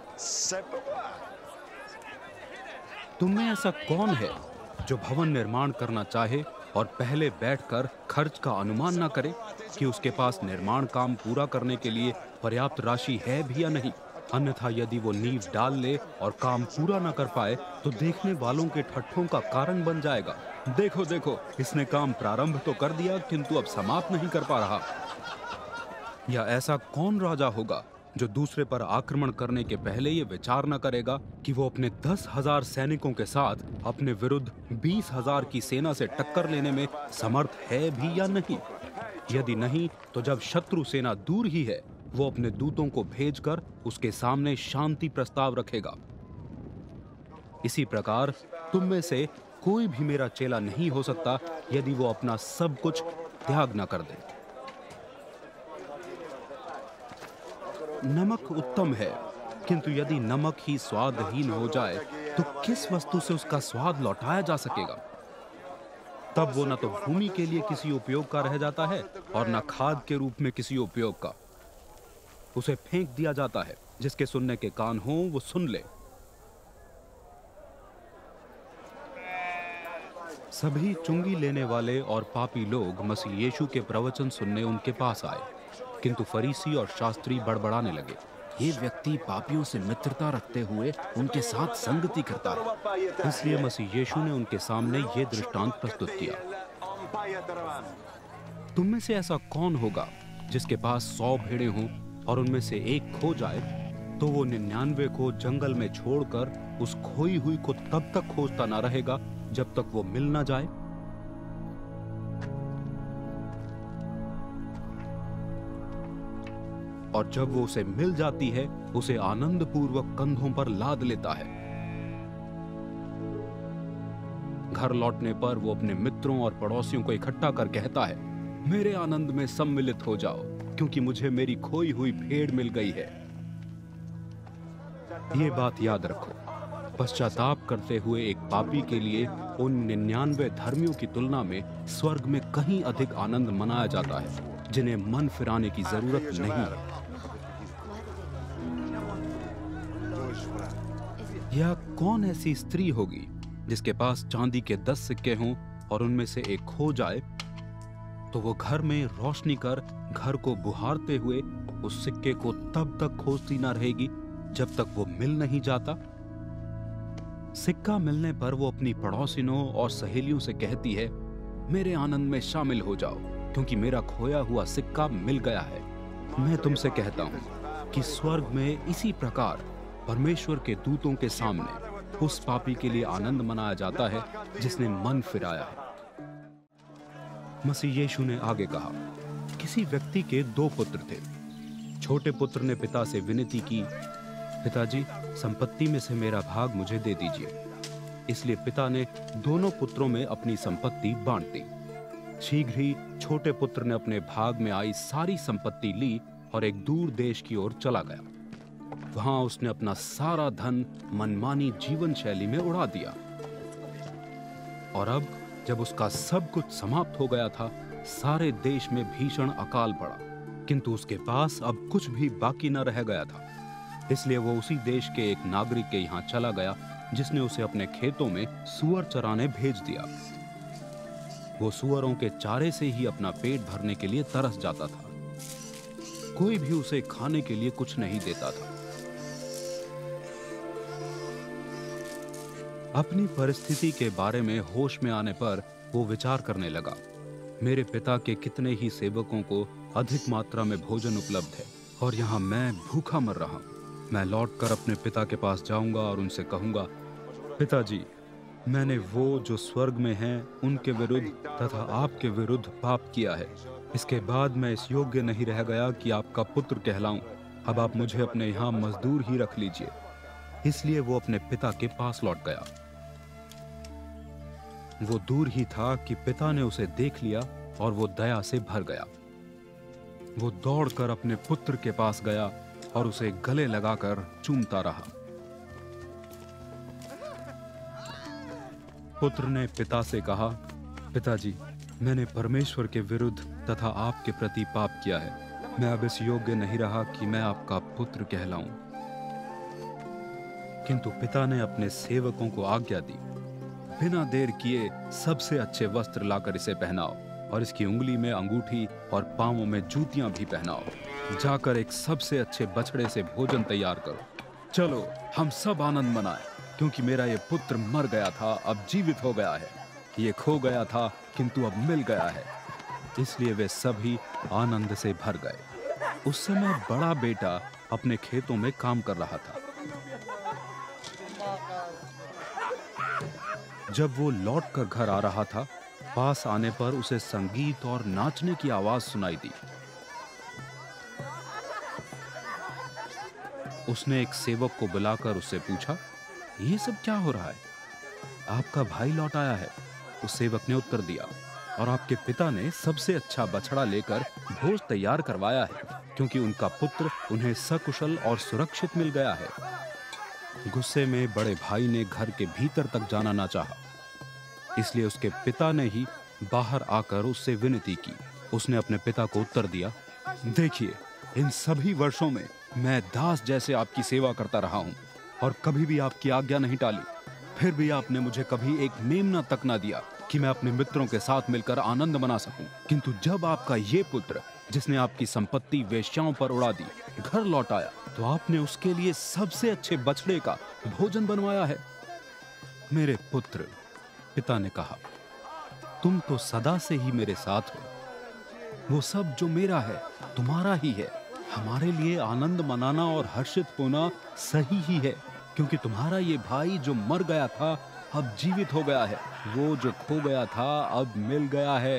तुम में ऐसा कौन है जो भवन निर्माण करना चाहे और पहले बैठकर खर्च का अनुमान ना करे कि उसके पास निर्माण काम पूरा करने के लिए पर्याप्त राशि है भी या नहीं? अन्यथा यदि वो नींव डाल ले और काम पूरा ना कर पाए तो देखने वालों के ठट्ठों का कारण बन जाएगा। देखो देखो, इसने काम प्रारंभ तो कर दिया किंतु अब समाप्त नहीं कर पा रहा। या ऐसा कौन राजा होगा जो दूसरे पर आक्रमण करने के पहले ये विचार न करेगा कि वो अपने 10,000 सैनिकों के साथ अपने विरुद्ध 20,000 की सेना से टक्कर लेने में समर्थ है भी या नहीं। यदि नहीं, तो जब शत्रु सेना दूर ही है, वो अपने दूतों को भेजकर उसके सामने शांति प्रस्ताव रखेगा। इसी प्रकार तुम में से कोई भी मेरा चेला नहीं हो सकता यदि वो अपना सब कुछ त्याग न कर दे। नमक उत्तम है, किंतु यदि नमक ही स्वादहीन हो जाए तो किस वस्तु से उसका स्वाद लौटाया जा सकेगा? तब वो न तो भूमि के लिए किसी उपयोग का रह जाता है और न खाद के रूप में किसी उपयोग का। उसे फेंक दिया जाता है। जिसके सुनने के कान हो वो सुन ले। सभी चुंगी लेने वाले और पापी लोग मसीह यीशु के प्रवचन सुनने उनके पास आए, किंतु फरीसी और शास्त्री बड़बड़ाने लगे, ये व्यक्ति पापियों से मित्रता रखते हुए उनके साथ संगति करता है। इसलिए मसीह यीशु ने उनके सामने ये दृष्टांत प्रस्तुत किया। तुम में से ऐसा कौन होगा जिसके पास 100 भेड़ें हों और उनमें से एक खो जाए, तो वो 99 को जंगल में छोड़कर उस खोई हुई को तब तक खोजता ना रहेगा जब तक वो मिल ना जाए? और जब वो उसे मिल जाती है, उसे आनंद पूर्वक कंधों पर लाद लेता है। घर लौटने पर वो अपने मित्रों और पड़ोसियों को इकट्ठा कर कहता है, मेरे आनंद में सम्मिलित हो जाओ, क्योंकि मुझे मेरी खोई हुई भेड़ मिल गई है। ये बात याद रखो, पश्चाताप करते हुए एक पापी के लिए उन 99 धर्मियों की तुलना में स्वर्ग में कहीं अधिक आनंद मनाया जाता है, जिन्हें मन फिराने की जरूरत नहीं है। यह कौन ऐसी स्त्री होगी जिसके पास चांदी के 10 सिक्के हों और उनमें से एक खो जाए, तो वो घर में रोशनी कर घर को बुहारते हुए उस सिक्के को तब तक खोजती ना रहेगी जब तक वो मिल नहीं जाता? सिक्का मिलने पर वो अपनी पड़ोसिनों और सहेलियों से कहती है, मेरे आनंद में शामिल हो जाओ, क्योंकि मेरा खोया हुआ सिक्का मिल गया है। मैं तुमसे कहता हूं कि स्वर्ग में इसी प्रकार परमेश्वर के दूतों के सामने उस पापी के लिए आनंद मनाया जाता है जिसने मन फिराया है। मसीह यीशु ने आगे कहा, किसी व्यक्ति के 2 पुत्र थे। छोटे पुत्र ने पिता से विनती की, पिताजी, संपत्ति में से मेरा भाग मुझे दे दीजिए। इसलिए पिता ने दोनों पुत्रों में अपनी संपत्ति बांट दी। शीघ्र ही छोटे पुत्र ने अपने भाग में आई सारी संपत्ति ली और एक दूर देश की ओर चला गया। वहां उसने अपना सारा धन मनमानी जीवन शैली में उड़ा दिया। और अब जब उसका सब कुछ समाप्त हो गया था, सारे देश में भीषण अकाल पड़ा, किंतु उसके पास अब कुछ भी बाकी न रह गया था। इसलिए वो उसी देश के एक नागरिक के यहाँ चला गया, जिसने उसे अपने खेतों में सूअर चराने भेज दिया। वो सूअरों के चारे से ही अपना पेट भरने के लिए तरस जाता था। कोई भी उसे खाने के लिए कुछ नहीं देता था। अपनी परिस्थिति के बारे में होश में आने पर वो विचार करने लगा, मेरे पिता के कितने ही सेवकों को अधिक मात्रा में भोजन उपलब्ध है और यहाँ मैं भूखा मर रहा हूँ। मैं लौटकर अपने पिता के पास जाऊंगा और उनसे कहूंगा, पिताजी, मैंने वो जो स्वर्ग में हैं उनके विरुद्ध तथा आपके विरुद्ध पाप किया है। इसके बाद मैं इस योग्य नहीं रह गया कि आपका पुत्र कहलाऊं। अब आप मुझे अपने यहाँ मजदूर ही रख लीजिए। इसलिए वो अपने पिता के पास लौट गया। वो दूर ही था कि पिता ने उसे देख लिया और वो दया से भर गया। वो दौड़कर अपने पुत्र के पास गया और उसे गले लगाकर चूमता रहा। पुत्र ने पिता से कहा, पिताजी, मैंने परमेश्वर के विरुद्ध तथा आपके प्रति पाप किया है। मैं अब इस योग्य नहीं रहा कि मैं आपका पुत्र कहलाऊं। किंतु पिता ने अपने सेवकों को आज्ञा दी, बिना देर किए सबसे अच्छे वस्त्र लाकर इसे पहनाओ और इसकी उंगली में अंगूठी और पांवों में जूतियां भी पहनाओ। जाकर एक सबसे अच्छे बछड़े से भोजन तैयार करो। चलो हम सब आनंद मनाएं, क्योंकि मेरा ये पुत्र मर गया था, अब जीवित हो गया है। ये खो गया था, किंतु अब मिल गया है। इसलिए वे सभी आनंद से भर गए। उस समय बड़ा बेटा अपने खेतों में काम कर रहा था। जब वो लौटकर घर आ रहा था, पास आने पर उसे संगीत और नाचने की आवाज सुनाई दी। उसने एक सेवक को बुलाकर उससे पूछा, ये सब क्या हो रहा है? आपका भाई लौट आया है, उस सेवक ने उत्तर दिया, और आपके पिता ने सबसे अच्छा बछड़ा लेकर भोज तैयार करवाया है, क्योंकि उनका पुत्र उन्हें सकुशल और सुरक्षित मिल गया है। गुस्से में बड़े भाई ने घर के भीतर तक जाना ना चाहा, इसलिए उसके पिता ने ही बाहर आकर उससे विनती की। उसने अपने पिता को उत्तर दिया, देखिए, इन सभी वर्षों में मैं दास जैसे आपकी सेवा करता रहा हूं और कभी भी आपकी आज्ञा नहीं टाली। फिर भी आपने मुझे कभी एक मेमना तक ना दिया कि मैं अपने मित्रों के साथ मिलकर आनंद मना सकूं। किंतु जब आपका ये पुत्र, जिसने आपकी संपत्ति वेश्याओं पर उड़ा दी, घर लौट आया, तो आपने उसके लिए सबसे अच्छे बछड़े का भोजन बनवाया है। मेरे पुत्र, पिता ने कहा, तुम तो सदा से ही मेरे साथ हो। वो सब जो मेरा है तुम्हारा ही है। हमारे लिए आनंद मनाना और हर्षित होना सही ही है, क्योंकि तुम्हारा ये भाई जो मर गया था अब जीवित हो गया है, वो जो खो गया था अब मिल गया है।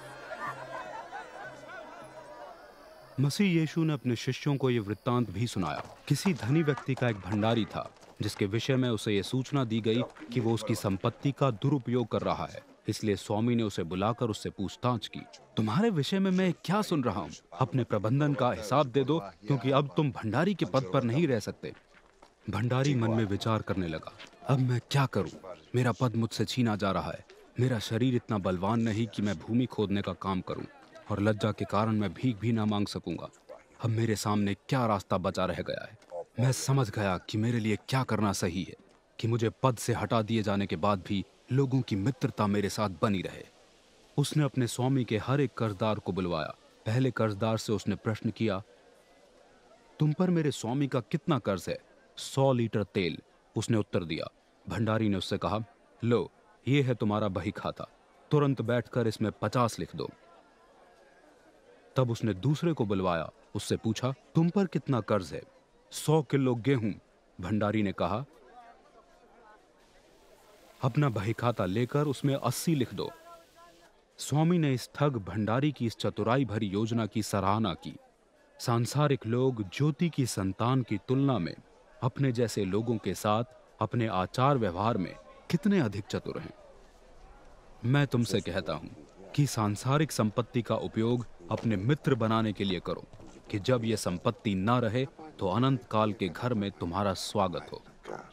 मसीह यीशु ने अपने शिष्यों को यह वृत्तांत भी सुनाया। किसी धनी व्यक्ति का एक भंडारी था, जिसके विषय में उसे यह सूचना दी गई कि वो उसकी संपत्ति का दुरुपयोग कर रहा है। इसलिए स्वामी ने उसे बुलाकर उससे पूछताछ की, तुम्हारे विषय में मैं क्या सुन रहा हूँ? अपने प्रबंधन का हिसाब दे दो, क्योंकि अब तुम भंडारी के पद पर नहीं रह सकते। भंडारी मन में विचार करने लगा, अब मैं क्या करूं? मेरा पद मुझसे छीना जा रहा है। मेरा शरीर इतना बलवान नहीं कि मैं भूमि खोदने का काम करूं, और लज्जा के कारण मैं भीख भी ना मांग सकूंगा। अब मेरे सामने क्या रास्ता बचा रह गया है? मैं समझ गया कि मेरे लिए क्या करना सही है, कि मुझे पद से हटा दिए जाने के बाद भी लोगों की मित्रता मेरे साथ बनी रहे। उसने अपने स्वामी के हर एक कर्जदार को बुलवाया। पहले कर्जदार से उसने प्रश्न किया, तुम पर मेरे स्वामी का कितना कर्ज है? 100 लीटर तेल, उसने उत्तर दिया। भंडारी ने उससे कहा, लो, ये है तुम्हारा बही खाता, तुरंत बैठकर इसमें 50 लिख दो। तब उसने दूसरे को बुलवाया, उससे पूछा, तुम पर कितना कर्ज है? 100 किलो गेहूं, भंडारी ने कहा। अपना बही खाता लेकर उसमें 80 लिख दो। स्वामी ने इस ठग भंडारी की इस चतुराई भरी योजना की सराहना की। सांसारिक लोग ज्योति की संतान की तुलना में अपने जैसे लोगों के साथ अपने आचार व्यवहार में कितने अधिक चतुर हैं। मैं तुमसे कहता हूं कि सांसारिक संपत्ति का उपयोग अपने मित्र बनाने के लिए करो, कि जब यह संपत्ति ना रहे तो अनंत काल के घर में तुम्हारा स्वागत हो।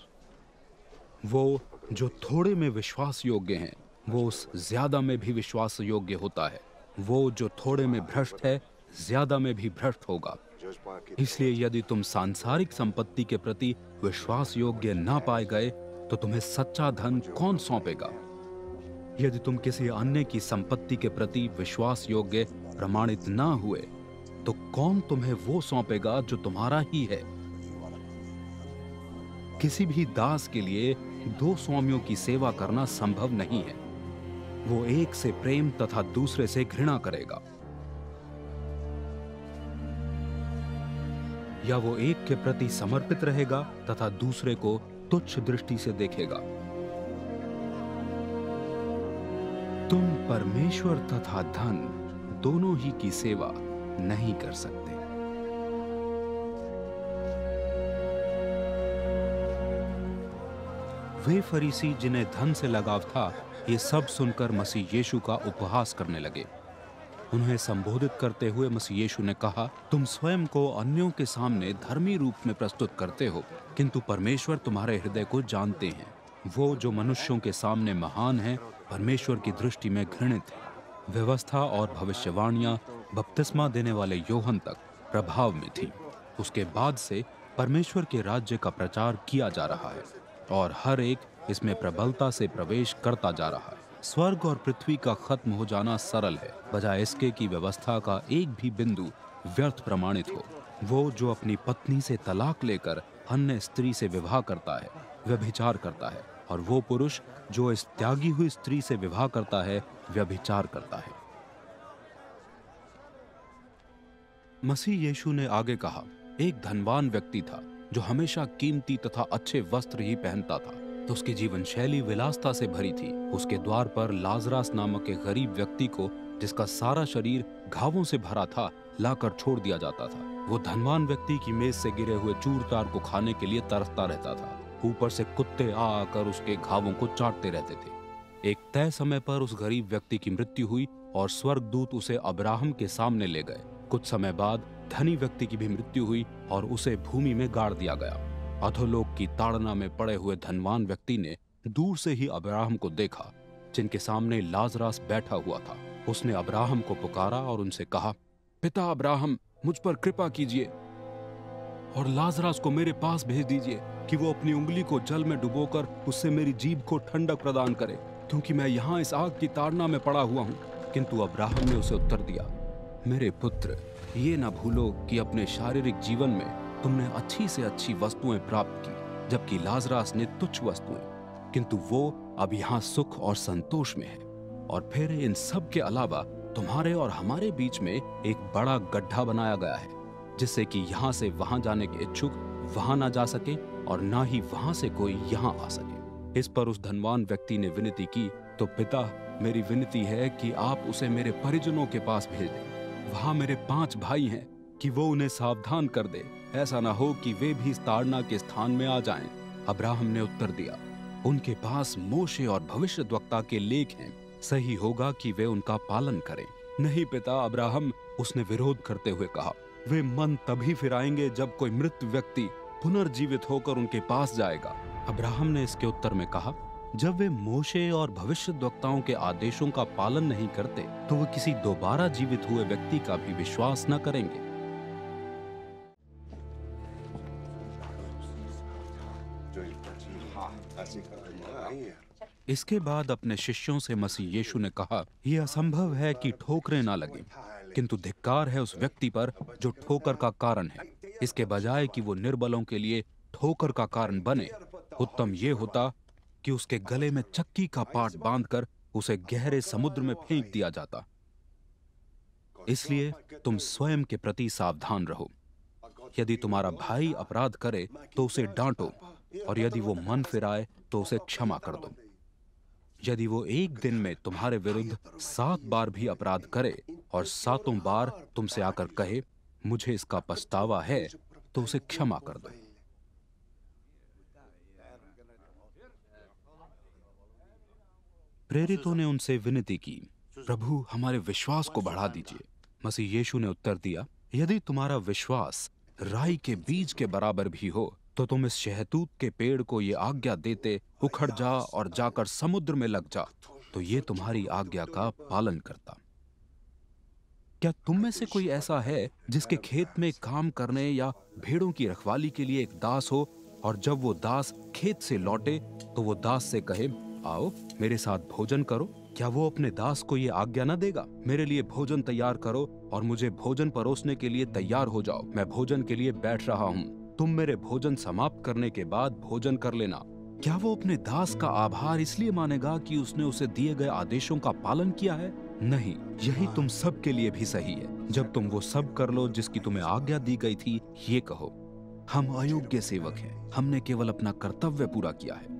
वो जो थोड़े में विश्वास योग्य हैं, वो उस ज्यादा में भी विश्वास योग्य होता है। वो जो थोड़े में भ्रष्ट है, ज्यादा में भी भ्रष्ट होगा। इसलिए यदि तुम सांसारिक संपत्ति के प्रति विश्वास योग्य ना पाए गए, तो तुम्हें सच्चा धन कौन सौंपेगा? यदि तुम किसी अन्य की संपत्ति के प्रति विश्वास योग्य प्रमाणित ना हुए, तो कौन तुम्हें वो सौंपेगा जो तुम्हारा ही है? किसी भी दास के लिए 2 स्वामियों की सेवा करना संभव नहीं है। वो एक से प्रेम तथा दूसरे से घृणा करेगा, या वो एक के प्रति समर्पित रहेगा तथा दूसरे को तुच्छ दृष्टि से देखेगा। तुम परमेश्वर तथा धन दोनों ही की सेवा नहीं कर सकते। वे फरीसी जिन्हें धन से लगाव था, ये सब सुनकर मसीह यीशु का उपहास करने लगे। उन्हें संबोधित करते हुए मसीह यीशु ने कहा, तुम स्वयं को अन्यों के सामने धर्मी रूप में प्रस्तुत करते हो, किंतु परमेश्वर तुम्हारे हृदय को जानते हैं। वो जो मनुष्यों के सामने महान है, परमेश्वर की दृष्टि में घृणित है। व्यवस्था और भविष्यवाणियां बपतिस्मा देने वाले योहन तक प्रभाव में थी। उसके बाद से परमेश्वर के राज्य का प्रचार किया जा रहा है, और हर एक इसमें प्रबलता से प्रवेश करता जा रहा है। स्वर्ग और पृथ्वी का खत्म हो जाना सरल है, बजाय इसके कि व्यवस्था का एक भी बिंदु व्यर्थ प्रमाणित हो। वो जो अपनी पत्नी से तलाक लेकर अन्य स्त्री से विवाह करता है, व्यभिचार करता है, और वो पुरुष जो इस त्यागी हुई स्त्री से विवाह करता है, व्यभिचार करता है। मसीह यीशु ने आगे कहा, एक धनवान व्यक्ति था जो हमेशा कीमती तथा अच्छे वस्त्र ही पहनता था, तो उसकी जीवन शैली विलासता से भरी थी। उसके द्वार पर लाजरस नामक एक गरीब व्यक्ति को, जिसका सारा शरीर घावों से भरा था, लाकर छोड़ दिया जाता था। वो धनवान व्यक्ति की मेज से गिरे हुए चूर तार को खाने के लिए तरसता रहता था। ऊपर से कुत्ते आकर उसके घावों को चाटते रहते थे। एक तय समय पर उस गरीब व्यक्ति की मृत्यु हुई और स्वर्गदूत उसे अब्राहम के सामने ले गए। कुछ समय बाद धनी व्यक्ति की भी मृत्यु हुई और उसे भूमि में गाड़ दिया गया। अधोलोक की ताड़ना में पड़े हुए धनवान व्यक्ति ने दूर से ही अब्राहम को देखा, जिनके सामने लाजरस बैठा हुआ था। उसने अब्राहम को पुकारा और उनसे कहा, पिता अब्राहम, मुझ पर कृपा कीजिए और लाजरस को मेरे पास भेज दीजिए कि वो अपनी उंगली को जल में डुबोकर उससे मेरी जीभ को ठंडक प्रदान करे, क्योंकि मैं यहाँ इस आग की ताड़ना में पड़ा हुआ हूँ। किंतु अब्राहम ने उसे उत्तर दिया, मेरे पुत्र, ये ना भूलो कि अपने शारीरिक जीवन में तुमने अच्छी से अच्छी वस्तुएं प्राप्त की, जबकि लाजरस ने तुच्छ वस्तुएं, किंतु वो अब यहाँ सुख और संतोष में है। और फिर इन सब के अलावा तुम्हारे और हमारे बीच में एक बड़ा गड्ढा बनाया गया है, जिससे कि यहाँ से वहां जाने के इच्छुक वहां ना जा सके और ना ही वहां से कोई यहाँ आ सके। इस पर उस धनवान व्यक्ति ने विनती की, तो पिता, मेरी विनती है कि आप उसे मेरे परिजनों के पास भेज दें। वहां मेरे 5 भाई हैं, कि वो उन्हें सावधान कर दे, ऐसा ना हो कि वे भी इस ताड़ना के स्थान में आ जाएं। अब्राहम ने उत्तर दिया, उनके पास मोशे और भविष्यद्वक्ता के लेख हैं, सही होगा कि वे उनका पालन करें। नहीं पिता अब्राहम, उसने विरोध करते हुए कहा, वे मन तभी फिराएंगे जब कोई मृत व्यक्ति पुनर्जीवित होकर उनके पास जाएगा। अब्राहम ने इसके उत्तर में कहा, जब वे मोशे और भविष्यद्वक्ताओं के आदेशों का पालन नहीं करते, तो वे किसी दोबारा जीवित हुए व्यक्ति का भी विश्वास न करेंगे। इसके बाद अपने शिष्यों से मसीह यीशु ने कहा, यह असंभव है कि ठोकरें ना लगें, किंतु धिक्कार है उस व्यक्ति पर जो ठोकर का कारण है। इसके बजाय कि वो निर्बलों के लिए ठोकर का कारण बने, उत्तम ये होता कि उसके गले में चक्की का पाट बांधकर उसे गहरे समुद्र में फेंक दिया जाता। इसलिए तुम स्वयं के प्रति सावधान रहो। यदि तुम्हारा भाई अपराध करे तो उसे डांटो, और यदि वो मन फिराए तो उसे क्षमा कर दो। यदि वो एक दिन में तुम्हारे विरुद्ध 7 बार भी अपराध करे और 7 बार तुमसे आकर कहे, मुझे इसका पछतावा है, तो उसे क्षमा कर दो। प्रेरितों ने उनसे विनती की, प्रभु, हमारे विश्वास को बढ़ा दीजिए। मसीह यीशु ने उत्तर दिया, यदि तुम्हारा विश्वास राई के बीज के बराबर भी हो, तो तुम इस शहतूत के पेड़ को ये आज्ञा देते, उखड़ जा और जाकर समुद्र में लग जा, तो ये तुम्हारी आज्ञा का पालन करता। क्या तुम में से कोई ऐसा है जिसके खेत में काम करने या भेड़ों की रखवाली के लिए एक दास हो, और जब वो दास खेत से लौटे तो वो दास से कहे, आओ मेरे साथ भोजन करो? क्या वो अपने दास को ये आज्ञा न देगा, मेरे लिए भोजन तैयार करो और मुझे भोजन परोसने के लिए तैयार हो जाओ, मैं भोजन के लिए बैठ रहा हूँ, तुम मेरे भोजन समाप्त करने के बाद भोजन कर लेना। क्या वो अपने दास का आभार इसलिए मानेगा कि उसने उसे दिए गए आदेशों का पालन किया है? नहीं, यही तुम सब के लिए भी सही है। जब तुम वो सब कर लो जिसकी तुम्हें आज्ञा दी गई थी, ये कहो, हम अयोग्य सेवक हैं, हमने केवल अपना कर्तव्य पूरा किया है।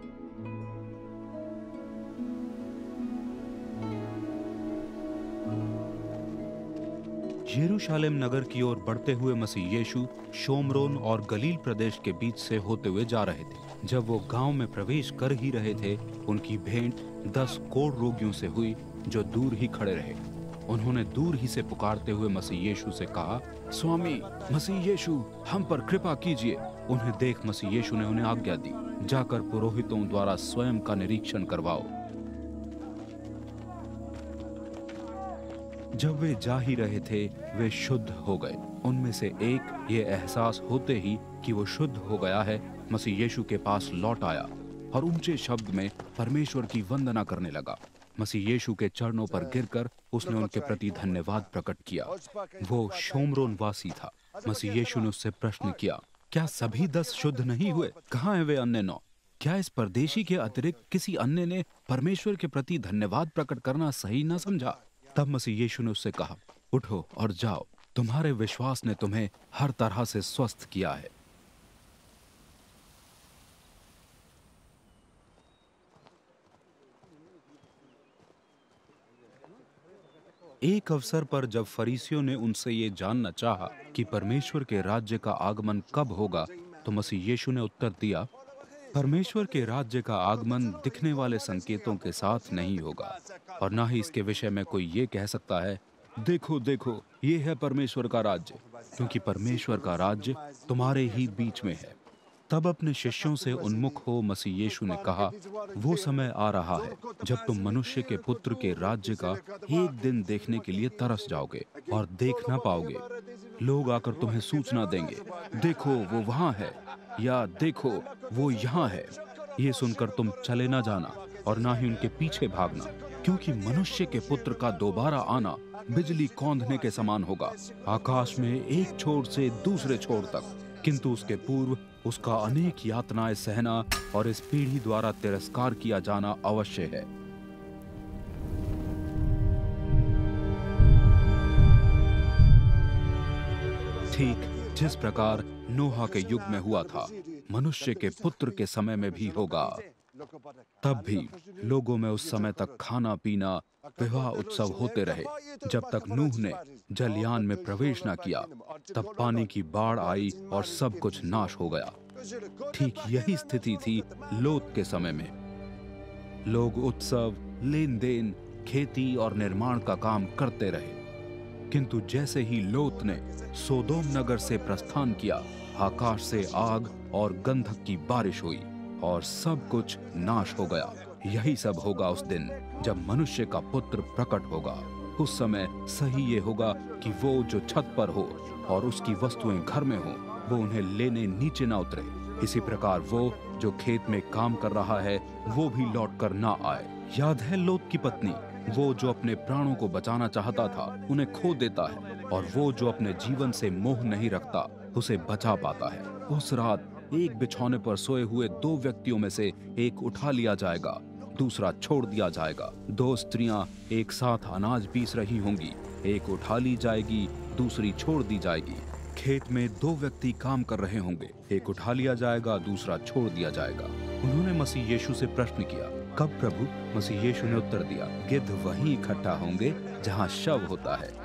यरूशलेम नगर की ओर बढ़ते हुए मसीह यीशु शोमरोन और गलील प्रदेश के बीच से होते हुए जा रहे थे। जब वो गांव में प्रवेश कर ही रहे थे, उनकी भेंट 10 कोढ़ रोगियों से हुई, जो दूर ही खड़े रहे। उन्होंने दूर ही से पुकारते हुए मसीह यीशु से कहा, स्वामी, मसीह यीशु, हम पर कृपा कीजिए। उन्हें देख मसीह यीशु ने उन्हें आज्ञा दी, जाकर पुरोहितों द्वारा स्वयं का निरीक्षण करवाओ। जब वे जा ही रहे थे, वे शुद्ध हो गए। उनमें से एक ये एहसास होते ही कि वो शुद्ध हो गया है, मसीह यीशु के पास लौट आया और ऊंचे शब्द में परमेश्वर की वंदना करने लगा। मसीह यीशु के चरणों पर गिरकर उसने उनके प्रति धन्यवाद प्रकट किया। वो शोमरोन वासी था। मसीह यीशु ने उससे प्रश्न किया, क्या सभी 10 शुद्ध नहीं हुए? कहाँ हैं वे अन्य 9? क्या इस परदेशी के अतिरिक्त किसी अन्य ने परमेश्वर के प्रति धन्यवाद प्रकट करना सही न समझा? तब मसीह यीशु ने उससे कहा, उठो और जाओ, तुम्हारे विश्वास ने तुम्हें हर तरह से स्वस्थ किया है। एक अवसर पर जब फरीसियों ने उनसे ये जानना चाहा कि परमेश्वर के राज्य का आगमन कब होगा, तो मसीह यीशु ने उत्तर दिया, परमेश्वर के राज्य का आगमन दिखने वाले संकेतों के साथ नहीं होगा, और ना ही इसके विषय में कोई ये कह सकता है, देखो देखो ये है परमेश्वर का राज्य, क्योंकि परमेश्वर का राज्य तुम्हारे ही बीच में है। तब अपने शिष्यों से उन्मुख हो मसीह यीशु ने कहा, वो समय आ रहा है जब तुम मनुष्य के पुत्र के राज्य का एक दिन देखने के लिए तरस जाओगे और देख ना पाओगे। लोग आकर तुम्हें सूचना देंगे, देखो वो वहां है, या देखो वो यहाँ है। ये सुनकर तुम चले ना जाना और ना ही उनके पीछे भागना, क्योंकि मनुष्य के पुत्र का दोबारा आना बिजली कौंधने के समान होगा, आकाश में एक छोर से दूसरे छोर तक। किंतु उसके पूर्व उसका अनेक यातनाएं सहना और इस पीढ़ी द्वारा तिरस्कार किया जाना अवश्य है। ठीक जिस प्रकार नोहा के युग में हुआ था, मनुष्य के पुत्र के समय में भी होगा। तब भी लोगों में उस समय तक खाना पीना, विवाह उत्सव होते रहे, जब तक नूह ने जलयान में प्रवेश न किया। तब पानी की बाढ़ आई और सब कुछ नाश हो गया। ठीक यही स्थिति थी लोत के समय में। लोग उत्सव, लेन देन, खेती और निर्माण का काम करते रहे, किंतु जैसे ही लोत ने सोदोम नगर से प्रस्थान किया, आकाश से आग और गंधक की बारिश हुई और सब कुछ नाश हो गया। यही सब होगा उस दिन जब मनुष्य का पुत्र प्रकट होगा। उस समय सही ये होगा कि वो जो छत पर हो और उसकी वस्तुएं घर में हो, वो उन्हें लेने नीचे ना उतरे। इसी प्रकार वो जो खेत में काम कर रहा है, वो भी लौट कर ना आए। याद है लोत की पत्नी, वो जो अपने प्राणों को बचाना चाहता था, उन्हें खो देता है, और वो जो अपने जीवन से मोह नहीं रखता, उसे बचा पाता है। उस रात एक बिछौने पर सोए हुए दो व्यक्तियों में से एक उठा लिया जाएगा, दूसरा छोड़ दिया जाएगा। दो स्त्रियां एक साथ अनाज पीस रही होंगी, एक उठा ली जाएगी, दूसरी छोड़ दी जाएगी। खेत में दो व्यक्ति काम कर रहे होंगे, एक उठा लिया जाएगा, दूसरा छोड़ दिया जाएगा। उन्होंने मसीह यीशु से प्रश्न किया, कब प्रभु? मसीह यीशु ने उत्तर दिया, गिद्ध वहीं इकट्ठा होंगे जहां शव होता है।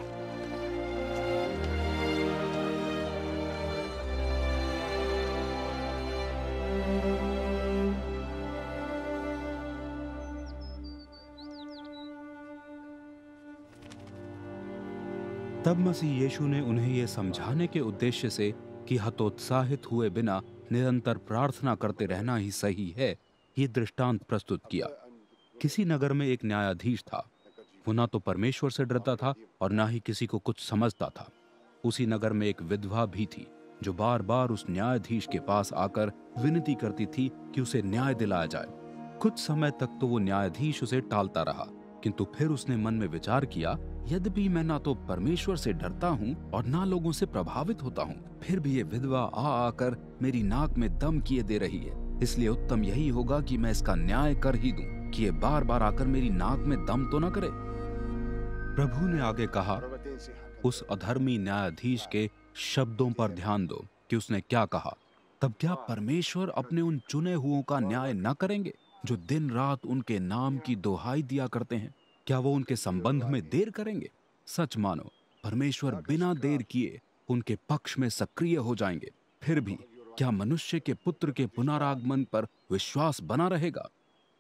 तब मसीह यीशु ने उन्हें यह समझाने के उद्देश्य से कि हतोत्साहित हुए बिना निरंतर प्रार्थना करते रहना ही सही है, ये दृष्टांत प्रस्तुत किया। किसी नगर में एक न्यायाधीश था। वो ना तो परमेश्वर से डरता था और ना ही किसी को कुछ समझता था। उसी नगर में एक विधवा भी थी, जो बार बार उस न्यायाधीश के पास आकर विनती करती थी कि उसे न्याय दिलाया जाए। कुछ समय तक तो वो न्यायाधीश उसे टालता रहा, किंतु फिर उसने मन में विचार किया, यद्यपि मैं ना तो परमेश्वर से डरता हूँ और ना लोगों से प्रभावित होता हूँ, फिर भी ये विधवा आकर मेरी नाक में दम किए दे रही है। इसलिए उत्तम यही होगा कि मैं इसका न्याय कर ही दूं, कि ये बार बार आकर मेरी नाक में दम तो न करे। प्रभु ने आगे कहा, उस अधर्मी न्यायाधीश के शब्दों पर ध्यान दो कि उसने क्या कहा। तब क्या परमेश्वर अपने उन चुने हुओं का न्याय न करेंगे, जो दिन रात उनके नाम की दोहाई दिया करते हैं? क्या वो उनके संबंध में देर करेंगे? सच मानो, परमेश्वर बिना देर किए उनके पक्ष में सक्रिय हो जाएंगे। फिर भी क्या मनुष्य के पुत्र के पुनरागमन पर विश्वास बना रहेगा?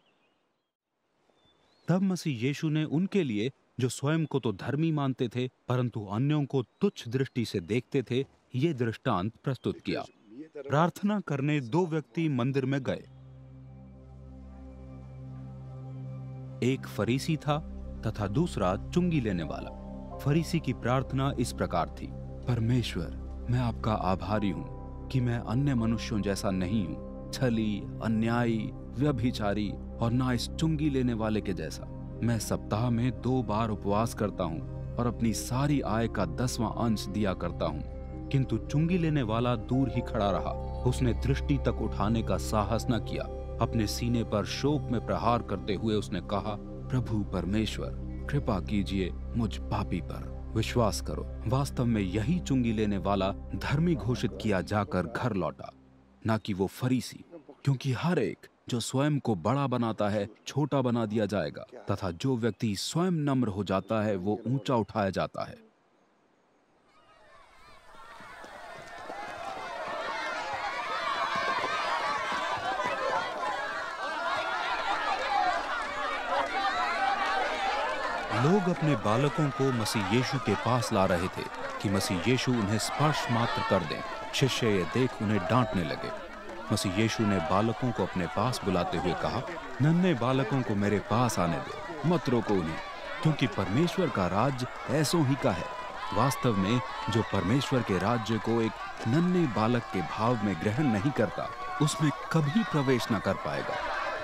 तब मसीह यीशु ने उनके लिए, जो स्वयं को तो धर्मी मानते थे परंतु अन्यों को तुच्छ दृष्टि से देखते थे, ये दृष्टांत प्रस्तुत किया। प्रार्थना करने दो व्यक्ति मंदिर में गए। एक फरीसी था तथा दूसरा चुंगी लेने वाला। फरीसी की प्रार्थना इस प्रकार थी, परमेश्वर, मैं आपका आभारी हूं कि मैं अन्य मनुष्यों जैसा नहीं हूं, छली, अन्यायी, व्यभिचारी और ना इस चुंगी लेने वाले के जैसा। मैं सप्ताह में 2 बार उपवास करता हूं और अपनी सारी आय का 10वां अंश दिया करता हूं। किंतु चुंगी लेने वाला दूर ही खड़ा रहा। उसने दृष्टि तक उठाने का साहस न किया। अपने सीने पर शोक में प्रहार करते हुए उसने कहा, प्रभु परमेश्वर, कृपा कीजिए मुझ पापी पर। विश्वास करो, वास्तव में यही चुंगी लेने वाला धर्मी घोषित किया जाकर घर लौटा, ना कि वो फरीसी। क्योंकि हर एक जो स्वयं को बड़ा बनाता है छोटा बना दिया जाएगा, तथा जो व्यक्ति स्वयं नम्र हो जाता है वो ऊंचा उठाया जाता है। लोग अपने बालकों को मसीह यीशु के पास ला रहे थे कि मसीह यीशु उन्हें स्पर्श मात्र कर दें। शिष्य ये देख उन्हें डांटने लगे। मसीह यीशु ने बालकों को अपने पास बुलाते हुए कहा, नन्हे बालकों को मेरे पास आने दो, मत रोको उन्हें, क्योंकि परमेश्वर का राज्य ऐसों ही का है। वास्तव में जो परमेश्वर के राज्य को एक नन्हे बालक के भाव में ग्रहण नहीं करता, उसमें कभी प्रवेश न कर पाएगा।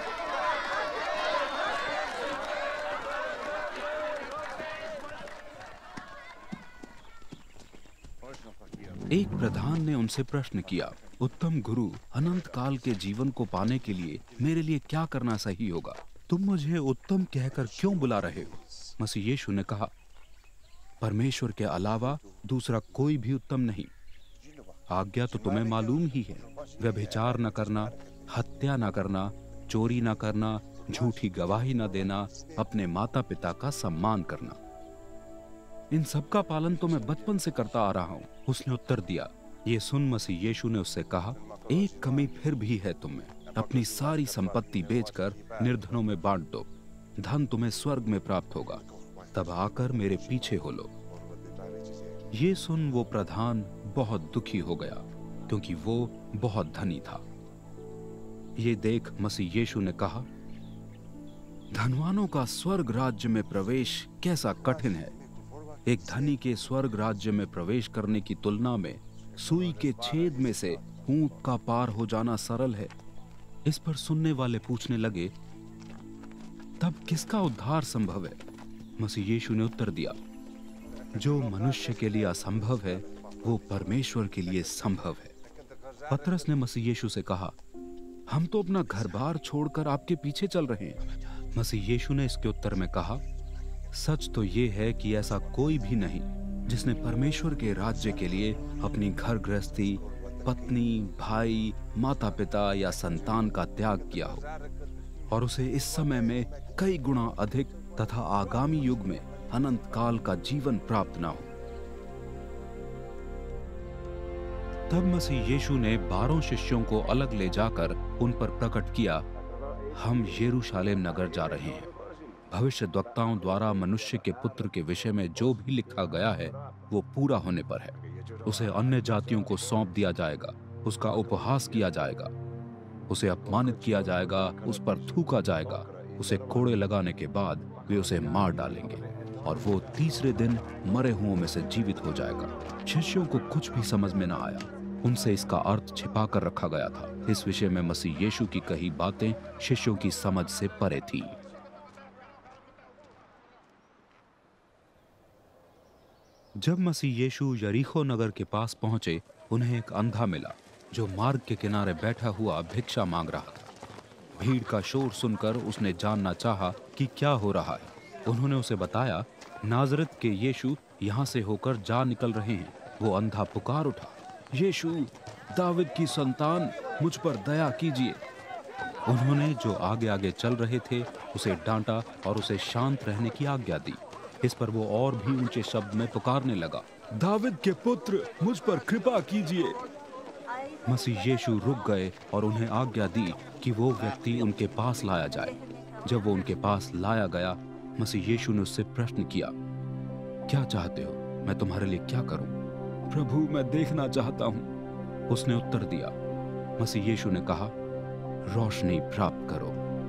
एक प्रधान ने उनसे प्रश्न किया, उत्तम गुरु, अनंत काल के जीवन को पाने के लिए मेरे लिए क्या करना सही होगा? तुम मुझे उत्तम कहकर क्यों बुला रहे हो? मसीह यीशु ने कहा, परमेश्वर के अलावा दूसरा कोई भी उत्तम नहीं। आज्ञा तो तुम्हें मालूम ही है, व्यभिचार न करना, हत्या न करना, चोरी न करना, झूठी गवाही न देना, अपने माता पिता का सम्मान करना। इन सब का पालन तो मैं बचपन से करता आ रहा हूँ, उसने उत्तर दिया। ये सुन मसीह यीशु ने उससे कहा, एक कमी फिर भी है तुम में, अपनी सारी संपत्ति बेचकर निर्धनों में बांट दो, धन तुम्हें स्वर्ग में प्राप्त होगा, तब आकर मेरे पीछे हो लो। ये सुन वो प्रधान बहुत दुखी हो गया, क्योंकि वो बहुत धनी था। ये देख मसीह यीशु ने कहा, धनवानों का स्वर्ग राज्य में प्रवेश कैसा कठिन है। एक धनी के स्वर्ग राज्य में प्रवेश करने की तुलना में सुई के छेद में से ऊंट का पार हो जाना सरल है। इस पर सुनने वाले पूछने लगे, तब किसका उद्धार संभव है? मसीह यीशु ने उत्तर दिया, जो मनुष्य के लिए असंभव है वो परमेश्वर के लिए संभव है। पतरस ने मसीह यीशु से कहा, हम तो अपना घर बार छोड़कर आपके पीछे चल रहे हैं। मसीह यीशु ने इसके उत्तर में कहा, सच तो ये है कि ऐसा कोई भी नहीं जिसने परमेश्वर के राज्य के लिए अपनी घर गृहस्थी, पत्नी, भाई, माता पिता या संतान का त्याग किया हो और उसे इस समय में कई गुना अधिक तथा आगामी युग में अनंत काल का जीवन प्राप्त ना हो। तब मसीह यीशु ने 12 शिष्यों को अलग ले जाकर उन पर प्रकट किया, हम यरूशलेम नगर जा रहे हैं। भविष्यद्वक्ताओं द्वारा मनुष्य के पुत्र के विषय में जो भी लिखा गया है वो पूरा होने पर है। उसे अन्य जातियों को सौंप दिया जाएगा, उसका उपहास किया जाएगा, उसे अपमानित किया जाएगा, उस पर थूका जाएगा, उसे कोड़े लगाने के बाद वे उसे मार डालेंगे और वो तीसरे दिन मरे हुओं में से जीवित हो जाएगा। शिष्यों को कुछ भी समझ में न आया, उनसे इसका अर्थ छिपा कर रखा गया था। इस विषय में मसीह यीशु की कही बातें शिष्यों की समझ से परे थी। जब मसीह यीशु यरीहो नगर के पास पहुंचे, उन्हें एक अंधा मिला जो मार्ग के किनारे बैठा हुआ भिक्षा मांग रहा था। भीड़ का शोर सुनकर उसने जानना चाहा कि क्या हो रहा है। उन्होंने उसे बताया, नाजरत के यीशु यहाँ से होकर जा निकल रहे हैं। वो अंधा पुकार उठा, यीशु, दाविद की संतान, मुझ पर दया कीजिए। उन्होंने जो आगे आगे चल रहे थे उसे डांटा और उसे शांत रहने की आज्ञा दी। इस पर वो और भी ऊंचे शब्द में पुकारने लगा, दाविद के पुत्र, मुझ पर कृपा कीजिए। मसीह यीशु रुक गए और उन्हें आज्ञा दी कि वो व्यक्ति उनके पास लाया जाए। जब वो उनके पास लाया गया, मसीह यीशु ने उससे प्रश्न किया, क्या चाहते हो, मैं तुम्हारे लिए क्या करूं? प्रभु, मैं देखना चाहता हूं, उसने उत्तर दिया। मसीह यीशु ने कहा, रोशनी प्राप्त करो,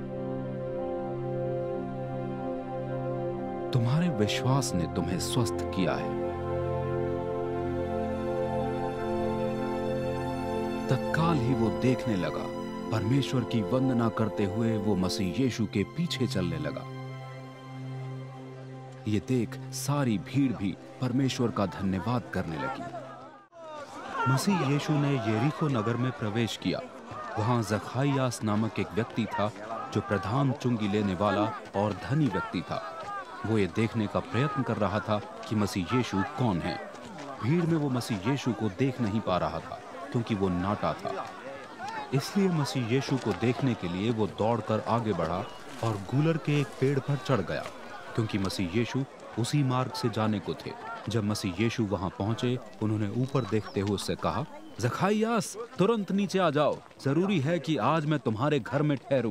तुम्हारे विश्वास ने तुम्हें स्वस्थ किया है। तत्काल ही वो देखने लगा। परमेश्वर की वंदना करते हुए वो मसीह यीशु के पीछे चलने लगा। ये देख सारी भीड़ भी परमेश्वर का धन्यवाद करने लगी। मसीह यीशु ने यरीहो नगर में प्रवेश किया। वहां जखाइयास नामक एक व्यक्ति था जो प्रधान चुंगी लेने वाला और धनी व्यक्ति था। वो ये देखने का प्रयत्न कर रहा था कि मसीह यीशु कौन है। भीड़ में वो मसीह यीशु को देख नहीं पा रहा था क्योंकि वो नाटा था। इसलिए मसीह यीशु को देखने के लिए वो दौड़कर आगे बढ़ा और गूलर के एक पेड़ पर चढ़ गया, क्योंकि मसीह यीशु उसी मार्ग से जाने को थे। जब मसीह यीशु वहां पहुंचे, उन्होंने ऊपर देखते हुए उससे कहा, ज़खाइयास, तुरंत नीचे आ जाओ, जरूरी है कि आज मैं तुम्हारे घर में ठहरूं।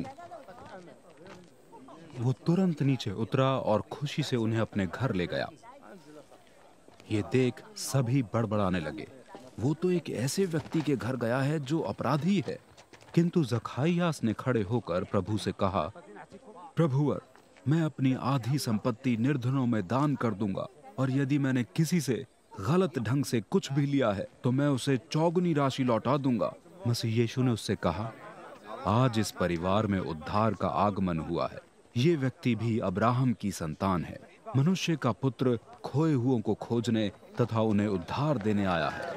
वो तुरंत नीचे उतरा और खुशी से उन्हें अपने घर ले गया। ये देख सभी बड़बड़ाने लगे, वो तो एक ऐसे व्यक्ति के घर गया है जो अपराधी है। किंतु ज़खाइयास ने खड़े होकर प्रभु से कहा, प्रभुवर, मैं अपनी आधी संपत्ति निर्धनों में दान कर दूंगा, और यदि मैंने किसी से गलत ढंग से कुछ भी लिया है तो मैं उसे चौगुनी राशि लौटा दूंगा। मसीह यीशु ने उससे कहा, आज इस परिवार में उद्धार का आगमन हुआ है। ये व्यक्ति भी अब्राहम की संतान है। मनुष्य का पुत्र खोए हुओं को खोजने तथा उन्हें उद्धार देने आया है।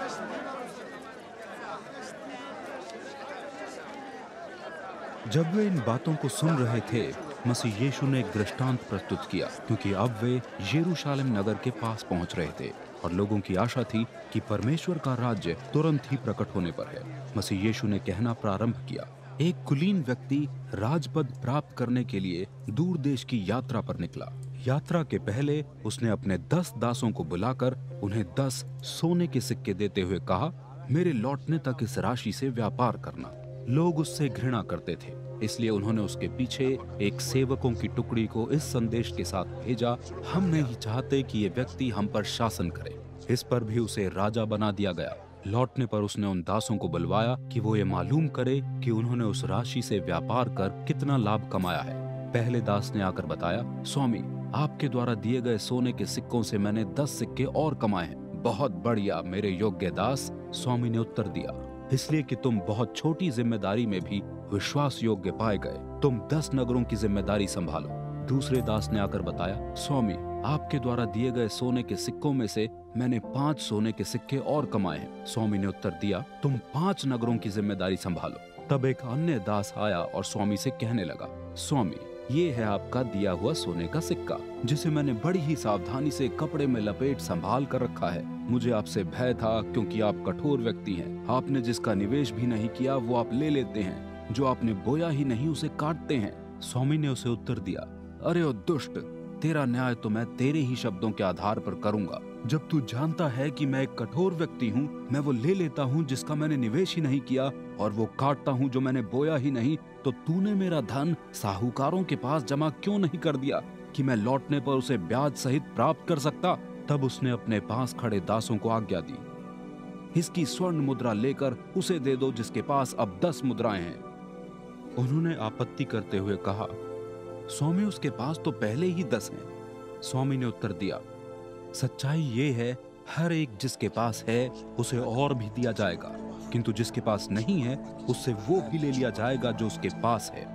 जब वे इन बातों को सुन रहे थे, मसीह यीशु ने एक दृष्टांत प्रस्तुत किया, क्योंकि अब वे यरूशलेम नगर के पास पहुंच रहे थे और लोगों की आशा थी कि परमेश्वर का राज्य तुरंत ही प्रकट होने पर है। मसीह यीशु ने कहना प्रारंभ किया, एक कुलीन व्यक्ति राजपद प्राप्त करने के लिए दूर देश की यात्रा पर निकला। यात्रा के पहले उसने अपने 10 दासों को बुलाकर उन्हें 10 सोने के सिक्के देते हुए कहा, मेरे लौटने तक इस राशि से व्यापार करना। लोग उससे घृणा करते थे, इसलिए उन्होंने उसके पीछे एक सेवकों की टुकड़ी को इस संदेश के साथ भेजा, हम नहीं चाहते कि ये व्यक्ति हम पर शासन करे। इस पर भी उसे राजा बना दिया गया। लौटने पर उसने उन दासों को बुलवाया कि वो ये मालूम करे कि उन्होंने उस राशि से व्यापार कर कितना लाभ कमाया है। पहले दास ने आकर बताया, स्वामी, आपके द्वारा दिए गए सोने के सिक्कों से मैंने 10 सिक्के और कमाए हैं। बहुत बढ़िया मेरे योग्य दास, स्वामी ने उत्तर दिया, इसलिए कि तुम बहुत छोटी जिम्मेदारी में भी विश्वास योग्य पाए गए, तुम 10 नगरों की जिम्मेदारी संभालो। दूसरे दास ने आकर बताया, स्वामी, आपके द्वारा दिए गए सोने के सिक्कों में से मैंने 5 सोने के सिक्के और कमाए हैं। स्वामी ने उत्तर दिया, तुम 5 नगरों की जिम्मेदारी संभालो। तब एक अन्य दास आया और स्वामी से कहने लगा, स्वामी, ये है आपका दिया हुआ सोने का सिक्का, जिसे मैंने बड़ी ही सावधानी से कपड़े में लपेट संभाल कर रखा है। मुझे आपसे भय था, क्योंकि आप कठोर व्यक्ति हैं। आपने जिसका निवेश भी नहीं किया वो आप ले लेते हैं, जो आपने बोया ही नहीं उसे काटते हैं। स्वामी ने उसे उत्तर दिया, अरे ओ दुष्ट, तेरा न्याय तो मैं तेरे ही शब्दों के आधार पर करूंगा। जब तू जानता है कि मैं एक कठोर व्यक्ति हूँ, मैं वो ले लेता हूँ जिसका मैंने निवेश ही नहीं किया, और वो काटता हूँ जो मैंने बोया ही नहीं, तो तूने मेरा धन साहूकारों के पास जमा क्यों नहीं कर दिया कि मैं लौटने पर उसे ब्याज सहित प्राप्त कर सकता? तब उसने अपने पास खड़े दासों को आज्ञा दी, इसकी स्वर्ण मुद्रा लेकर उसे दे दो जिसके पास अब 10 मुद्राएं हैं। उन्होंने आपत्ति करते हुए कहा, स्वामी, उसके पास तो पहले ही 10 हैं। स्वामी ने उत्तर दिया, सच्चाई ये है, हर एक जिसके पास है उसे और भी दिया जाएगा, किंतु जिसके पास नहीं है उससे वो भी ले लिया जाएगा जो उसके पास है।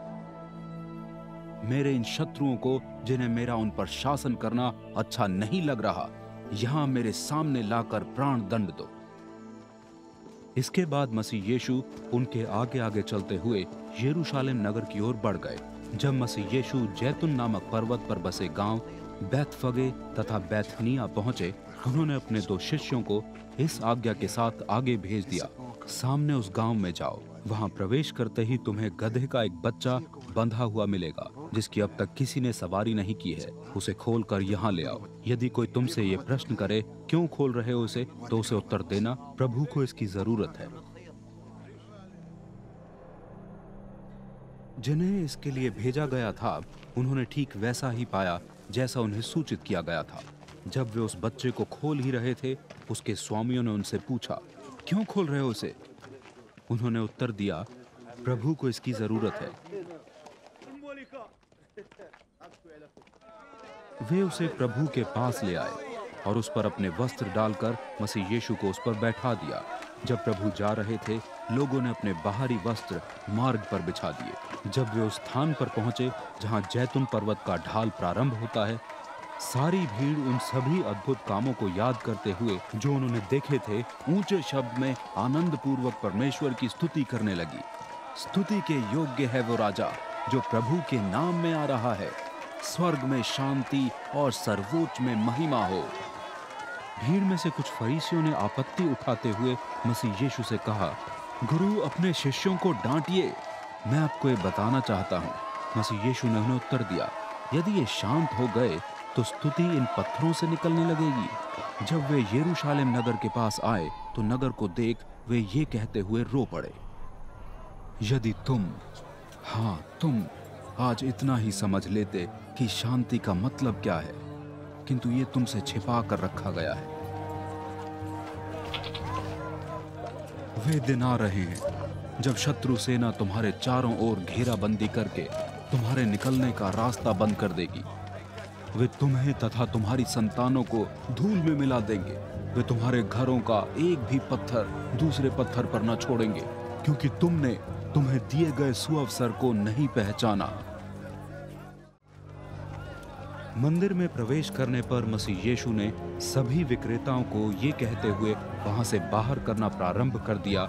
मेरे इन शत्रुओं को, जिन्हें मेरा उन पर शासन करना अच्छा नहीं लग रहा, यहां मेरे सामने लाकर प्राण दंड दो। इसके बाद मसीह यीशु उनके आगे आगे चलते हुए यरूशलेम नगर की ओर बढ़ गए। जब मसीह यीशु जैतून नामक पर्वत पर बसे गांव बैतफगे तथा बैतनिया पहुंचे, उन्होंने अपने 2 शिष्यों को इस आज्ञा के साथ आगे भेज दिया, सामने उस गांव में जाओ, वहां प्रवेश करते ही तुम्हें गधे का एक बच्चा बंधा हुआ मिलेगा, जिसकी अब तक किसी ने सवारी नहीं की है। उसे खोलकर यहाँ ले आओ। यदि कोई तुमसे ये प्रश्न करे, क्यों खोल रहे हो उसे, तो उसे उत्तर देना, प्रभु को इसकी जरूरत है। जिन्हें इसके लिए भेजा गया था, उन्होंने ठीक वैसा ही पाया जैसा उन्हें सूचित किया गया था। जब वे उस बच्चे को खोल ही रहे थे, उसके स्वामियों ने उनसे पूछा, क्यों खोल रहे हो उसे? उन्होंने उत्तर दिया, प्रभु को इसकी जरूरत है। वे उसे प्रभु के पास ले आए और उस पर अपने वस्त्र डालकर मसीह यीशु को उस पर बैठा दिया। जब प्रभु जा रहे थे, लोगों ने अपने बाहरी वस्त्र मार्ग पर बिछा दिए। जब वे उस स्थान पर पहुंचे जहां जैतून पर्वत का ढाल प्रारंभ होता है, सारी भीड़ उन सभी अद्भुत कामों को याद करते हुए जो उन्होंने देखे थे, ऊंचे शब्द में आनंद पूर्वक परमेश्वर की स्तुति करने लगी। स्तुति के योग्य है वो राजा जो प्रभु के नाम में आ रहा है। स्वर्ग में शांति और सर्वोच्च में महिमा हो। भीड़ में से कुछ फरीसियों ने आपत्ति उठाते हुए मसीह यीशु से कहा, गुरु, अपने शिष्यों को डांटिए, मैं आपको ये बताना चाहता हूँ। मसीह यीशु ने उन्हें उत्तर दिया, यदि ये शांत हो गए तो स्तुति इन पत्थरों से निकलने लगेगी। जब वे यरूशलेम नगर के पास आए तो नगर को देख वे ये कहते हुए रो पड़े, यदि तुम आज इतना ही समझ लेते कि शांति का मतलब क्या है, किंतु ये तुमसे छिपा कर रखा गया है। वे दिन आ रहे हैं जब शत्रु सेना तुम्हारे चारों ओर घेराबंदी करके तुम्हारे निकलने का रास्ता बंद कर देगी। वे तुम्हें तथा तुम्हारी संतानों को धूल में मिला देंगे। वे तुम्हारे घरों का एक भी पत्थर दूसरे पत्थर पर न छोड़ेंगे, क्योंकि तुमने तुम्हें दिए गए सुअवसर को नहीं पहचाना। मंदिर में प्रवेश करने पर मसीह यीशु ने सभी विक्रेताओं को ये कहते हुए वहां से बाहर करना प्रारंभ कर दिया,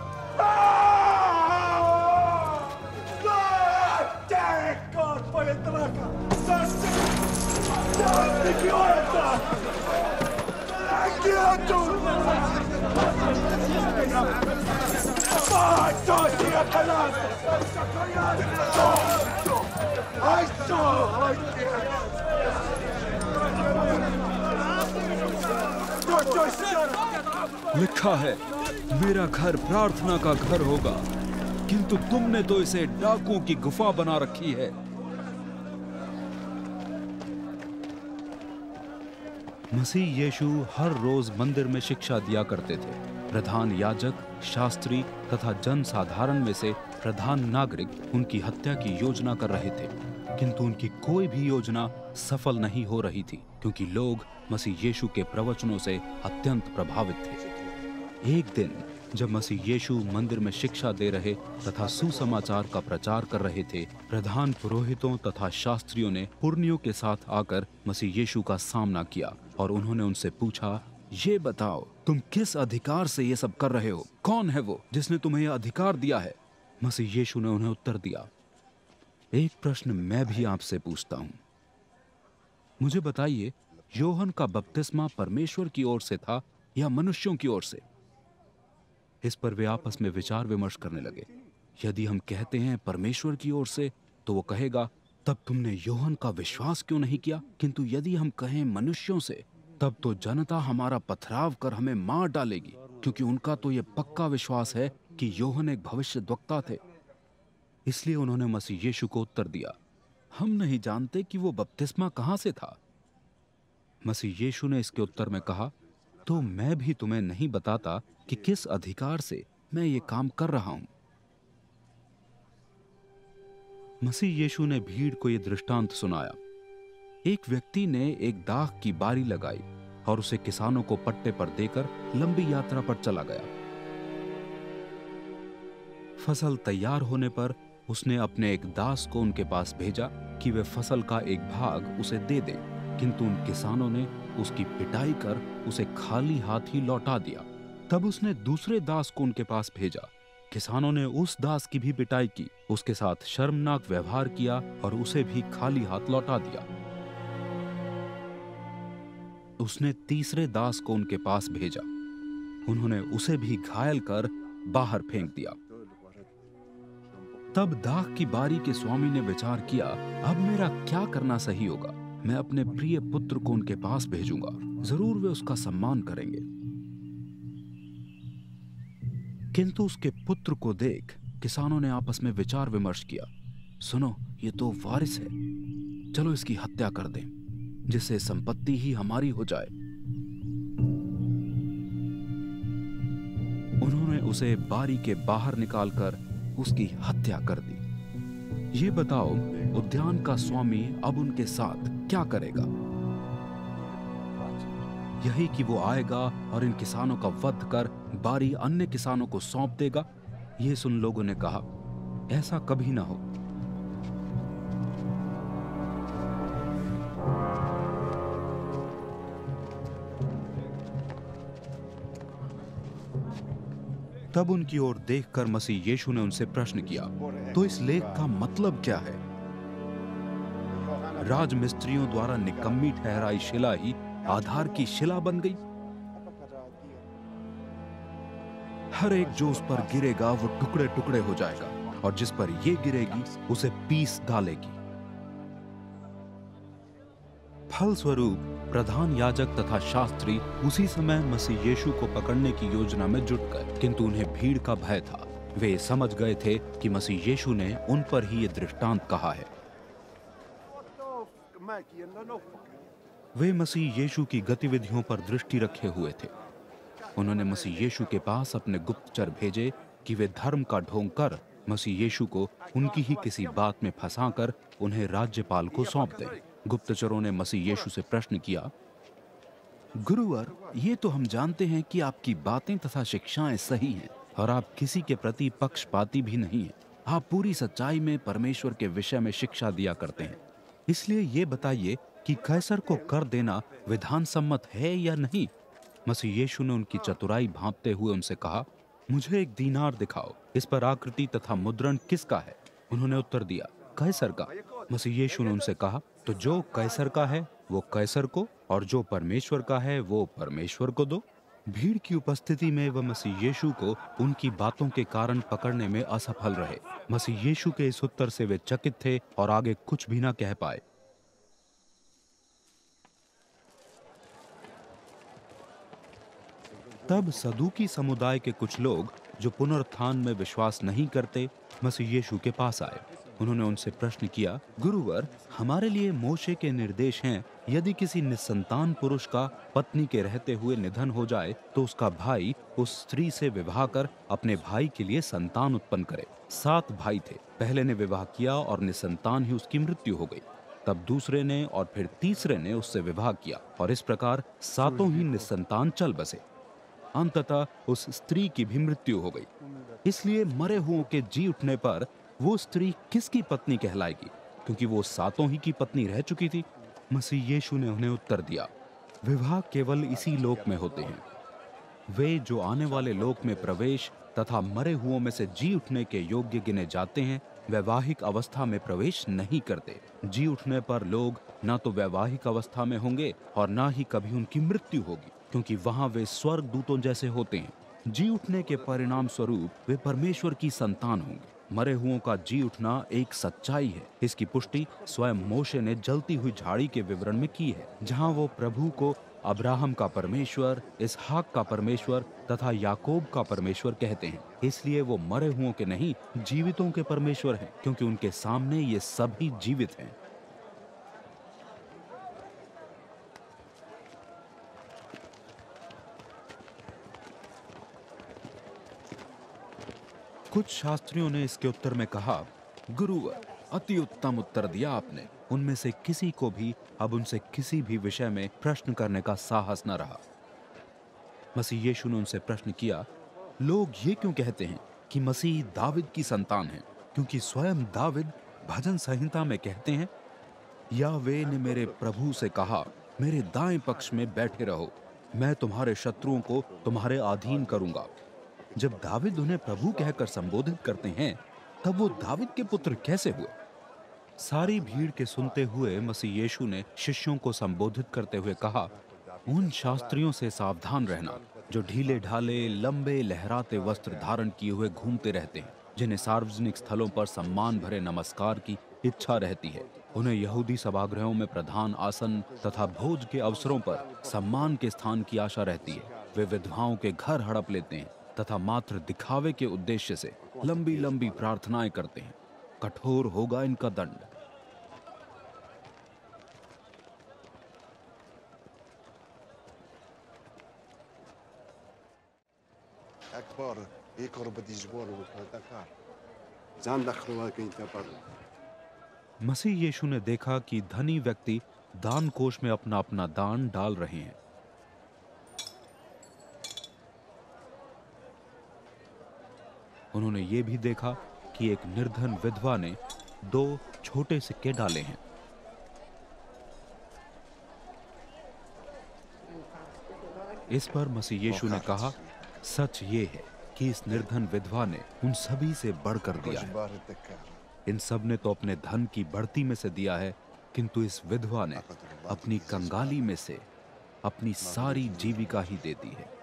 लिखा है, मेरा घर प्रार्थना का घर होगा, किंतु तुमने तो इसे डाकुओं की गुफा बना रखी है। मसीह यीशु हर रोज मंदिर में शिक्षा दिया करते थे। प्रधान याजक, शास्त्री तथा जन साधारण में से प्रधान नागरिक उनकी हत्या की योजना कर रहे थे, किंतु उनकी कोई भी योजना सफल नहीं हो रही थी, क्योंकि लोग मसीह यीशु के प्रवचनों से अत्यंत प्रभावित थे। एक दिन जब मसीह यीशु मंदिर में शिक्षा दे रहे तथा सुसमाचार का प्रचार कर रहे थे, प्रधान पुरोहितों तथा शास्त्रियों ने पुरनियों के साथ आकर मसीह यीशु का सामना किया और उन्होंने उनसे पूछा, ये बताओ, तुम किस अधिकार से ये सब कर रहे हो? कौन है वो जिसने तुम्हें यह अधिकार दिया है? मसीह यीशु ने उन्हें उत्तर दिया, एक प्रश्न मैं भी आपसे पूछता हूं। मुझे बताइए, योहन का बपतिस्मा परमेश्वर की ओर से था या मनुष्यों की ओर से? इस पर वे आपस में विचार विमर्श करने लगे। यदि हम कहते हैं परमेश्वर की ओर से, तो वो कहेगा, तब तुमने योहन का विश्वास क्यों नहीं किया? किंतु यदि हम कहें मनुष्यों से, तब तो जनता हमारा पथराव कर हमें मार डालेगी, क्योंकि उनका तो ये पक्का विश्वास है कि योहन एक भविष्यद्वक्ता थे। इसलिए उन्होंने मसीह यीशु को उत्तर दिया, हम नहीं जानते कि वो बपतिस्मा कहां से था। मसीह यीशु ने इसके उत्तर में कहा, तो मैं भी तुम्हें नहीं बताता कि किस अधिकार से मैं ये काम कर रहा हूं। मसीह यीशु ने भीड़ को यह दृष्टांत सुनाया। एक व्यक्ति ने एक दाख की बारी लगाई और उसे किसानों को पट्टे पर देकर लंबी यात्रा पर चला गया। फसल तैयार होने पर उसने अपने एक दास को उनके पास भेजा कि वे फसल का एक भाग उसे दे दे, किंतु उन किसानों ने उसकी पिटाई कर उसे खाली हाथ ही लौटा दिया। तब उसने दूसरे दास को उनके पास भेजा। किसानों ने उस दास की भी पिटाई की, उसके साथ शर्मनाक व्यवहार किया और उसे भी खाली हाथ लौटा दिया। उसने तीसरे दास को उनके पास भेजा। उन्होंने उसे भी घायल कर बाहर फेंक दिया। तब दाख की बारी के स्वामी ने विचार किया, अब मेरा क्या करना सही होगा? मैं अपने प्रिय पुत्र को उनके पास भेजूंगा, जरूर वे उसका सम्मान करेंगे। किंतु उसके पुत्र को देख किसानों ने आपस में विचार विमर्श किया, सुनो, ये तो वारिस है, चलो इसकी हत्या कर दें, जिससे संपत्ति ही हमारी हो जाए। उन्होंने उसे बारी के बाहर निकालकर उसकी हत्या कर दी। ये बताओ, उद्यान का स्वामी अब उनके साथ क्या करेगा? यही कि वो आएगा और इन किसानों का वध कर बारी अन्य किसानों को सौंप देगा। ये सुन लोगों ने कहा, ऐसा कभी ना हो। तब उनकी ओर देखकर मसीह यीशु ने उनसे प्रश्न किया, तो इस लेख का मतलब क्या है? राजमिस्त्रियों द्वारा निकम्मी ठहराई शिला ही आधार की शिला बन गई। हर एक जो उस पर गिरेगा वो टुकड़े टुकड़े हो जाएगा, और जिस पर ये गिरेगी उसे पीस डालेगी। फलस्वरूप प्रधान याजक तथा शास्त्री उसी समय मसीह यीशु को पकड़ने की योजना में जुट गए, किंतु उन्हें भीड़ का भय था। वे समझ गए थे कि मसीह यीशु ने उन पर ही ये दृष्टांत कहा है। वे मसीह यीशु की गतिविधियों पर दृष्टि रखे हुए थे। उन्होंने मसीह यीशु के पास अपने गुप्तचर भेजे कि वे धर्म का ढोंग कर मसीह यीशु को उनकी ही किसी बात में फंसाकर उन्हें राज्यपाल को सौंप दें। गुप्तचरों ने मसीह यीशु से प्रश्न किया, गुरुवर, ये तो हम जानते हैं कि आपकी बातें तथा शिक्षाएं सही हैं और आप किसी के प्रति पक्षपाती भी नहीं हैं। आप पूरी सच्चाई में परमेश्वर के विषय में शिक्षा दिया करते हैं। इसलिए ये बताइए कि कैसर को कर देना विधान सम्मत है या नहीं। मसीह यीशु ने उनकी चतुराई भांपते हुए उनसे कहा, मुझे एक दीनार दिखाओ, इस पर आकृति तथा मुद्रण किसका है? उन्होंने उत्तर दिया, कैसर का। मसीह यीशु ने उनसे कहा, तो जो कैसर का है वो कैसर को, और जो परमेश्वर का है वो परमेश्वर को दो। भीड़ की उपस्थिति में वह मसीह यीशु को उनकी बातों के कारण पकड़ने में असफल रहे। मसीह यीशु के इस उत्तर से वे चकित थे और आगे कुछ भी न कह पाए। तब सदूकी समुदाय के कुछ लोग जो पुनरुत्थान में विश्वास नहीं करते मसीह यीशु के पास आए। उन्होंने उनसे प्रश्न किया, गुरुवर, हमारे लिए मोशे के निर्देश हैं, यदि किसी निसंतान पुरुष का पत्नी के रहते हुए निधन हो जाए तो उसका भाई उस स्त्री से विवाह कर अपने भाई के लिए संतान उत्पन्न करे। 7 भाई थे। पहले ने विवाह किया और निसंतान ही उसकी मृत्यु हो गई। तब दूसरे ने और फिर तीसरे ने उससे विवाह किया, और इस प्रकार 7 ही निसंतान चल बसे। अंततः उस स्त्री की भी मृत्यु हो गई। इसलिए मरे हुओं के जी उठने पर वो स्त्री किसकी पत्नी कहलाएगी, क्योंकि वो 7 ही की पत्नी रह चुकी थी। मसीह यीशु ने उन्हें उत्तर दिया, विवाह केवल इसी लोक में होते हैं। वे जो आने वाले लोक में प्रवेश तथा मरे हुओं में से जी उठने के योग्य गिने जाते हैं, वैवाहिक अवस्था में प्रवेश नहीं करते। जी उठने पर लोग न तो वैवाहिक अवस्था में होंगे और न ही कभी उनकी मृत्यु होगी, क्योंकि वहां वे स्वर्ग दूतों जैसे होते हैं। जी उठने के परिणाम स्वरूप वे परमेश्वर की संतान होंगे। मरे हुओं का जी उठना एक सच्चाई है। इसकी पुष्टि स्वयं मोशे ने जलती हुई झाड़ी के विवरण में की है, जहां वो प्रभु को अब्राहम का परमेश्वर, इसहाक का परमेश्वर तथा याकूब का परमेश्वर कहते हैं। इसलिए वो मरे हुओं के नहीं, जीवितों के परमेश्वर हैं, क्योंकि उनके सामने ये सभी जीवित हैं। कुछ शास्त्रियों ने इसके उत्तर में कहा, गुरुवर, अति उत्तम उत्तर दिया आपने। उनमें से किसी को भी अब उनसे किसी भी विषय में प्रश्न करने का साहस न रहा। मसीह यीशु ने उनसे प्रश्न किया, लोग ये क्यों कहते हैं कि मसीह दाविद की संतान है? क्योंकि स्वयं दाविद भजन संहिता में कहते हैं, यावे ने मेरे प्रभु से कहा, मेरे दाएं पक्ष में बैठे रहो, मैं तुम्हारे शत्रुओं को तुम्हारे अधीन करूंगा। जब दाविद उन्हें प्रभु कहकर संबोधित करते हैं, तब वो दाविद के पुत्र कैसे हुए? सारी भीड़ के सुनते हुए मसीह यीशु ने शिष्यों को संबोधित करते हुए कहा, उन शास्त्रियों से सावधान रहना जो ढीले ढाले लंबे लहराते वस्त्र धारण किए हुए घूमते रहते हैं, जिन्हें सार्वजनिक स्थलों पर सम्मान भरे नमस्कार की इच्छा रहती है। उन्हें यहूदी सभागृहों में प्रधान आसन तथा भोज के अवसरों पर सम्मान के स्थान की आशा रहती है। वे विधवाओं के घर हड़प लेते हैं तथा मात्र दिखावे के उद्देश्य से लंबी लंबी प्रार्थनाएं करते हैं। कठोर होगा इनका दंड। मसीह यीशु ने देखा कि धनी व्यक्ति दान कोष में अपना अपना दान डाल रहे हैं। उन्होंने ये भी देखा कि एक निर्धन विधवा ने 2 छोटे सिक्के डाले हैं। इस पर मसीह यीशु ने कहा, सच ये है कि इस निर्धन विधवा ने उन सभी से बढ़कर दिया है। इन सब ने तो अपने धन की बढ़ती में से दिया है, किंतु इस विधवा ने अपनी कंगाली में से अपनी सारी जीविका ही दे दी है।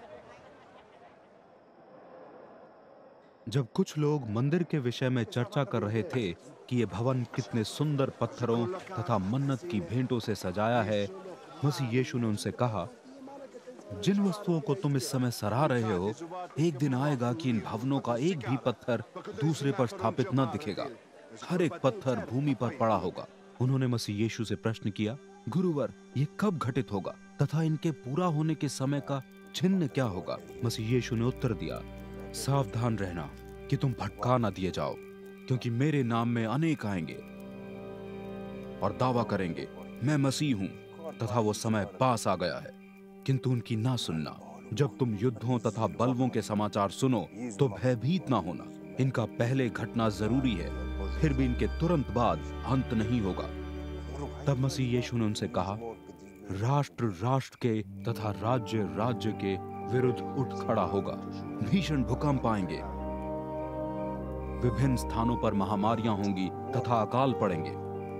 जब कुछ लोग मंदिर के विषय में चर्चा कर रहे थे कि यह भवन कितने सुंदर पत्थरों तथा मन्नत की भेंटों से सजाया है, मसीह यीशु ने उनसे कहा, जिन वस्तुओं को तुम इस समय सराह रहे हो, एक दिन आएगा कि इन भवनों का एक भी पत्थर दूसरे पर स्थापित न दिखेगा। हर एक पत्थर भूमि पर पड़ा होगा। उन्होंने मसीह यीशु से प्रश्न किया, गुरुवर, ये कब घटित होगा तथा इनके पूरा होने के समय का चिन्ह क्या होगा? मसीह यीशु ने उत्तर दिया, सावधान रहना कि तुम भटका न दिए जाओ, क्योंकि मेरे नाम में अनेक आएंगे और दावा करेंगे, मैं मसीह हूं तथा वो समय पास आ गया है, किंतु उनकी ना सुनना। जब तुम युद्धों तथा बलवों के समाचार सुनो तो भयभीत ना होना। इनका पहले घटना जरूरी है, फिर भी इनके तुरंत बाद अंत नहीं होगा। तब मसीह यीशु ने उनसे कहा, राष्ट्र राष्ट्र के तथा राज्य राज्य के विरुद्ध उठ खड़ा होगा। भीषण भूकंप आएंगे, विभिन्न स्थानों पर महामारियां होंगी तथा अकाल पड़ेंगे।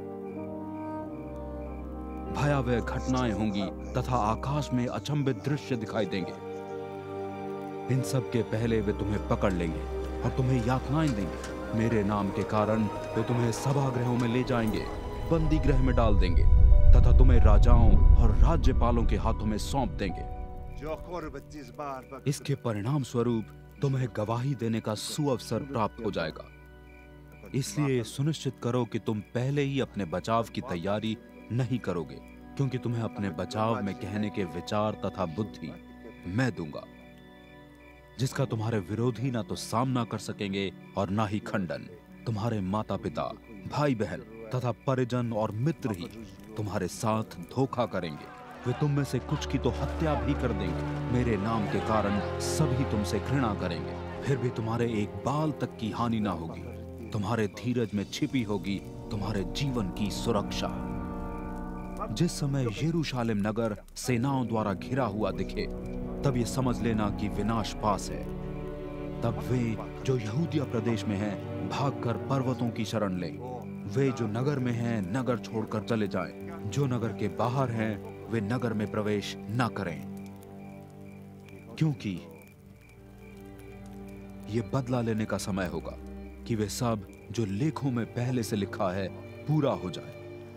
भयावह घटनाएं होंगी तथा आकाश में अचंभित दृश्य दिखाई देंगे। इन सब के पहले वे तुम्हें पकड़ लेंगे और तुम्हें यातनाएं देंगे। मेरे नाम के कारण वे तुम्हें सभागृहों में ले जाएंगे, बंदी गृह में डाल देंगे तथा तुम्हें राजाओं और राज्यपालों के हाथों में सौंप देंगे। इसके परिणाम स्वरूप तुम्हें गवाही देने का सुअवसर प्राप्त हो जाएगा। इसलिए सुनिश्चित करो कि तुम पहले ही अपने बचाव की तैयारी नहीं करोगे, क्योंकि तुम्हें अपने बचाव में कहने के विचार तथा बुद्धि मैं दूंगा, जिसका तुम्हारे विरोधी ना तो सामना कर सकेंगे और ना ही खंडन। तुम्हारे माता पिता, भाई बहन तथा परिजन और मित्र ही तुम्हारे साथ धोखा करेंगे। वे तुम में से कुछ की तो हत्या भी कर देंगे। मेरे नाम के कारण सभी तुमसे घृणा करेंगे, फिर भी तुम्हारे एक बाल तक की हानि ना होगी। तुम्हारे धीरज में छिपी होगी तुम्हारे जीवन की सुरक्षा। जिस समय यरूशलेम नगर सेनाओं द्वारा घिरा हुआ दिखे, तब ये समझ लेना कि विनाश पास है। तब वे जो यहूदिया प्रदेश में हैं, भागकर पर्वतों की शरण लें। वे जो नगर में हैं, नगर छोड़कर चले जाएं। जो नगर के बाहर हैं, वे नगर में प्रवेश न करें, क्योंकि ये बदला लेने का समय होगा कि वे सब जो लेखों में पहले से लिखा है पूरा हो जाए।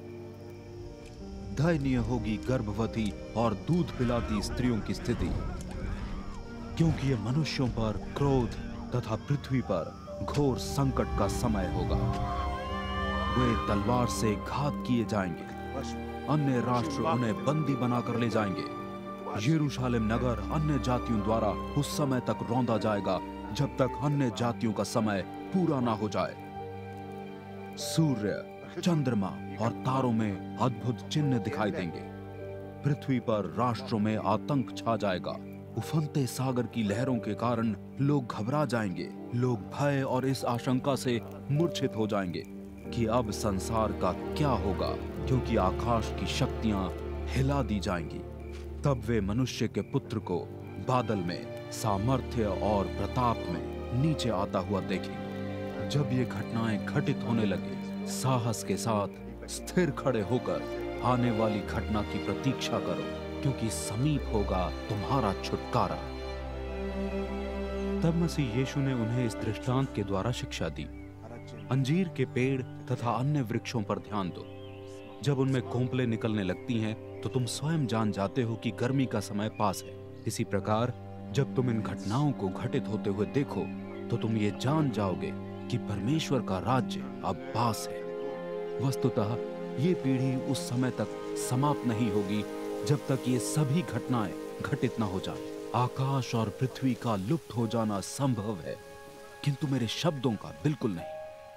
दयनीय होगी गर्भवती और दूध पिलाती स्त्रियों की स्थिति, क्योंकि ये मनुष्यों पर क्रोध तथा पृथ्वी पर घोर संकट का समय होगा। वे तलवार से घात किए जाएंगे, अन्य राष्ट्र उन्हें बंदी बनाकर ले जाएंगे। यरूशलेम नगर अन्य जातियों द्वारा उस समय तक रौंदा जाएगा जब तक अन्य जातियों का समय पूरा ना हो जाए। सूर्य, चंद्रमा और तारों में अद्भुत चिन्ह दिखाई देंगे। पृथ्वी पर राष्ट्रों में आतंक छा जाएगा। उफनते सागर की लहरों के कारण लोग घबरा जाएंगे। लोग भय और इस आशंका से मूर्छित हो जाएंगे कि अब संसार का क्या होगा, क्योंकि आकाश की शक्तियां हिला दी जाएंगी। तब वे मनुष्य के पुत्र को बादल में सामर्थ्य और प्रताप में नीचे आता हुआ देखेंगे। जब ये घटनाएं घटित होने लगे, साहस के साथ स्थिर खड़े होकर आने वाली घटना की प्रतीक्षा करो, क्योंकि समीप होगा तुम्हारा छुटकारा। तब मसीह यीशु ने उन्हें इस दृष्टांत के द्वारा शिक्षा दी, अंजीर के पेड़ तथा अन्य वृक्षों पर ध्यान दो। जब उनमें कोंपलें निकलने लगती हैं तो तुम स्वयं जान जाते हो कि गर्मी का समय पास है। इसी प्रकार जब तुम इन घटनाओं को घटित होते हुए देखो तो तुम ये जान जाओगे कि परमेश्वर का राज्य अब पास है। वस्तुतः ये पीढ़ी उस समय तक समाप्त नहीं होगी जब तक ये सभी घटनाएं घटित न हो जाए। आकाश और पृथ्वी का लुप्त हो जाना संभव है, किंतु मेरे शब्दों का बिल्कुल नहीं।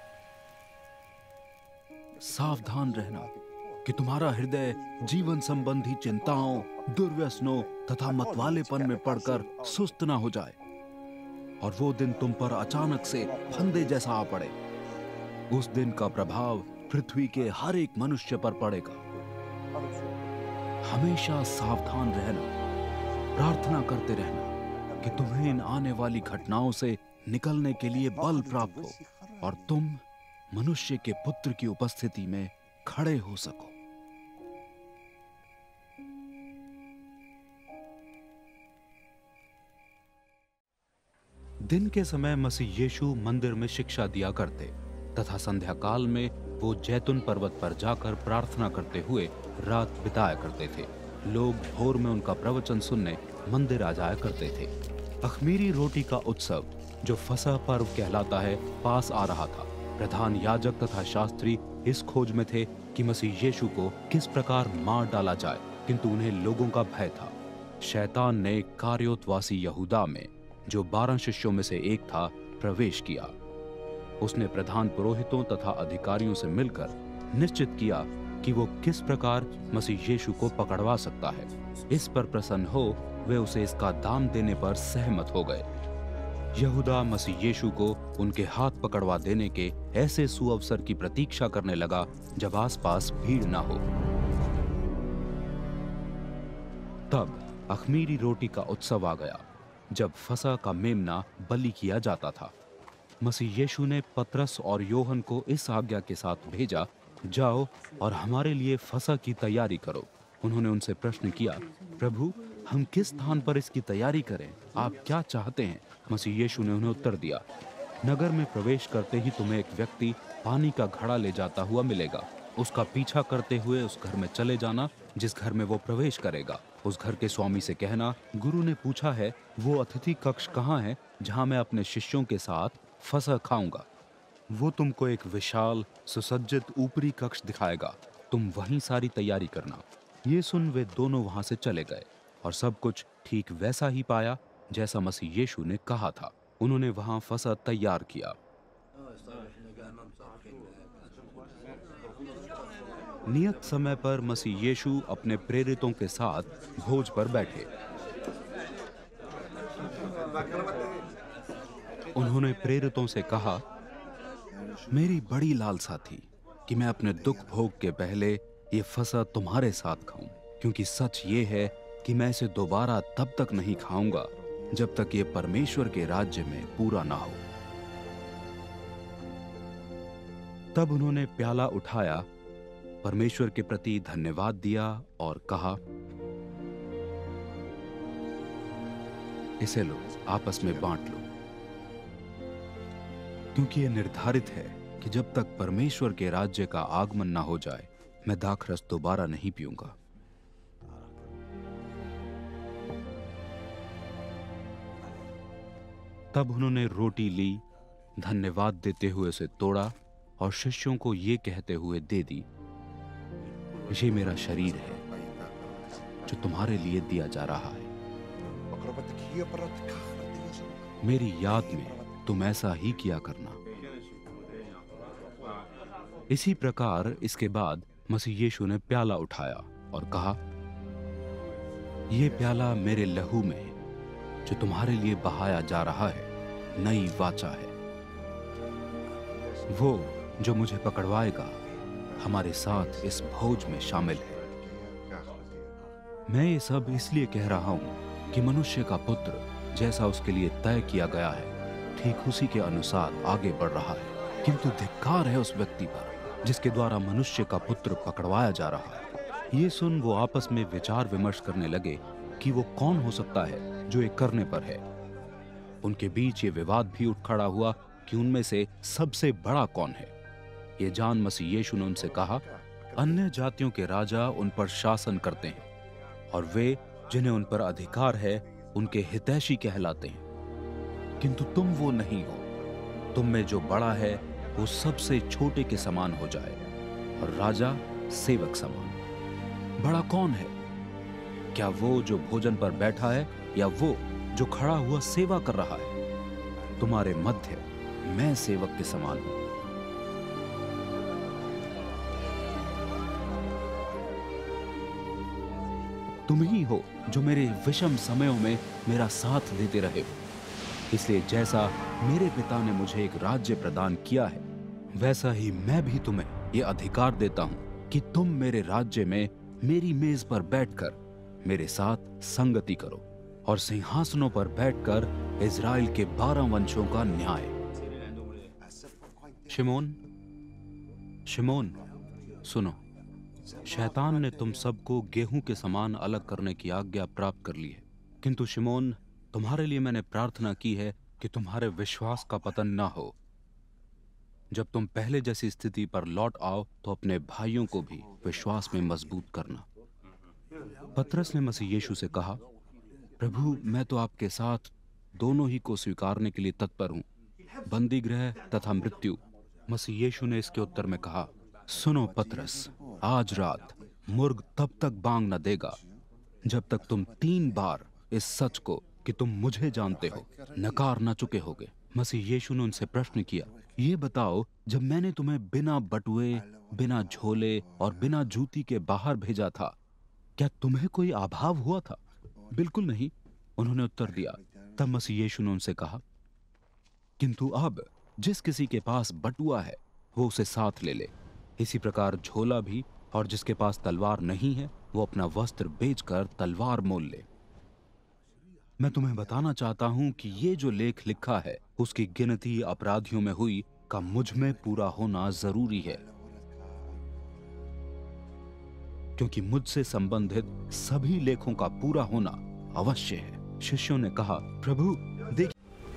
सावधान रहना कि तुम्हारा हृदय जीवन संबंधी चिंताओं, दुर्व्यसनों तथा मतवालेपन में पड़कर सुस्त ना हो जाए और वो दिन तुम पर अचानक से फंदे जैसा आ पड़े। उस दिन का प्रभाव पृथ्वी के हर एक मनुष्य पर पड़ेगा। हमेशा सावधान रहना, प्रार्थना करते रहना कि तुम्हें इन आने वाली घटनाओं से निकलने के लिए बल प्राप्त हो और तुम मनुष्य के पुत्र की उपस्थिति में खड़े हो सको। दिन के समय मसीह यीशु मंदिर में शिक्षा दिया करते तथा संध्या काल में वो जैतून पर्वत पर जाकर प्रार्थना करते हुए रात बिताया करते थे। लोग भोर में उनका प्रवचन सुनने मंदिर आ जाया करते थे। अख़मीरी रोटी का उत्सव, जो फसह पर्व कहलाता है, पास आ रहा था। प्रधान याजक तथा शास्त्री इस खोज में थे कि मसीह यीशु को किस प्रकार मार डाला जाए, किंतु उन्हें लोगों का भय था। शैतान ने कारियोतवासी यहूदा में, जो 12 शिष्यों में से एक था, प्रवेश किया। उसने प्रधान पुरोहितों तथा अधिकारियों से मिलकर निश्चित किया कि वो किस प्रकार मसीह यीशु को पकड़वा सकता है। इस पर प्रसन्न हो वे उसे इसका दाम देने पर सहमत हो गए। यहूदा मसीह यीशु को उनके हाथ पकड़वा देने के ऐसे सुअवसर की प्रतीक्षा करने लगा जब आसपास भीड़ न हो। तब अख़मीरी रोटी का उत्सव आ गया, जब फसह का मेमना बलि किया जाता था। मसीह यीशु ने पतरस और योहन को इस आज्ञा के साथ भेजा, जाओ और हमारे लिए फसह की तैयारी करो। उन्होंने उनसे प्रश्न किया, प्रभु, हम किस स्थान पर इसकी तैयारी करें? आप क्या चाहते हैं? मसीह यीशु ने उन्हें उत्तर दिया, नगर में प्रवेश करते ही तुम्हें एक व्यक्ति पानी का घड़ा ले जाता हुआ मिलेगा। उसका पीछा करते हुए उस घर में चले जाना जिस घर में वो प्रवेश करेगा। उस घर के स्वामी से कहना, गुरु ने पूछा है वो अतिथि कक्ष कहाँ है जहाँ मैं अपने शिष्यों के साथ फसह खाऊंगा। वो तुमको एक विशाल सुसज्जित ऊपरी कक्ष दिखाएगा, तुम वहीं सारी तैयारी करना। ये सुन वे दोनों वहां से चले गए और सब कुछ ठीक वैसा ही पाया जैसा मसीह यीशु ने कहा था। उन्होंने वहां फसह तैयार किया। नियत समय पर मसीह यीशु अपने प्रेरितों के साथ भोज पर बैठे। उन्होंने प्रेरितों से कहा, मेरी बड़ी लालसा थी कि मैं अपने दुख भोग के पहले ये फसह तुम्हारे साथ खाऊं, क्योंकि सच ये है कि मैं इसे दोबारा तब तक नहीं खाऊंगा जब तक ये परमेश्वर के राज्य में पूरा ना हो। तब उन्होंने प्याला उठाया, परमेश्वर के प्रति धन्यवाद दिया और कहा, इसे लो, आपस में बांट लो, क्योंकि यह निर्धारित है कि जब तक परमेश्वर के राज्य का आगमन ना हो जाए मैं दाखरस दोबारा नहीं पीऊंगा। तब उन्होंने रोटी ली, धन्यवाद देते हुए उसे तोड़ा और शिष्यों को ये कहते हुए दे दी, ये मेरा शरीर है जो तुम्हारे लिए दिया जा रहा है। मेरी याद में तुम ऐसा ही किया करना। इसी प्रकार इसके बाद मसीह यीशु ने प्याला उठाया और कहा, यह प्याला मेरे लहू में जो तुम्हारे लिए बहाया जा रहा है नई वाचा है। वो जो मुझे पकड़वाएगा हमारे साथ इस भोज में शामिल है। मैं ये सब इसलिए कह रहा हूं कि मनुष्य का पुत्र जैसा उसके लिए तय किया गया है ठीक उसी के अनुसार आगे बढ़ रहा है। किंतु धिक्कार है उस व्यक्ति पर जिसके द्वारा मनुष्य का पुत्र पकड़वाया जा रहा है। ये सुन वो आपस में विचार विमर्श करने लगे कि वो कौन हो सकता है जो ये करने पर है। उनके बीच ये विवाद भी उठ खड़ा हुआ कि उनमें से सबसे बड़ा कौन है। ये जान मसीह यीशु ने उनसे कहा, अन्य जातियों के राजा उन पर शासन करते हैं और वे जिन्हें उन पर अधिकार है उनके हितैषी कहलाते हैं, किंतु तुम वो नहीं हो। तुम में जो बड़ा है वो सबसे छोटे के समान हो जाए और राजा सेवक समान। बड़ा कौन है? क्या वो जो भोजन पर बैठा है या वो जो खड़ा हुआ सेवा कर रहा है? तुम्हारे मध्य मैं सेवक के समान हूं। तुम ही हो जो मेरे विषम समयों में मेरा साथ देते रहे हो। इसलिए जैसा मेरे पिता ने मुझे एक राज्य प्रदान किया है वैसा ही मैं भी तुम्हें यह अधिकार देता हूं कि तुम मेरे राज्य में मेरी मेज पर बैठकर मेरे साथ संगति करो और सिंहासनों पर बैठकर इज़राइल के 12 वंशों का न्याय। शिमोन, सुनो, शैतान ने तुम सबको गेहूं के समान अलग करने की आज्ञा प्राप्त कर ली है, किंतु शिमोन, तुम्हारे लिए मैंने प्रार्थना की है कि तुम्हारे विश्वास का पतन ना हो। जब तुम पहले जैसी स्थिति पर लौट आओ तो अपने भाइयों को भी विश्वास में मजबूत करना। पतरस ने मसीह यीशु से कहा, प्रभु, मैं तो आपके साथ दोनों ही को स्वीकारने के लिए तत्पर हूं, बंदी गृह तथा मृत्यु। मसीह यीशु ने इसके उत्तर में कहा, सुनो पतरस, आज रात मुर्ग तब तक बांग न देगा जब तक तुम 3 बार इस सच को कि तुम मुझे जानते हो नकार न चुके होगे। मसीह यीशु ने उनसे प्रश्न किया, ये बताओ, जब मैंने तुम्हें बिना बटुए, बिना झोले और बिना जूती के बाहर भेजा था, क्या तुम्हें कोई अभाव हुआ था? बिल्कुल नहीं, उन्होंने उत्तर दिया। तब मसीह यीशु ने उनसे कहा, किंतु अब जिस किसी के पास बटुआ है वो उसे साथ ले ले, इसी प्रकार झोला भी, और जिसके पास तलवार नहीं है वो अपना वस्त्र बेचकर तलवार मोल ले। मैं तुम्हें बताना चाहता हूं कि ये जो लेख लिखा है उसकी गिनती अपराधियों में हुई का मुझ में पूरा होना जरूरी है, क्योंकि मुझसे संबंधित सभी लेखों का पूरा होना अवश्य है। शिष्यों ने कहा, प्रभु देख।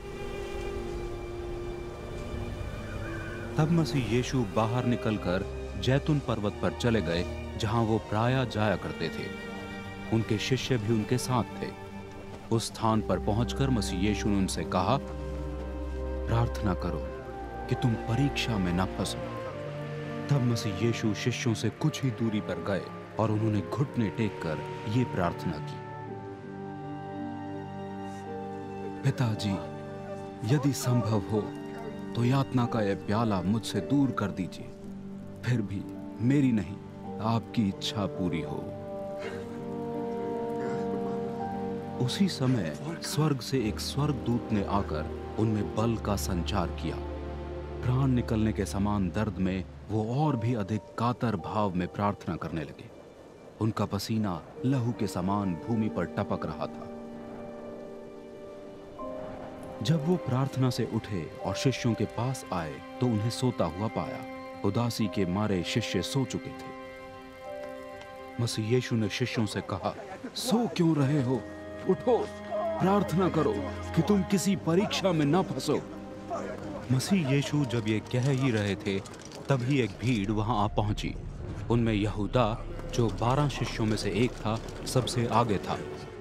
तब मसीह यीशु बाहर निकलकर जैतून पर्वत पर चले गए, जहां वो प्रायः जाया करते थे। उनके शिष्य भी उनके साथ थे। उस स्थान पर पहुंचकर मसीह यीशु ने उनसे कहा, प्रार्थना करो कि तुम परीक्षा में न फंसो। तब मसीह यीशु शिष्यों से कुछ ही दूरी पर गए और उन्होंने घुटने टेककर ये प्रार्थना की, पिताजी, यदि संभव हो तो यातना का यह प्याला मुझसे दूर कर दीजिए, फिर भी मेरी नहीं आपकी इच्छा पूरी हो। उसी समय स्वर्ग से एक स्वर्गदूत ने आकर उनमें बल का संचार किया। प्राण निकलने के समान दर्द में वो और भी अधिक कातर भाव में प्रार्थना करने लगे। उनका पसीना लहू के समान भूमि पर टपक रहा था। जब वो प्रार्थना से उठे और शिष्यों के पास आए तो उन्हें सोता हुआ पाया। उदासी के मारे शिष्य सो चुके थे। मसीह यीशु ने शिष्यों से कहा, सो क्यों रहे हो? उठो, प्रार्थना करो कि तुम किसी परीक्षा में न फंसो। मसीह यीशु जब ये कह ही रहे थे, तभी एक भीड़ वहां आ पहुंची। उनमें यहूदा, जो 12 शिष्यों में से एक था, सबसे आगे था।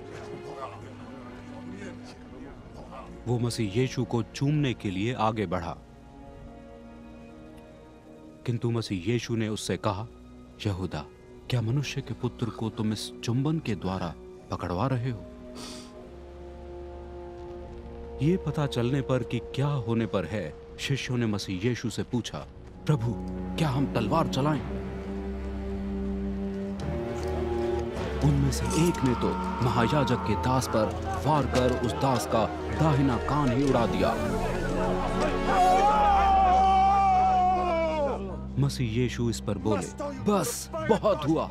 वो मसीह यीशु को चूमने के लिए आगे बढ़ा, किंतु मसीह यीशु ने उससे कहा, यहूदा, क्या मनुष्य के पुत्र को तुम इस चुंबन के द्वारा पकड़वा रहे हो? ये पता चलने पर कि क्या होने पर है, शिष्यों ने मसीह यीशु से पूछा, प्रभु, क्या हम तलवार चलाएं? उनमें से एक ने तो महायाजक के दास पर वार कर उस दास का दाहिना कान ही उड़ा दिया। मसीह यीशु इस पर बोले, बस बहुत हुआ।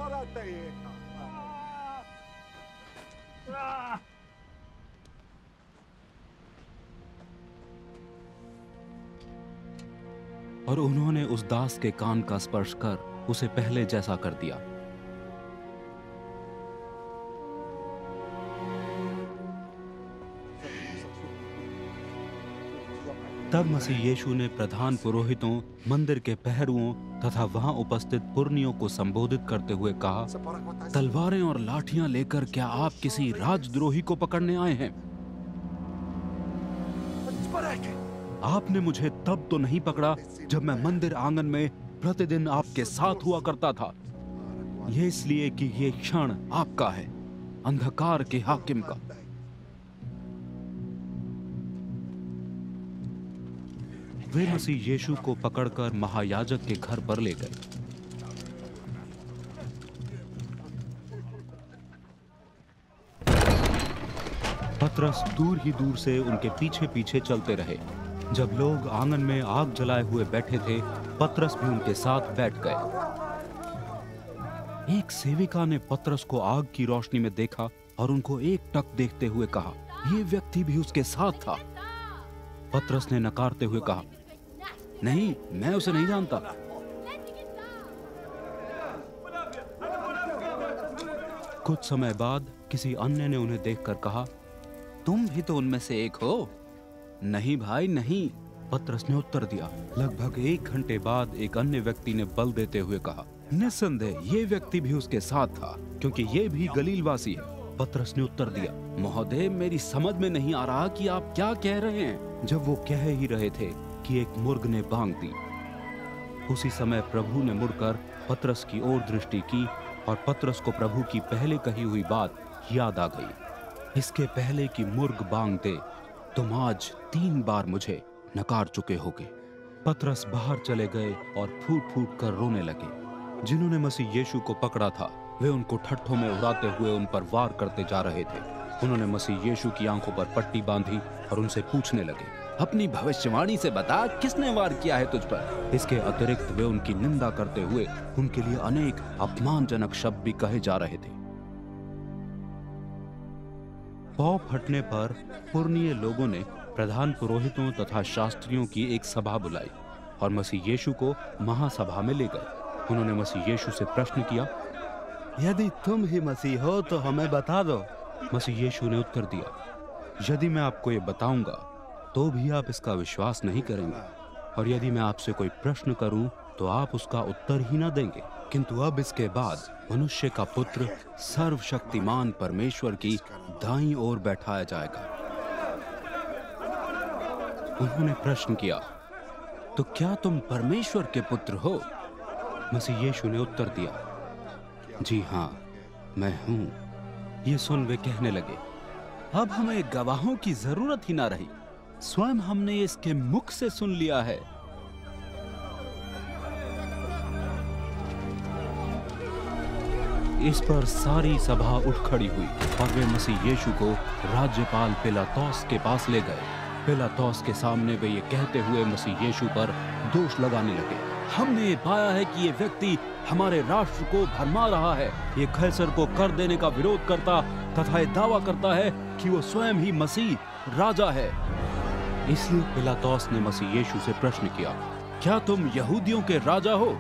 और उन्होंने उस दास के कान का स्पर्श कर उसे पहले जैसा कर दिया। तब मसीह यीशु ने प्रधान पुरोहितों, मंदिर के पहरुओं तथा वहां उपस्थित पुरनियों को संबोधित करते हुए कहा, तलवारें और लाठियां लेकर क्या आप किसी राजद्रोही को पकड़ने आए हैं? आपने मुझे तब तो नहीं पकड़ा जब मैं मंदिर आंगन में प्रतिदिन आपके साथ हुआ करता था। यह इसलिए कि ये क्षण आपका है, अंधकार के हाकिम का। वे मसीह यीशु को पकड़कर महायाजक के घर पर ले गए। पतरस दूर ही दूर से उनके पीछे पीछे चलते रहे। जब लोग आंगन में आग जलाए हुए बैठे थे, पतरस भी उनके साथ बैठ गए। एक सेविका ने पतरस को आग की रोशनी में देखा और उनको एकटक देखते हुए कहा, यह व्यक्ति भी उसके साथ था। पतरस ने नकारते हुए कहा, नहीं, मैं उसे नहीं जानता। कुछ समय बाद किसी अन्य ने उन्हें देखकर कहा, तुम भी तो उनमें से एक हो। नहीं भाई नहीं, पतरस ने उत्तर दिया। लगभग 1 घंटे बाद एक अन्य व्यक्ति ने बल देते हुए कहा, निस्संदेह ये व्यक्ति भी उसके साथ था, क्योंकि ये भी गलीलवासी है। पतरस ने उत्तर दिया, महोदय मेरी समझ में नहीं आ रहा कि आप क्या कह रहे हैं। जब वो कह ही रहे थे कि एक मुर्ग ने बांग दी। उसी समय प्रभु ने मुड़कर पतरस की ओर दृष्टि की और पतरस को प्रभु की पहले कही हुई बात याद आ गई। इसके पहले कि मुर्ग बांग दे, तुम आज 3 बार मुझे नकार चुके होगे। पतरस बाहर चले गए और फूट फूट कर रोने लगे। जिन्होंने मसीह यीशु को पकड़ा था वे उनको ठट्ठों में उड़ाते हुए उन पर वार करते जा रहे थे। उन्होंने मसीह यीशु की आंखों पर पट्टी बांधी और उनसे पूछने लगे, अपनी भविष्यवाणी से बता, किसने वार किया है तुझ पर? इसके अतिरिक्त वे उनकी निंदा करते हुए उनके लिए अनेक अपमानजनक शब्द भी कहे जा रहे थे। पाँव फटने पर पुरनिये लोगों ने प्रधान पुरोहितों तथा शास्त्रियों की एक सभा बुलाई और मसीह यीशु को महासभा में ले गए। उन्होंने मसीह यीशु से प्रश्न किया, यदि तुम ही मसीह हो तो हमें बता दो। मसीह यीशु ने उत्तर दिया, यदि मैं आपको ये बताऊंगा तो भी आप इसका विश्वास नहीं करेंगे, और यदि मैं आपसे कोई प्रश्न करूं तो आप उसका उत्तर ही ना देंगे। किंतु अब इसके बाद मनुष्य का पुत्र सर्वशक्तिमान परमेश्वर की दाईं ओर बैठाया जाएगा। उन्होंने प्रश्न किया, तो क्या तुम परमेश्वर के पुत्र हो? मसीह यीशु ने उत्तर दिया, जी हाँ मैं हूं। ये सुन वे कहने लगे, अब हमें गवाहों की जरूरत ही ना रही, स्वयं हमने इसके मुख से सुन लिया है। इस पर सारी सभा उठ खड़ी हुई और वे मसीह यीशु को राज्यपाल पिलातुस के पास ले गए। पिलातुस के सामने वे ये कहते हुए मसीह यीशु पर दोष लगाने लगे, हमने ये पाया है कि ये व्यक्ति हमारे राष्ट्र को भरमा रहा है। ये कैसर को कर देने का विरोध करता तथा ये दावा करता है कि वो स्वयं ही मसीह राजा है। इसलिए पिलातुस ने मसीह यीशु से प्रश्न किया, क्या तुम यहूदियों के राजा हो?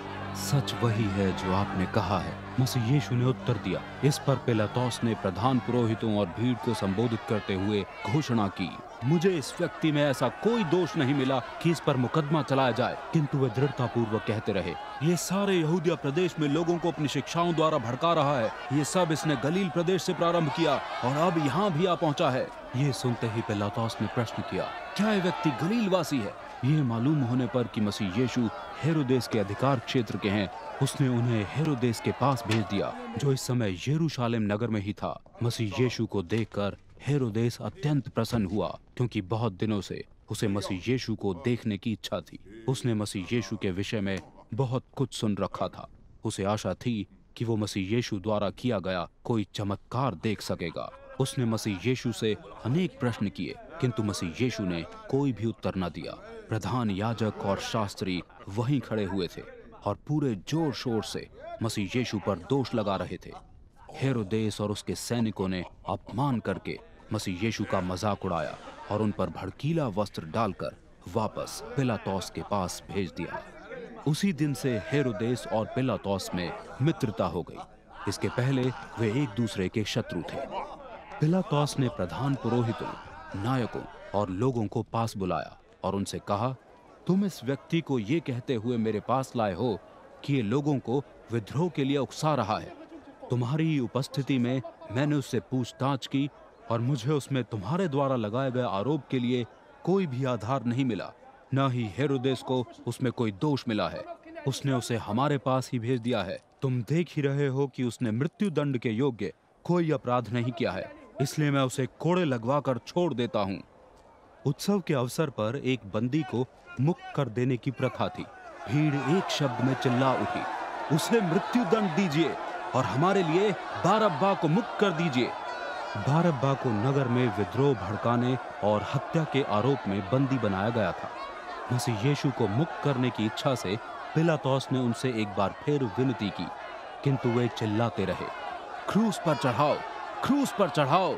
सच वही है जो आपने कहा है, मसीह यीशु ने उत्तर दिया। इस पर पिलातुस ने प्रधान पुरोहितों और भीड़ को संबोधित करते हुए घोषणा की, मुझे इस व्यक्ति में ऐसा कोई दोष नहीं मिला कि इस पर मुकदमा चलाया जाए। किंतु वे दृढ़ता पूर्वक कहते रहे, ये सारे यहूदिया प्रदेश में लोगों को अपनी शिक्षाओं द्वारा भड़का रहा है। ये सब इसने गलील प्रदेश से प्रारंभ किया और अब यहाँ भी आ पहुँचा है। ये सुनते ही पिलातुस ने प्रश्न किया, क्या ये व्यक्ति गलीलवासी है? ये मालूम होने पर कि मसीह यीशु हेरोदेस के अधिकार क्षेत्र के हैं, उसने उन्हें हेरोदेस के पास भेज दिया, जो इस समय यरूशलेम नगर में ही था। मसीह यीशु को देखकर हेरोदेस अत्यंत प्रसन्न हुआ, क्योंकि बहुत दिनों से उसे मसीह यीशु को देखने की इच्छा थी। उसने मसीह यीशु के विषय में बहुत कुछ सुन रखा था। उसे आशा थी कि वो मसीह यीशु द्वारा किया गया कोई चमत्कार देख सकेगा। उसने मसीह यीशु से अनेक प्रश्न किए, किंतु मसीह यीशु ने कोई भी उत्तर न दिया। प्रधान याजक और शास्त्री वहीं खड़े हुए थे और पूरे जोर शोर से मसीह यीशु पर दोष लगा रहे थे। हेरोदेस और उसके सैनिकों ने अपमान करके मसीह यीशु का मजाक उड़ाया और उन पर भड़कीला वस्त्र डालकर वापस पिलातुस के पास भेज दिया। उसी दिन से हेरोदेस और पिलातुस में मित्रता हो गई। इसके पहले वे एक दूसरे के शत्रु थे। पिलातुस ने प्रधान पुरोहितों, नायकों और लोगों को पास बुलाया और उनसे कहा, तुम इस व्यक्ति को ये कहते हुए मेरे पास लाए हो कि ये लोगों को विद्रोह के लिए उकसा रहा है। तुम्हारी उपस्थिति में मैंने उससे पूछताछ की और मुझे उसमें तुम्हारे द्वारा लगाए गए आरोप के लिए कोई भी आधार नहीं मिला, न ही हेरोदेस को उसमें कोई दोष मिला है। उसने उसे हमारे पास ही भेज दिया है। तुम देख ही रहे हो कि उसने मृत्यु दंड के योग्य कोई अपराध नहीं किया है, इसलिए मैं उसे कोड़े लगवा कर छोड़ देता हूँ। उत्सव के अवसर पर एक बंदी को मुक्त कर देने की प्रथा थी। भीड़ एक शब्द में चिल्ला उठी, उसे मृत्यु दंड दीजिए और हमारे लिए बारअब्बा को मुक्त कर दीजिए। बारअब्बा को नगर में विद्रोह भड़काने और हत्या के आरोप में बंदी बनाया गया था। मसीह यीशु को मुक्त करने की इच्छा से पिलातुस ने उनसे एक बार फिर विनती की, किंतु वे चिल्लाते रहे, क्रूस पर चढ़ाओ, क्रूस पर चढ़ाओ।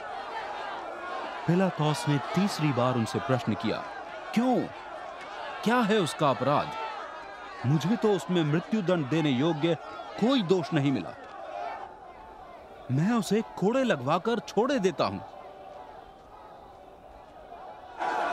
पिलातुस ने तीसरी बार उनसे प्रश्न किया, क्यों? क्या है उसका अपराध? मुझे तो उसमें मृत्यु दंड देने योग्य कोई दोष नहीं मिला। मैं उसे कोड़े लगवाकर छोड़े देता हूं।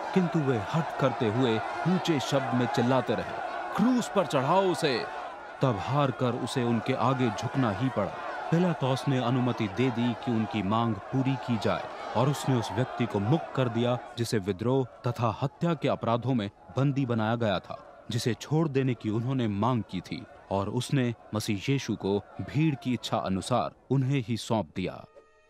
किंतु वे हट करते हुए ऊंचे शब्द में चिल्लाते रहे, क्रूस पर चढ़ाओ उसे। तब हार कर उसे उनके आगे झुकना ही पड़ा। पिलातुस ने अनुमति दे दी कि उनकी मांग पूरी की जाए और उसने उस व्यक्ति को मुक्त कर दिया जिसे विद्रोह तथा हत्या के अपराधों में बंदी बनाया गया था, जिसे छोड़ देने की उन्होंने मांग की थी, और उसने मसीह यीशु को भीड़ की इच्छा अनुसार उन्हें ही सौंप दिया।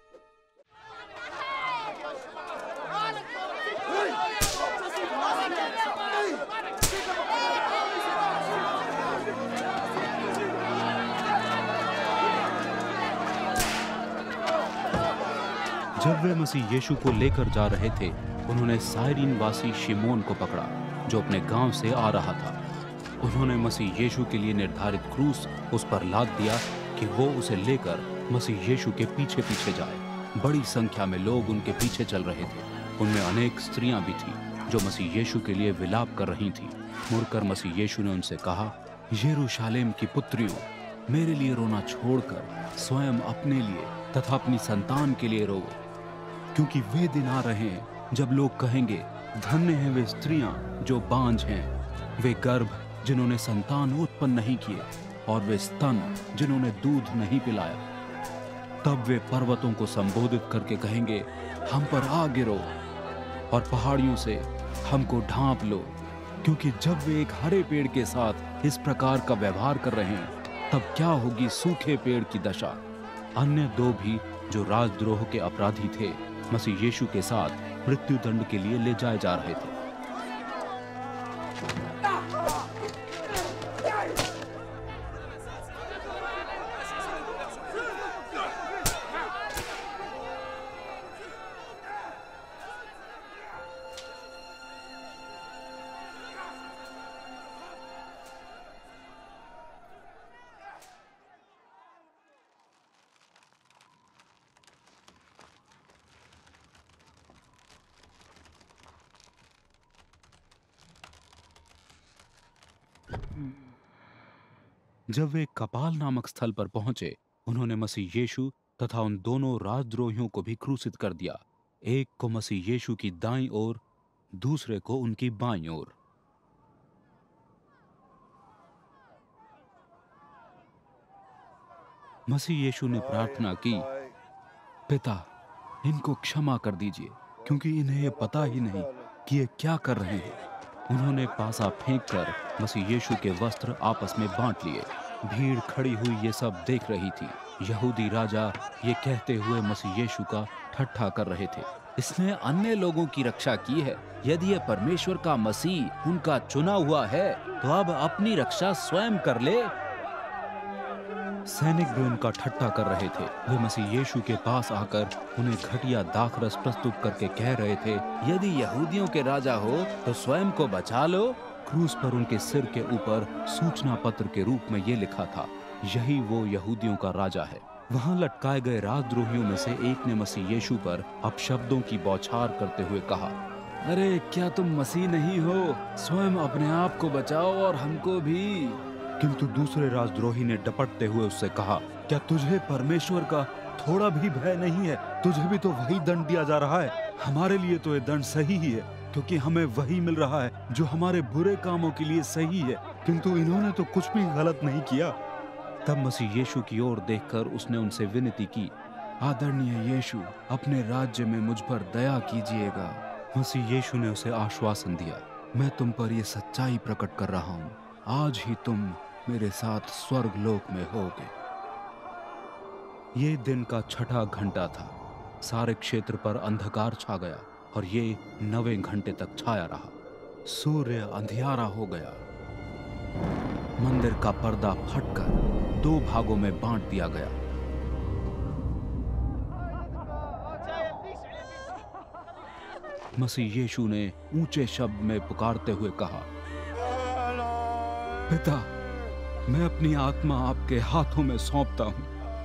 जब वे मसीह यीशु को लेकर जा रहे थे, उन्होंने साइरीन वासी शिमोन को पकड़ा, जो अपने गांव से आ रहा था। उन्होंने मसीह यीशु के लिए निर्धारित क्रूस उस पर लाद दिया कि वो उसे लेकर मसीह यीशु के पीछे पीछे जाए। बड़ी संख्या में लोग उनके पीछे चल रहे थे। उनमें अनेक स्त्रियां भी थीं, जो मसीह यीशु के लिए विलाप कर रही थीं। मुड़कर मसीह यीशु ने उनसे कहा, यरूशलेम की पुत्रियों, मेरे लिए रोना छोड़कर स्वयं अपने लिए तथा अपनी संतान के लिए रो, क्योंकि वे दिन आ रहे हैं जब लोग कहेंगे, धन्य हैं वे स्त्रियां जो बांझ हैं, वे गर्भ जिन्होंने संतान उत्पन्न नहीं किए, और वे स्तन जिन्होंने दूध नहीं पिलाया। तब वे पर्वतों को संबोधित करके कहेंगे, हम पर आ गिरो, और पहाड़ियों से हमको ढांप लो। क्योंकि जब वे एक हरे पेड़ के साथ इस प्रकार का व्यवहार कर रहे हैं, तब क्या होगी सूखे पेड़ की दशा। अन्य दो भी जो राजद्रोह के अपराधी थे, मसीह यीशु के साथ मृत्युदंड के लिए ले जाए जा रहे थे। जब वे कपाल नामक स्थल पर पहुंचे, उन्होंने मसीह यीशु तथा उन दोनों राजद्रोहियों को भी क्रूसित कर दिया, एक को मसीह यीशु की दाईं ओर, दूसरे को उनकी बाईं ओर। मसीह यीशु ने प्रार्थना की, पिता, इनको क्षमा कर दीजिए, क्योंकि इन्हें ये पता ही नहीं कि ये क्या कर रहे हैं। उन्होंने पासा फेंककर मसीह यीशु के वस्त्र आपस में बांट लिए। भीड़ खड़ी हुई ये सब देख रही थी। यहूदी राजा ये कहते हुए मसीह यीशु का ठट्ठा कर रहे थे, इसने अन्य लोगों की रक्षा की है। यदि ये परमेश्वर का मसीह उनका चुना हुआ है, तो अब अपनी रक्षा स्वयं कर ले। सैनिक भी उनका ठट्ठा कर रहे थे। वे मसीह यीशु के पास आकर उन्हें घटिया दाखरस प्रस्तुत करके कह रहे थे, यदि यहूदियों के राजा हो तो स्वयं को बचा लो। क्रूस पर उनके सिर के ऊपर सूचना पत्र के रूप में ये लिखा था, यही वो यहूदियों का राजा है। वहां लटकाए गए राजद्रोहियों में से एक ने मसीह यीशु पर अपशब्दों की बौछार करते हुए कहा, अरे क्या तुम मसीह नहीं हो? स्वयं अपने आप को बचाओ और हमको भी। किंतु दूसरे राजद्रोही ने डपटते हुए उससे कहा, क्या तुझे परमेश्वर का थोड़ा भी भय नहीं है? तुझे भी तो वही दंड दिया जा रहा है। हमारे लिए तो ये दंड सही ही है, क्योंकि हमें वही मिल रहा है जो हमारे बुरे कामों के लिए सही है, किंतु इन्होंने तो कुछ भी गलत नहीं किया। तब मसीह यीशु की ओर देखकर उसने उनसे विनती की, आदरणीय यीशु, अपने राज्य में मुझ पर दया कीजिएगा। मसीह यीशु ने उसे आश्वासन दिया, मैं तुम पर यह सच्चाई प्रकट कर रहा हूँ, आज ही तुम मेरे साथ स्वर्ग लोक में होगे। ये दिन का छठा घंटा था। सारे क्षेत्र पर अंधकार छा गया और ये 9वें घंटे तक छाया रहा। सूर्य अंधियारा हो गया। मंदिर का पर्दा फटकर 2 भागों में बांट दिया गया। मसीह यीशु ने ऊंचे शब्द में पुकारते हुए कहा, पिता, मैं अपनी आत्मा आपके हाथों में सौंपता हूं।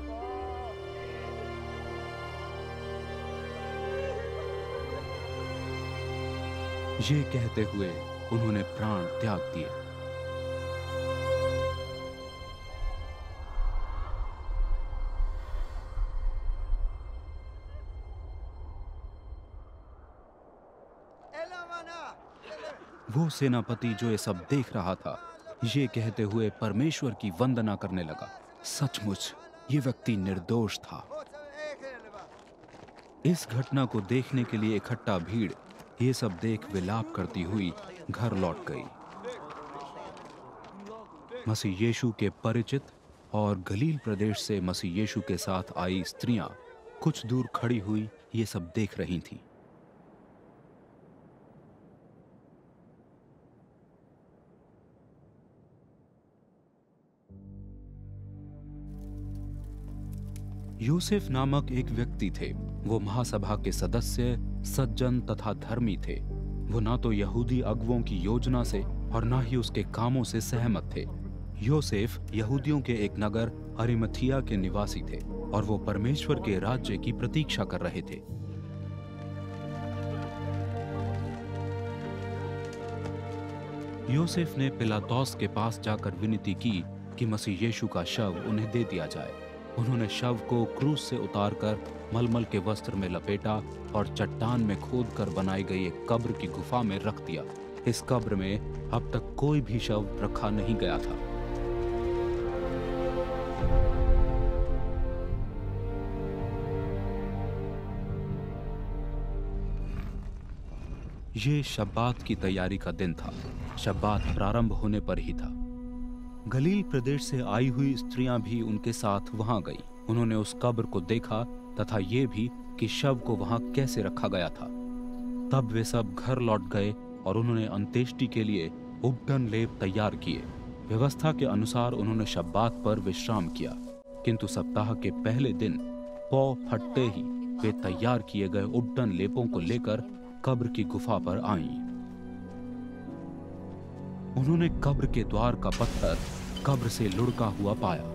ये कहते हुए उन्होंने प्राण त्याग दिए। वो सेनापति जो ये सब देख रहा था, ये कहते हुए परमेश्वर की वंदना करने लगा, सचमुच ये व्यक्ति निर्दोष था। इस घटना को देखने के लिए इकट्ठा भीड़ ये सब देख विलाप करती हुई घर लौट गई। मसीह यीशु के परिचित और गलील प्रदेश से मसीह यीशु के साथ आई स्त्रियां कुछ दूर खड़ी हुई ये सब देख रही थीं। यूसुफ नामक एक व्यक्ति थे। वो महासभा के सदस्य, सज्जन तथा धर्मी थे। वो ना तो यहूदी अगुवों की योजना से और ना ही उसके कामों से सहमत थे। यूसुफ यहूदियों के एक नगर अरिमथिया के निवासी थे और वो परमेश्वर के राज्य की प्रतीक्षा कर रहे थे। यूसुफ ने पिलातुस के पास जाकर विनती की कि मसीह यीशु का शव उन्हें दे दिया जाए। उन्होंने शव को क्रूस से उतारकर मलमल के वस्त्र में लपेटा और चट्टान में खोदकर बनाई गई एक कब्र की गुफा में रख दिया। इस कब्र में अब तक कोई भी शव रखा नहीं गया था। ये शब्बात की तैयारी का दिन था। शब्बात प्रारंभ होने पर ही था। गलील प्रदेश से आई हुई स्त्रियां भी उनके साथ वहां गई। उन्होंने उस कब्र को देखा तथा ये भी कि शव को वहां कैसे रखा गया था। तब वे सब घर लौट गए और उन्होंने अंत्येष्टि के लिए उपटन लेप तैयार किए। व्यवस्था के अनुसार उन्होंने शब्बात पर विश्राम किया, किंतु सप्ताह के पहले दिन पौ फटते ही वे तैयार किए गए उपटन लेपों को लेकर कब्र की गुफा पर आईं। उन्होंने कब्र के द्वार का पत्थर कब्र से लुढ़का हुआ पाया,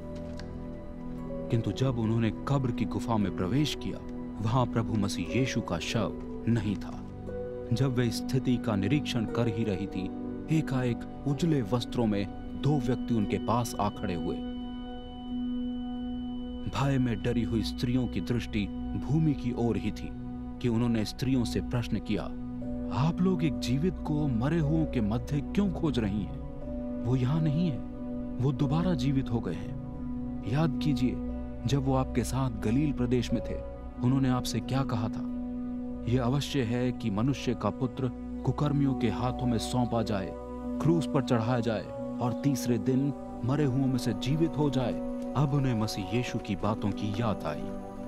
किंतु जब उन्होंने कब्र की गुफा में प्रवेश किया, वहां प्रभु मसीह यीशु का शव नहीं था। जब वे स्थिति का निरीक्षण कर ही रही थी, एकाएक उजले वस्त्रों में दो व्यक्ति उनके पास आ खड़े हुए। भय में डरी हुई स्त्रियों की दृष्टि भूमि की ओर ही थी कि उन्होंने स्त्रियों से प्रश्न किया, आप लोग एक जीवित को मरे हुओं के मध्य क्यों खोज रही हैं? वो यहाँ नहीं है, वो दोबारा जीवित हो गए हैं। याद कीजिए, जब वो आपके साथ गलील प्रदेश में थे, उन्होंने आपसे क्या कहा था? यह अवश्य है कि मनुष्य का पुत्र कुकर्मियों के हाथों में सौंपा जाए, क्रूस पर चढ़ाया जाए और तीसरे दिन मरे हुओं में से जीवित हो जाए। अब उन्हें मसीह यीशु की बातों की याद आई।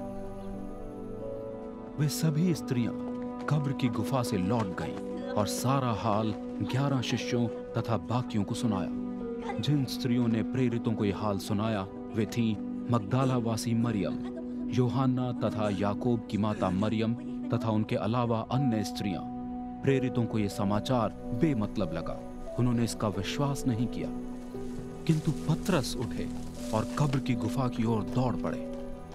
वे सभी स्त्रियां कब्र की गुफा से लौट गईं और सारा हाल 11 शिष्यों तथा बाकियों को सुनाया। जिन स्त्रियों ने प्रेरितों को यह हाल सुनाया, वे थीं मगदालावासी मरियम, यूहन्ना तथा याकूब की माता मरियम तथा उनके अलावा अन्य स्त्रियां। प्रेरितों को यह समाचार बेमतलब लगा। उन्होंने इसका विश्वास नहीं किया, किंतु पतरस उठे और कब्र की गुफा की ओर दौड़ पड़े।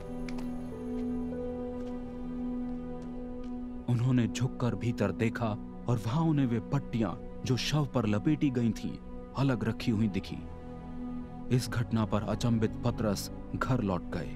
उन्होंने झुककर भीतर देखा और वहां उन्हें वे पट्टियां जो शव पर लपेटी गई थीं, अलग रखी हुई दिखी। इस घटना पर अचंभित पतरस घर लौट गए।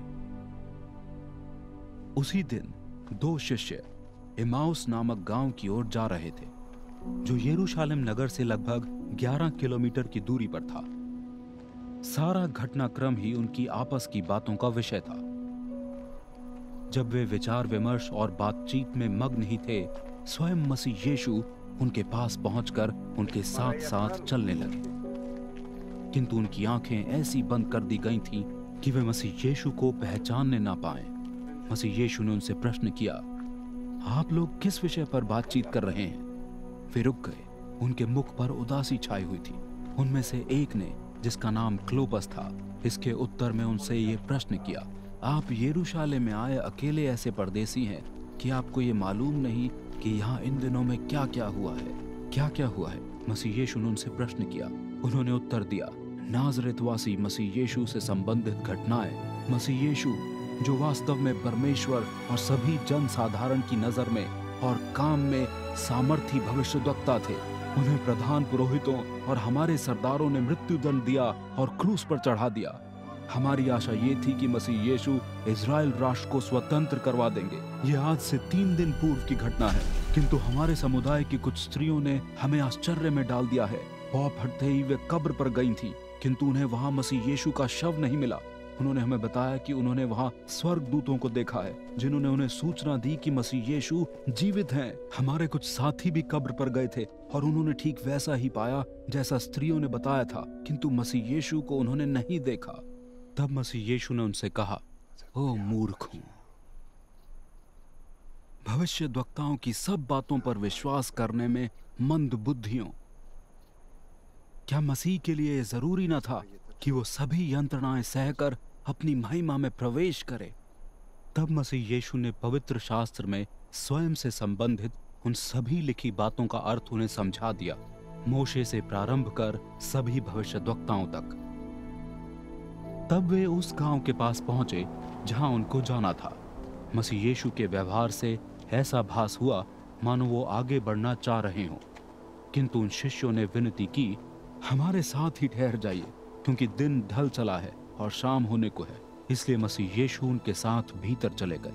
उसी दिन 2 शिष्य इमाउस नामक गांव की ओर जा रहे थे, जो यरूशलेम नगर से लगभग 11 किलोमीटर की दूरी पर था। सारा घटनाक्रम ही उनकी आपस की बातों का विषय था। जब वे विचार विमर्श और बातचीत में मग्न ही थे, स्वयं मसीह यीशु उनके पास पहुंचकर उनके साथ साथ चलने लगे। किंतु उनकी आंखें ऐसी बंद कर दी गई थीं कि वे मसीह यीशु को पहचानने ना पाए। मसीह यीशु ने उनसे प्रश्न किया, आप लोग किस विषय पर बातचीत कर रहे हैं? वे रुक गए। उनके मुख पर उदासी छाई हुई थी। उनमें से एक ने, जिसका नाम क्लोपस था, इसके उत्तर में उनसे ये प्रश्न किया, आप यरूशलेम में आए अकेले ऐसे परदेसी हैं कि आपको ये मालूम नहीं कि यहाँ इन दिनों में क्या क्या हुआ है? क्या क्या हुआ है? मसीह यीशु ने उनसे प्रश्न किया। उन्होंने उत्तर दिया, नाज़रेतवासी मसीह यीशु से संबंधित घटनाएं। मसीह यीशु जो वास्तव में परमेश्वर और सभी जन साधारण की नजर में और काम में सामर्थी भविष्यद्वक्ता थे, उन्हें प्रधान पुरोहितों और हमारे सरदारों ने मृत्युदंड दिया और क्रूस पर चढ़ा दिया। हमारी आशा ये थी कि मसीह यीशु इज़राइल राष्ट्र को स्वतंत्र करवा देंगे। ये आज से 3 दिन पूर्व की घटना है, किंतु हमारे समुदाय की कुछ स्त्रियों ने हमें आश्चर्य में डाल दिया है। पौ फटते ही वे कब्र पर गई थीं, किंतु उन्हें वहां मसीह यीशु का शव नहीं मिला। उन्होंने हमें बताया कि उन्होंने वहां स्वर्गदूतों को देखा है, जिन्होंने उन्हें सूचना दी कि मसीह यीशु जीवित हैं। हमारे कुछ साथी भी कब्र पर गए थे और उन्होंने ठीक वैसा ही पाया जैसा स्त्रियों ने बताया था, किंतु मसीह यीशु को उन्होंने नहीं देखा। तब मसीह यीशु ने उनसे कहा, ओ मूर्खों, भविष्यद्वक्ताओं की सब बातों पर विश्वास करने में मंद बुद्धियों, क्या मसीह के लिए जरूरी न था कि वो सभी यंत्रणाएं सहकर अपनी महिमा में प्रवेश करे? तब मसीह यीशु ने पवित्र शास्त्र में स्वयं से संबंधित उन सभी लिखी बातों का अर्थ उन्हें समझा दिया, मोशे से प्रारंभ कर सभी भविष्यद्वक्ताओं तक। तब वे उस गांव के पास पहुंचे जहां उनको जाना था। मसीह यीशु के व्यवहार से ऐसा भास हुआ मानो वो आगे बढ़ना चाह रहे हों, किंतु उन शिष्यों ने विनती की, हमारे साथ ही ठहर जाइए, क्योंकि दिन ढल चला है और शाम होने को है। इसलिए मसीह यीशु उनके साथ भीतर चले गए।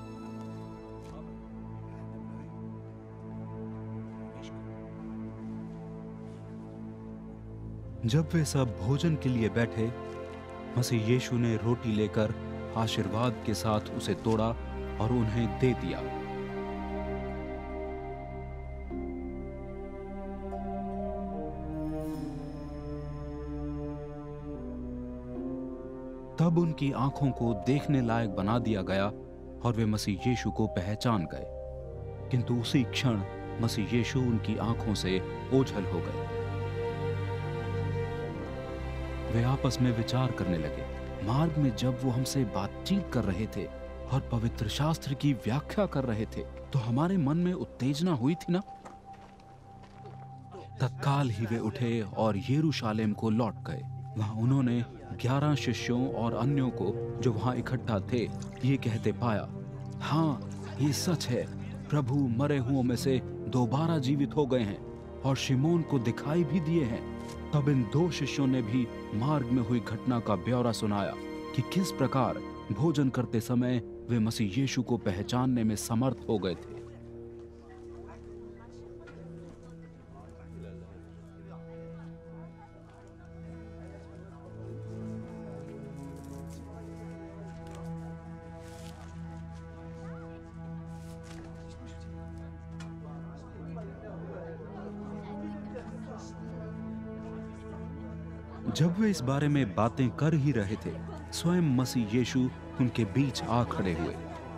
जब वे सब भोजन के लिए बैठे, मसीह यीशु ने रोटी लेकर आशीर्वाद के साथ उसे तोड़ा और उन्हें दे दिया। तब उनकी आंखों को देखने लायक बना दिया गया और वे मसीह यीशु को पहचान गए, किंतु उसी क्षण मसीह यीशु उनकी आंखों से ओझल हो गए। वे आपस में विचार करने लगे, मार्ग में जब वो हमसे बातचीत कर रहे थे और पवित्र शास्त्र की व्याख्या कर रहे थे, तो हमारे मन में उत्तेजना हुई थी ना? तत्काल ही वे उठे और यरूशलेम को लौट गए। वहां उन्होंने 11 शिष्यों और अन्यों को जो वहां इकट्ठा थे ये कहते पाया, हाँ, ये सच है, प्रभु मरे हुओं में से दोबारा जीवित हो गए हैं और शिमोन को दिखाई भी दिए हैं। तब इन 2 शिष्यों ने भी मार्ग में हुई घटना का ब्यौरा सुनाया कि किस प्रकार भोजन करते समय वे मसीह यीशु को पहचानने में समर्थ हो गए थे। जब वे इस बारे में बातें कर ही रहे थे, स्वयं मसीह यीशु उनके बीच आ खड़े हुए।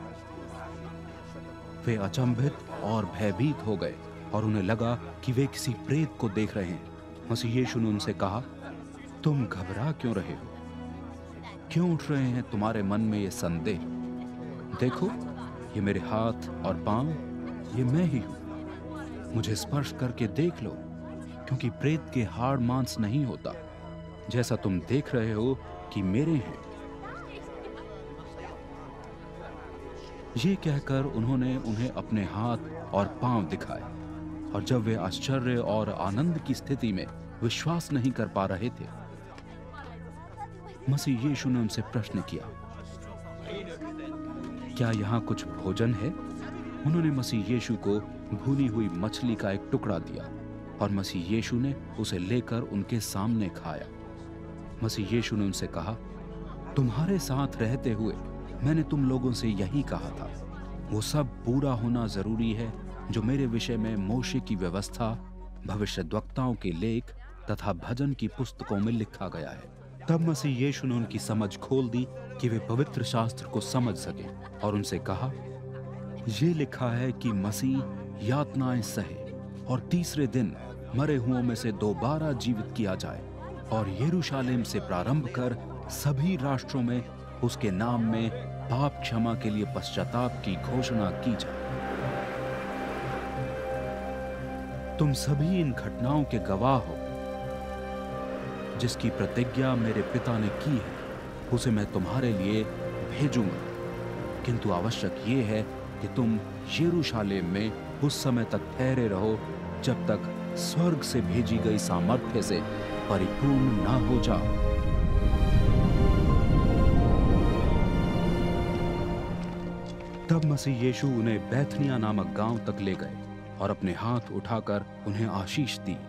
वे अचंभित और भयभीत हो गए और उन्हें लगा कि वे किसी प्रेत को देख रहे हैं। मसीह यीशु ने उनसे कहा, तुम घबरा क्यों रहे हो? क्यों उठ रहे हैं तुम्हारे मन में ये संदेह? देखो, ये मेरे हाथ और पांव, ये मैं ही हूं। मुझे स्पर्श करके देख लो, क्योंकि प्रेत के हाड़ मांस नहीं होता, जैसा तुम देख रहे हो कि मेरे हैं। ये कहकर उन्होंने उन्हें अपने हाथ और पांव दिखाए, और जब वे आश्चर्य और आनंद की स्थिति में विश्वास नहीं कर पा रहे थे, मसीह यीशु ने उनसे प्रश्न किया, क्या यहाँ कुछ भोजन है? उन्होंने मसीह यीशु को भुनी हुई मछली का एक टुकड़ा दिया और मसीह यीशु ने उसे लेकर उनके सामने खाया। मसीह यीशु ने उनसे कहा, तुम्हारे साथ रहते हुए मैंने तुम लोगों से यही कहा था, वो सब पूरा होना जरूरी है जो मेरे विषय में मोशे की व्यवस्था, भविष्यद्वक्ताओं के लेख तथा भजन की पुस्तकों में लिखा गया है। तब मसीह यीशु ने उनकी समझ खोल दी कि वे पवित्र शास्त्र को समझ सके, और उनसे कहा, ये लिखा है कि मसीह यातनाएं सहे और तीसरे दिन मरे हुओं में से दोबारा जीवित किया जाए, और यरूशलेम से प्रारंभ कर सभी राष्ट्रों में उसके नाम में पाप क्षमा के लिए पश्चाताप की घोषणा की जाए। तुम सभी इन घटनाओं के गवाह हो। जिसकी प्रतिज्ञा मेरे पिता ने की है, उसे मैं तुम्हारे लिए भेजूंगा, किंतु आवश्यक ये है कि तुम यरूशलेम में उस समय तक ठहरे रहो जब तक स्वर्ग से भेजी गई सामर्थ्य से परिपूर्ण ना हो जाओ। तब मसीह यीशु उन्हें बैथनिया नामक गांव तक ले गए और अपने हाथ उठाकर उन्हें आशीष दी।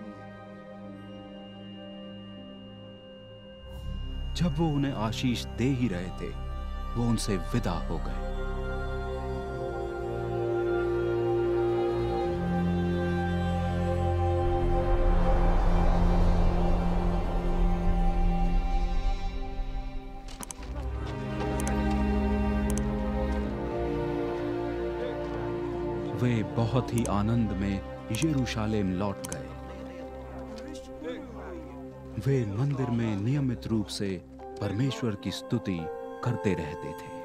जब वो उन्हें आशीष दे ही रहे थे, वो उनसे विदा हो गए। वे बहुत ही आनंद में यरूशलेम लौट गए। वे मंदिर में नियमित रूप से परमेश्वर की स्तुति करते रहते थे।